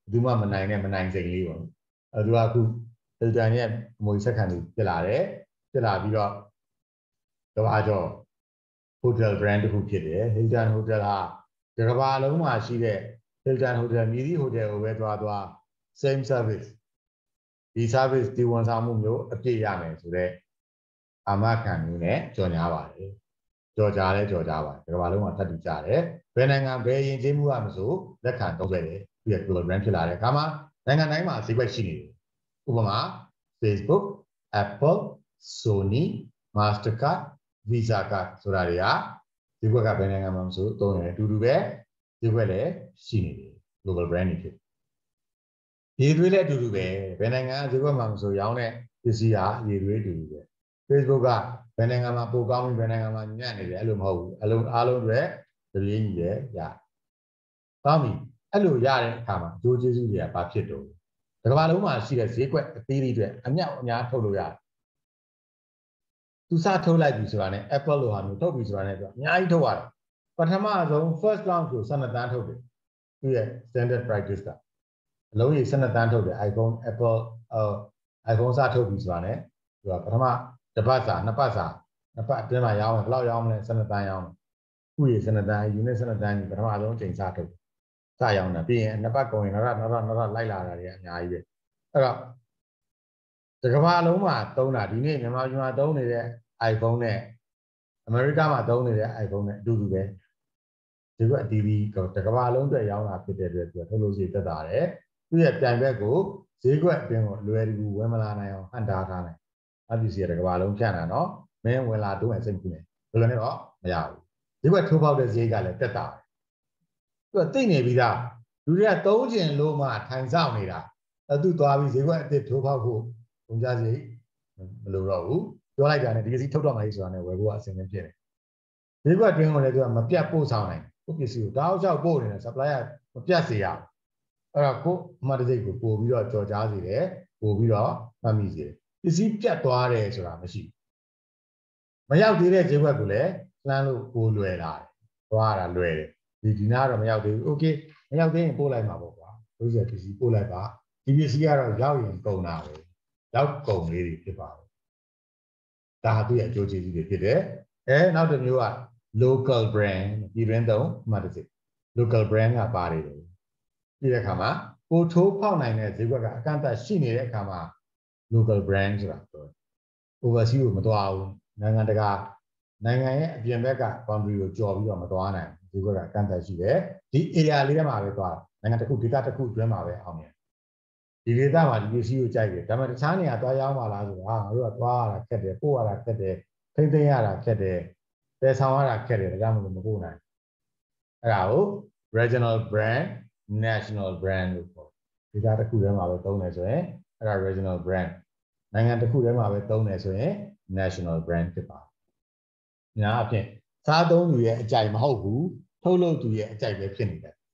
သူမှမနိုင်နဲ့မနိုင်စိန်လေးပေါ့အဲသူကအခု Hilton ရဲ့အမွေဆက်ခံသူဖြစ်လာတယ်ဖြစ်လာပြီးတော့ကဘာကျော် hotel brand တစ်ခုဖြစ်တယ် Hilton Hotel ဟာဒီကဘာလုံးမှာရှိတဲ့ Hilton Hotel မြည်သည့် hotel ကိုပဲသွားသွား same service ဒီ service ဒီဝန်ဆောင်မှုမျိုးအပြည့်ရမယ်ဆိုတော့အာမခံမျိုးနဲ့ကြော်ညာပါတယ်ကြော်ကြလဲကြော်ကြပါတယ်ဒီကဘာလုံးမှာထပ်တူကြတယ်ဘယ်နိုင်ငံဘယ်ယဉ်ကျေးမှုကမဆိုလက်ခံသုံးဆွဲတယ်ပြီးရ global brand ဖြစ်လာတဲ့အခါမှာနိုင်ငံတိုင်းမှာဈေးကွက်ရှိနေတယ်ဥပမာ Facebook Apple Sony Mastercard Visa card ဆိုတာတွေကဈေးကွက်ကဘယ်နိုင်ငံမှာမဆိုသုံးရတယ်အတူတူပဲဈေးကွက်လည်းရှိနေတယ် global brand တွေဖြစ်ရေသွေးလည်းအတူတူပဲဘယ်နိုင်ငံဈေးကွက်မှာမဆိုရောင်းတဲ့ပစ္စည်းဟာရေသွေးအတူတူပဲ Facebook ကဘယ်နိုင်ငံမှာပိုကောင်းပြီးဘယ်နိုင်ငံမှာညံ့နေတယ်အဲ့လိုမဟုတ်ဘူးအလုံးအားလုံးတွေတပြေးညီပဲရကောင်းပြီအဲ့လိုရတဲ့အခါမှာအကျိုးကျေးဇူးတွေကဘာဖြစ်တော့ဒီကမ္ဘာလုံးမှာရှိတဲ့ဈေးကွက်အသေးလေးတွေအမြောက်အများထုတ်လို့ရတယ်သူစထုတ်လိုက်ပြီဆိုတာနဲ့ Apple လိုဟာမျိုးထုတ်ပြီဆိုတာနဲ့ပြောအများကြီးထုတ်ရတယ်ပထမဆုံး first launch ကိုtwelveတန်းထုတ်တယ်သူရဲ့ standard practice ကအလုံးကြီးtwelveတန်းထုတ်တယ် iPhone Apple အော် iPhone စထုတ်ပြီဆိုတာနဲ့သူကပထမတစ်ပတ်စာနှစ်ပတ်စာနှစ်ပတ်အတွင်းမှာရောင်းတယ်ဘယ်လောက်ရောင်းမလဲtwelveတန်းရောင်းတယ်ခုရေtwelveတန်း unit twelveတန်းကြီးပထမဆုံးအချိန်စထုတ်စရောင်းတာပြီးရင်နှစ်ပတ်ကုန်ရင်နောက်နောက်နောက်နောက်လိုက်လာတာတွေအများကြီးပဲအဲ့တော့ဒီကမ္ဘာလုံးမှာသုံးတာဒီနေ့မြန်မာပြည်မှာသုံးနေတဲ့ iPhone နဲ့အမေရိကမှာသုံးနေတဲ့ iPhone နဲ့အတူတူပဲဒီကအတီးပြီးဒီကမ္ဘာလုံးအတွက်ရောင်းတာဖြစ်တဲ့အတွက်သူကထုတ်လို့ရှိတက်တာတယ်သူရဲ့ပြိုင်ဘက်ကိုဈေးကွက်အတွင်းကိုလွယ်ကူဝယ်မလာနိုင်အောင်ဟန်တာထားတယ်အပီစီရကဘာလုံးဖြန့်တာနော်မင်းဝင်လာတော့ရင်စိတ်ကူးနေဘယ်လိုလဲတော့မရဘူးဒီဘက်ထိုးပေါက်တဲ့ဈေးကလည်းတက်တာသူကသိနေပြီးသားလူတွေကသုံးကျင်လို့မှထိုင်ဆောင်နေတာအဲသူသွားပြီးဈေးကွက်အစ်ထိုးပေါက်ဖို့ပုံကြစိတ်မလိုတော့ဘူးပြောလိုက်တာနဲ့ဒီပစ္စည်းထုတ်တော့မှဆိုတာနဲ့ဝယ်ဖို့အဆင်သင့်ဖြစ်တယ်ဈေးကွက်တွင်းကိုလည်းသူကမပြတ်ပို့ဆောင်နိုင်ဘူးပစ္စည်းကိုတောက်လျှောက်ပို့နေတဲ့ supplier မပြတ်စေရအဲ့တော့ကိုအမှတ်တစိတ်ကိုပို့ပြီးတော့ကြော်ကြားစေတယ်ပို့ပြီးတော့မှတ်မိစေတယ်ပစ္စည်းပြတ်သွားတယ်ဆိုတာမရှိဘူးမရောက်သေးတဲ့ဈေးကွက်ကိုလည်းလှမ်းလို့ပိုလွယ်လာတယ်သွားတာလွယ်တယ်ဒီဒီနာတော့မရောက်သေးဘူး okay မရောက်သေးရင်ပို့လိုက်မှာပေါ့ကွာလို့ဆိုပစ္စည်းပို့လိုက်ပါဒီပစ္စည်းကတော့ရောက်ရင်ကုန်တာပဲရောက်ကုန်လေးတွေဖြစ်ပါတယ်ဒါဟာသူ့ရဲ့အကျိုးကျေးဇူးတွေဖြစ်တယ်အဲနောက်တစ်မျိုးက local brand ပြည်တွင်းသုံးမှတ်တစိ local brand ကပါတယ်လို့ပြီးတဲ့အခါမှာကိုထိုးဖောက်နိုင်တဲ့ဈေးကွက်ကအကန့်အသတ်ရှိနေတဲ့အခါမှာ local brand ဆိုတာပြောတယ် overseas ကိုမသွားဘူးနိုင်ငံတကာနိုင်ငံရဲ့အပြင်ဘက်က boundary ကိုကျော်ပြီးတော့မသွားနိုင်ဘူးဈေးကွက်ကအကန့်အသတ်ရှိတယ်ဒီ area လေးထဲမှာပဲသွားနိုင်ငံတစ်ခု data တစ်ခုအတွင်းမှာပဲအောင်မြင်ဒီ data မှာဒီပစ္စည်းကိုကြိုက်တယ်ဒါပေမဲ့တခြားနေရာသွားရောက်မှလားဆိုတာငါတို့ကသွားရတာခက်တယ်ပို့ရတာခက်တယ်ထိမ့်သိမ်းရတာခက်တယ်တည်ဆောင်ရတာခက်တယ်ဒါကြောင့်မလို့မပို့နိုင်အဲ့ဒါကို regional brand national brand လို့ခေါ်တယ် data တစ်ခုထဲမှာပဲသုံးတယ်ဆိုရင်အဲ့ဒါ regional brand နိုင်ငံတစ်ခုထဲမှာပဲသုံးတယ်ဆိုရင် national brand ဖြစ်ပါတယ်။ညာအဖြစ်စားသုံးသူရဲ့အကြိုက်မဟုတ်ဘူးထုတ်လုပ်သူရဲ့အကြိုက်ပဲဖြစ်နေတယ်။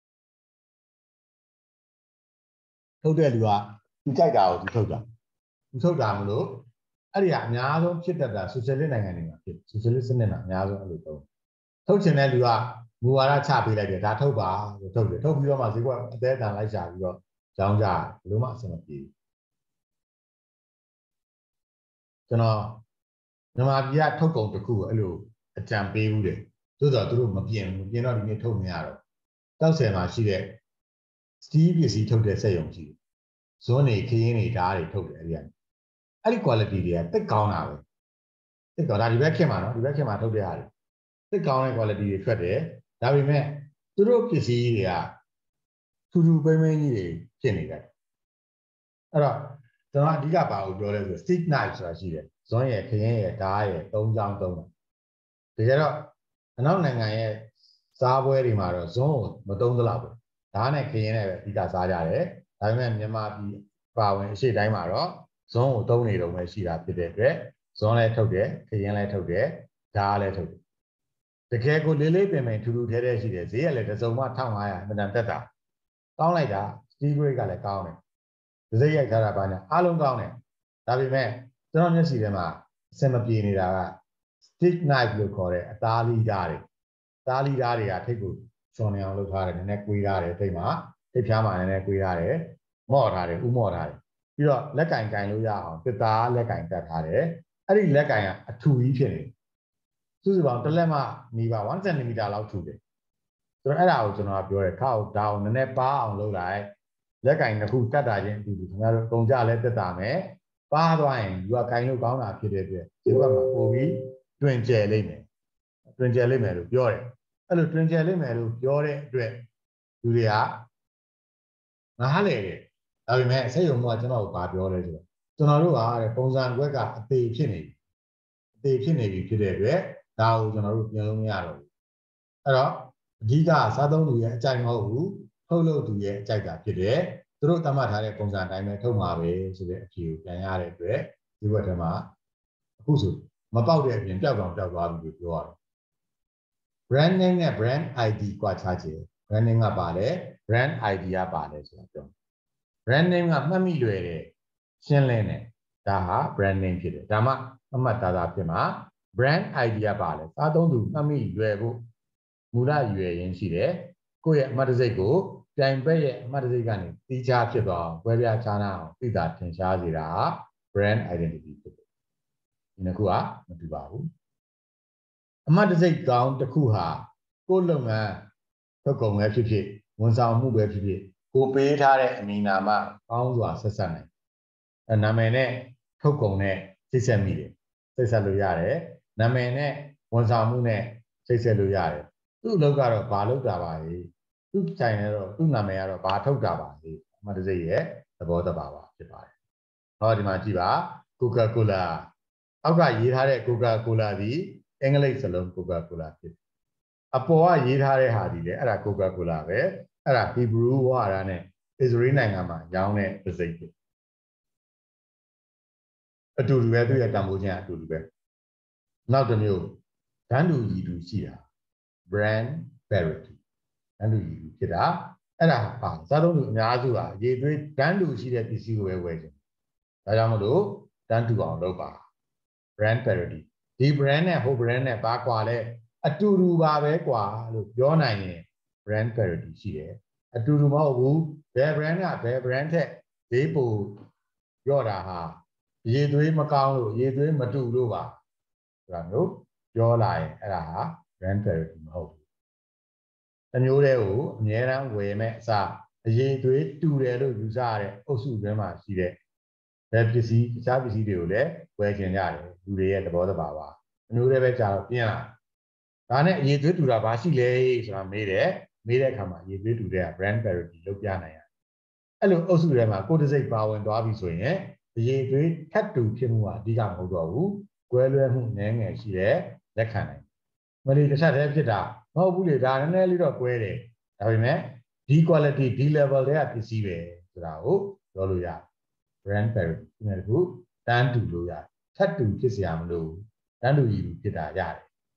ထုတ်တဲ့လူကသူကြိုက်တာကိုသူထုတ်တာ။သူထုတ်တာမလို့အဲ့ဒီကအများဆုံးဖြစ်တတ်တာ socialist နိုင်ငံတွေမှာဖြစ် socialist စနစ်မှာအများဆုံးအဲ့လိုသုံး။ထုတ်ချင်တဲ့လူကမူဝါဒချပေးလိုက်တယ်ဒါထုတ်ပါလို့ထုတ်တယ်ထုတ်ပြီးတော့မှဈေးကွက်အသေးအတန်လိုက်ရှာပြီးတော့ကြောင်းကြဘယ်လိုမှအဆင်မပြေဘူးကျွန်တော်မြန်မာပြည်ကထုတ်ကုန်တစ်ခုအဲ့လိုအကြံပေးဘူးတယ်သို့တော့သူတို့မပြင်ဘူးပြင်တော့ဒီနေ့ထုတ်မရတော့တောက်ဆယ်မှာရှိတဲ့စတီးပစ္စည်းထုတ်တဲ့စက်ရုံရှိတယ်ဇွန်းနေခင်းနေဓာတ်တွေထုတ်တယ်အဲ့ဒီအဲ့ဒီ quality တွေကတိတ်ကောင်းတာပဲတိတ်ကောင်းဒါဒီဘက်ခင်မှာနော်ဒီဘက်ခင်မှာထုတ်တဲ့ဟာတွေတိတ်ကောင်းတဲ့ quality တွေထွက်တယ်ဒါပေမဲ့သူတို့ပစ္စည်းတွေကထူထူပိမ့်ပိမ့်ကြီးတွေဖြစ်နေတယ်အဲ့တော့ကျွန်တော်အဓိကဘာကိုပြောလဲဆို stick knife ဆိုတာရှိတယ်ဇွန်းရယ်ခရင်ရယ်ဓာတ်ရယ်သုံးချောင်းသုံးတာတကယ်တော့အနောက်နိုင်ငံရဲ့စားပွဲတွေမှာတော့ဇွန်းကိုမသုံးသလောက်ပဲဓာတ်နဲ့ခရင်နဲ့ပဲအဓိကစားကြတယ်ဒါပေမဲ့မြန်မာပြည်ပါဝင်အရှိတိုင်းမှာတော့ဇွန်းကိုသုံးနေတော့ပဲရှိတာဖြစ်တဲ့အတွက်ဇွန်းလည်းထုတ်တယ်ခရင်လည်းထုတ်တယ်ဓာတ်လည်းထုတ်တယ်တကယ်ကိုလေးလေးပင်ပင်ထူထူထဲထဲရှိတယ်ဈေးကလည်းတစ်စုံမှone thousand five hundredအမှန်တန်တက်တာကောင်းလိုက်တာ steel grade ကလည်းကောင်းတယ်ဒစိရိုက်ထားတာပါညာအားလုံးကောင်းတယ်ဒါပေမဲ့ကျွန်တော်မျက်စိထဲမှာအစင်မပြေနေတာက stick knife လို့ခေါ်တဲ့အသားလီဓာတ်တွေအသားလီဓာတ်တွေကထိတ်ကိုချွန်နေအောင်လုပ်ထားတယ်နည်းနည်းကွေးထားတယ်ထိတ်မှာထိပ်ဖြားမှာလည်းကိုရတယ်မော့ထားတယ်ဥမော့ထားတယ်ပြီးတော့လက်ကင်ကင်လို့ရအောင်တစ်သားလက်ကင်တက်ထားတယ်အဲ့ဒီလက်ကင်ကအထူကြီးဖြစ်နေစုစုပေါင်းတစ်လက်မှနီးပါone centimeter လောက်ထူတယ်ဆိုတော့အဲ့ဒါကိုကျွန်တော်ပြောတယ်ခါကိုဒါအောင်နည်းနည်းပါအောင်လုပ်လိုက်လက်ကင်တစ်ခုတက်တာချင်းအတူတူခင်ဗျားတို့ကုန်ကြလဲတက်တာမယ်ပါသွားရင်ယူကင်လို့ကောင်းတာဖြစ်တဲ့အတွက်ဒီဘက်မှာပို့ပြီးတွင်ကျယ်လိမ့်မယ်တွင်ကျယ်လိမ့်မယ်လို့ပြောတယ်အဲ့လိုတွင်ကျယ်လိမ့်မယ်လို့ပြောတဲ့အတွက်လူတွေကငါးလေတယ်ဒါပေမဲ့စိတ်ယုံမှုကကျွန်တော်ကိုဘာပြောလဲဆိုတော့ကျွန်တော်တို့ကပုံစံကွက်ကအသေးဖြစ်နေအသေးဖြစ်နေပြီဖြစ်တဲ့အတွက်ဒါကိုကျွန်တော်တို့ပြင်လို့မရတော့ဘူးအဲ့တော့အဓိကစားသုံးသူရဲ့အကြိုက်မဟုတ်ဘူးထုတ်လုပ်သူရဲ့အကြိုက်တာဖြစ်တယ်သူတို့သတ်မှတ်ထားတဲ့ပုံစံအတိုင်းပဲထုတ်မှာပဲဆိုတဲ့အဖြေကိုပြန်ရတဲ့အတွက်ဒီဘက်ထဲမှာအခုဆိုမပေါက်တဲ့အပြင်ပျောက်ကောင်ပျောက်သွားပြီလို့ပြောရတယ် brand name နဲ့ brand ไอ ดี กว่าခြားခြင်း brand name ကပါလဲ brand ไอ ดี ကပါလဲဆိုတာပြော brand name ကမှတ်မိလွယ်တယ်ရှင်းလင်းတယ်ဒါဟာ brand name ဖြစ်တယ်ဒါမှအမှတ်သားသားဖြစ်မှာ brand ไอ ดี ကပါလဲစားသုံးသူမှတ်မိလွယ်ဖို့မူလရွယ်ရင်းရှိတယ်ကိုယ့်ရဲ့အမှတ်တစိတ်ကိုပြိုင်ဘက်ရဲ့အမှတ်တစိတ်ကနေတီးခြားဖြစ်သွားအောင်ကွဲပြားခြားနားအောင်သိတာထင်ရှားစေတာဟာ brand identity ဖြစ်တယ်ဒီနှစ်ခုကမတူပါဘူးအမှတ်တစိတ်ကောင်းတစ်ခုဟာကိုယ့်လုပ်ငန်းထုတ်ကုန်ပဲဖြစ်ဖြစ်ဝန်ဆောင်မှုပဲဖြစ်ဖြစ်ကိုပေးထားတဲ့အမည်နာမကောင်းစွာဆက်ဆက်နိုင်အဲနာမည်နဲ့ထုတ်ကုန်နဲ့စိတ်ဆက်မိတယ်စိတ်ဆက်လို့ရတယ်နာမည်နဲ့ဝန်ဆောင်မှုနဲ့စိတ်ဆက်လို့ရတယ်သူ့အလုပ်ကတော့ဘာလုပ်တာပါလဲသူ့တိုင်ရတော့သူ့နာမည်ကတော့ဘာထုတ်တာပါလဲအမှတ်တစိတ်ရဲ့သဘောတဘာဝဖြစ်ပါတယ်ဟောဒီမှာကြည့်ပါ Coca-Cola အောက်ကရေးထားတဲ့ Coca-Cola ဒီအင်္ဂလိပ်စလုံး Coca-Cola ဖြစ်အပေါ်ကရေးထားတဲ့ဟာဒီလေအဲ့ဒါ Coca-Cola ပဲအဲ့ဒါ Hebrew ဝါဒနဲ့ Israel နိုင်ငံမှာရောင်းတဲ့တစ်စိတ်ဖြစ်အတူတူပဲသူရဲ့တန်ဖိုးချင်းအတူတူပဲနောက်တစ်မျိုးဓာတ်တူရည်တူရှိတာ brand parity ဓာတ်တူရည်တူဖြစ်တာအဲ့ဒါပါစားသုံးသူအများစုဟာရေသွေးဓာတ်တူရှိတဲ့ပစ္စည်းကိုပဲဝယ်ကြတယ်ဒါကြောင့်မလို့ဓာတ်တူအောင်လုပ်ပါ brand parity ဒီ brand နဲ့ဟို brand နဲ့ဘာကွာလဲအတူတူပါပဲကွာလို့ပြောနိုင်ရင် brand parity ရှိတယ်အတူတူမဟုတ်ဘူးဘယ် brand ကဘယ် brand ထက်ဈေးပိုရော့တာဟာရေသွေးမကောင်းလို့ရေသွေးမတူလို့ပါဆိုတာမျိုးပြောလာရင်အဲ့ဒါဟာ brand parity မဟုတ်ဘူးအမျိုးတွေကိုအများအားဝယ်မဲ့အစားအရေသွေးတူတယ်လို့ယူဆရတဲ့အုပ်စုတွင်းမှာရှိတဲ့ဘယ်ပစ္စည်းတခြားပစ္စည်းတွေကိုလည်းဝယ်ကျင်ကြတယ်လူတွေရဲ့သဘောတဘာဝအမျိုးတွေပဲကြာတော့ပြင်လာဒါနဲ့အရေးသွေးတူတာဘာရှိလဲဆိုတာမေးတယ်မေးတဲ့အခါမှာအရေးသွေးတူတဲ့ brand parity လုပ်ပြနိုင်ရအဲ့လိုအုပ်စုထဲမှာကိုယ်တစ်စိတ်ပါဝင်သွားပြီဆိုရင်အရေးသွေးထပ်တူဖြစ်မှုကအဓိကမဟုတ်တော့ဘူးကွဲလွဲမှုနည်းငယ်ရှိတဲ့လက်ခံနိုင်မလီတစ်ချက်တည်းဖြစ်တာမဟုတ်ဘူးလေဒါနည်းနည်းလေးတော့ကွဲတယ်ဒါပေမဲ့ဒီ quality ဒီ level တွေကပစ္စည်းပဲဆိုတာကိုပြောလို့ရ brand parity ဒီနေ့ကတန်းတူလို့ရထပ်တူဖြစ်เสียမလို့တန်းတူရည်ဖြစ်တာရတယ်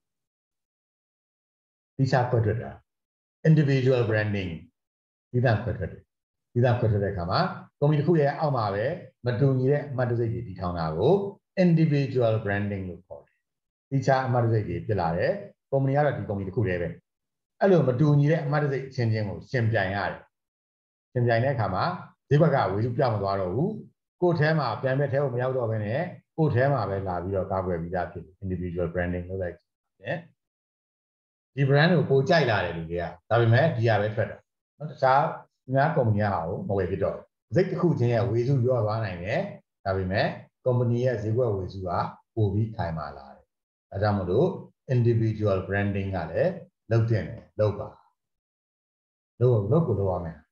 ဒီစားခွဲထွက်တာ individual branding ဒီသားခွဲထွက်တယ်ဒီသားခွဲထွက်တဲ့အခါမှာကုမ္ပဏီတစ်ခုရဲ့အောက်မှာပဲမတူညီတဲ့အမှတ်တစိတ်တွေတည်ထောင်တာကို individual branding လို့ခေါ်တယ်ဒီချာအမှတ်တစိတ်တွေဖြစ်လာတယ်ကုမ္ပဏီကတော့ဒီကုမ္ပဏီတစ်ခုတည်းပဲအဲ့လိုမတူညီတဲ့အမှတ်တစိတ်အချင်းချင်းကိုရှင်ပြိုင်ရတယ်ရှင်ပြိုင်တဲ့အခါမှာဒီဘက်ကဝေစုပြောင်းမသွားတော့ဘူးကိုယ်ထဲမှာပြန်ပဲထဲကိုမရောက်တော့ဘဲနဲ့ကိုယ်ထဲမှာပဲလာပြီးတော့ကာကွယ်ပြီးသားဖြစ်တယ် individual branding လုပ်လိုက်တယ်ဒီ brand ကိုပိုကြိုက်လာတယ်လူတွေကဒါပေမဲ့ဒီဟာပဲထွက်တာနော်တခြားအများကုမ္ပဏီကဟာကိုမဝယ်ဖြစ်တော့ဘူးစိတ်တစ်ခုချင်းရဲ့ဝေစုရောသွားနိုင်တယ်ဒါပေမဲ့ကုမ္ပဏီရဲ့ဈေးကွက်ဝေစုကပိုပြီးခိုင်မာလာတယ်ဒါကြောင့်မို့လို့ individual branding ကလည်းလုပ်တင်တယ်လုပ်ပါလုပ်လုပ်ကိုလုပ်ရမယ်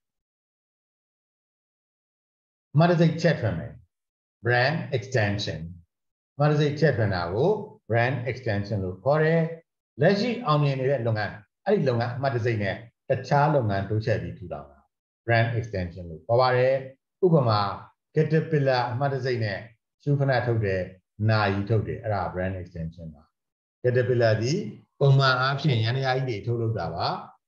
မတစိတ်ချက်ထွင်မယ် brand extension မတစိတ်ချက်ထွင်တာကို brand extension လို့ခေါ်တယ်လက်ရှိအောင်မြင်နေတဲ့လုပ်ငန်းအဲ့ဒီလုပ်ငန်းအမှတ်တစိတ်နဲ့တခြားလုပ်ငန်းတိုးချဲ့ပြီးထူထောင်တာ brand extension လို့ခေါ်ပါတယ်ဥပမာ caterpillar အမှတ်တစိတ်နဲ့ရှုခဏထုတ်တယ်နာရီထုတ်တယ်အဲ့ဒါ brand extension ပါ caterpillar ဒီပုံမှန်အားဖြင့်ရန်ရာကြီးတွေထုတ်လုပ်တာပါ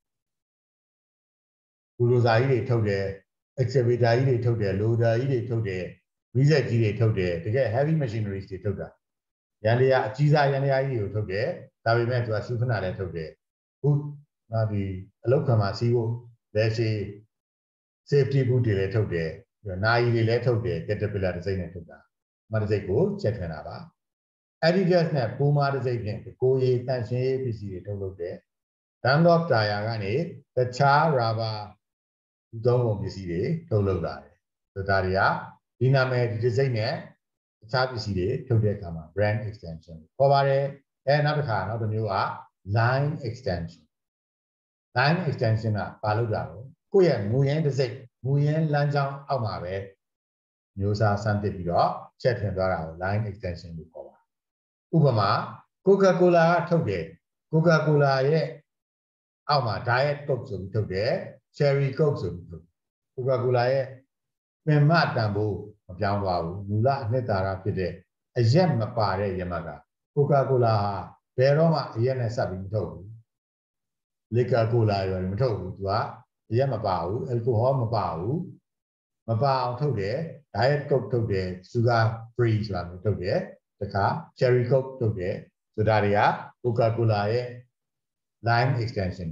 ဘူလိုဇာကြီးတွေထုတ်တယ် excavator ကြီးတွေထုတ်တယ် loader ကြီးတွေထုတ်တယ်မီးစက်ကြီးတွေထုတ်တယ်တကယ် heavy machineries တွေထုတ်တာရန်ရာအကြီးစားရန်ရာကြီးတွေကိုထုတ်တယ်ဒါပေမဲ့သူကစုခဏလည်းထုတ်တယ်ခုဒီအလောက်ခံမှာစီးဖို့လက်ရှိ safety boot တွေလည်းထုတ်တယ်ပြီးတော့နာရီတွေလည်းထုတ်တယ် caterpillar တစ်စိမ့်နဲ့ထုတ်တာမတစ်စိမ့်ကိုချက်ထွင်တာပါ Adidas နဲ့ Puma တစ်စိမ့်ဖြင့်ကိုရီတန့်ရှင်းရေးပစ္စည်းတွေထုတ်လုပ်တယ် Dunlop tire ကနေတခြား rubber သုံးပုံပစ္စည်းတွေထုတ်လုပ်လာတယ်ဆိုဒါတွေကဒီနာမည်ဒီတစ်စိမ့်နဲ့တခြားပစ္စည်းတွေထုတ်တဲ့အခါမှာ brand extension ခေါ်ပါတယ်အဲနောက်တစ်ခါနောက်တစ်မျိုးက line extension line extension ကဘာလို့တာလဲကိုယ့်ရဲ့မူရင်းတစ်စိမ့်မူရင်းလမ်းကြောင်းအောက်မှာပဲမျိုးစားစမ်းသစ်ပြီးတော့ချက်ထွင်သွားတာကို line extension လို့ခေါ်ပါတယ်ဥပမာ Coca-Cola ကထုတ်တယ် Coca-Cola ရဲ့အောက်မှာ diet coke ဆိုပြီးထုတ်တယ် cherry coke ဆိုပြီးထုတ် Coca-Cola ရဲ့ပင်မတန်ဖိုးမပြောင်းသွားဘူးမူလအနှစ်သာရဖြစ်တဲ့အရက်မပါတဲ့ရမက Coca-Cola ဟာဘယ်တော့မှအရက်နဲ့ဆက်ပြီးမထုတ်ဘူး liquor cola ရောမထုတ်ဘူးသူကအရက်မပါဘူး alcohol မပါဘူးမပါအောင်ထုတ်တယ် diet coke ထုတ်တယ် sugar free ဆိုတာမျိုးထုတ်တယ်တခါ cherry coke ထုတ်တယ်ဆိုဒါတွေက Coca-Cola ရဲ့ line extension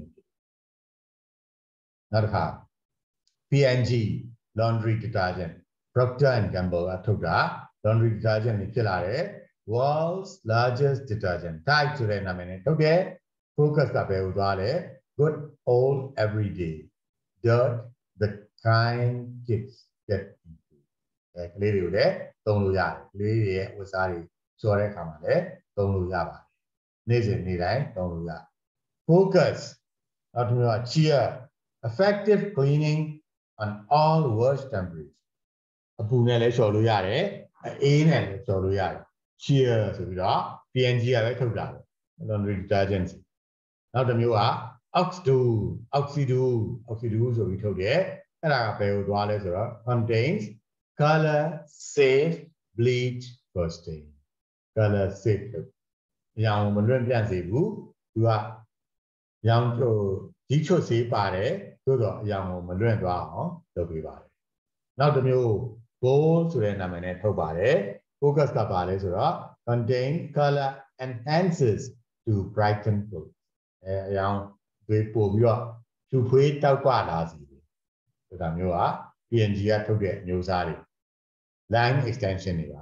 နောက်တစ်ခါ P and G laundry detergent Procter and Gamble ကထုတ်တာ laundry detergent တွေဖြစ်လာတယ် world's largest detergent type ဆိုတဲ့နာမည်နဲ့ထုတ်တယ် focus ကဘယ်ကိုသွားလဲ good old everyday dirt the kind kids get into အဲကလေးတွေကိုလည်းသုံးလို့ရတယ်ကလေးတွေရဲ့ဝတ်စားတွေကျော်တဲ့အခါမှာလည်းသုံးလို့ရပါတယ်နေ့စဉ်နေ့တိုင်းသုံးလို့ရ focus နောက်တစ်မျိုးက cheer effective cleaning on all worst temperatures အပူနဲ့လည်းလျှော်လို့ရတယ်အေးနဲ့လည်းလျှော်လို့ရတယ် cheer ဆိုပြီးတော့ P and G ကလည်းထုတ်တာပဲ laundry detergent နောက်တစ်မျိုးက oxido oxido oxido ဆိုပြီးထုတ်တယ်အဲ့ဒါကဘယ်ကိုသွားလဲဆိုတော့ contains color safe bleach bursting color safe အရောင်မလွင့်ပြန့်စေဘူးသူကရောင်ဟိုဒီချွတ်စေးပါတယ်သို့တော့အရောင်ကိုမလွင့်သွားအောင်လုပ်ပေးပါတယ်နောက်တစ်မျိုး gold ဆိုတဲ့နာမည်နဲ့ထုတ်ပါတယ် focus ကပါလဲဆိုတော့ contain color enhances to brighten clothes အဲအရောင်တွေပို့ပြီးတော့ဖြူဖွေးတောက်ပလာစေတယ်ဆိုတာမျိုးက P and G ကထုတ်တဲ့မျိုးစားတွေ line extension တွေပါ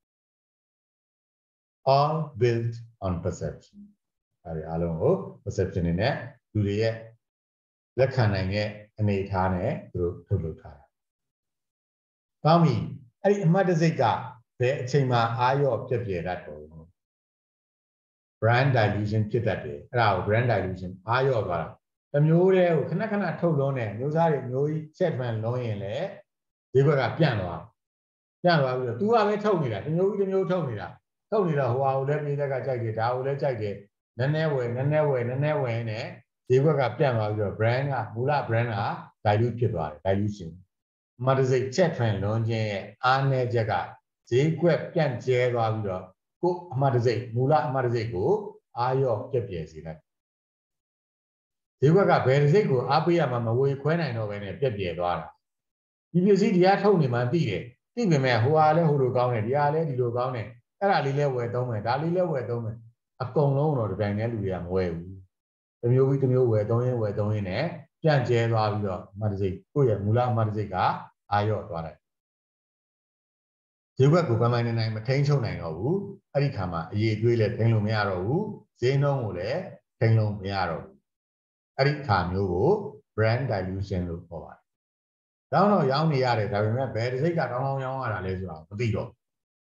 all built on perception အဲဒီအားလုံးကို perception တွေနဲ့လူတွေရဲ့လက်ခံနိုင်တဲ့အနေအထားနဲ့သူတို့ထုတ်လုပ်ထားတာ။ကောင်းပြီ။အဲ့ဒီအမှတ်တစိတ်ကဘယ်အချိန်မှာအာရော့ပြည့်ပြည့်တတ်တော့ brand dilution ဖြစ်တတ်တယ်။အဲ့ဒါကို brand dilution အာရော့သွားတာ။တစ်မျိုးတည်းကိုခဏခဏထုတ်လုံးတဲ့မျိုးစားတွေမျိုးကြီးချက်ထွန်လုံးရင်လည်းဒီဘက်ကပြန့်သွား။ပြန့်သွားပြီးတော့ तू ကပဲထုတ်နေတာတစ်မျိုးကြီးတစ်မျိုးထုတ်နေတာ။ထုတ်နေတာဟိုဟာကိုလည်းပြည်သက်ကကြိုက်တယ်ဒါကိုလည်းကြိုက်တယ်နည်းနည်းဝယ်နည်းနည်းဝယ်နည်းနည်းဝယ်နဲ့ဒီဘက်ကပြန့်သွားပြီးတော့ brand ကမူလ brand က dilute ဖြစ်သွားတယ် dilution မတစိတ်ချက်ထွန်လုံးခြင်းရဲ့အားနည်းချက်ကဈေးကွက်ပြန့်ကျဲသွားပြီးတော့ကိုအမှတ်တစိတ်မူလအမှတ်တစိတ်ကိုအာရော့ပြည့်ပြည့်စေလိုက်ဈေးကွက်ကဘယ်တစိတ်ကိုအားပေးရမှာမဝေခွဲနိုင်တော့ဘဲနဲ့ပြည့်ပြည့်သွားတာဒီပစ္စည်းတရားထုတ်နေမှသိတယ်သိပေမဲ့ဟိုဟာလဲဟိုလိုကောင်းတယ်ဒီဟာလဲဒီလိုကောင်းတယ်အဲ့ဒါလေးလဲဝယ်သုံးမယ်ဒါလေးလဲဝယ်သုံးမယ်အကုန်လုံးတော့ဒီပိုင်းနဲ့လူတွေကမဝယ်ဘူးတစ်မျိုးပြီးတစ်မျိုးဝယ်သုံးရင်ဝယ်သုံးရင်နဲ့ပြန့်ကျဲသွားပြီးတော့အမှတ်တစိတ်ကိုယ့်ရဲ့မူလအမှတ်တစိတ်ကအာရော့သွားတယ်ဈေးကွက်ကိုပန်းပန်းနေနိုင်မထိန်းချုပ်နိုင်တော့ဘူးအဲ့ဒီခါမှာအရေးတွေးလဲထိန်းလို့မရတော့ဘူးဈေးနှုန်းကိုလည်းထိန်းလို့မရတော့ဘူးအဲ့ဒီခါမျိုးကို brand dilution လို့ခေါ်ပါတယ်။တောင်းတော့ရောင်းနေရတယ်ဒါပေမဲ့ဘယ်တစ်စိတ်ကတောင်းတောင်းရောင်းရတာလဲဆိုတာမသိတော့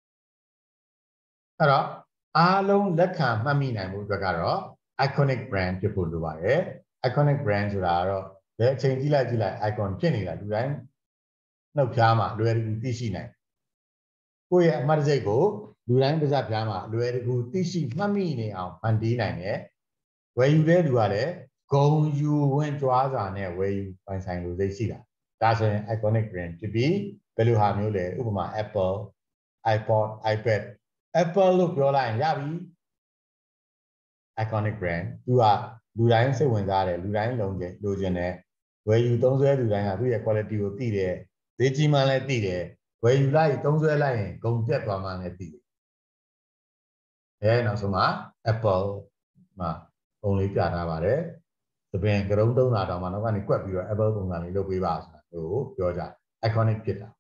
အဲ့တော့အားလုံးလက်ခံမှတ်မိနိုင်မှုအတွက်ကတော့ iconic brand ဖြစ်ဖို့လိုပါတယ် iconic brand ဆိုတာကတော့ဘယ်အချိန်ကြည့်လိုက်ကြည့်လိုက် icon ဖြစ်နေတာလူတိုင်းနှုတ်ဖျားမှာလွယ်ကူသိရှိနိုင်ကိုယ့်ရဲ့အမှတ်တစိတ်ကိုလူတိုင်းပါးစပ်ဖျားမှာလွယ်ကူသိရှိမှတ်မိနေအောင်ဖန်တီးနိုင်တယ်ဝယ်ယူတဲ့လူကလည်းဂုံယူဝင်ကြွားစွာနဲ့ဝယ်ယူပိုင်ဆိုင်လူစိတ်ရှိတာဒါဆိုရင် iconic brand ဖြစ်ပြီးဘယ်လိုဟာမျိုးလဲဥပမာ Apple iPod iPad Apple လို့ပြောလိုက်ရင်ရပြီ iconic brand သူကလူတိုင်းစိတ်ဝင်စားတယ်လူတိုင်းလုံးကျလိုချင်တယ်ဝယ်ယူသုံးစွဲလူတိုင်းကသူ့ရဲ့ quality ကိုသိတယ်ဈေးကြီးမှလည်းသိတယ်ဝယ်ယူလိုက်သုံးစွဲလိုက်ရင်ဂုံပြတ်သွားမှလည်းသိတယ်အဲနောက်ဆုံးမှာ Apple မှာပုံလေးပြထားပါတယ်သပင်ကရုံးသုံးတာတောင်မှနောက်ကနေကွက်ပြီးတော့ Apple ပုံစံလေးလုပ်ပေးပါဆိုတာဟိုပြောကြ iconic ဖြစ်တာ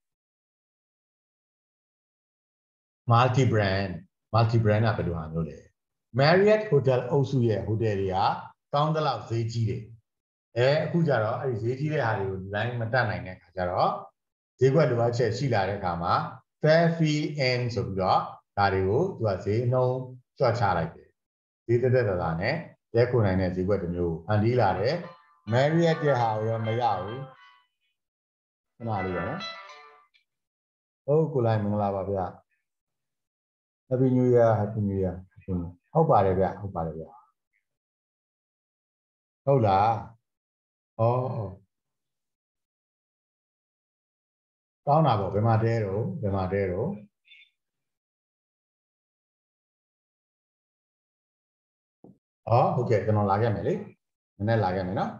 multi brand multi brand ကဘယ်လိုဟာမျိုးလဲ Marriott Hotel အုပ်စုရဲ့ hotel တွေကကောင်းတဲ့လောက်ဈေးကြီးတယ်အဲအခုကြတော့အဲ့ဒီဈေးကြီးတဲ့ဟာတွေကို line မတက်နိုင်တဲ့အခါကျတော့ဈေးကွက်လိုအပ်ချက်ရှိလာတဲ့အခါမှာ fair fee in ဆိုပြီးတော့ဒါတွေကိုသူကဈေးနှုန်းကြွချလိုက်တယ်ဈေးတက်တက်တာနဲ့တဲခုနိုင်တဲ့ဈေးကွက်တစ်မျိုးဖန်တီးလာတယ် Marriott ရဲ့ဟာရောမရဘူးခဏလေးပါနော်ဟုတ်ကိုလိုက်မင်္ဂလာပါဗျာ Happy New Year Happy New Year ဟုတ်ပါတယ်ဗျဟုတ်ပါတယ်ဗျဟုတ်လားဩကောင်းတာပေါ့ဘယ်မှာတဲတော့ဘယ်မှာတဲတော့ဩဟုတ်ကဲ့ကျွန်တော်လာခဲ့မယ်လေနည်းနည်းလာခဲ့မယ်နော်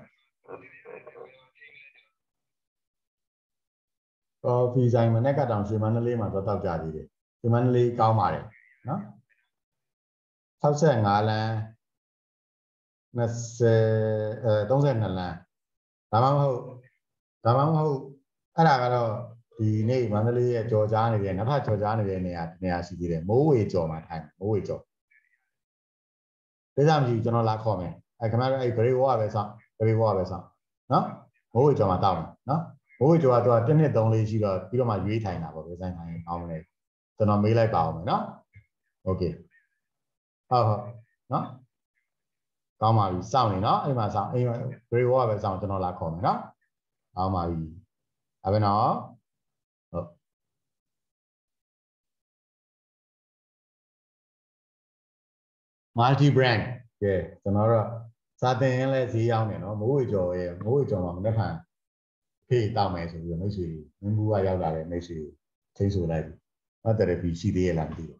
ကော်ဖီဆိုင်မနေ့ကတောင်ရွှေမန္တလေးမှာတော့တောက်ကြသေးတယ်ရွှေမန္တလေးကောင်းပါတယ်နော်၆၅လမ်း၂၀အဲ၃၂လမ်းဒါမှမဟုတ်ဒါမှမဟုတ်အဲ့ဒါကတော့ဒီနေ့မန္တလေးရဲ့ကြော်ကြားနေတဲ့နောက်ထပ်ကြော်ကြားနေတဲ့နေရာနေရာရှိသေးတယ်မိုးဝေကြော်မှာထိုင်မိုးဝေကြော်ဒါကြောင့်ဒီကျွန်တော်လာခေါ်မယ်အဲခင်ဗျားတို့အဲ့ grade ဝါပဲဆောင် grade ဝါပဲဆောင်နော်မိုးဝေကြော်မှာတောက်မယ်နော်မိုးဝေကြော်ကတော့တစ်နှစ်သုံးလေးရှိတော့ပြီးတော့မှရွေးထိုင်တာပေါ့ဒီဇိုင်းထိုင်အောင်မလဲကျွန်တော်မေးလိုက်ပါအောင်မယ်နော်โอเคဟုတ်ဟုတ်နော်ကောင်းပါပြီစောင့်နေနော်အိမ်မှာစောင့်အိမ်မှာ grade ဝါပဲစောင့်ကျွန်တော်လာခေါ်မယ်နော်ကောင်းပါပြီဒါပဲနော်ဟုတ်multi brand ကဲကျွန်တော်တို့စာသင်ရင်လည်းဈေးရောက်နေနော်မိုးဝေကျော်ရဲ့မိုးဝေကျော်မှာမနေ့ကဖေးတောက်မယ်ဆိုပြီးမိတ်ဆွေမင်းဘူးကရောက်လာတယ်မိတ်ဆွေချိန်ဆိုလိုက်ပြီဟုတ်တယ်ပြီရှိသေးရဲ့လားမသိဘူး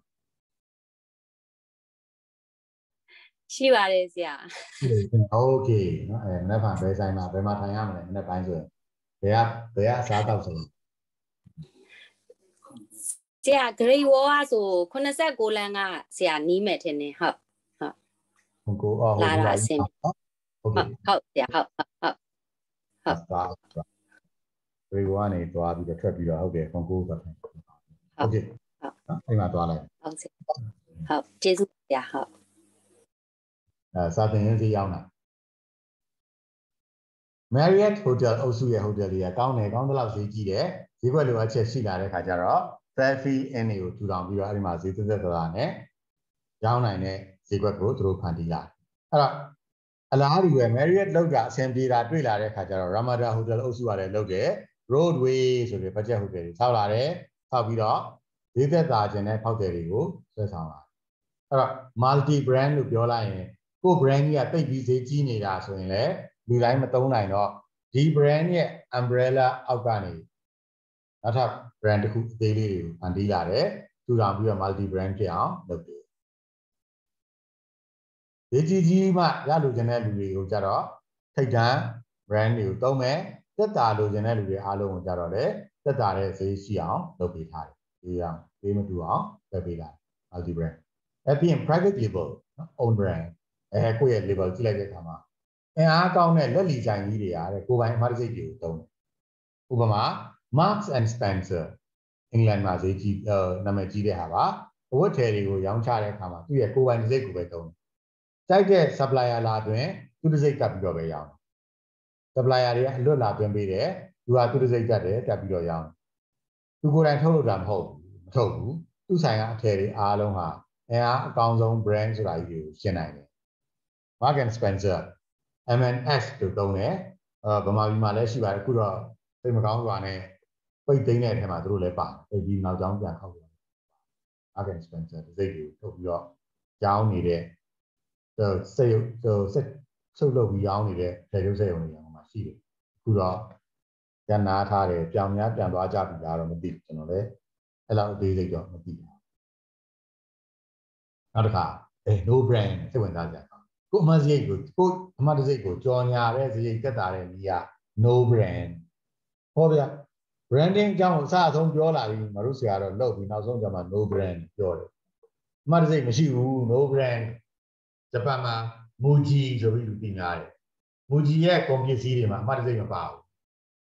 ရှိပါတယ်ဆရာโอเคနော်အဲမနေ့ကဘယ်ဆိုင်မှာဘယ်မှာထိုင်ရမလဲမနေ့ပိုင်းဆိုရင်ဘယ်ကဘယ်ကအစားတောက်ဆိုဆရာ grade ဝါဆိုခုနှစ်ဆယ့်ကိုလမ်းကဆရာနီးမယ်ထင်တယ်ဟုတ်ဟုတ်ကိုအော်ဟုတ်လာအဆင်ဟုတ်ဟုတ်ဆရာဟုတ်ဟုတ်ဟုတ်ဟုတ်ပါဘယ်ကနေသွားပြီးတော့ထွက်ပြီးတော့ဟုတ်တယ်ခွန်ကိုသွားတယ်ဟုတ်ကဲ့အဲ့မှာသွားလိုက်ဟုတ်ဆရာဟုတ်ကျေးဇူးဆရာဟုတ်အဲစာသင်ရင်းစီရောက်လာ Marriott Hotel အုပ်စုရဲ့ hotel တွေကကောင်းတယ်ကောင်းတဲ့လောက်ဈေးကြီးတယ်ဈေးကွက်လိုအပ်ချက်ရှိလာတဲ့ခါကျတော့ fair fee in ကိုထူထောင်ပြီးတော့အဲ့ဒီမှာဈေးသက်သက်သာနဲ့ရောင်းနိုင်တဲ့ဈေးကွက်ကိုသူတို့ဖန်တီးလာအဲ့တော့အလားတူပဲ Marriott လောက်တာအဆင်ပြေတာတွေ့လာတဲ့ခါကျတော့ Ramada Hotel အုပ်စုကလည်းလုပ်တယ် Roadway ဆိုတဲ့ budget hotel တွေဆောက်လာတယ်ဆောက်ပြီးတော့ဈေးသက်သာခြင်းနဲ့ဖောက်တယ်တွေကိုဆွဲဆောင်လာအဲ့တော့ multi brand လို့ပြောလိုက်ရင်ကို brand ကြီးကတိတ်ပြီးဈေးကြီးနေတာဆိုရင်လည်းလူတိုင်းမသုံးနိုင်တော့ဒီ brand ရဲ့ umbrella အောက်ကနေနောက်ထပ် brand တစ်ခုအသေးလေးတွေကိုဖန်တီးလာတယ်ထူထောင်ပြီးတော့ multi brand ဖြစ်အောင်လုပ်တယ်ဒီကြီးကြီးမှရလို့ခြင်းတဲ့လူတွေကိုကြတော့ထိတ်တန်း brand တွေကိုသုံးမယ်သက်သာလို့ခြင်းတဲ့လူတွေအားလုံးကိုကြတော့လေသက်သာတဲ့ဈေးရှိအောင်လုပ်ပေးထားတယ်ဒီအောင်ဈေးမတူအောင်လုပ်ပေးတာ multi brand အပြင် private label နော် own brand အဲကိုယ့်ရဲ့ label ကြည့်လိုက်တဲ့အခါမှာအင်အားကောင်းတဲ့လက်လီဆိုင်ကြီးတွေအားတဲ့ကိုယ်ပိုင်အမှားတစိတ်တွေကိုသုံးတယ်ဥပမာ Marks and Spencer အင်္ဂလန်မှာဈေးကြီးနာမည်ကြီးတဲ့ဟာပါအဝတ်ထည်တွေကိုရောင်းချတဲ့အခါမှာသူ့ရဲ့ကိုယ်ပိုင်တစိတ်ကိုပဲသုံးတယ်ကြိုက်တဲ့ supplier လာတွင်သူ့တစိတ်ကပ်ပြီးတော့ပဲရောင်းတယ် supplier တွေကအလွတ်လာတွင်ပေးတယ်သူကသူ့တစိတ်ကပ်တယ်ကပ်ပြီးတော့ရောင်းတယ်သူကိုယ်တိုင်ထုတ်လို့တာမဟုတ်ဘူးမထုတ်ဘူးသူ့ဆိုင်ကအထည်တွေအားလုံးဟာအင်အားအကောင်းဆုံး brand ဆိုတာကြီးတွေကိုရှင်းနိုင်တယ် Marks and Spencer M and S တို့သုံးတယ်အဲဗမာပြည်မှာလည်းရှိပါတယ်အခုတော့စိတ်မကောင်းစွာနဲ့ပိတ်သိမ်းတဲ့အထက်မှာသူတို့လည်းပါတယ်ပိတ်ပြီးနောက်ကျောင်းပြန်ခောက်တယ် Marks and Spencer ဒီစိတ်ကိုထုတ်ပြီးတော့ရောင်းနေတဲ့စိတ်စိတ်ဆုပ်လုပ်ပြီးရောင်းနေတဲ့ဒေရုပ်စိတ်ုံတွေမှာရှိတယ်အခုတော့ကျန်နာထားတယ်ပြောင်များပြန်သွားကြပြီလားတော့မသိဘူးကျွန်တော်လည်းအဲ့လောက်အသေးစိတ်တော့မသိဘူးနောက်တစ်ခါအဲ no brand စိတ်ဝင်စားကြတယ်ကိုအမစရိတ်ကိုကိုအမတစိတ်ကိုကြော်ညာတဲ့စရိတ်တက်တာတဲ့နေရာ no brand ဟောဗျာ branding အကြောင်းအစအဆုံးပြောလာပြီးမတို့ဆရာတော့လောက်ပြီးနောက်ဆုံးကျမှ no brand ပြောတယ်အမတစိတ်မရှိဘူး no brand ဂျပန်မှာ Muji ဆိုပြီးလူသိများတယ် Muji ရဲ့ကုန်ပစ္စည်းတွေမှာအမတစိတ်မပါဘူး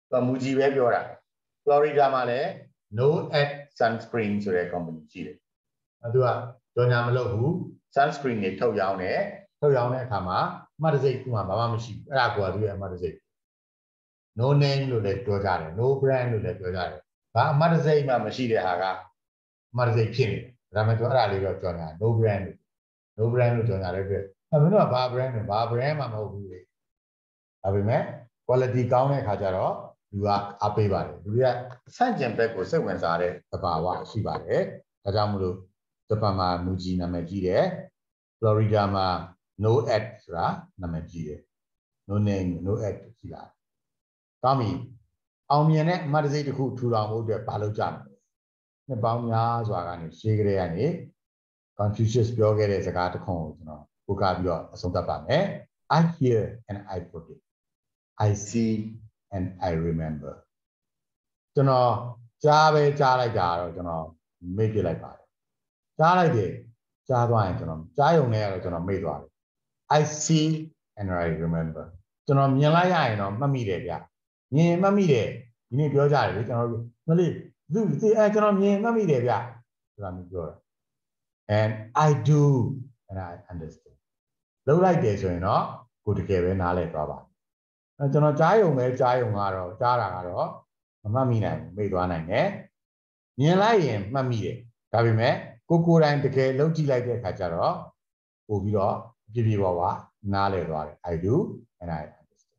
တော့မူကြီးပဲပြောတာ Florida မှာလည်း no ad sunscreen ဆိုတဲ့ company ရှိတယ်အဲသူကကြော်ညာမလုပ်ဘူး sunscreen တွေထုတ်ရောင်းတယ်ထုတ်ရောင်းတဲ့အခါမှာအမှတ်တစိတ်သူ့မှာဘာမှမရှိဘူးအဲ့ဒါကသူရဲ့အမှတ်တစိတ် no name လို့လည်းပြောကြတယ် no brand လို့လည်းပြောကြတယ်ဘာအမှတ်တစိတ်မှမရှိတဲ့ဟာကအမှတ်တစိတ်ဖြစ်နေတယ်ဒါပေမဲ့သူအဲ့ဒါလေးတော့ကြော်ညာ no brand no brand လို့ကြော်ညာတဲ့အတွက်အဲမင်းတို့ကဘာ brand လဲဘာ brand မှမဟုတ်ဘူးလေဒါပေမဲ့ quality ကောင်းတဲ့အခါကျတော့လူကအပေးပါတယ်လူတွေကဆန့်ကျင်ဘက်ကိုစိတ်ဝင်စားတဲ့သဘာဝရှိပါတယ်ဒါကြောင့်မလို့ဂျပန်မှာမူကြီးနာမည်ကြီးတယ် Florida မှာ no ad ဆိုတာနာမည်ကြီးတယ် no name no ad ရှိတာကောင်းပြီအောင်မြင်တဲ့အမှတ်တစိတ်တစ်ခုထူထောင်ဖို့အတွက်ဘာလုပ်ကြမလဲနှစ်ပေါင်းများစွာကနေရှေးကလေးကနေ Confucius ပြောခဲ့တဲ့စကားတစ်ခုကိုကျွန်တော်ပို့ကားပြီးတော့အဆုံးသတ်ပါမယ် I hear and I forget I see and I remember ကျွန်တော်ကြားပဲကြားလိုက်တာတော့ကျွန်တော်မေ့ပြလိုက်ပါတယ်ကြားလိုက်တယ်ကြားသွားရင်ကျွန်တော်ကြားရုံနဲ့ကတော့ကျွန်တော်မေ့သွားတယ် I see and I remember ကျွန်တော်မြင်လိုက်ရရင်တော့မှတ်မိတယ်ဗျမြင်မှတ်မိတယ်ဒီနေ့ပြောကြတယ်လေကျွန်တော်မလေးသူဒီအဲကျွန်တော်မြင်မှတ်မိတယ်ဗျဆိုတာမျိုးပြောတာ and I do and I understand လုပ်လိုက်တယ်ဆိုရင်တော့ကိုတကယ်ပဲနားလည်သွားပါအဲကျွန်တော်ကြားရုံပဲကြားရုံကတော့ကြားတာကတော့မမှတ်မိနိုင်ဘူးမေ့သွားနိုင်တယ်မြင်လိုက်ရင်မှတ်မိတယ်ဒါပေမဲ့ကိုကိုယ်တိုင်တကယ်လုပ်ကြည့်လိုက်တဲ့အခါကျတော့ပို့ပြီးတော့ပြပြပါပါနားလည်သွားတယ် I do and I understand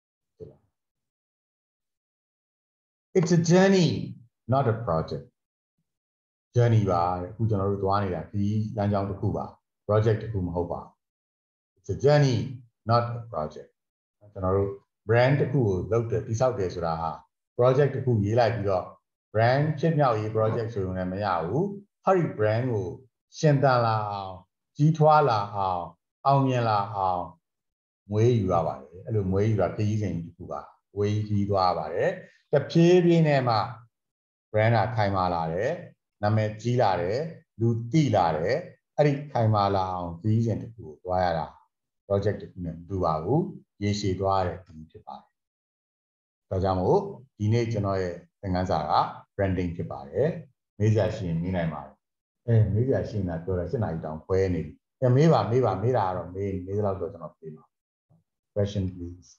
it's a journey not a project journey ပါအခုကျွန်တော်တို့သွားနေတာဒီလမ်းကြောင်းတစ်ခုပါ project တစ်ခုမဟုတ်ပါဘူး it's a journey not a project ကျွန်တော်တို့ brand တစ်ခုကိုလုပ်တယ်တိစောက်တယ်ဆိုတာဟာ project တစ်ခုရေးလိုက်ပြီးတော့ brand ဖြစ်မြောက်ရေး project ဆိုရင်လည်းမရဘူးဟာဒီ brand ကိုရှင်သန်လာအောင်ကြီးထွားလာအောင်အောင်မြင်လာအောင်မွေးယူရပါတယ်အဲ့လိုမွေးယူတာခရီးစဉ်တစ်ခုပါဝေးကြီးသွားပါတယ်တဖြည်းဖြည်းနဲ့မှ brand ကခိုင်မာလာတယ်နာမည်ကြီးလာတယ်လူသိလာတယ်အဲ့ဒီခိုင်မာလာအောင်ခရီးစဉ်တစ်ခုကိုသွားရတာ project တစ်ခုနဲ့မတူပါဘူးရေရှည်သွားတဲ့ဒီဖြစ်ပါတယ်ဒါကြောင့်မို့ဒီနေ့ကျွန်တော်ရဲ့သင်ခန်းစာက branding ဖြစ်ပါတယ်မေးစရာရှိရင်မေးနိုင်ပါတယ်အဲမေးစရာရှိရင်တော့ပြောရစစ်နာရီတောင်ခွဲနေပြီအဲမေးပါမေးပါမေးတာကတော့မေးမေးသလောက်တော့ကျွန်တော်ပြေးပါ question please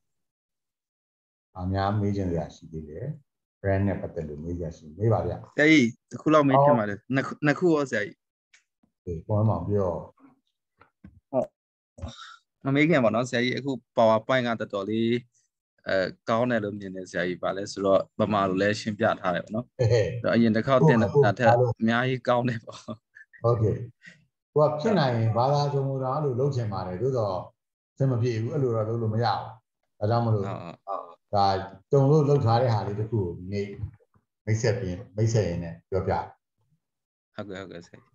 အများမေးချင်စရာရှိသေးတယ် brand နဲ့ပတ်သက်လို့မေးစရာရှိမေးပါဗျာဆရာကြီးတစ်ခုလောက်မေးဖြစ်ပါလေနှစ်နှစ်ခုရောဆရာကြီးဒီပေါ်မှာပြောဟုတ်မမေးခင်ပါနော်ဆရာကြီးအခု PowerPoint ကတော်တော်လေးအဲကောင်းတယ်လို့မြင်တယ်ဆရာကြီးပါလဲဆိုတော့ဗမာလိုလည်းရှင်းပြထားတယ်ပေါ့နော်အရင်တစ်ခေါက်တင်တာထက်အများကြီးကောင်းတယ်ပေါ့ဟုတ်ကဲ့ဟိုကဖြစ်နိုင်ရင်ဘာသာကြုံတာလို့လုပ်ချင်ပါတယ်သို့တော့စင်မပြေဘူးအဲ့လိုတော့လုပ်လို့မရဘူးဒါကြောင့်မလို့ဒါကြုံလို့လုပ်ထားတဲ့ဟာလေးတခုကိုဒီနေ့မိတ်ဆက်ပြီးမိတ်ဆက်ရင်းနဲ့ပြောပြဟုတ်ကဲ့ဟုတ်ကဲ့ဆရာ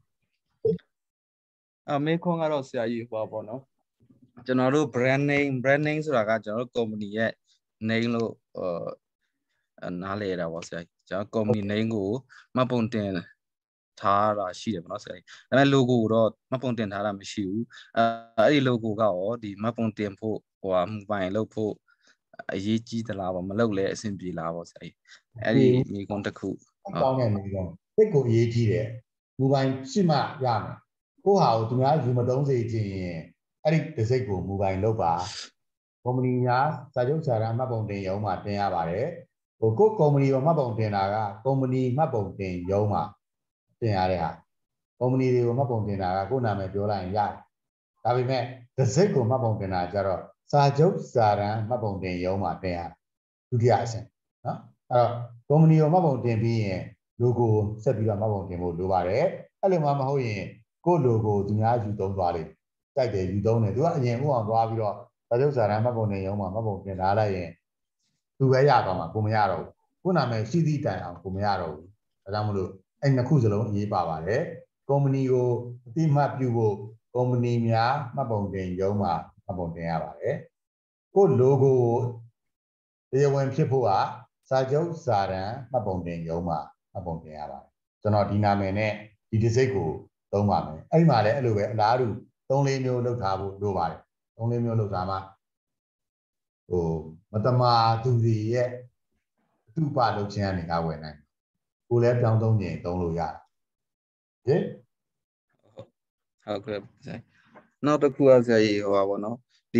အမေခွန်းကတော့ဆရာကြီးဟောပေါ့နော်ကျွန်တော်တို့ brand name brand name ဆိုတာကကျွန်တော်တို့ company ရဲ့ name လို့အာနားလဲတာပေါ့ဆရာကြီးကျွန်တော် company name ကိုမှတ်ပုံတင်ထားတာရှိတယ်ပေါ့နော်ဆရာကြီးဒါပေမဲ့ logo ကိုတော့မှတ်ပုံတင်ထားတာမရှိဘူးအဲအဲ့ဒီ logo ကရောဒီမှတ်ပုံတင်ဖို့ဟိုဟာ mobile လုပ်ဖို့အရေးကြီးသလားပေါ့မလုပ်လဲအဆင်ပြေလားပေါ့ဆရာကြီးအဲ့ဒီမိကုန်းတစ်ခုကောင်းတဲ့မိကုန်းစိတ်ကိုအရေးကြီးတယ် mobile ရှိမှရမယ်ကိုဟာကိုသူများယူမသုံးစေချင်ရင်အဲ့ဒီတစ်စိတ်ကို mobile လုပ်ပါကုမ္ပဏီများစာချုပ်စာတမ်းမှတ်ပုံတင်ရုံးမှာတင်ရပါတယ်ဟိုကိုကုမ္ပဏီကိုမှတ်ပုံတင်တာကကုမ္ပဏီမှတ်ပုံတင်ရုံးမှာတင်ရတဲ့ဟာကုမ္ပဏီတွေကိုမှတ်ပုံတင်တာကကိုယ်နာမည်ပြောလိုက်ရင်ရတယ်ဒါပေမဲ့တစ်စိတ်ကိုမှတ်ပုံတင်တာကြတော့စာချုပ်စာတမ်းမှတ်ပုံတင်ရုံးမှာတင်ရဒုတိယအဆင့်နော်အဲ့တော့ကုမ္ပဏီကိုမှတ်ပုံတင်ပြီးရင် logo ဆက်ပြီးတော့မှတ်ပုံတင်ဖို့လိုပါတယ်အဲ့လိုမှမဟုတ်ရင်ကိုယ့် logo သူများယူသုံးသွားလိမ့်တိုက်တယ်ယူသုံးတယ်သူကအရင်ဥအောင်သွားပြီးတော့စာချုပ်စာတမ်းမှတ်ပုံတင်ရုံးမှာမှတ်ပုံတင်ထားလိုက်ရင်သူပဲရသွားမှာကိုမရတော့ဘူးကိုနာမည်ရှိသည့်တိုင်အောင်ကိုမရတော့ဘူးဒါကြောင့်မလို့အဲ့နှစ်ခုစလုံးအရေးပါပါတယ်ကုမ္ပဏီကိုအတိမတ်ပြုဖို့ကုမ္ပဏီများမှတ်ပုံတင်ရုံးမှာမှတ်ပုံတင်ရပါတယ်ကို logo ကိုတရားဝင်ဖြစ်ဖို့ကစာချုပ်စာတမ်းမှတ်ပုံတင်ရုံးမှာမှတ်ပုံတင်ရပါတယ်ကျွန်တော်ဒီနာမည်နဲ့ဒီတစ်စိတ်ကိုသုံးပါမယ်အဲ့ဒီမှာလည်းအဲ့လိုပဲအလားတူသုံးလေးမျိုးလောက်ထားဖို့လိုပါတယ်သုံးလေးမျိုးလောက်ထားမှဟိုမတမာသူတွေရဲ့တူပါလုပ်ခြင်းကနေကဝယ်နိုင်ကိုလည်းပြောင်းသုံးခြင်းသုံးလို့ရတယ်ဟင်ဟုတ်ကဲ့နောက်တစ်ခုကဆရာကြီးဟိုပါဘောနော်ဒီ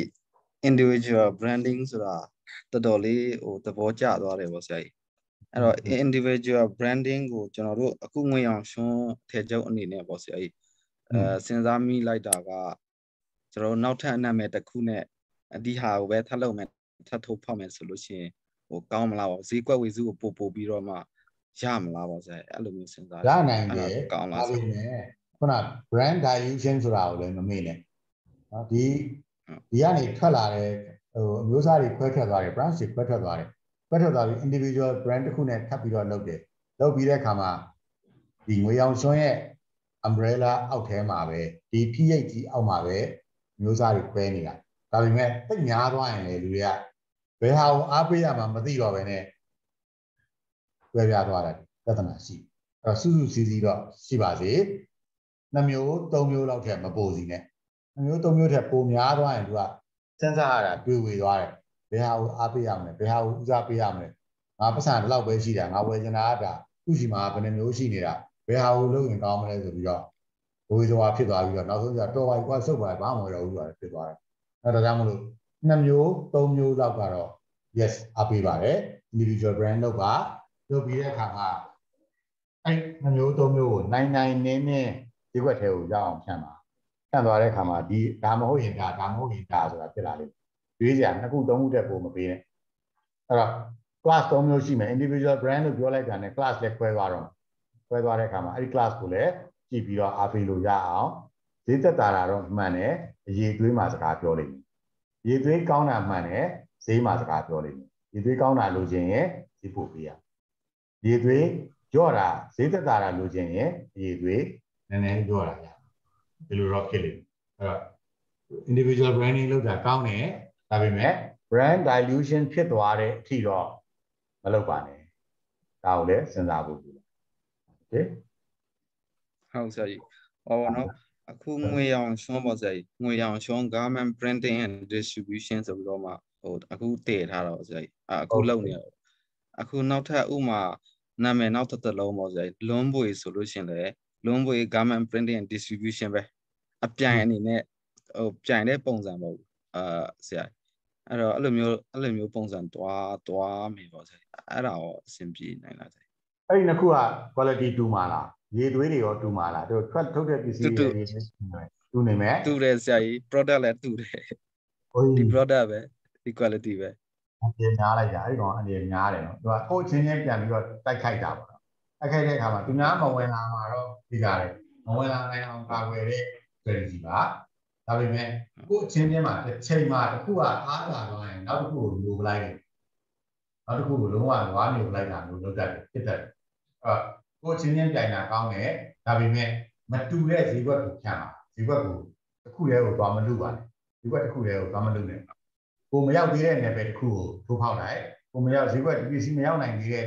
individual branding ဆိုတာတော်တော်လေးဟိုသဘောကျသွားတယ်ပေါ့ဆရာကြီးအဲ့တော့ individual branding ကိုကျွန်တော်တို့အခုငွေအောင်ရှွန်းထဲကျုပ်အနေနဲ့ပေါ့ဆရာကြီးအဲစဉ်းစားမိလိုက်တာကကျွန်တော်နောက်ထပ်အနာမည်တစ်ခုနဲ့ဒီဟာကိုပဲထပ်လုပ်မယ်ထပ်ထိုးဖောက်မယ်ဆိုလို့ရှိရင်ဟိုကောင်းမလားပေါ့ဈေးကွက်ဝေစုကိုပို့ပို့ပြီးတော့မှရမလားပေါ့ဆရာအဲ့လိုမျိုးစဉ်းစားရနိုင်တယ်ကောင်းလားဆရာခုန brand dilution ဆိုတာကိုလည်းမမေ့နဲ့နော်ဒီဒီကနေထွက်လာတဲ့ဟိုအမျိုးအစားတွေခွဲထွက်သွားတယ် branch တွေခွဲထွက်သွားတယ်ခွဲထွက်သွားပြီး individual brand တစ်ခုနဲ့ထပ်ပြီးတော့လုပ်တယ်လုပ်ပြီးတဲ့အခါမှာဒီငွေအောင်စွန်းရဲ့ umbrella အောက်ထဲမှာပဲဒီ P H ကြီးအောက်မှာပဲမျိုးစားတွေခွဲနေတာဒါပေမဲ့တိတ်များသွားရင်လေလူတွေကဘယ်ဟာကိုအားပေးရမှမသိတော့ဘဲနဲ့ခွဲပြားသွားတယ်ပြဿနာရှိအဲ့တော့စုစုစည်းစည်းတော့ရှိပါစေနှစ်မျိုးသုံးမျိုးလောက်ထက်မပိုစီနဲ့နှစ်မျိုးသုံးမျိုးထက်ပိုများသွားရင်သူကစဉ်းစားရတာတွေးဝေသွားတယ်ဘယ်ဟာကိုအားပေးရမလဲဘယ်ဟာကိုဦးစားပေးရမလဲငါပတ်စံဒီလောက်ပဲရှိတာငါဝယ်ချင်တာကဒါသူ့ရှိမှာဘယ်နှမျိုးရှိနေတာဘယ်ဟာကိုလုပ်ရင်ကောင်းမလဲဆိုပြီးတော့ဘိုးစွာဖြစ်သွားပြီးတော့နောက်ဆုံးကျတော့ပါကွာဆုတ်ပါဘာမှမလုပ်ဘူးဆိုတာဖြစ်သွားတယ်အဲဒါကြောင့်မလို့နှစ်မျိုးသုံးမျိုးလောက်ကတော့ yes အားပေးပါတယ် individual brand လုပ်ပါလုပ်ပြီးတဲ့အခါမှာအဲ့နှစ်မျိုးသုံးမျိုးကိုနိုင်နိုင်နင်းနင်းဒီခွက်ထဲကိုရအောင်ဖြန့်ပါဖြန့်သွားတဲ့အခါမှာဒီဒါမဟုတ်ရင်ဒါဒါမဟုတ်ရင်ဒါဆိုတာဖြစ်လာလိမ့်မယ်ရွေးစရာနှစ်ခုသုံးခုတက်ပို့မပေးနဲ့အဲ့တော့ class သုံးမျိုးရှိမယ် individual brand လို့ပြောလိုက်တာနဲ့ class လည်းခွဲသွားတော့ခွဲသွားတဲ့အခါမှာအဲ့ဒီ class ကိုလည်းကြည့်ပြီးတော့အားပေးလို့ရအောင်ဈေးသက်သာတာတော့မှန်တယ်အရေးသွေးမှာစကားပြောလိမ့်မယ်အရေးသွေးကောင်းတာမှန်တယ်ဈေးမှာစကားပြောလိမ့်မယ်အရေးသွေးကောင်းတာလိုချင်ရင်ဈေးပို့ပေးရအရေးသွေးကြော့တာဈေးသက်သာတာလိုချင်ရင်အရေးသွေးနည်းနည်းကြော့တာရဒီလိုတော့ဖြစ်လိမ့်မယ်အဲ့တော့ individual branding လုပ်တာကောင်းတယ်ဒါပေမဲ့ brand dilution ဖြစ်သွားတဲ့အထိတော့မလုပ်ပါနဲ့ဒါကိုလည်းစဉ်းစားဖို့လိုတယ်โอเคဟုတ်ဆရာကြီးဟောပါနော်အခုငွေရောင်ရှွန်းပေါ့ဆရာကြီးငွေရောင်ရှွန်း garment printing and distribution ဆိုပြီးတော့မှဟိုအခုတည်ထားတော့ဆရာကြီးအခုလုပ်နေတော့အခုနောက်ထပ်ဥမာနာမည်နောက်တစ်သက်လုံးပေါ့ဆရာကြီးလွန်းပွေဆိုလို့ရှင်လေလွန်းပွေ garment printing and distribution ပဲအပြိုင်အနေနဲ့ဟိုပြိုင်တဲ့ပုံစံပေါ့အာဆရာအဲ့တော့အဲ့လိုမျိုးအဲ့လိုမျိုးပုံစံတွားတွားမယ်ပေါ့ဆရာအဲ့ဒါရောအဆင်ပြေနိုင်လားဆရာအဲ့ဒီနှစ်ခုက quality တူမှာလားရေသွေးတွေရောတူမှာလားတို့ထွက်ထုတ်တဲ့ပစ္စည်းတွေတူနေမယ်တူတယ်ဆရာကြီး product လည်းတူတယ်ဒီ product ပဲဒီ quality ပဲအပြင်များလိုက်တာအဲ့ဒီကောင်အပြင်များတယ်နော်သူကကိုယ်ချင်းချင်းပြန်ပြီးတော့တိုက်ခိုက်တာပေါ့တိုက်ခိုက်တဲ့အခါမှာသူများမဝင်လာမှာတော့ဒီကြတယ်မဝင်လာနိုင်အောင်ကာကွယ်တဲ့ strategy ပါဒါပေမဲ့ကိုယ်ချင်းချင်းမှာတစ်ချိန်မှာတစ်ခုကအားလာတော့ရင်နောက်တစ်ခုကိုလိုပလိုက်တယ်နောက်တစ်ခုကိုလုံးဝဝါးမျိုးလိုက်တာမျိုးလုပ်တတ်တယ်ဖြစ်တတ်တယ်အဲ့ကိုယ်ချင်းချင်းပြိုင်တာကောင်းတယ်ဒါပေမဲ့မတူတဲ့ဈေးကွက်ကိုဖြန့်ပါဈေးကွက်ကိုတစ်ခုတည်းကိုသွားမလုပ်ပါနဲ့ဈေးကွက်တစ်ခုတည်းကိုသွားမလုပ်နဲ့ကိုမရောက်သေးတဲ့ level တစ်ခုကိုထိုးဖောက်လိုက်ကိုမရောက်ဈေးကွက်ဒီပစ္စည်းမရောက်နိုင်သေးတဲ့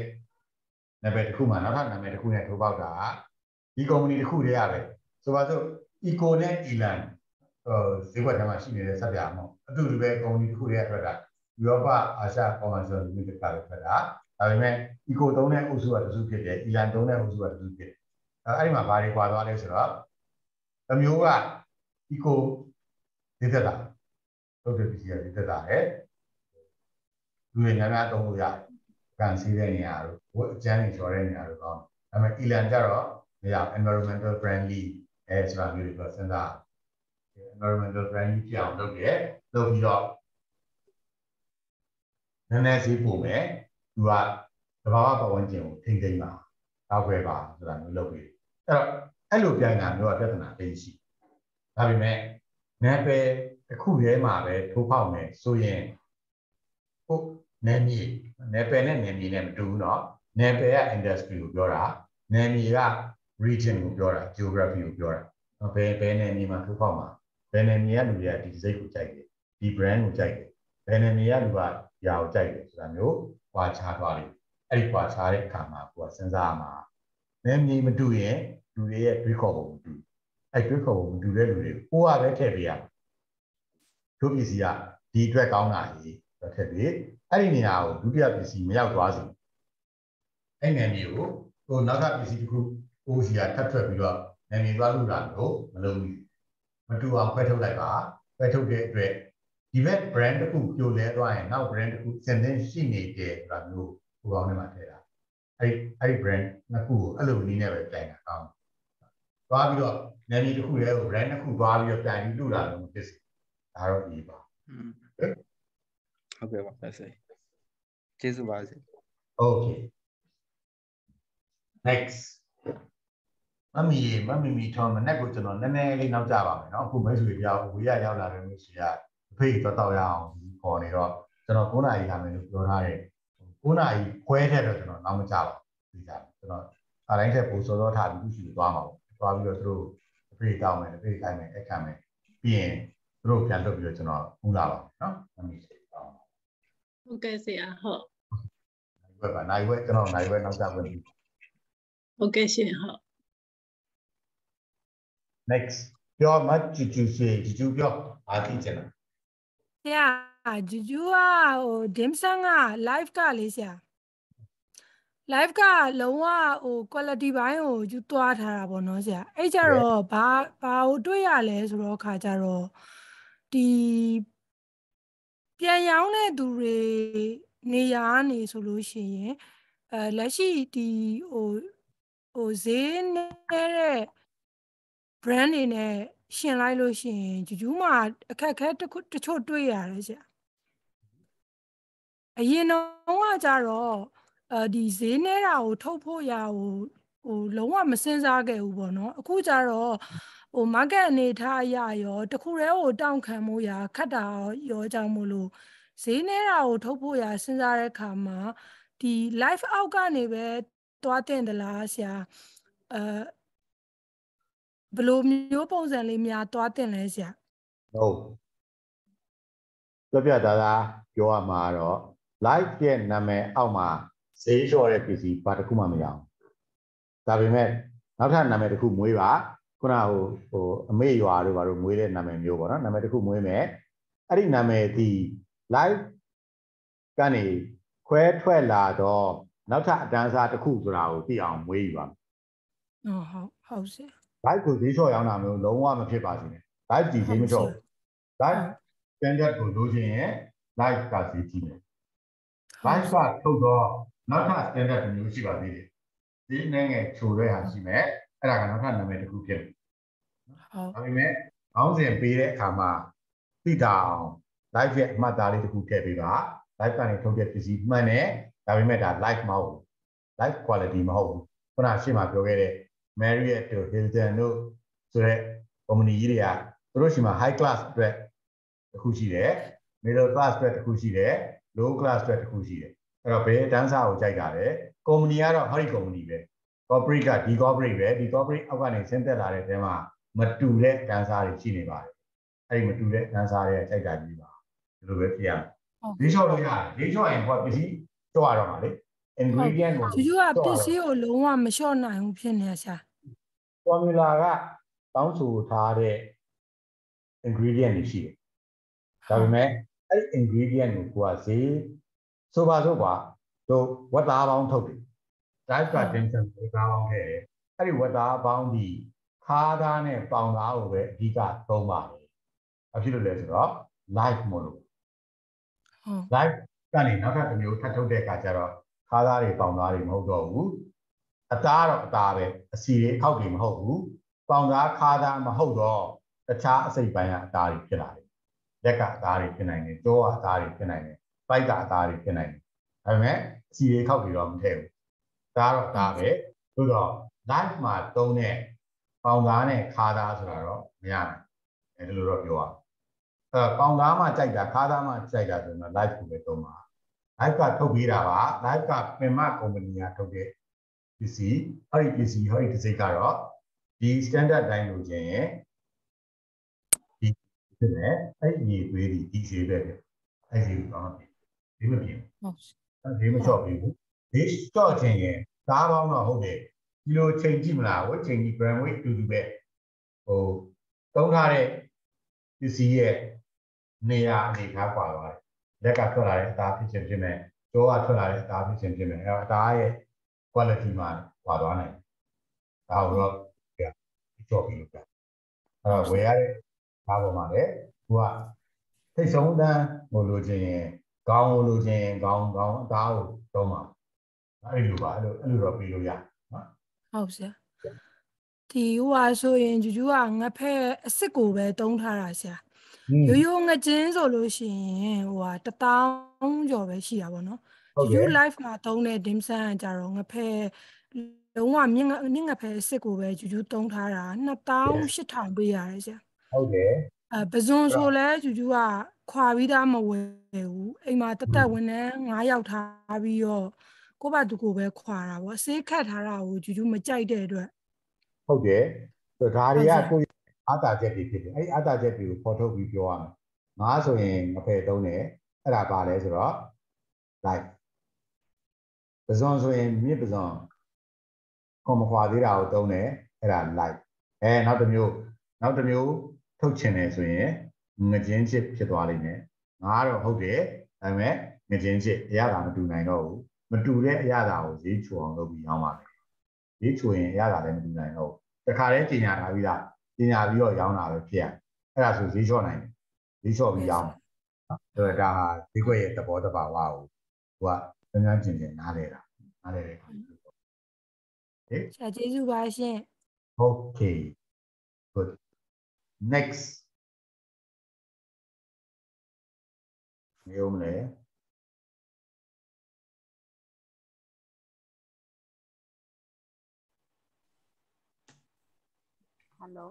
level တစ်ခုမှာနောက်ထပ် level တစ်ခုနဲ့ထိုးပေါက်တာဒီ company တစ်ခုတည်းရပဲဆိုပါစို့ eco နဲ့ elan ဟိုဈေးကွက်ထဲမှာရှိနေတဲ့စက်ပြာမဟုတ်အတူတူပဲ company တစ်ခုတည်းထွက်တာဥရောပအာရှ commercial limited ကလည်းထွက်တာဒါပေမဲ့ eco သုံးတဲ့အုပ်စုကတစ်စုဖြစ်တယ် elan သုံးတဲ့အုပ်စုကတစ်စုဖြစ်တယ်အဲ့ဒီမှာဘာတွေကွာသွားလဲဆိုတော့အမျိုးက eco ဈေးသက်တာထုတ်တဲ့ပစ္စည်းကဈေးသက်တာရဲ့လူတွေများများသုံးလို့ရတယ်ကန်စီးတဲ့နေရာတို့ဝတ်အကျန်းတွေကျော်တဲ့နေရာတို့ကောင်းဒါပေမဲ့ elan ကျတော့နေရာ environmental friendly အဲဆိုတာမျိုးတွေတော့စဉ်းစား environmental friendly ဖြစ်အောင်လုပ်တယ်လုပ်ပြီးတော့နည်းနည်းစီးပို့မယ်သူကသဘာဝပတ်ဝန်းကျင်ကိုထိမ့်သိမ်းပါတောက်ခွဲပါဆိုတာမျိုးလုပ်ပြီးအဲ့တော့အဲ့လိုပြန်တာမျိုးကပြဿနာသိရှိဒါပေမဲ့နယ်ပယ်တစ်ခုထဲမှာပဲထိုးဖောက်မယ်ဆိုရင်ဟုတ်နယ်မြေနယ်ပယ်နဲ့နယ်မြေနဲ့မတူဘူးเนาะနယ်ပယ်က industry ကိုပြောတာနယ်မြေက region ကိုပြောတာ geography ကိုပြောတာဘယ်ဘယ်နယ်မြေမှာထိုးဖောက်မှာဘယ်နယ်မြေကလူတွေကဒီစိတ်ကိုကြိုက်တယ်ဒီ brand ကိုကြိုက်တယ်ဘယ်နယ်မြေကလူကຢာကိုကြိုက်တယ်ဆိုတာမျိုးပွာချသွားတယ်အဲ့ဒီပွာချတဲ့အခါမှာကိုယ်စဉ်းစားမှာနယ်မြေမတူရင်လူတွေရဲ့တွေးခေါ်ပုံမတူအဲ့တွေးခေါ်ပုံမတူတဲ့လူတွေကိုကိုယ်ကပဲထည့်ပေးရတို့ပစ္စည်းကဒီအတွက်ကောင်းတာကြီးထည့်ပေးအဲ့ဒီနေရာကိုဒုတိယပစ္စည်းမရောက်သွားစေအဲ့နယ်မြေကိုဟိုနောက်ထပ်ပစ္စည်းတစ်ခုကိုစီကထပ်ထွက်ပြီးတော့နယ်မြေသွားလို့လာလို့မလုပ်ဘူးမတူအောင်ခွဲထုတ်လိုက်ပါခွဲထုတ်တဲ့အတွက်ဒီဘက် brand တစ်ခုပြိုလဲသွားရင်နောက် brand တစ်ခုစင်စင်ရှိနေတယ်ဆိုတာမျိုးဟိုကောင်းထဲမှာထည့်တာအဲ့အဲ့ brand နှစ်ခုကိုအဲ့လိုနည်းနဲ့ပဲတိုင်တာအောင်သွားပြီးတော့နယ်မြေတစ်ခုရဲ့ brand နှစ်ခုသွားပြီးတော့တိုင်ပြီးလို့လာလို့မဖြစ်စေဒါတော့ဒီပါဟုတ်ကဲ့ပါဆက်စေကျေးဇူးပါစေ Okay next မမီမမီမီထောင်းမနဲ့ကိုကျွန်တော်နည်းနည်းလေးနောက်ကြပါမယ်เนาะအခုမိတ်ဆွေပြောင်းဝေးရရောက်လာတဲ့မိတ်ဆွေကအဖေတော့တော့ရအောင်ခေါ်နေတော့ကျွန်တော်9နာရီလာမယ်လို့ပြောထားတယ်9နာရီခွဲတဲ့တော့ကျွန်တော်နောက်မကြပါဘူးဒီစားကျွန်တော်အားတိုင်းထက်ပိုစောစောထားပြီးသူရှိသွားမှာပေါ့သွားပြီးတော့သူတို့အဖေတောင်းမယ်အဖေခိုင်းမယ်အခက်မယ်ပြီးရင်သူတို့ပြန်လွတ်ပြီးတော့ကျွန်တော်ဦးလာပါเนาะမမီတောင်းဟုတ်ကဲ့ဆရာဟုတ်ဘယ်ပါနိုင်ဝဲကျွန်တော်နိုင်ဝဲနောက်ကြပါပြီဟုတ်ကဲ့ရှင်ဟုတ် next ပြောမကြည့်ကြည့်စီကြည့်ပြောအားသိချင်တာဆရာဂျူဂျူကဟို dim sum က live ကလေးဆရာ live ကလုံးဝဟို quality ဘိုင်းကိုယူသွားထားတာပေါ့နော်ဆရာအဲ့ကြတော့ဘာဘာကိုတွေ့ရလဲဆိုတော့ခါကြတော့ဒီပြန်ရောင်းတဲ့သူတွေနေရာနေဆိုလို့ရှိရင်အဲလက်ရှိဒီဟိုဟိုဈေးနေတဲ့ brand တွေနဲ့ရှင်လိုက်လို့ရှိရင်ဂျူဂျူးမှာအခက်အခဲတချို့တွေ့ရတယ်ဆရာအရင်တော့ကကြတော့အဲဒီဈေးနေတာကိုထုတ်ဖို့ရဟိုဟိုလုံးဝမစင်စားခဲ့ဘူးပေါ့နော်အခုကြတော့ဟို market အနေထားအရရောတခုတည်းကိုတောင်းခံမှုရခတ်တာရောကြောင့်မို့လို့ဈေးနေတာကိုထုတ်ဖို့ရစဉ်းစားတဲ့အခါမှာဒီ live out ကနေပဲသွားတင်တယ်လားဆရာအဲဘယ်လိုမျိုးပုံစံလေးများသွားတင်လဲဆရာဟုတ်ပြပြသားသားပြောရမှာတော့ live ရဲ့နာမည်အောက်မှာဈေးလျှော့တဲ့ပစ္စည်းဘာတစ်ခုမှမရအောင်ဒါပေမဲ့နောက်ထပ်နာမည်တစ်ခုမွေးပါခုနဟိုဟိုအမေရွာတို့ဘာလို့မွေးတဲ့နာမည်မျိုးပေါ့နော်နာမည်တစ်ခုမွေးမယ်အဲ့ဒီနာမည်ဒီ live ကနေခွဲထွက်လာတော့နောက်ထပ်အတန်းစားတစ်ခုဆိုတာကိုသိအောင်မွေးယူပါဟုတ်ဟုတ်ဟုတ်ဆရာ live ကိုဈေးလျှော့ရောင်းတာမျိုးလုံးဝမဖြစ်ပါစေနဲ့ live ကြီးဈေးမလျှော့ live standard ကိုလိုချင်ရင် live ကဈေးကြီးတယ် live ကထုတ်တော့နောက်ထပ် standard မျိုးရှိပါသေးတယ်ဈေးနဲ့ငယ်ချိုတဲ့ဟာရှိမယ်အဲ့ဒါကနောက်ထပ်နာမည်တစ်ခုဖြစ်တယ်ဟုတ်ဒါပေမဲ့အောင်းစဉ်ပေးတဲ့အခါမှာသိတာအောင် live ရဲ့အမှတ်သားလေးတစ်ခုထည့်ပေးပါ live ကနေထုတ်တဲ့ပစ္စည်းမှန်တယ်ဒါပေမဲ့ဒါ live မဟုတ်ဘူး live quality မဟုတ်ဘူးခုနရှင်းမှာပြောခဲ့တဲ့ Marriott တို့ Hilton တို့ဆိုတဲ့ company ကြီးတွေကသူတို့ရှိမှာ high class အတွက်တစ်ခုရှိတယ် middle class အတွက်တစ်ခုရှိတယ် low class အတွက်တစ်ခုရှိတယ်အဲ့တော့ဘယ်တန်းစားကိုကြိုက်တာလဲ company ကတော့ ဟောဒီ company ပဲ corporate ကဒီ corporate ပဲဒီ corporate အောက်ကနေဆင်းသက်လာတဲ့တဲမှာမတူတဲ့တန်းစားတွေရှိနေပါတယ်အဲ့ဒီမတူတဲ့တန်းစားတွေကြိုက်တာကြီးပါဒီလိုပဲဖြစ်ရမယ်ဒီလျှော့လို့ရတယ်ဒီလျှော့ရင်ဟိုပစ္စည်းလျှော့ရတော့မှာလေ ingredient ကိုကျူးကျူးကပစ္စည်းကိုလုံးဝမလျှော့နိုင်ဘူးဖြစ်နေဆရာ formula ကတောင်းဆိုထားတဲ့ ingredient တွေရှိတယ်ဒါပေမဲ့အဲ့ ingredient ကိုကိုကဈေးဆိုပါဆိုပါတို့ဝက်သားပေါင်းထုတ်တယ် drive attention ဝက်သားပေါင်းခဲ့တယ်အဲ့ဒီဝက်သားပေါင်းဒီခါးသားနဲ့ပေါင်သားကိုပဲအဓိကသုံးပါတယ်ဘာဖြစ်လို့လဲဆိုတော့ live မလို့ live ကနေနောက်ထပ်တစ်မျိုးထပ်ထုတ်တဲ့အခါကျတော့ခါးသားတွေပေါင်သားတွေမဟုတ်တော့ဘူးအသားတော့အသားပဲအစီတွေအောက်တွေမဟုတ်ဘူးပေါင်သားခါးသားမဟုတ်တော့တခြားအစိတ်ပိုင်းကအသားတွေဖြစ်လာတယ်လက်ကအသားတွေဖြစ်နိုင်တယ်ကြောကအသားတွေဖြစ်နိုင်တယ်ပိုက်ကအသားတွေဖြစ်နိုင်တယ်ဒါပေမဲ့အစီတွေခောက်တွေတော့မထည့်ဘူးဒါတော့အသားပဲသို့တော့ live မှာသုံးတဲ့ပေါင်သားနဲ့ခါးသားဆိုတာတော့မရနိုင်အဲဒီလိုတော့ပြောရအောင်အဲပေါင်သားမှကြိုက်တာခါးသားမှကြိုက်တာဆိုတော့ live ကိုပဲသုံးပါ live ကထုတ်ပေးတာပါ live ကပင်မကုမ္ပဏီကထုတ်တဲ့ပစ္စည်းအဲ့ဒီပစ္စည်းဟောဒီတစ်စိတ်ကတော့ဒီ standard တိုင်းလိုချင်ရင်ဒီဖြစ်နေအဲ့ဒီညီသွေးဒီဒီဈေးပဲဖြစ်အဲ့ဒီကိုတော့ဒီမပြင်ဟုတ်ဒီမလျှော့ပြီးဘူးဒီလျှော့ချင်ရင်သားပေါင်းတော့ဟုတ်တယ်ဒီလိုချိန်ကြည့်မလားဝတ်ချိန်ကြည့် brand weight တူတူပဲဟိုသုံးထားတဲ့ပစ္စည်းရဲ့နေရာအနေထားပါသွားတယ်လက်ကထွက်လာတဲ့အသားဖြစ်ခြင်းဖြစ်မယ်ကြောကထွက်လာတဲ့အသားဖြစ်ခြင်းဖြစ်မယ်အဲ့တော့အသားရဲ့ quality မှာပါသွားနိုင်ဒါတော့ကြော်ပြီးလို့ပြအဲဝယ်ရတဲ့ဒါပေါ်မှာလေသူကထိတ်ဆုံးတန်းဟိုလိုချင်ရင်ကောင်းလိုချင်ကောင်းကောင်းအသားကိုတော့မှာအဲ့လိုပါအဲ့လိုအဲ့လိုတော့ပြီးလို့ရနော်ဟုတ်ဆရာဒီဟိုဟာဆိုရင်ဂျူဂျူကငါဖက်အစ်စ်ကိုပဲတုံးထားတာဆရာရိုးရိုးငကျင်းဆိုလို့ရှိရင်ဟိုဟာတထောင်ကျော်ပဲရှိတာပေါ့နော်ဂျူဂျူ live မှာတုံးတဲ့ dim sum ကြတော့ငါဖက်လုံးဝမြင့်မြင့်ငါဖက်အစ်စ်ကိုပဲဂျူဂျူတုံးထားတာနှစ်သောင်းရှစ်ထောင်ပေးရတယ်ဆရာဟုတ်တယ်အဲပဇွန်ဆိုလဲဂျူဂျူကခွာပြီးသားမဝယ်ဘူးအိမ်မှာတသက်ဝင်နေငါးယောက်ထားပြီးတော့ကိုယ့်ဘာသူကိုပဲခွာတာပေါ့ဆေးခတ်ထားတာကိုဂျူဂျူမကြိုက်တဲ့အတွက်ဟုတ်တယ်ဆိုဒါတွေကကိုယ်အားတာချက်တွေဖြစ်တယ်အဲ့ဒီအားတာချက်တွေကိုပေါ်ထုတ်ပြီးပြောရမယ်ငါဆိုရင်မဖယ်သုံးတယ်အဲ့ဒါပါလဲဆိုတော့ like ပဇွန်ဆိုရင်မြစ်ပဇွန်ကိုမခွာသေးတာကိုသုံးတယ်အဲ့ဒါ like အဲနောက်တစ်မျိုးနောက်တစ်မျိုးထုတ်ချင်တယ်ဆိုရင်ငကျင်းချစ်ဖြစ်သွားလိမ့်မယ်ငါကတော့ဟုတ်တယ်ဒါပေမဲ့ငကျင်းချစ်အရသာမတူနိုင်တော့ဘူးမတူတဲ့အရသာကိုဈေးချိုအောင်လုပ်ပြီးရောင်းပါမယ်ဈေးချိုရင်အရသာလည်းမတူနိုင်တော့ဘူးတခါတည်းကြီးညာထားပြီးသားကြီးညာပြီးတော့ရောင်းတာပဲဖြစ်ရအဲ့ဒါဆိုဈေးလျှော့နိုင်တယ်ဈေးလျှော့ပြီးရောင်းဆိုတော့ဒါဟာဈေးကွက်ရဲ့သဘောတဘာဝကိုသူကငန်းကျင်ကျင်နားလဲတာနားလဲတဲ့အခါဟေးဆရာကျေးဇူးပါရှင် Okay good next မျိုးမလဲ Hello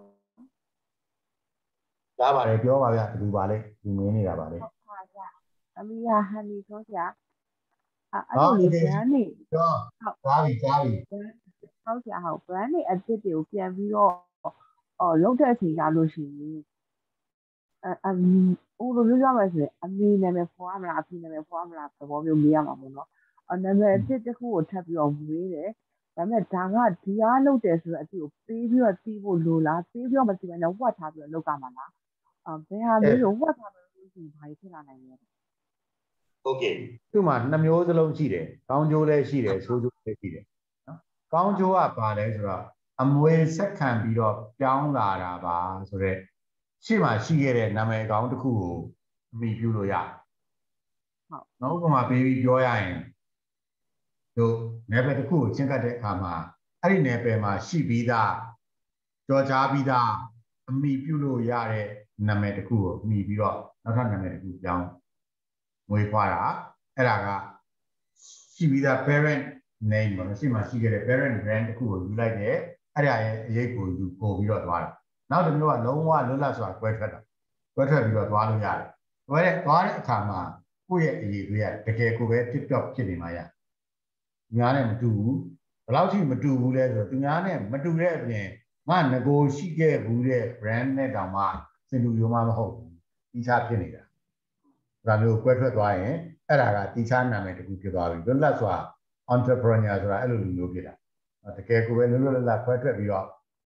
ကြားပါတယ်ပြောပါဗျာဒီလိုပါလေဒီမင်းနေတာပါလေဟုတ်ပါဗျာအမီယာဟန်နီဆိုဆရာအဲ့လိုလေ brand နေပြောကြားပြီကြားပြီဟုတ်ဆရာဟုတ် brand နေအစ်စ်တွေကိုပြန်ပြီးတော့အော်လုံးတဲ့အချိန်ကြလို့ရှိရင်အမီဟိုလိုမျိုးပြောမှဆိုရင်အမီနာမည်ဖော်ရမလားအဖေနာမည်ဖော်ရမလားသဘောမျိုးမေးရမှာပေါ့နော်အနာမည်အစ်စ်တစ်ခုကိုထပ်ပြီးတော့မွေးတယ်ဒါပေမဲ့ဒါကဒီအားလုပ်တယ်ဆိုတော့အတူပေးပြီးတော့တီးဖို့လိုလားပေးပြီးတော့မတီးဘဲနဲ့ဝတ်ထားပြီးတော့လောက်ကမှာလားအဲဘယ်ဟာမျိုးကိုဝတ်ထားလို့ရှိရင်ဘာဖြစ်လာနိုင်လဲโอเคသူ့မှာနှစ်မျိုးစလုံးရှိတယ်ကောင်းကျိုးလည်းရှိတယ်ဆိုးကျိုးလည်းရှိတယ်နော်ကောင်းကျိုးကပါလဲဆိုတော့အမွေဆက်ခံပြီးတော့ပြောင်းလာတာပါဆိုတော့ရှေ့မှာရှိခဲ့တဲ့နာမည်ကောင်းတစ်ခုကိုအမိပြုလို့ရဟုတ်နောက်ဥပမာပေးပြီးပြောရရင်တို့နယ်ပယ်တစ်ခုကိုချင်းကပ်တဲ့အခါမှာအဲ့ဒီနယ်ပယ်မှာရှိပြီးသားကြော်ကြားပြီးသားအမိပြုလို့ရတဲ့နာမည်တစ်ခုကိုအမိပြီးတော့နောက်ထပ်နာမည်တစ်ခုပြောင်းငွေခွာတာအဲ့ဒါကရှိပြီးသား parent name ပေါ့နော်ရှိမှရှိခဲ့တဲ့ parent brand တစ်ခုကိုယူလိုက်တယ်အဲ့ဒါရဲ့အရေးကိုယူပို့ပြီးတော့သွားတယ်နောက်တစ်မျိုးကလုံးဝလွတ်လပ်စွာကွဲထွက်တာကွဲထွက်ပြီးတော့သွားလို့ရတယ်ကွဲတဲ့သွားတဲ့အခါမှာကိုယ့်ရဲ့အရေးတွေကတကယ်ကိုပဲ TikTok ဖြစ်နေမှာရသူများနဲ့မတူဘူးဘယ်လောက်ထိမတူဘူးလဲဆိုတော့သူများနဲ့မတူတဲ့အပြင်ငါငကိုရှိခဲ့ဘူးတဲ့ brand နဲ့တောင်မှစင်တူရုံမှမဟုတ်ဘူးဒီချဖြစ်နေတာဒါမျိုးကွဲထွက်သွားရင်အဲ့ဒါကတီချာနာမည်တစ်ခုဖြစ်သွားပြီလွတ်လပ်စွာ entrepreneur ဆိုတာအဲ့လိုလူမျိုးဖြစ်တာတကယ်ကိုပဲလွတ်လွတ်လပ်လပ်ခွဲထွက်ပြီးတော့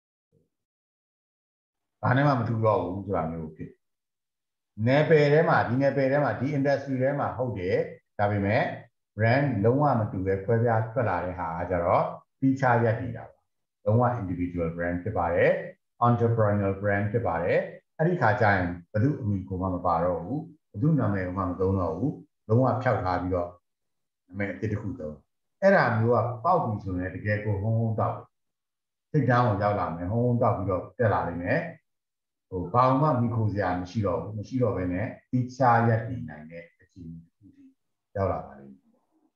ဘာနဲ့မှမတူတော့ဘူးဆိုတာမျိုးဖြစ်နယ်ပယ်ထဲမှာဒီနယ်ပယ်ထဲမှာဒီ industry ထဲမှာဟုတ်တယ်ဒါပေမဲ့ brand လုံးဝမတူပဲခွဲခြားထွက်လာတဲ့ဟာကကြတော့တီချာရက်တည်တာပါလုံးဝ individual brand ဖြစ်ပါတယ် entrepreneurial brand ဖြစ်ပါတယ်အဲ့ဒီခါကျရင်ဘယ်သူအမိကိုမှမပါတော့ဘူးဘယ်သူနာမည်ကိုမှမသုံးတော့ဘူးလုံးဝဖျောက်ထားပြီးတော့နာမည်အစ်တစ်ခုသုံးအဲ့ဒါမျိုးကပေါက်ပြီဆိုရင်တကယ်ကိုဟုံးဟုံးတောက်စိတ်ဓာတ်ကိုရောက်လာမယ်ဟုံးဟုံးတောက်ပြီးတော့တက်လာနိုင်မယ်ဟိုဘာမှမိခိုစရာမရှိတော့ဘူးမရှိတော့ဘဲနဲ့တိချာရက်တည်နိုင်တဲ့အခြေအနေတစ်ခုထိရောက်လာပါလိမ့်မယ်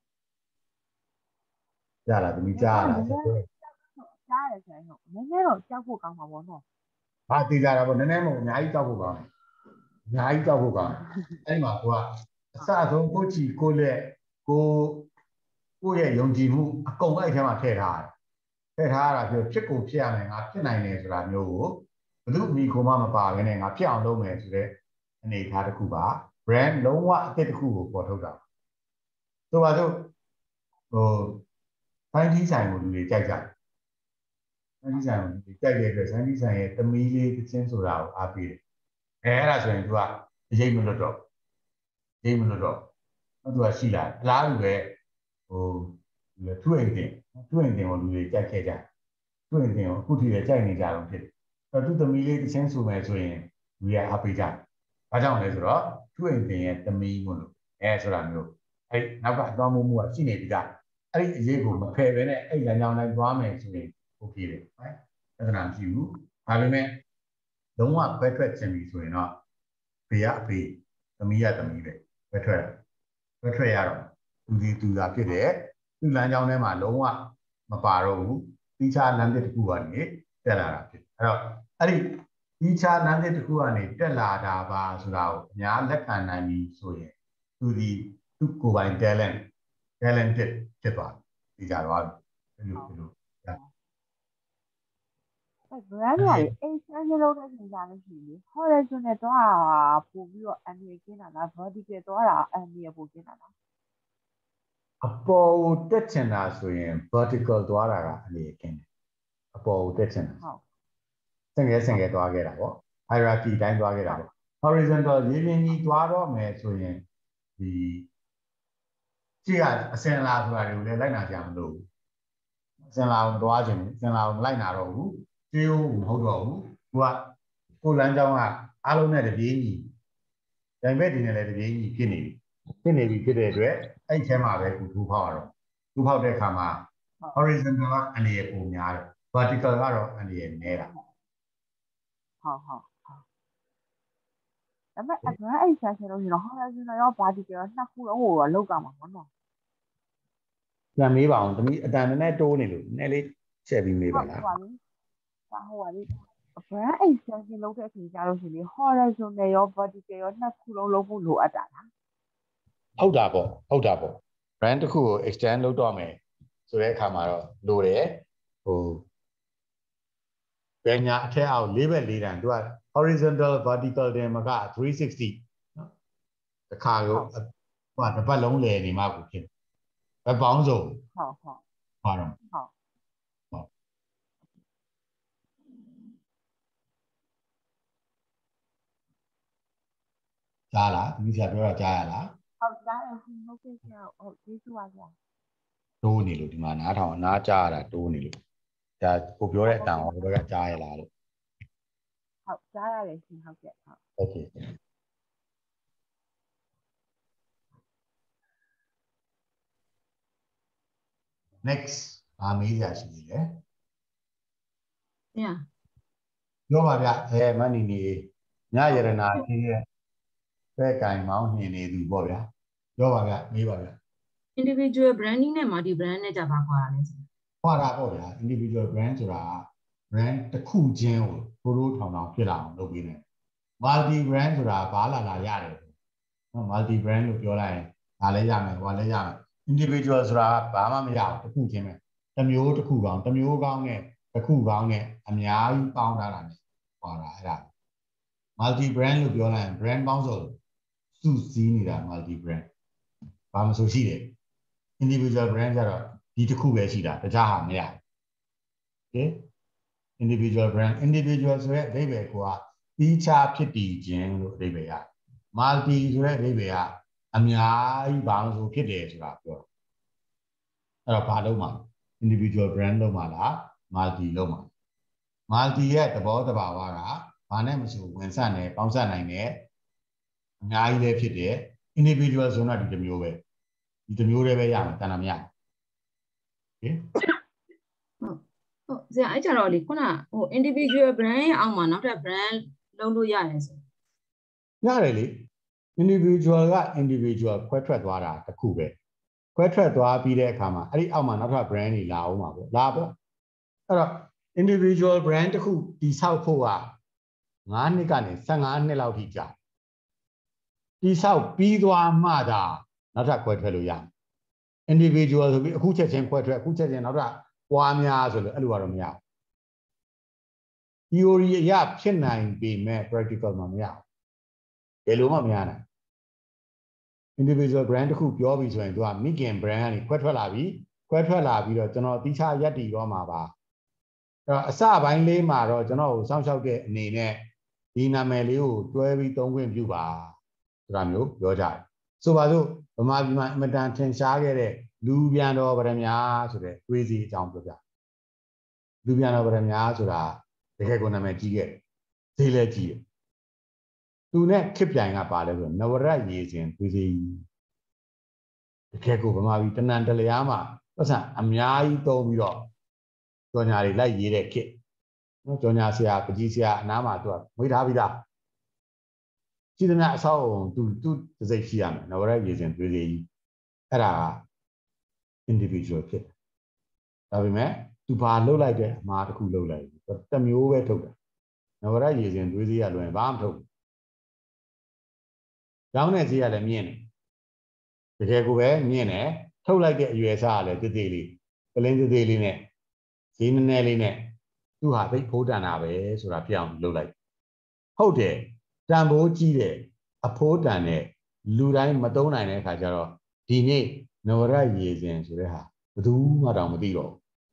ရလားသမီးကြားလားကြားရတယ်ဆရာဟုတ်နည်းနည်းတော့ကြောက်ဖို့ကောင်းပါဘောနော်ဟာသိကြတာပေါ့နည်းနည်းမဟုတ်အများကြီးကြောက်ဖို့ကောင်းတယ်အများကြီးကြောက်ဖို့ကောင်းတယ်အဲ့မှာကိုကအစအဆုံးကိုချီကိုလက်ကိုကိုရဲ့ယုံကြည်မှုအကုန်အဲ့ထဲမှာထည့်ထားတယ်ထည့်ထားရတာပြောဖြစ်ကိုဖြစ်ရမယ်ငါဖြစ်နိုင်တယ်ဆိုတာမျိုးကိုဘယ်သူအမိကိုမှမပါဘဲနဲ့ငါဖြစ်အောင်လုပ်မယ်ဆိုတဲ့အနေအထားတစ်ခုပါ brand လုံးဝအသစ်တစ်ခုကိုပေါ်ထုတ်တာဆိုပါစို့ဟိုဆိုင်ကြီးဆိုင်ကိုလူတွေကြိုက်ကြတယ်ဆိုင်ကြီးဆိုင်ကိုလူတွေကြိုက်တဲ့အတွက်ဆိုင်ကြီးဆိုင်ရဲ့သမီးလေးတစ်ချင်းဆိုတာကိုအားပေးတယ်အဲအဲ့ဒါဆိုရင်သူကအရေးမလွတ်တော့အရေးမလွတ်တော့သူကရှိလာအလားတူပဲဟိုထူအိမ်တင်တွေ့ရင်တင်ကိုလူတွေကြိုက်ခဲ့ကြတွေ့ရင်တင်ကိုအခုထိလည်းကြိုက်နေကြတော့ဖြစ်တယ်အဲ့တော့သူသမီးလေးတစ်ချင်းဆိုမယ်ဆိုရင်လူရအားပေးကြဘာကြောင့်လဲဆိုတော့တွေ့ရင်တင်ရဲ့သမီးမို့လို့အဲဆိုတာမျိုးအဲ့နောက်ကအတော်မှုမှုကရှိနေပြီသားအဲ့ဒီအရေးကိုမဖယ်ဘဲနဲ့အဲ့လမ်းကြောင်းတိုင်းသွားမယ်ဆိုရင်โอเคတယ်ဟုတ်ပြဿနာမရှိဘူးဒါပေမဲ့လုံးဝခွဲထွက်ခြင်းပြီဆိုရင်တော့ဖေရအဖေသမီးရသမီးပဲခွဲထွက်ခွဲထွက်ရတော့သူဒီသူသာဖြစ်တယ်သူလမ်းကြောင်းထဲမှာလုံးဝမပါတော့ဘူးတိကျလမ်းတစ်ခုကနေတက်လာတာဖြစ်အဲ့တော့အဲ့ဒီတိကျလမ်းတစ်ခုကနေတက်လာတာပါဆိုတာကိုအများလက်ခံနိုင်ပြီဆိုရင်သူဒီသူကိုယ်ပိုင် talent talented ဖြစ်သွားပြီကြတော့အဲ့လိုအဲ့လို brand ကလေအိမ်ဆန်းစလုံးနဲ့သင်ကြလို့ရှိရင် horizontal သွားတာပို့ပြီးတော့ annual ကျင်းတာလား vertical သွားတာ annual ပို့ကျင်းတာလားအပေါ်ကိုတက်ချင်တာဆိုရင် vertical သွားတာကအနေကျင်းတယ်အပေါ်ကိုတက်ချင်တာဟုတ်စင်ငယ်စင်ငယ်သွားခဲ့တာပေါ့ hierarchy တိုင်းသွားခဲ့တာပေါ့ horizontal ရင်းရင်းကြီးသွားတော့မယ်ဆိုရင်ဒီကြည့်ရအစင်လာဆိုတာတွေကိုလည်းလိုက်နာကြမလို့အစင်လာကိုသွားခြင်းအစင်လာကိုလိုက်နာတော့ဘူးကျေးဦးမဟုတ်တော့ဘူးသူကကိုလမ်းကြောင်းကအားလုံးနဲ့တပြေးညီဒိုင်ဘက်ဒီနဲ့လည်းတပြေးညီဖြစ်နေပြီဖြစ်နေပြီဖြစ်တဲ့အတွက်အဲ့ထဲမှာပဲကိုထူဖောက်ရတော့ထူဖောက်တဲ့အခါမှာ horizontal ကအနေရပုံများတယ် vertical ကတော့အနေရနည်းတာဟုတ်ဟုတ်ဟုတ်ဒါပေမဲ့ advanced အိမ်ဆန်းစလုံးရင်တော့ horizontal ရော vertical ရောနှစ်ခုလုံးကိုတော့လောက်ကမှာပေါ့နော်ပြန်မေးပါအောင်တမီးအတန်နဲ့တိုးနေလို့နည်းလေးချက်ပြီးမေးပါလားဟုတ်ပါပြီဟုတ်ပါပြီ brand extension လုပ်တဲ့အချိန်ကျတော့ရှင်လေ horizontal ရော vertical ရောနှစ်ခုလုံးလုပ်ဖို့လိုအပ်တာလားဟုတ်တာပေါ့ဟုတ်တာပေါ့ brand တစ်ခုကို extend လုပ်တော့မယ်ဆိုတဲ့အခါမှာတော့လိုတယ်ဟိုဘယ်ညာအထက်အောက်လေးဘက်လေးတန်းသူက horizontal vertical တင်မှာကthree sixty နော်တစ်ခါကိုဟိုကတစ်ပတ်လုံးလည်နေမှကိုဖြစ်ဘယ်ပေါင်းစုံဟုတ်ဟုတ်ပါတော့ဟုတ်ကြားလားဒီဆရာပြောတာကြားရလားဟုတ်ကြားရဟုတ်ကဲ့ဆရာဟုတ်ကျေးဇူးပါဆရာတိုးနေလို့ဒီမှာနားထောင်နားကြားရတာတိုးနေလို့ဒါကိုပြောတဲ့အတန်ဟောဘက်ကကြားရလားလို့ဟုတ်ကြားရတယ်ရှင်ဟုတ်ကဲ့ဟုတ် Okay next ဘာမေးရရှိသေးလဲဆရာပြောပါဗျအဲမနီနီညရတနာကြီးရဲ့ဖဲကင်မောင်းနှင်နေသူပေါ့ဗျာပြောပါဗျမေးပါဗျ individual branding နဲ့ multi brand နဲ့ကြပါခွာတာလဲဆရာခွာတာပေါ့ဗျာ individual brand ဆိုတာ brand တစ်ခုချင်းကိုထိုးထိုးထောင်ထောင်ဖြစ်လာအောင်လုပ်ပေးတယ် multi brand ဆိုတာဘာလာလာရတယ်နော် multi brand လို့ပြောလိုက်ရင်ဒါလည်းရမယ်ဟိုလည်းရမယ် individual ဆိုတာဘာမှမရဘူးတစ်ခုချင်းပဲတစ်မျိုးတစ်ခုကောင်းတစ်မျိုးကောင်းနဲ့တစ်ခုကောင်းနဲ့အများကြီးပေါင်းထားတာနဲ့ဟောတာအဲ့ဒါ multi brand လို့ပြောလိုက်ရင် brand ပေါင်းစုံစုစည်းနေတာ multi brand ဘာမှဆိုရှိတယ် individual brand ကျတော့ဒီတစ်ခုပဲရှိတာတခြားဟာမရဘူး okay individual brand individual ဆိုတဲ့အဓိပ္ပာယ်ကပြီးခြားဖြစ်တည်ခြင်းလို့အဓိပ္ပာယ်ရ multi ဆိုတဲ့အဓိပ္ပာယ်ကအများကြီးဘာလို့ဆိုဖြစ်တယ်ဆိုတာပြောအဲ့တော့ဘာလို့မှာ individual brand လို့မှာလား multi လို့မှာ multi ရဲ့သဘောတဘာဝကဘာနဲ့မဆိုဝင်ဆက်နေပေါင်းဆက်နိုင်တယ်အများကြီးလည်းဖြစ်တယ် individual ဆိုတော့ဒီတစ်မျိုးပဲဒီတစ်မျိုးတည်းပဲရမှာတဏ္ဍာမရ okay ဟုတ်ဆရာအဲ့ကြတော့လေခုနဟို individual brand ရဲ့အောက်မှာနောက်ထပ် brand လုပ်လို့ရတယ်ဆိုရတယ်လေ individual က individual ခွဲထွက်သွားတာတစ်ခုပဲခွဲထွက်သွားပြီးတဲ့အခါမှာအဲ့ဒီအောက်မှာနောက်ထပ် brand တွေလာအောင်ပါပေါ့လာပေါ့အဲ့တော့ individual brand တစ်ခုတည်ဆောက်ဖို့က၅နှစ်ကနေ၁၅နှစ်လောက်ထိကြာတည်ဆောက်ပြီးသွားမှသာနောက်ထပ်ခွဲထွက်လို့ရမယ် individual ဆိုပြီးအခုချက်ချင်းခွဲထွက်အခုချက်ချင်းနောက်ထပ်ပွားများဆိုလို့အဲ့လိုကတော့မရဘူး theory အရဖြစ်နိုင်ပေမဲ့ practical မှာမရဘူးဘယ်လိုမှမရနိုင် individual brand တစ်ခုပြောပြီးဆိုရင်သူကမိခင် brand ကနေခွဲထွက်လာပြီခွဲထွက်လာပြီးတော့ကျွန်တော်တိကျရက်တည်တော့မှာပါအဲ့တော့အစပိုင်းလေးမှာတော့ကျွန်တော်ကိုစောင့်ရှောက်တဲ့အနေနဲ့ဒီနာမည်လေးကိုတွဲပြီးသုံးခွင့်ပြုပါဆိုတာမျိုးပြောကြတယ်ဆိုပါစို့ဗမာပြည်မှာအမတန်ထင်ရှားခဲ့တဲ့လူပြန်တော်ဗရမများဆိုတဲ့တွေးစီအကြောင်းပြောပြလူပြန်တော်ဗရမများဆိုတာတကယ်ကိုနာမည်ကြီးခဲ့ဈေးလဲကြီးတယ်သူနဲ့ခစ်ပြိုင်ကပါလဲဆိုနဝရရေစဉ်တွေးစီတကယ်ကိုဗမာပြည်တနန်တလျားမှာပတ်စံအများကြီးသုံးပြီးတော့ကြော်ညာတွေလိုက်ရေးတဲ့ခစ်နော်ကြော်ညာဆရာပကြီးဆရာအနားမှာသူကမွေးထားပြီးသားရှိသမျှအဆောက်အုံသူသူစိတ်ရှိရမယ်နဝရရေစဉ်တွေးစီအဲ့ဒါ individual ဖြစ်တယ်ဒါပေမဲ့သူဘာလှုပ်လိုက်တဲ့အမှားတစ်ခုလှုပ်လိုက်တမျိုးပဲထုတ်တယ်နဝရရေစဉ်တွေးစီရလွယ်ဘာမှမထုတ်ဘူးကျောင်းနဲ့ဈေးကလည်းမြင့်တယ်တကယ်ကိုပဲမြင့်တယ်ထုတ်လိုက်တဲ့အရွယ်စားကလည်းတည်တည်လေးပလင်းတည်တည်လေးနဲ့ဈေးနည်းနည်းလေးနဲ့သူဟာသိဖိုးတန်တာပဲဆိုတာပြအောင်လှုပ်လိုက်ဟုတ်တယ်တန်ဖိုးကြီးတယ်အဖိုးတန်တဲ့လူတိုင်းမသုံးနိုင်တဲ့အခါကျတော့ဒီနေ့နဝရရေစဉ်ဆိုတဲ့ဟာဘယ်သူမှတောင်မသိတော့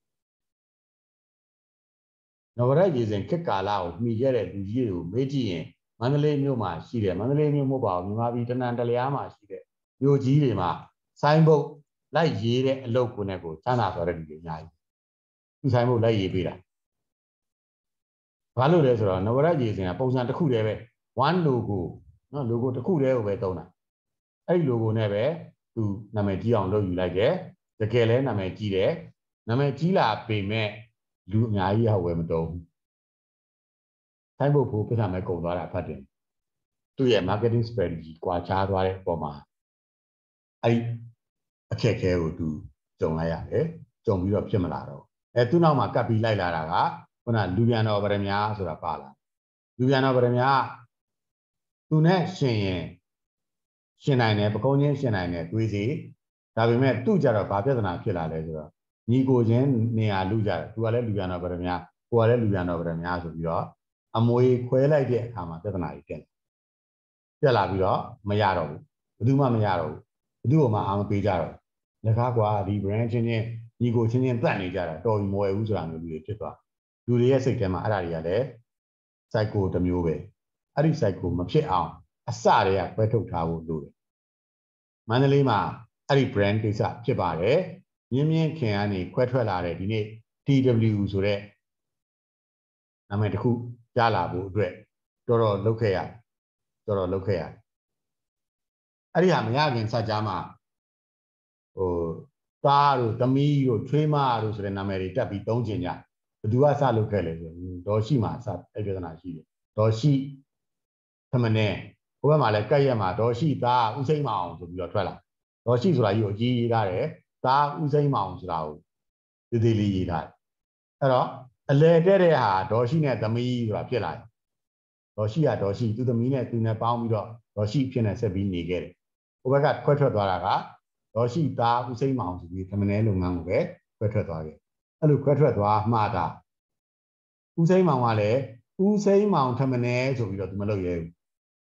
နဝရရေစဉ်ခေတ်ကာလကိုမှီခဲ့တဲ့လူကြီးတွေကိုမေးကြည့်ရင်မန္တလေးမြို့မှာရှိတယ်မန္တလေးမြို့မဟုတ်ပါဘူးမြန်မာပြည်တနန်တလျားမှာရှိတဲ့မြို့ကြီးတွေမှာဆိုင်းဘုတ်လိုက်ရေးတဲ့အလုပ်ကိုနဲ့ကိုချမ်းသာဆိုတဲ့လူတွေအများကြီးသူဆိုင်းဘုတ်လိုက်ရေးပေးတာဘာလို့လဲဆိုတော့နဝရရေစဉ်ကပုံစံတစ်ခုတည်းပဲ one logo နော် logo တစ်ခုတည်းကိုပဲသုံးတာအဲ့ဒီ logo နဲ့ပဲသူနာမည်ကြီးအောင်လုပ်ယူလိုက်တယ်တကယ်လဲနာမည်ကြီးတယ်နာမည်ကြီးလာပေမဲ့လူအများကြီးဟောဝယ်မတော့ဘူးဆိုင်းဘုတ်ဖို့ပြဿနာမဲ့ကုန်သွားတာဖတ်တယ်သူ့ရဲ့ marketing strategy ကွာခြားသွားတဲ့အပေါ်မှာအဲ့ဒီအခက်အခဲကိုသူကြုံလိုက်ရတယ်ကြုံပြီးတော့ဖြစ်မလာတော့အဲသူ့နောက်မှာကပ်ပြီးလိုက်လာတာကခုနလူပြန်တော်ဗရမများဆိုတာပါလာလူပြန်တော်ဗရမများသူနဲ့ရှင်ရင်ရှင်နိုင်တယ်ပကုံးချင်းရှင်နိုင်တယ်တွေးစီဒါပေမဲ့သူ့ကြတော့ဘာပြဿနာဖြစ်လာလဲဆိုတော့ညီကိုချင်းနေရာလူကြတယ်သူကလည်းလူပြန်တော်ဗရမများကိုကလည်းလူပြန်တော်ဗရမများဆိုပြီးတော့အမွေခွဲလိုက်တဲ့အခါမှာပြဿနာကြီးတက်တက်လာပြီးတော့မရတော့ဘူးဘယ်သူမှမရတော့ဘူးဘယ်သူမှအာမပေးကြတော့လက်ကားကွာဒီ brand ချင်းချင်းညီကိုချင်းချင်းတက်နေကြတာတော်ပြီးမဝယ်ဘူးဆိုတာမျိုးလူတွေဖြစ်သွားလူတွေရဲ့စိတ်ထဲမှာအဲ့ဒါတွေကလည်း cycle တစ်မျိုးပဲအဲ့ဒီ cycle မဖြစ်အောင်အစတည်းကခွဲထုတ်ထားဖို့လိုတယ်မန္တလေးမှာအဲ့ဒီ brand ကိစ္စဖြစ်ပါတယ်မြင်းမြင်းခင်ကနေခွဲထွက်လာတဲ့ဒီနေ့ T W ဆိုတဲ့နာမည်တစ်ခုကြားလာဖို့အတွက်တော်တော်လုပ်ခဲ့ရတယ်တော်တော်လုပ်ခဲ့ရတယ်အဲ့ဒီဟာမရခင်စကြားမှာဟိုသားတို့သမီးတို့ထွေးမတို့ဆိုတဲ့နာမည်တွေတက်ပြီးသုံးကျင်ကြဘယ်သူကစလုပ်ခဲ့လဲဆိုတော့ဒေါ်ရှိမှာစအဲ့ပြဿနာရှိတယ်ဒေါ်ရှိသမနဲ့ဘုရားမှာလည်းကက်ရက်မှာဒေါ်ရှိသားဥစိမ့်မအောင်ဆိုပြီးတော့ထွက်လာဒေါ်ရှိဆိုတာကြီးကိုအကြီးရေးထားတယ်သားဥစိမ့်မအောင်ဆိုတာကိုဒီသေးလေးရေးထားတယ်အဲ့တော့အလဲတဲ့တဲ့ဟာဒေါ်ရှိနဲ့သမီးဆိုတာဖြစ်လာတယ်ဒေါ်ရှိကဒေါ်ရှိသူသမီးနဲ့သူနဲ့ပေါင်းပြီးတော့ဒေါ်ရှိဖြစ်နေဆက်ပြီးနေခဲ့တယ်ဟိုဘက်ကခွဲထွက်သွားတာကဒေါ်ရှိသားဥစိမ့်မအောင်ဆိုပြီးသမနဲ့လုပ်ငန်းကိုပဲခွဲထွက်သွားခဲ့အဲ့လိုခွဲထွက်သွားမှတာဥစိမ့်မောင်ကလည်းဥစိမ့်မောင်သမနဲ့ဆိုပြီးတော့သူမလုပ်ရဲဘူး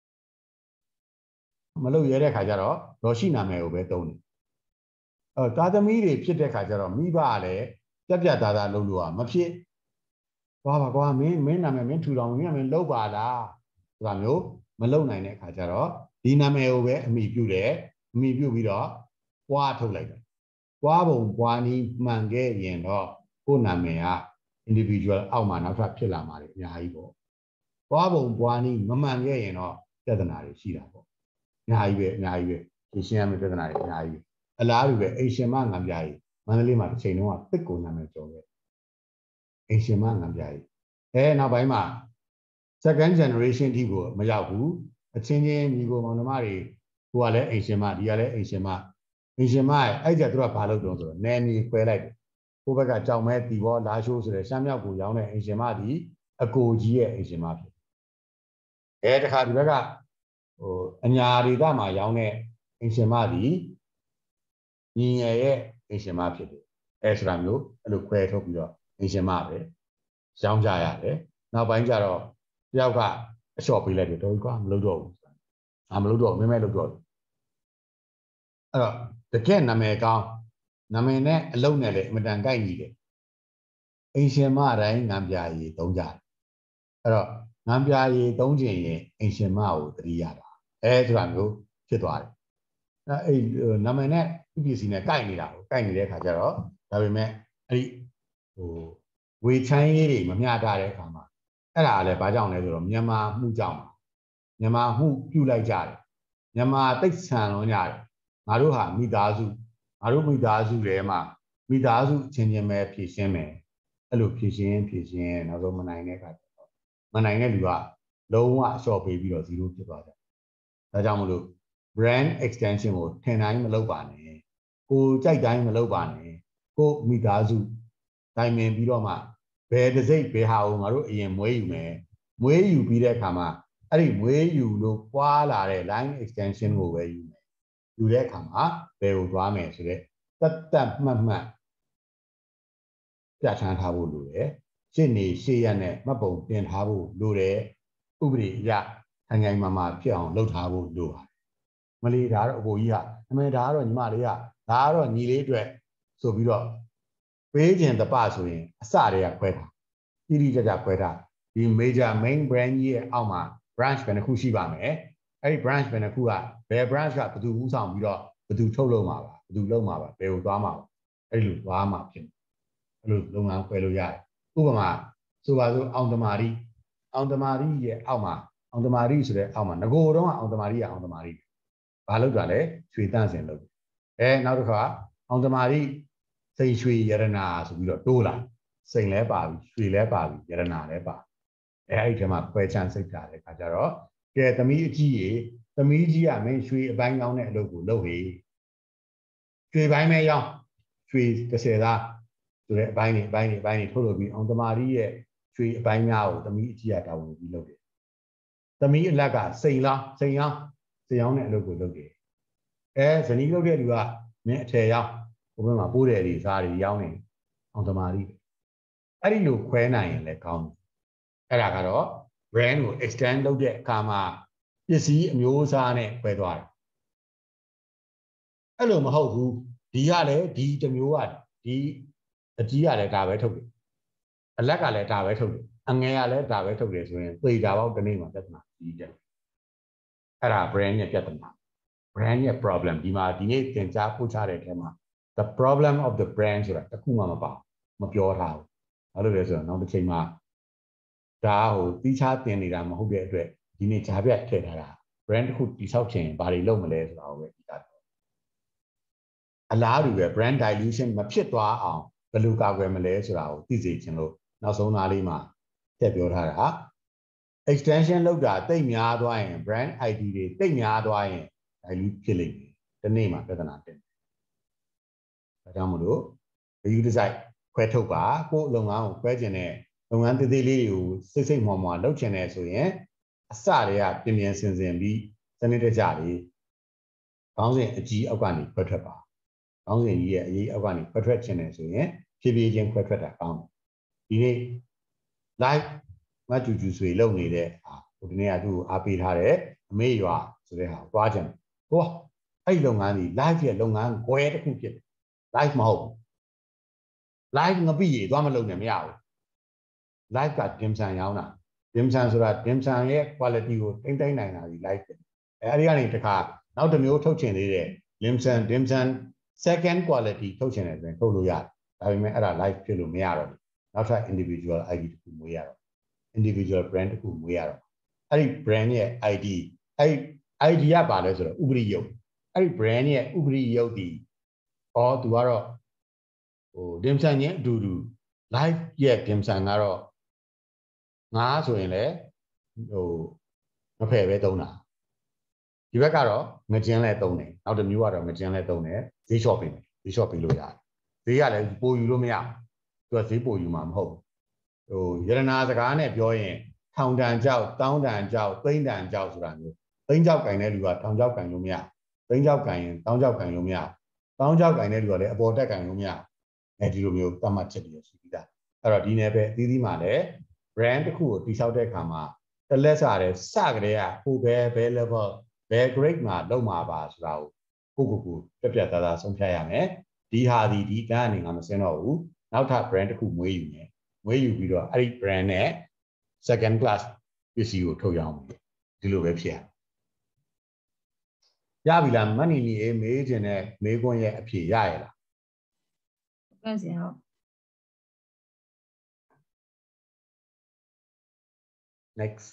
မလုပ်ရဲတဲ့ခါကျတော့ဒေါ်ရှိနာမည်ကိုပဲသုံးတယ်အဲသားသမီးတွေဖြစ်တဲ့ခါကျတော့မိဘကလည်းပြက်ပြက်သားသားလုပ်လို့ကမဖြစ်ကွာပါကွာမင်းမင်းနာမည်မင်းထူတော်မင်းကမင်းလုပ်ပါလားဆိုတာမျိုးမလုပ်နိုင်တဲ့ခါကျတော့ဒီနာမည်ကိုပဲအမိပြုတယ်အမိပြုပြီးတော့ပွားထုတ်လိုက်တယ်ပွားပုံပွားနည်းမှန်ခဲ့ရင်တော့ကိုယ်နာမည်က individual အောက်မှာနောက်ထပ်ဖြစ်လာမှာလေအများကြီးပေါ့ပွားပုံပွားနည်းမမှန်ခဲ့ရင်တော့ပြဿနာတွေရှိတာပေါ့အများကြီးပဲအများကြီးပဲဒီရှင်းရမယ့်ပြဿနာတွေအများကြီးအလားတူပဲအိမ်ရှင်မငံပြားကြီးမန္တလေးမှာတစ်ချိန်လုံးကတစ်ကိုနာမည်ကျော်ခဲ့အိမ်ရှင်မငံပြားကြီးအဲနောက်ပိုင်းမှာ second generation ထိကိုမရောက်ဘူးအချင်းချင်းညီကိုမောင်နှမတွေကိုကလည်းအိမ်ရှင်မဒီကလည်းအိမ်ရှင်မအိမ်ရှင်မရဲ့အဲ့ကြသူကဘာလုပ်တော့ဆိုတော့နယ်မြေခွဲလိုက်တယ်ဟိုဘက်ကကြောင်မဲတီဘောလာရှိုးဆိုတဲ့ရှမ်းမြောက်ကိုရောင်းတဲ့အိမ်ရှင်မဒီအကိုကြီးရဲ့အိမ်ရှင်မဖြစ်အဲတခါဒီဘက်ကဟိုအညာဒေသမှာရောင်းတဲ့အိမ်ရှင်မဒီညီငယ်ရဲ့အိမ်ရှင်မဖြစ်တယ်အဲဆိုတာမျိုးအဲ့လိုခွဲထုတ်ပြီးတော့အိမ်ရှင်မပဲရောင်းကြရတယ်နောက်ပိုင်းကျတော့တယောက်ကအလျှော့ပေးလိုက်တယ်တော်ကွာမလုပ်တော့ဘူးအာမလုပ်တော့မင်းမဲလုပ်တော့အဲ့တော့တကယ်နာမည်ကောင်းနာမည်နဲ့အလုံးနဲ့လည်းအမတန်ကိုက်ညီတယ်အိမ်ရှင်မတိုင်းငံပြာရည်သုံးကြတယ်အဲ့တော့ငံပြာရည်သုံးခြင်းရင်အိမ်ရှင်မကိုတတိရတာအဲဆိုတာမျိုးဖြစ်သွားတယ်အဲ့အဲ့နာမည်နဲ့သူပစ္စည်းနဲ့ကိုက်နေတာကိုကိုက်နေတဲ့ခါကျတော့ဒါပေမဲ့အဲ့ဒီဟိုဝေချမ်းရေးတွေမမျှတတဲ့အခါမှာအဲ့ဒါလည်းဘာကြောင့်လဲဆိုတော့မြန်မာမှုကြောင့်မြန်မာမှုပြုလိုက်ကြတယ်မြန်မာတိတ်ဆန်လွန်ကြတယ်ငါတို့ဟာမိသားစုငါတို့မိသားစုထဲမှာမိသားစုချင်းချင်းပဲဖြည့်ရှင်းမယ်အဲ့လိုဖြည့်ရှင်းဖြည့်ရှင်းနောက်ဆုံးမနိုင်တဲ့အခါကျတော့မနိုင်တဲ့လူကလုံးဝအလျှော့ပေးပြီးတော့ zero ဖြစ်သွားတယ်ဒါကြောင့်မလို့ brand extension ကိုထင်တိုင်းမလုပ်ပါနဲ့ကိုကြိုက်တိုင်းမလုပ်ပါနဲ့ကိုမိသားစုတိုင်ပင်ပြီးတော့မှဘယ်တစ်စိတ်ဘယ်ဟာကိုငါတို့အရင်မွေးယူမယ်မွေးယူပြီးတဲ့အခါမှာအဲ့ဒီမွေးယူလို့ပွားလာတဲ့ line extension ကိုပဲယူမယ်ယူတဲ့အခါမှာဘယ်ကိုသွားမယ်ဆိုတော့တတ်တတ်မှတ်မှတ်ပြဋ္ဌာန်းထားဖို့လိုတယ်ရှင်းနေရှေ့ရနဲ့မှတ်ပုံတင်ထားဖို့လိုတယ်ဥပဒေအရအငိုင်မာမာဖြစ်အောင်လုပ်ထားဖို့လိုပါတယ်မလီဒါတော့အကိုကြီးဟာအမေဒါကတော့ညီမလေးကဒါကတော့ညီလေးအတွက်ဆိုပြီးတော့ပေးခြင်းတပဆိုရင်အစတွေကခွဲထားတိတိကျကျခွဲထားဒီ major main brand ကြီးရဲ့အောက်မှာ branch ဘယ်နှခုရှိပါမယ်အဲ့ဒီ branch ဘယ်နှခုကဘယ် branch ကဘယ်သူဦးဆောင်ပြီးတော့ဘယ်သူထုတ်လုပ်မှာပါဘယ်သူလုပ်မှာပါဘယ်ကိုသွားမှာပါအဲ့လိုသွားမှာဖြစ်အဲ့လိုလုပ်ငန်းခွဲလို့ရတယ်ဥပမာဆိုပါစို့အောင်တမာရီအောင်တမာရီရဲ့အောက်မှာအောင်တမာရီဆိုတဲ့အောက်မှာငကိုတော့အောင်တမာရီကအောင်တမာရီဘာလုပ်တာလဲရွှေတန့်စင်လုပ်အဲနောက်တစ်ခါအောင်တမာရီစိန်ရွှေရတနာဆိုပြီးတော့တိုးလာစိန်လဲပါပြီရွှေလဲပါပြီရတနာလဲပါအဲအဲ့ဒီထဲမှာခွဲချမ်းစိတ်တာတဲ့ခါကျတော့ကဲသမီးအကြီးရေသမီးကြီးကမင်းရွှေအပိုင်းကောင်းတဲ့အလုပ်ကိုလုပ်ဟေရွှေပိုင်းမဲရောင်းရွှေတစ်ဆယ်သားဆိုတဲ့အပိုင်းတွေအပိုင်းတွေအပိုင်းတွေထုတ်လို့ပြီးအောင်တမာရီရဲ့ရွှေအပိုင်းများကိုသမီးအကြီးကတာဝန်ပြီးလုပ်တယ်သမီးအလက်ကစိန်လောင်းစိန်ရောင်းစိန်ရောင်းတဲ့အလုပ်ကိုလုပ်တယ်အဲဇနီးလုပ်တဲ့လူကမင်းအထည်ရောင်းဘုဘမှာပိုးတယ်တွေစားတွေရောင်းနေအောင်တမာရီအဲ့ဒီလိုခွဲနိုင်ရင်လည်းကောင်းတယ်အဲ့ဒါကတော့ brand ကို extend လုပ်တဲ့အခါမှာပစ္စည်းအမျိုးအစားနဲ့ခွဲသွားတယ်အဲ့လိုမဟုတ်ဘူးဒီကလည်းဒီတစ်မျိုးကဒီအကြီးကလည်းဒါပဲထုတ်တယ်အလက်ကလည်းဒါပဲထုတ်တယ်အငယ်ကလည်းဒါပဲထုတ်တယ်ဆိုရင်သေတာပေါ့ဒီနေ့မှာပြဿနာကြီးတယ်အဲ့ဒါ brand ရဲ့ပြဿနာ brand ရဲ့ problem ဒီမှာဒီနေ့သင်ကြားပို့ချတဲ့အထဲမှာ the problem of the brand ဆိုတာတခုမှမပါမပြောထားဘူးဘာလို့လဲဆိုတော့နောက်တစ်ချိန်မှာဒါဟိုတီးခြားတင်နေတာမဟုတ်တဲ့အတွက်ဒီနေ့ဂျာပြတ်ထည့်ထားတာ brand တစ်ခုတိဆောက်ခြင်းဘာတွေလုပ်မလဲဆိုတာကိုပဲဒီကအလားတူပဲ brand dilution မဖြစ်သွားအောင်ဘယ်လိုကာကွယ်မလဲဆိုတာကိုသိစေချင်လို့နောက်ဆုံးသားလေးမှာထည့်ပြောထားတာ extension လောက်တာတိတ်များသွားရင် brand ไอ ดี တွေတိတ်များသွားရင် dilute ဖြစ်လိမ့်မယ်ဒီနေ့မှာပြဿနာတက်တယ်ဒါကြောင့်မလို့ view design ခွဲထုတ်ပါကိုယ်လုပ်ငန်းကိုခွဲခြင်းနဲ့လုပ်ငန်းသေးသေးလေးတွေကိုစိတ်စိတ်မှော်မှော်လုပ်ခြင်းနဲ့ဆိုရင်အစတွေကပြင်ပြင်ဆင်ဆင်ပြီးစနစ်တကျလေးခေါင်းစဉ်အကြီးအောက်ကနေခွဲထွက်ပါခေါင်းစဉ်ကြီးရဲ့အကြီးအောက်ကနေခွဲထွက်ခြင်းနဲ့ဆိုရင်ဖြည်းဖြည်းချင်းခွဲထွက်တာကောင်းတယ်ဒီနေ့ live မကျူကျူဆွေလုပ်နေတဲ့ဟာဟိုဒီနေ့ကသူ့ကိုအားပေးထားတဲ့အမေရွာဆိုတဲ့ဟာကိုတွားခြင်းဟိုအဲ့ဒီလုပ်ငန်းကြီး live ရဲ့လုပ်ငန်းကွဲတစ်ခုဖြစ်တယ် live မဟုတ် live ငပိရေသွားမလုပ်နဲ့မရဘူး live က dim sum ရောင်းတာ dim sum ဆိုတာ dim sum ရဲ့ quality ကိုတိမ့်တိုင်းနိုင်တာဒီ live ဖြစ်အဲအဲ့ဒီကနေတခါနောက်တစ်မျိုးထုတ်ချင်သေးတယ် dim sum dim sum second quality ထုတ်ချင်တယ်ဆိုရင်ထုတ်လို့ရတယ်ဒါပေမဲ့အဲ့ဒါ live ဖြစ်လို့မရတော့ဘူးနောက်ထပ် individual ไอ ดี တစ်ခုမွေးရတော့ individual brand တစ်ခုမွေးရတော့အဲ့ဒီ brand ရဲ့ ไอ ดี အဲ့ ไอ ดี ကပါလဲဆိုတော့ဥပရိယုတ်အဲ့ဒီ brand ရဲ့ဥပရိယုတ်ဒီဟောသူကတော့ဟို dim sum ချင်းအတူတူ live ရဲ့ dim sum ကတော့ငါဆိုရင်လည်းဟိုမဖယ်ပဲသုံးတာဒီဘက်ကတော့ငကျင်းလဲသုံးတယ်နောက်တစ်မျိုးကတော့ငကျင်းလဲသုံးတယ်ဈေးလျှော့ပေးမယ်ဈေးလျှော့ပေးလို့ရတယ်ဈေးကလည်းပိုယူလို့မရဘူးသူကဈေးပိုယူမှာမဟုတ်ဟိုရတနာစကားနဲ့ပြောရင်ထောင်တန်ကြောက်တောင်းတန်ကြောက်သိန်းတန်ကြောက်ဆိုတာမျိုးသိန်းကြောက်ကင်တဲ့လူကထောင်ကြောက်ကင်လို့မရသိန်းကြောက်ကင်ရင်တောင်းကြောက်ကင်လို့မရတောင်းကြောက်ကင်တဲ့လူကလည်းအပေါ်တက်ကင်လို့မရအဲဒီလိုမျိုးတတ်မှတ်ချက်တွေရှိပြီးသားအဲ့တော့ဒီနယ်ပဲအသီးသီးမှာလည်း brand တစ်ခုကိုတိဆောက်တဲ့အခါမှာတလက်စားတဲ့စကြတဲ့ကဟိုဘယ်ဘယ် level ဘယ် grade မှာလောက်မှာပါဆိုတာကိုကိုကိုကိုပြတ်ပြတ်သားသားဆုံးဖြတ်ရမယ်ဒီဟာဒီဒီတန်းအနေငါမစင်းတော့ဘူးနောက်ထပ် brand တစ်ခုမွေးယူမယ်မွေးယူပြီးတော့အဲ့ဒီ brand နဲ့ second class ပစ္စည်းကိုထုတ်ရောင်းမယ်ဒီလိုပဲဖြစ်ရရပြီလားမနီနီအေးမေးခြင်းနဲ့မေးခွန်းရဲ့အဖြေရရလားဟုတ်ကဲ့ဆရာဟုတ် next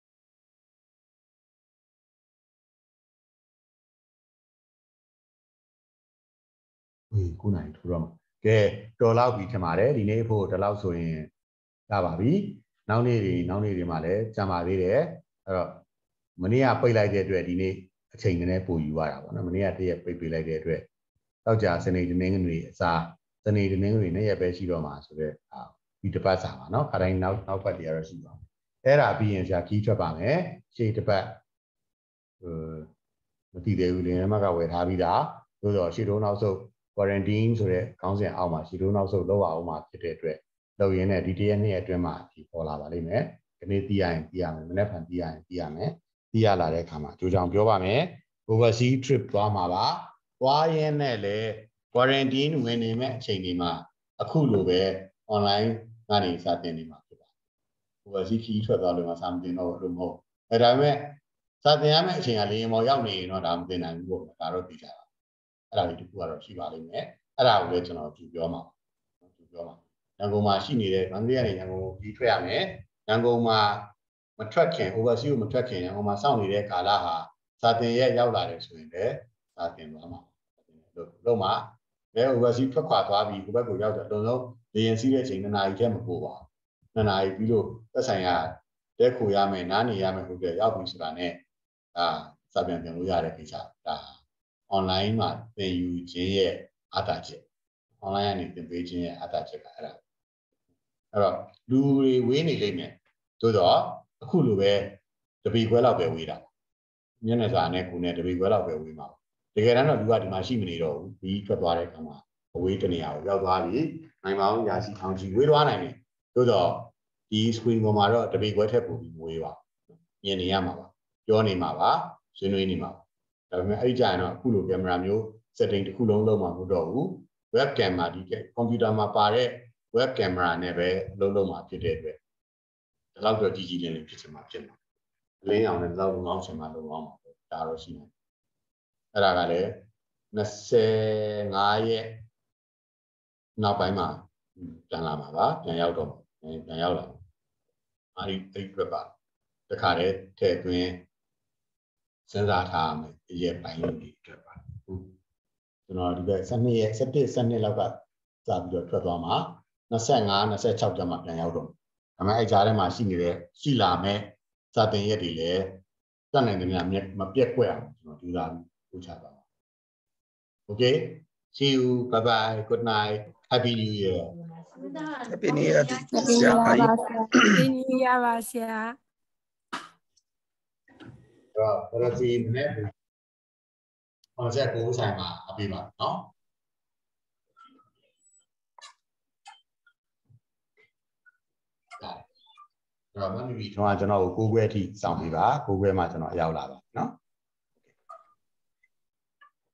ဟေးခုနိုင်ထူတော့မှာကဲတော်လောက်ပြီထင်ပါတယ်ဒီနေ့ဖို့ဒီလောက်ဆိုရင်ရပါပြီနောက်နေ့တွေနောက်နေ့တွေမှာလည်းကြံပါသေးတယ်အဲ့တော့မနေ့ကပိတ်လိုက်တဲ့အတွက်ဒီနေ့အချိန်နည်းနည်းပိုယူရတာပေါ့နော်မနေ့ကတရက်ပိတ်ပေးလိုက်တဲ့အတွက်တောက်ကြစနေတနင်္ဂနွေအစားစနေတနင်္ဂနွေနေ့ရက်ပဲရှိတော့မှာဆိုတော့ဒီတစ်ပတ်စာပါနော်ခါတိုင်းနောက်နောက်ပတ်တွေကတော့ရှိပါမယ်အဲ့ဒါပြီးရင်ဆရာကြီးထွက်ပါမယ်ရှေ့တစ်ပတ်ဟိုမသိသေးဘူးလင်းထဲမှာကဝယ်ထားပြီးသားသို့တော့ရှေ့တုံးနောက်ဆုံး quarantine ဆိုတဲ့ခေါင်းစဉ်အောက်မှာရှေ့တုံးနောက်ဆုံးလောက်အောင်မှာဖြစ်တဲ့အတွက်လောက်ရင်းနဲ့ဒီတရက်နှစ်ရက်အတွင်းမှာဒီပေါ်လာပါလိမ့်မယ်ဒီနေ့သိရရင်သိရမယ်မနေ့ကသိရရင်သိရမယ်သိရလာတဲ့အခါမှာကြိုးကြောင်ပြောပါမယ် overseas trip သွားမှာပါသွားရင်းနဲ့လေ quarantine ဝင်နေမဲ့အချိန်ဒီမှာအခုလိုပဲ online ကနေစတင်နေမှာဖြစ်ပါတယ် overseas ခီးထွက်သွားလို့မှစာမတင်တော့လို့မဟုတ်အဲဒါပေမဲ့စာတင်ရမယ့်အချိန်ကလေရင်ပေါ်ရောက်နေရင်တော့ဒါမတင်နိုင်ဘူးပေါ့ဒါတော့သိကြပါအဲ့ဒါလေးတခုကတော့ရှိပါလိမ့်မယ်အဲ့ဒါကိုလည်းကျွန်တော်ကြည့်ပြောမှာကြည့်ပြောမှာရန်ကုန်မှာရှိနေတဲ့မန္တလေးကနေရန်ကုန်ကိုပြီးထွက်ရမယ်ရန်ကုန်မှာမထွက်ခင် overseas ကိုမထွက်ခင်ရန်ကုန်မှာစောင့်နေတဲ့ကာလဟာစာတင်ရက်ရောက်လာတယ်ဆိုရင်လည်းစာတင်သွားမှာလို့လို့မှာလဲ overseas ထွက်ခွာသွားပြီးဟိုဘက်ကိုရောက်တယ်အလုံးလုံးလေရင်စီးတဲ့အချိန်နှစ်နာရီထဲမပို့ပါဘူးနှစ်နာရီပြီးလို့သက်ဆိုင်ရာတဲခိုရမယ်နားနေရမယ်ဟုတ်တယ်ရောက်ပြီဆိုတာ ਨੇ ဒါစာပြန်ပြန်လို့ရတဲ့ကိစ္စဒါ online မှာသင်ယူခြင်းရဲ့အားသာချက် online ကနေသင်ပေးခြင်းရဲ့အားသာချက်ကအဲ့ဒါအဲ့တော့လူတွေဝေးနေလိမ့်မယ်သို့တော့အခုလိုပဲတပီခွဲလောက်ပဲဝေးတာမျက်နှာစာနဲ့ကိုယ်နဲ့တပီခွဲလောက်ပဲဝေးမှာတကယ်တမ်းတော့လူကဒီမှာရှိမနေတော့ဘူးပြီးထွက်သွားတဲ့အခါမှာအဝေးတနေရာကိုရောက်သွားပြီနိုင်ပါအောင်ရာစီထောင်ချီဝေးသွားနိုင်တယ်သို့တော့ဒီ screen ပေါ်မှာတော့တပီခွဲထက်ပိုပြီးဝေးပါမြင်နေရမှာပါပြောနေမှာပါဆွေးနွေးနေမှာပါဒါပေမဲ့အဲ့ကြရင်တော့အခုလိုကင်မရာမျိုး setting တစ်ခုလုံးလုံးမှာမဟုတ်တော့ဘူး web camera ဒီကွန်ပျူတာမှာပါတဲ့ web camera နဲ့ပဲလုံးလုံးမှာဖြစ်တဲ့အတွက်ဒီလောက်တော့ကြီးကြီးလင်းလင်းဖြစ်ချင်မှာဖြစ်မှာလင်းအောင်လည်းဒီလောက်လုံးအောင်ချင်မှာလုံးအောင်ပါဒါတော့ရှိနေအဲ့ဒါကလည်း25ရက်နောက်ပိုင်းမှာပြန်လာမှာပါပြန်ရောက်တော့ပြန်ရောက်လာအဲ့ဒီအဲ့ဒီအတွက်ပါတခါတည်းထည့်သွင်းစဉ်းစားထားမယ်ဒီရဲ့ပိုင်းလေးတွေအတွက်ပါကျွန်တော်ဒီဘက်12ရက်17 12လောက်ကစပြီးတော့ထွက်သွားမှာ25 26ကျမှပြန်ရောက်တော့ဒါပေမဲ့အဲ့ကြားထဲမှာရှိနေတဲ့ရှိလာမဲ့စာသင်ရက်တွေလည်းတတ်နိုင်တယ်များမပြက်ကွက်အောင်ကျွန်တော်ကြိုးစားပြီးပို့ချပါမယ် Okay see you bye bye good night happy new year happy new year ဆရာပါဆရာဒီနေ့ရပါဆရာတော့ဘယ်လိုစီမလဲဟောချက်ကိုဆိုင်မှာအပြပါနော်တော့မမီဘီကျွန်တော်ကျွန်တော်ကိုကိုခွဲအထိစောင့်ပြီးပါကိုခွဲမှာကျွန်တော်ရောက်လာပါနော်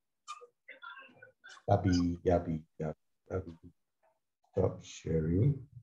Happy happy happy stop sharing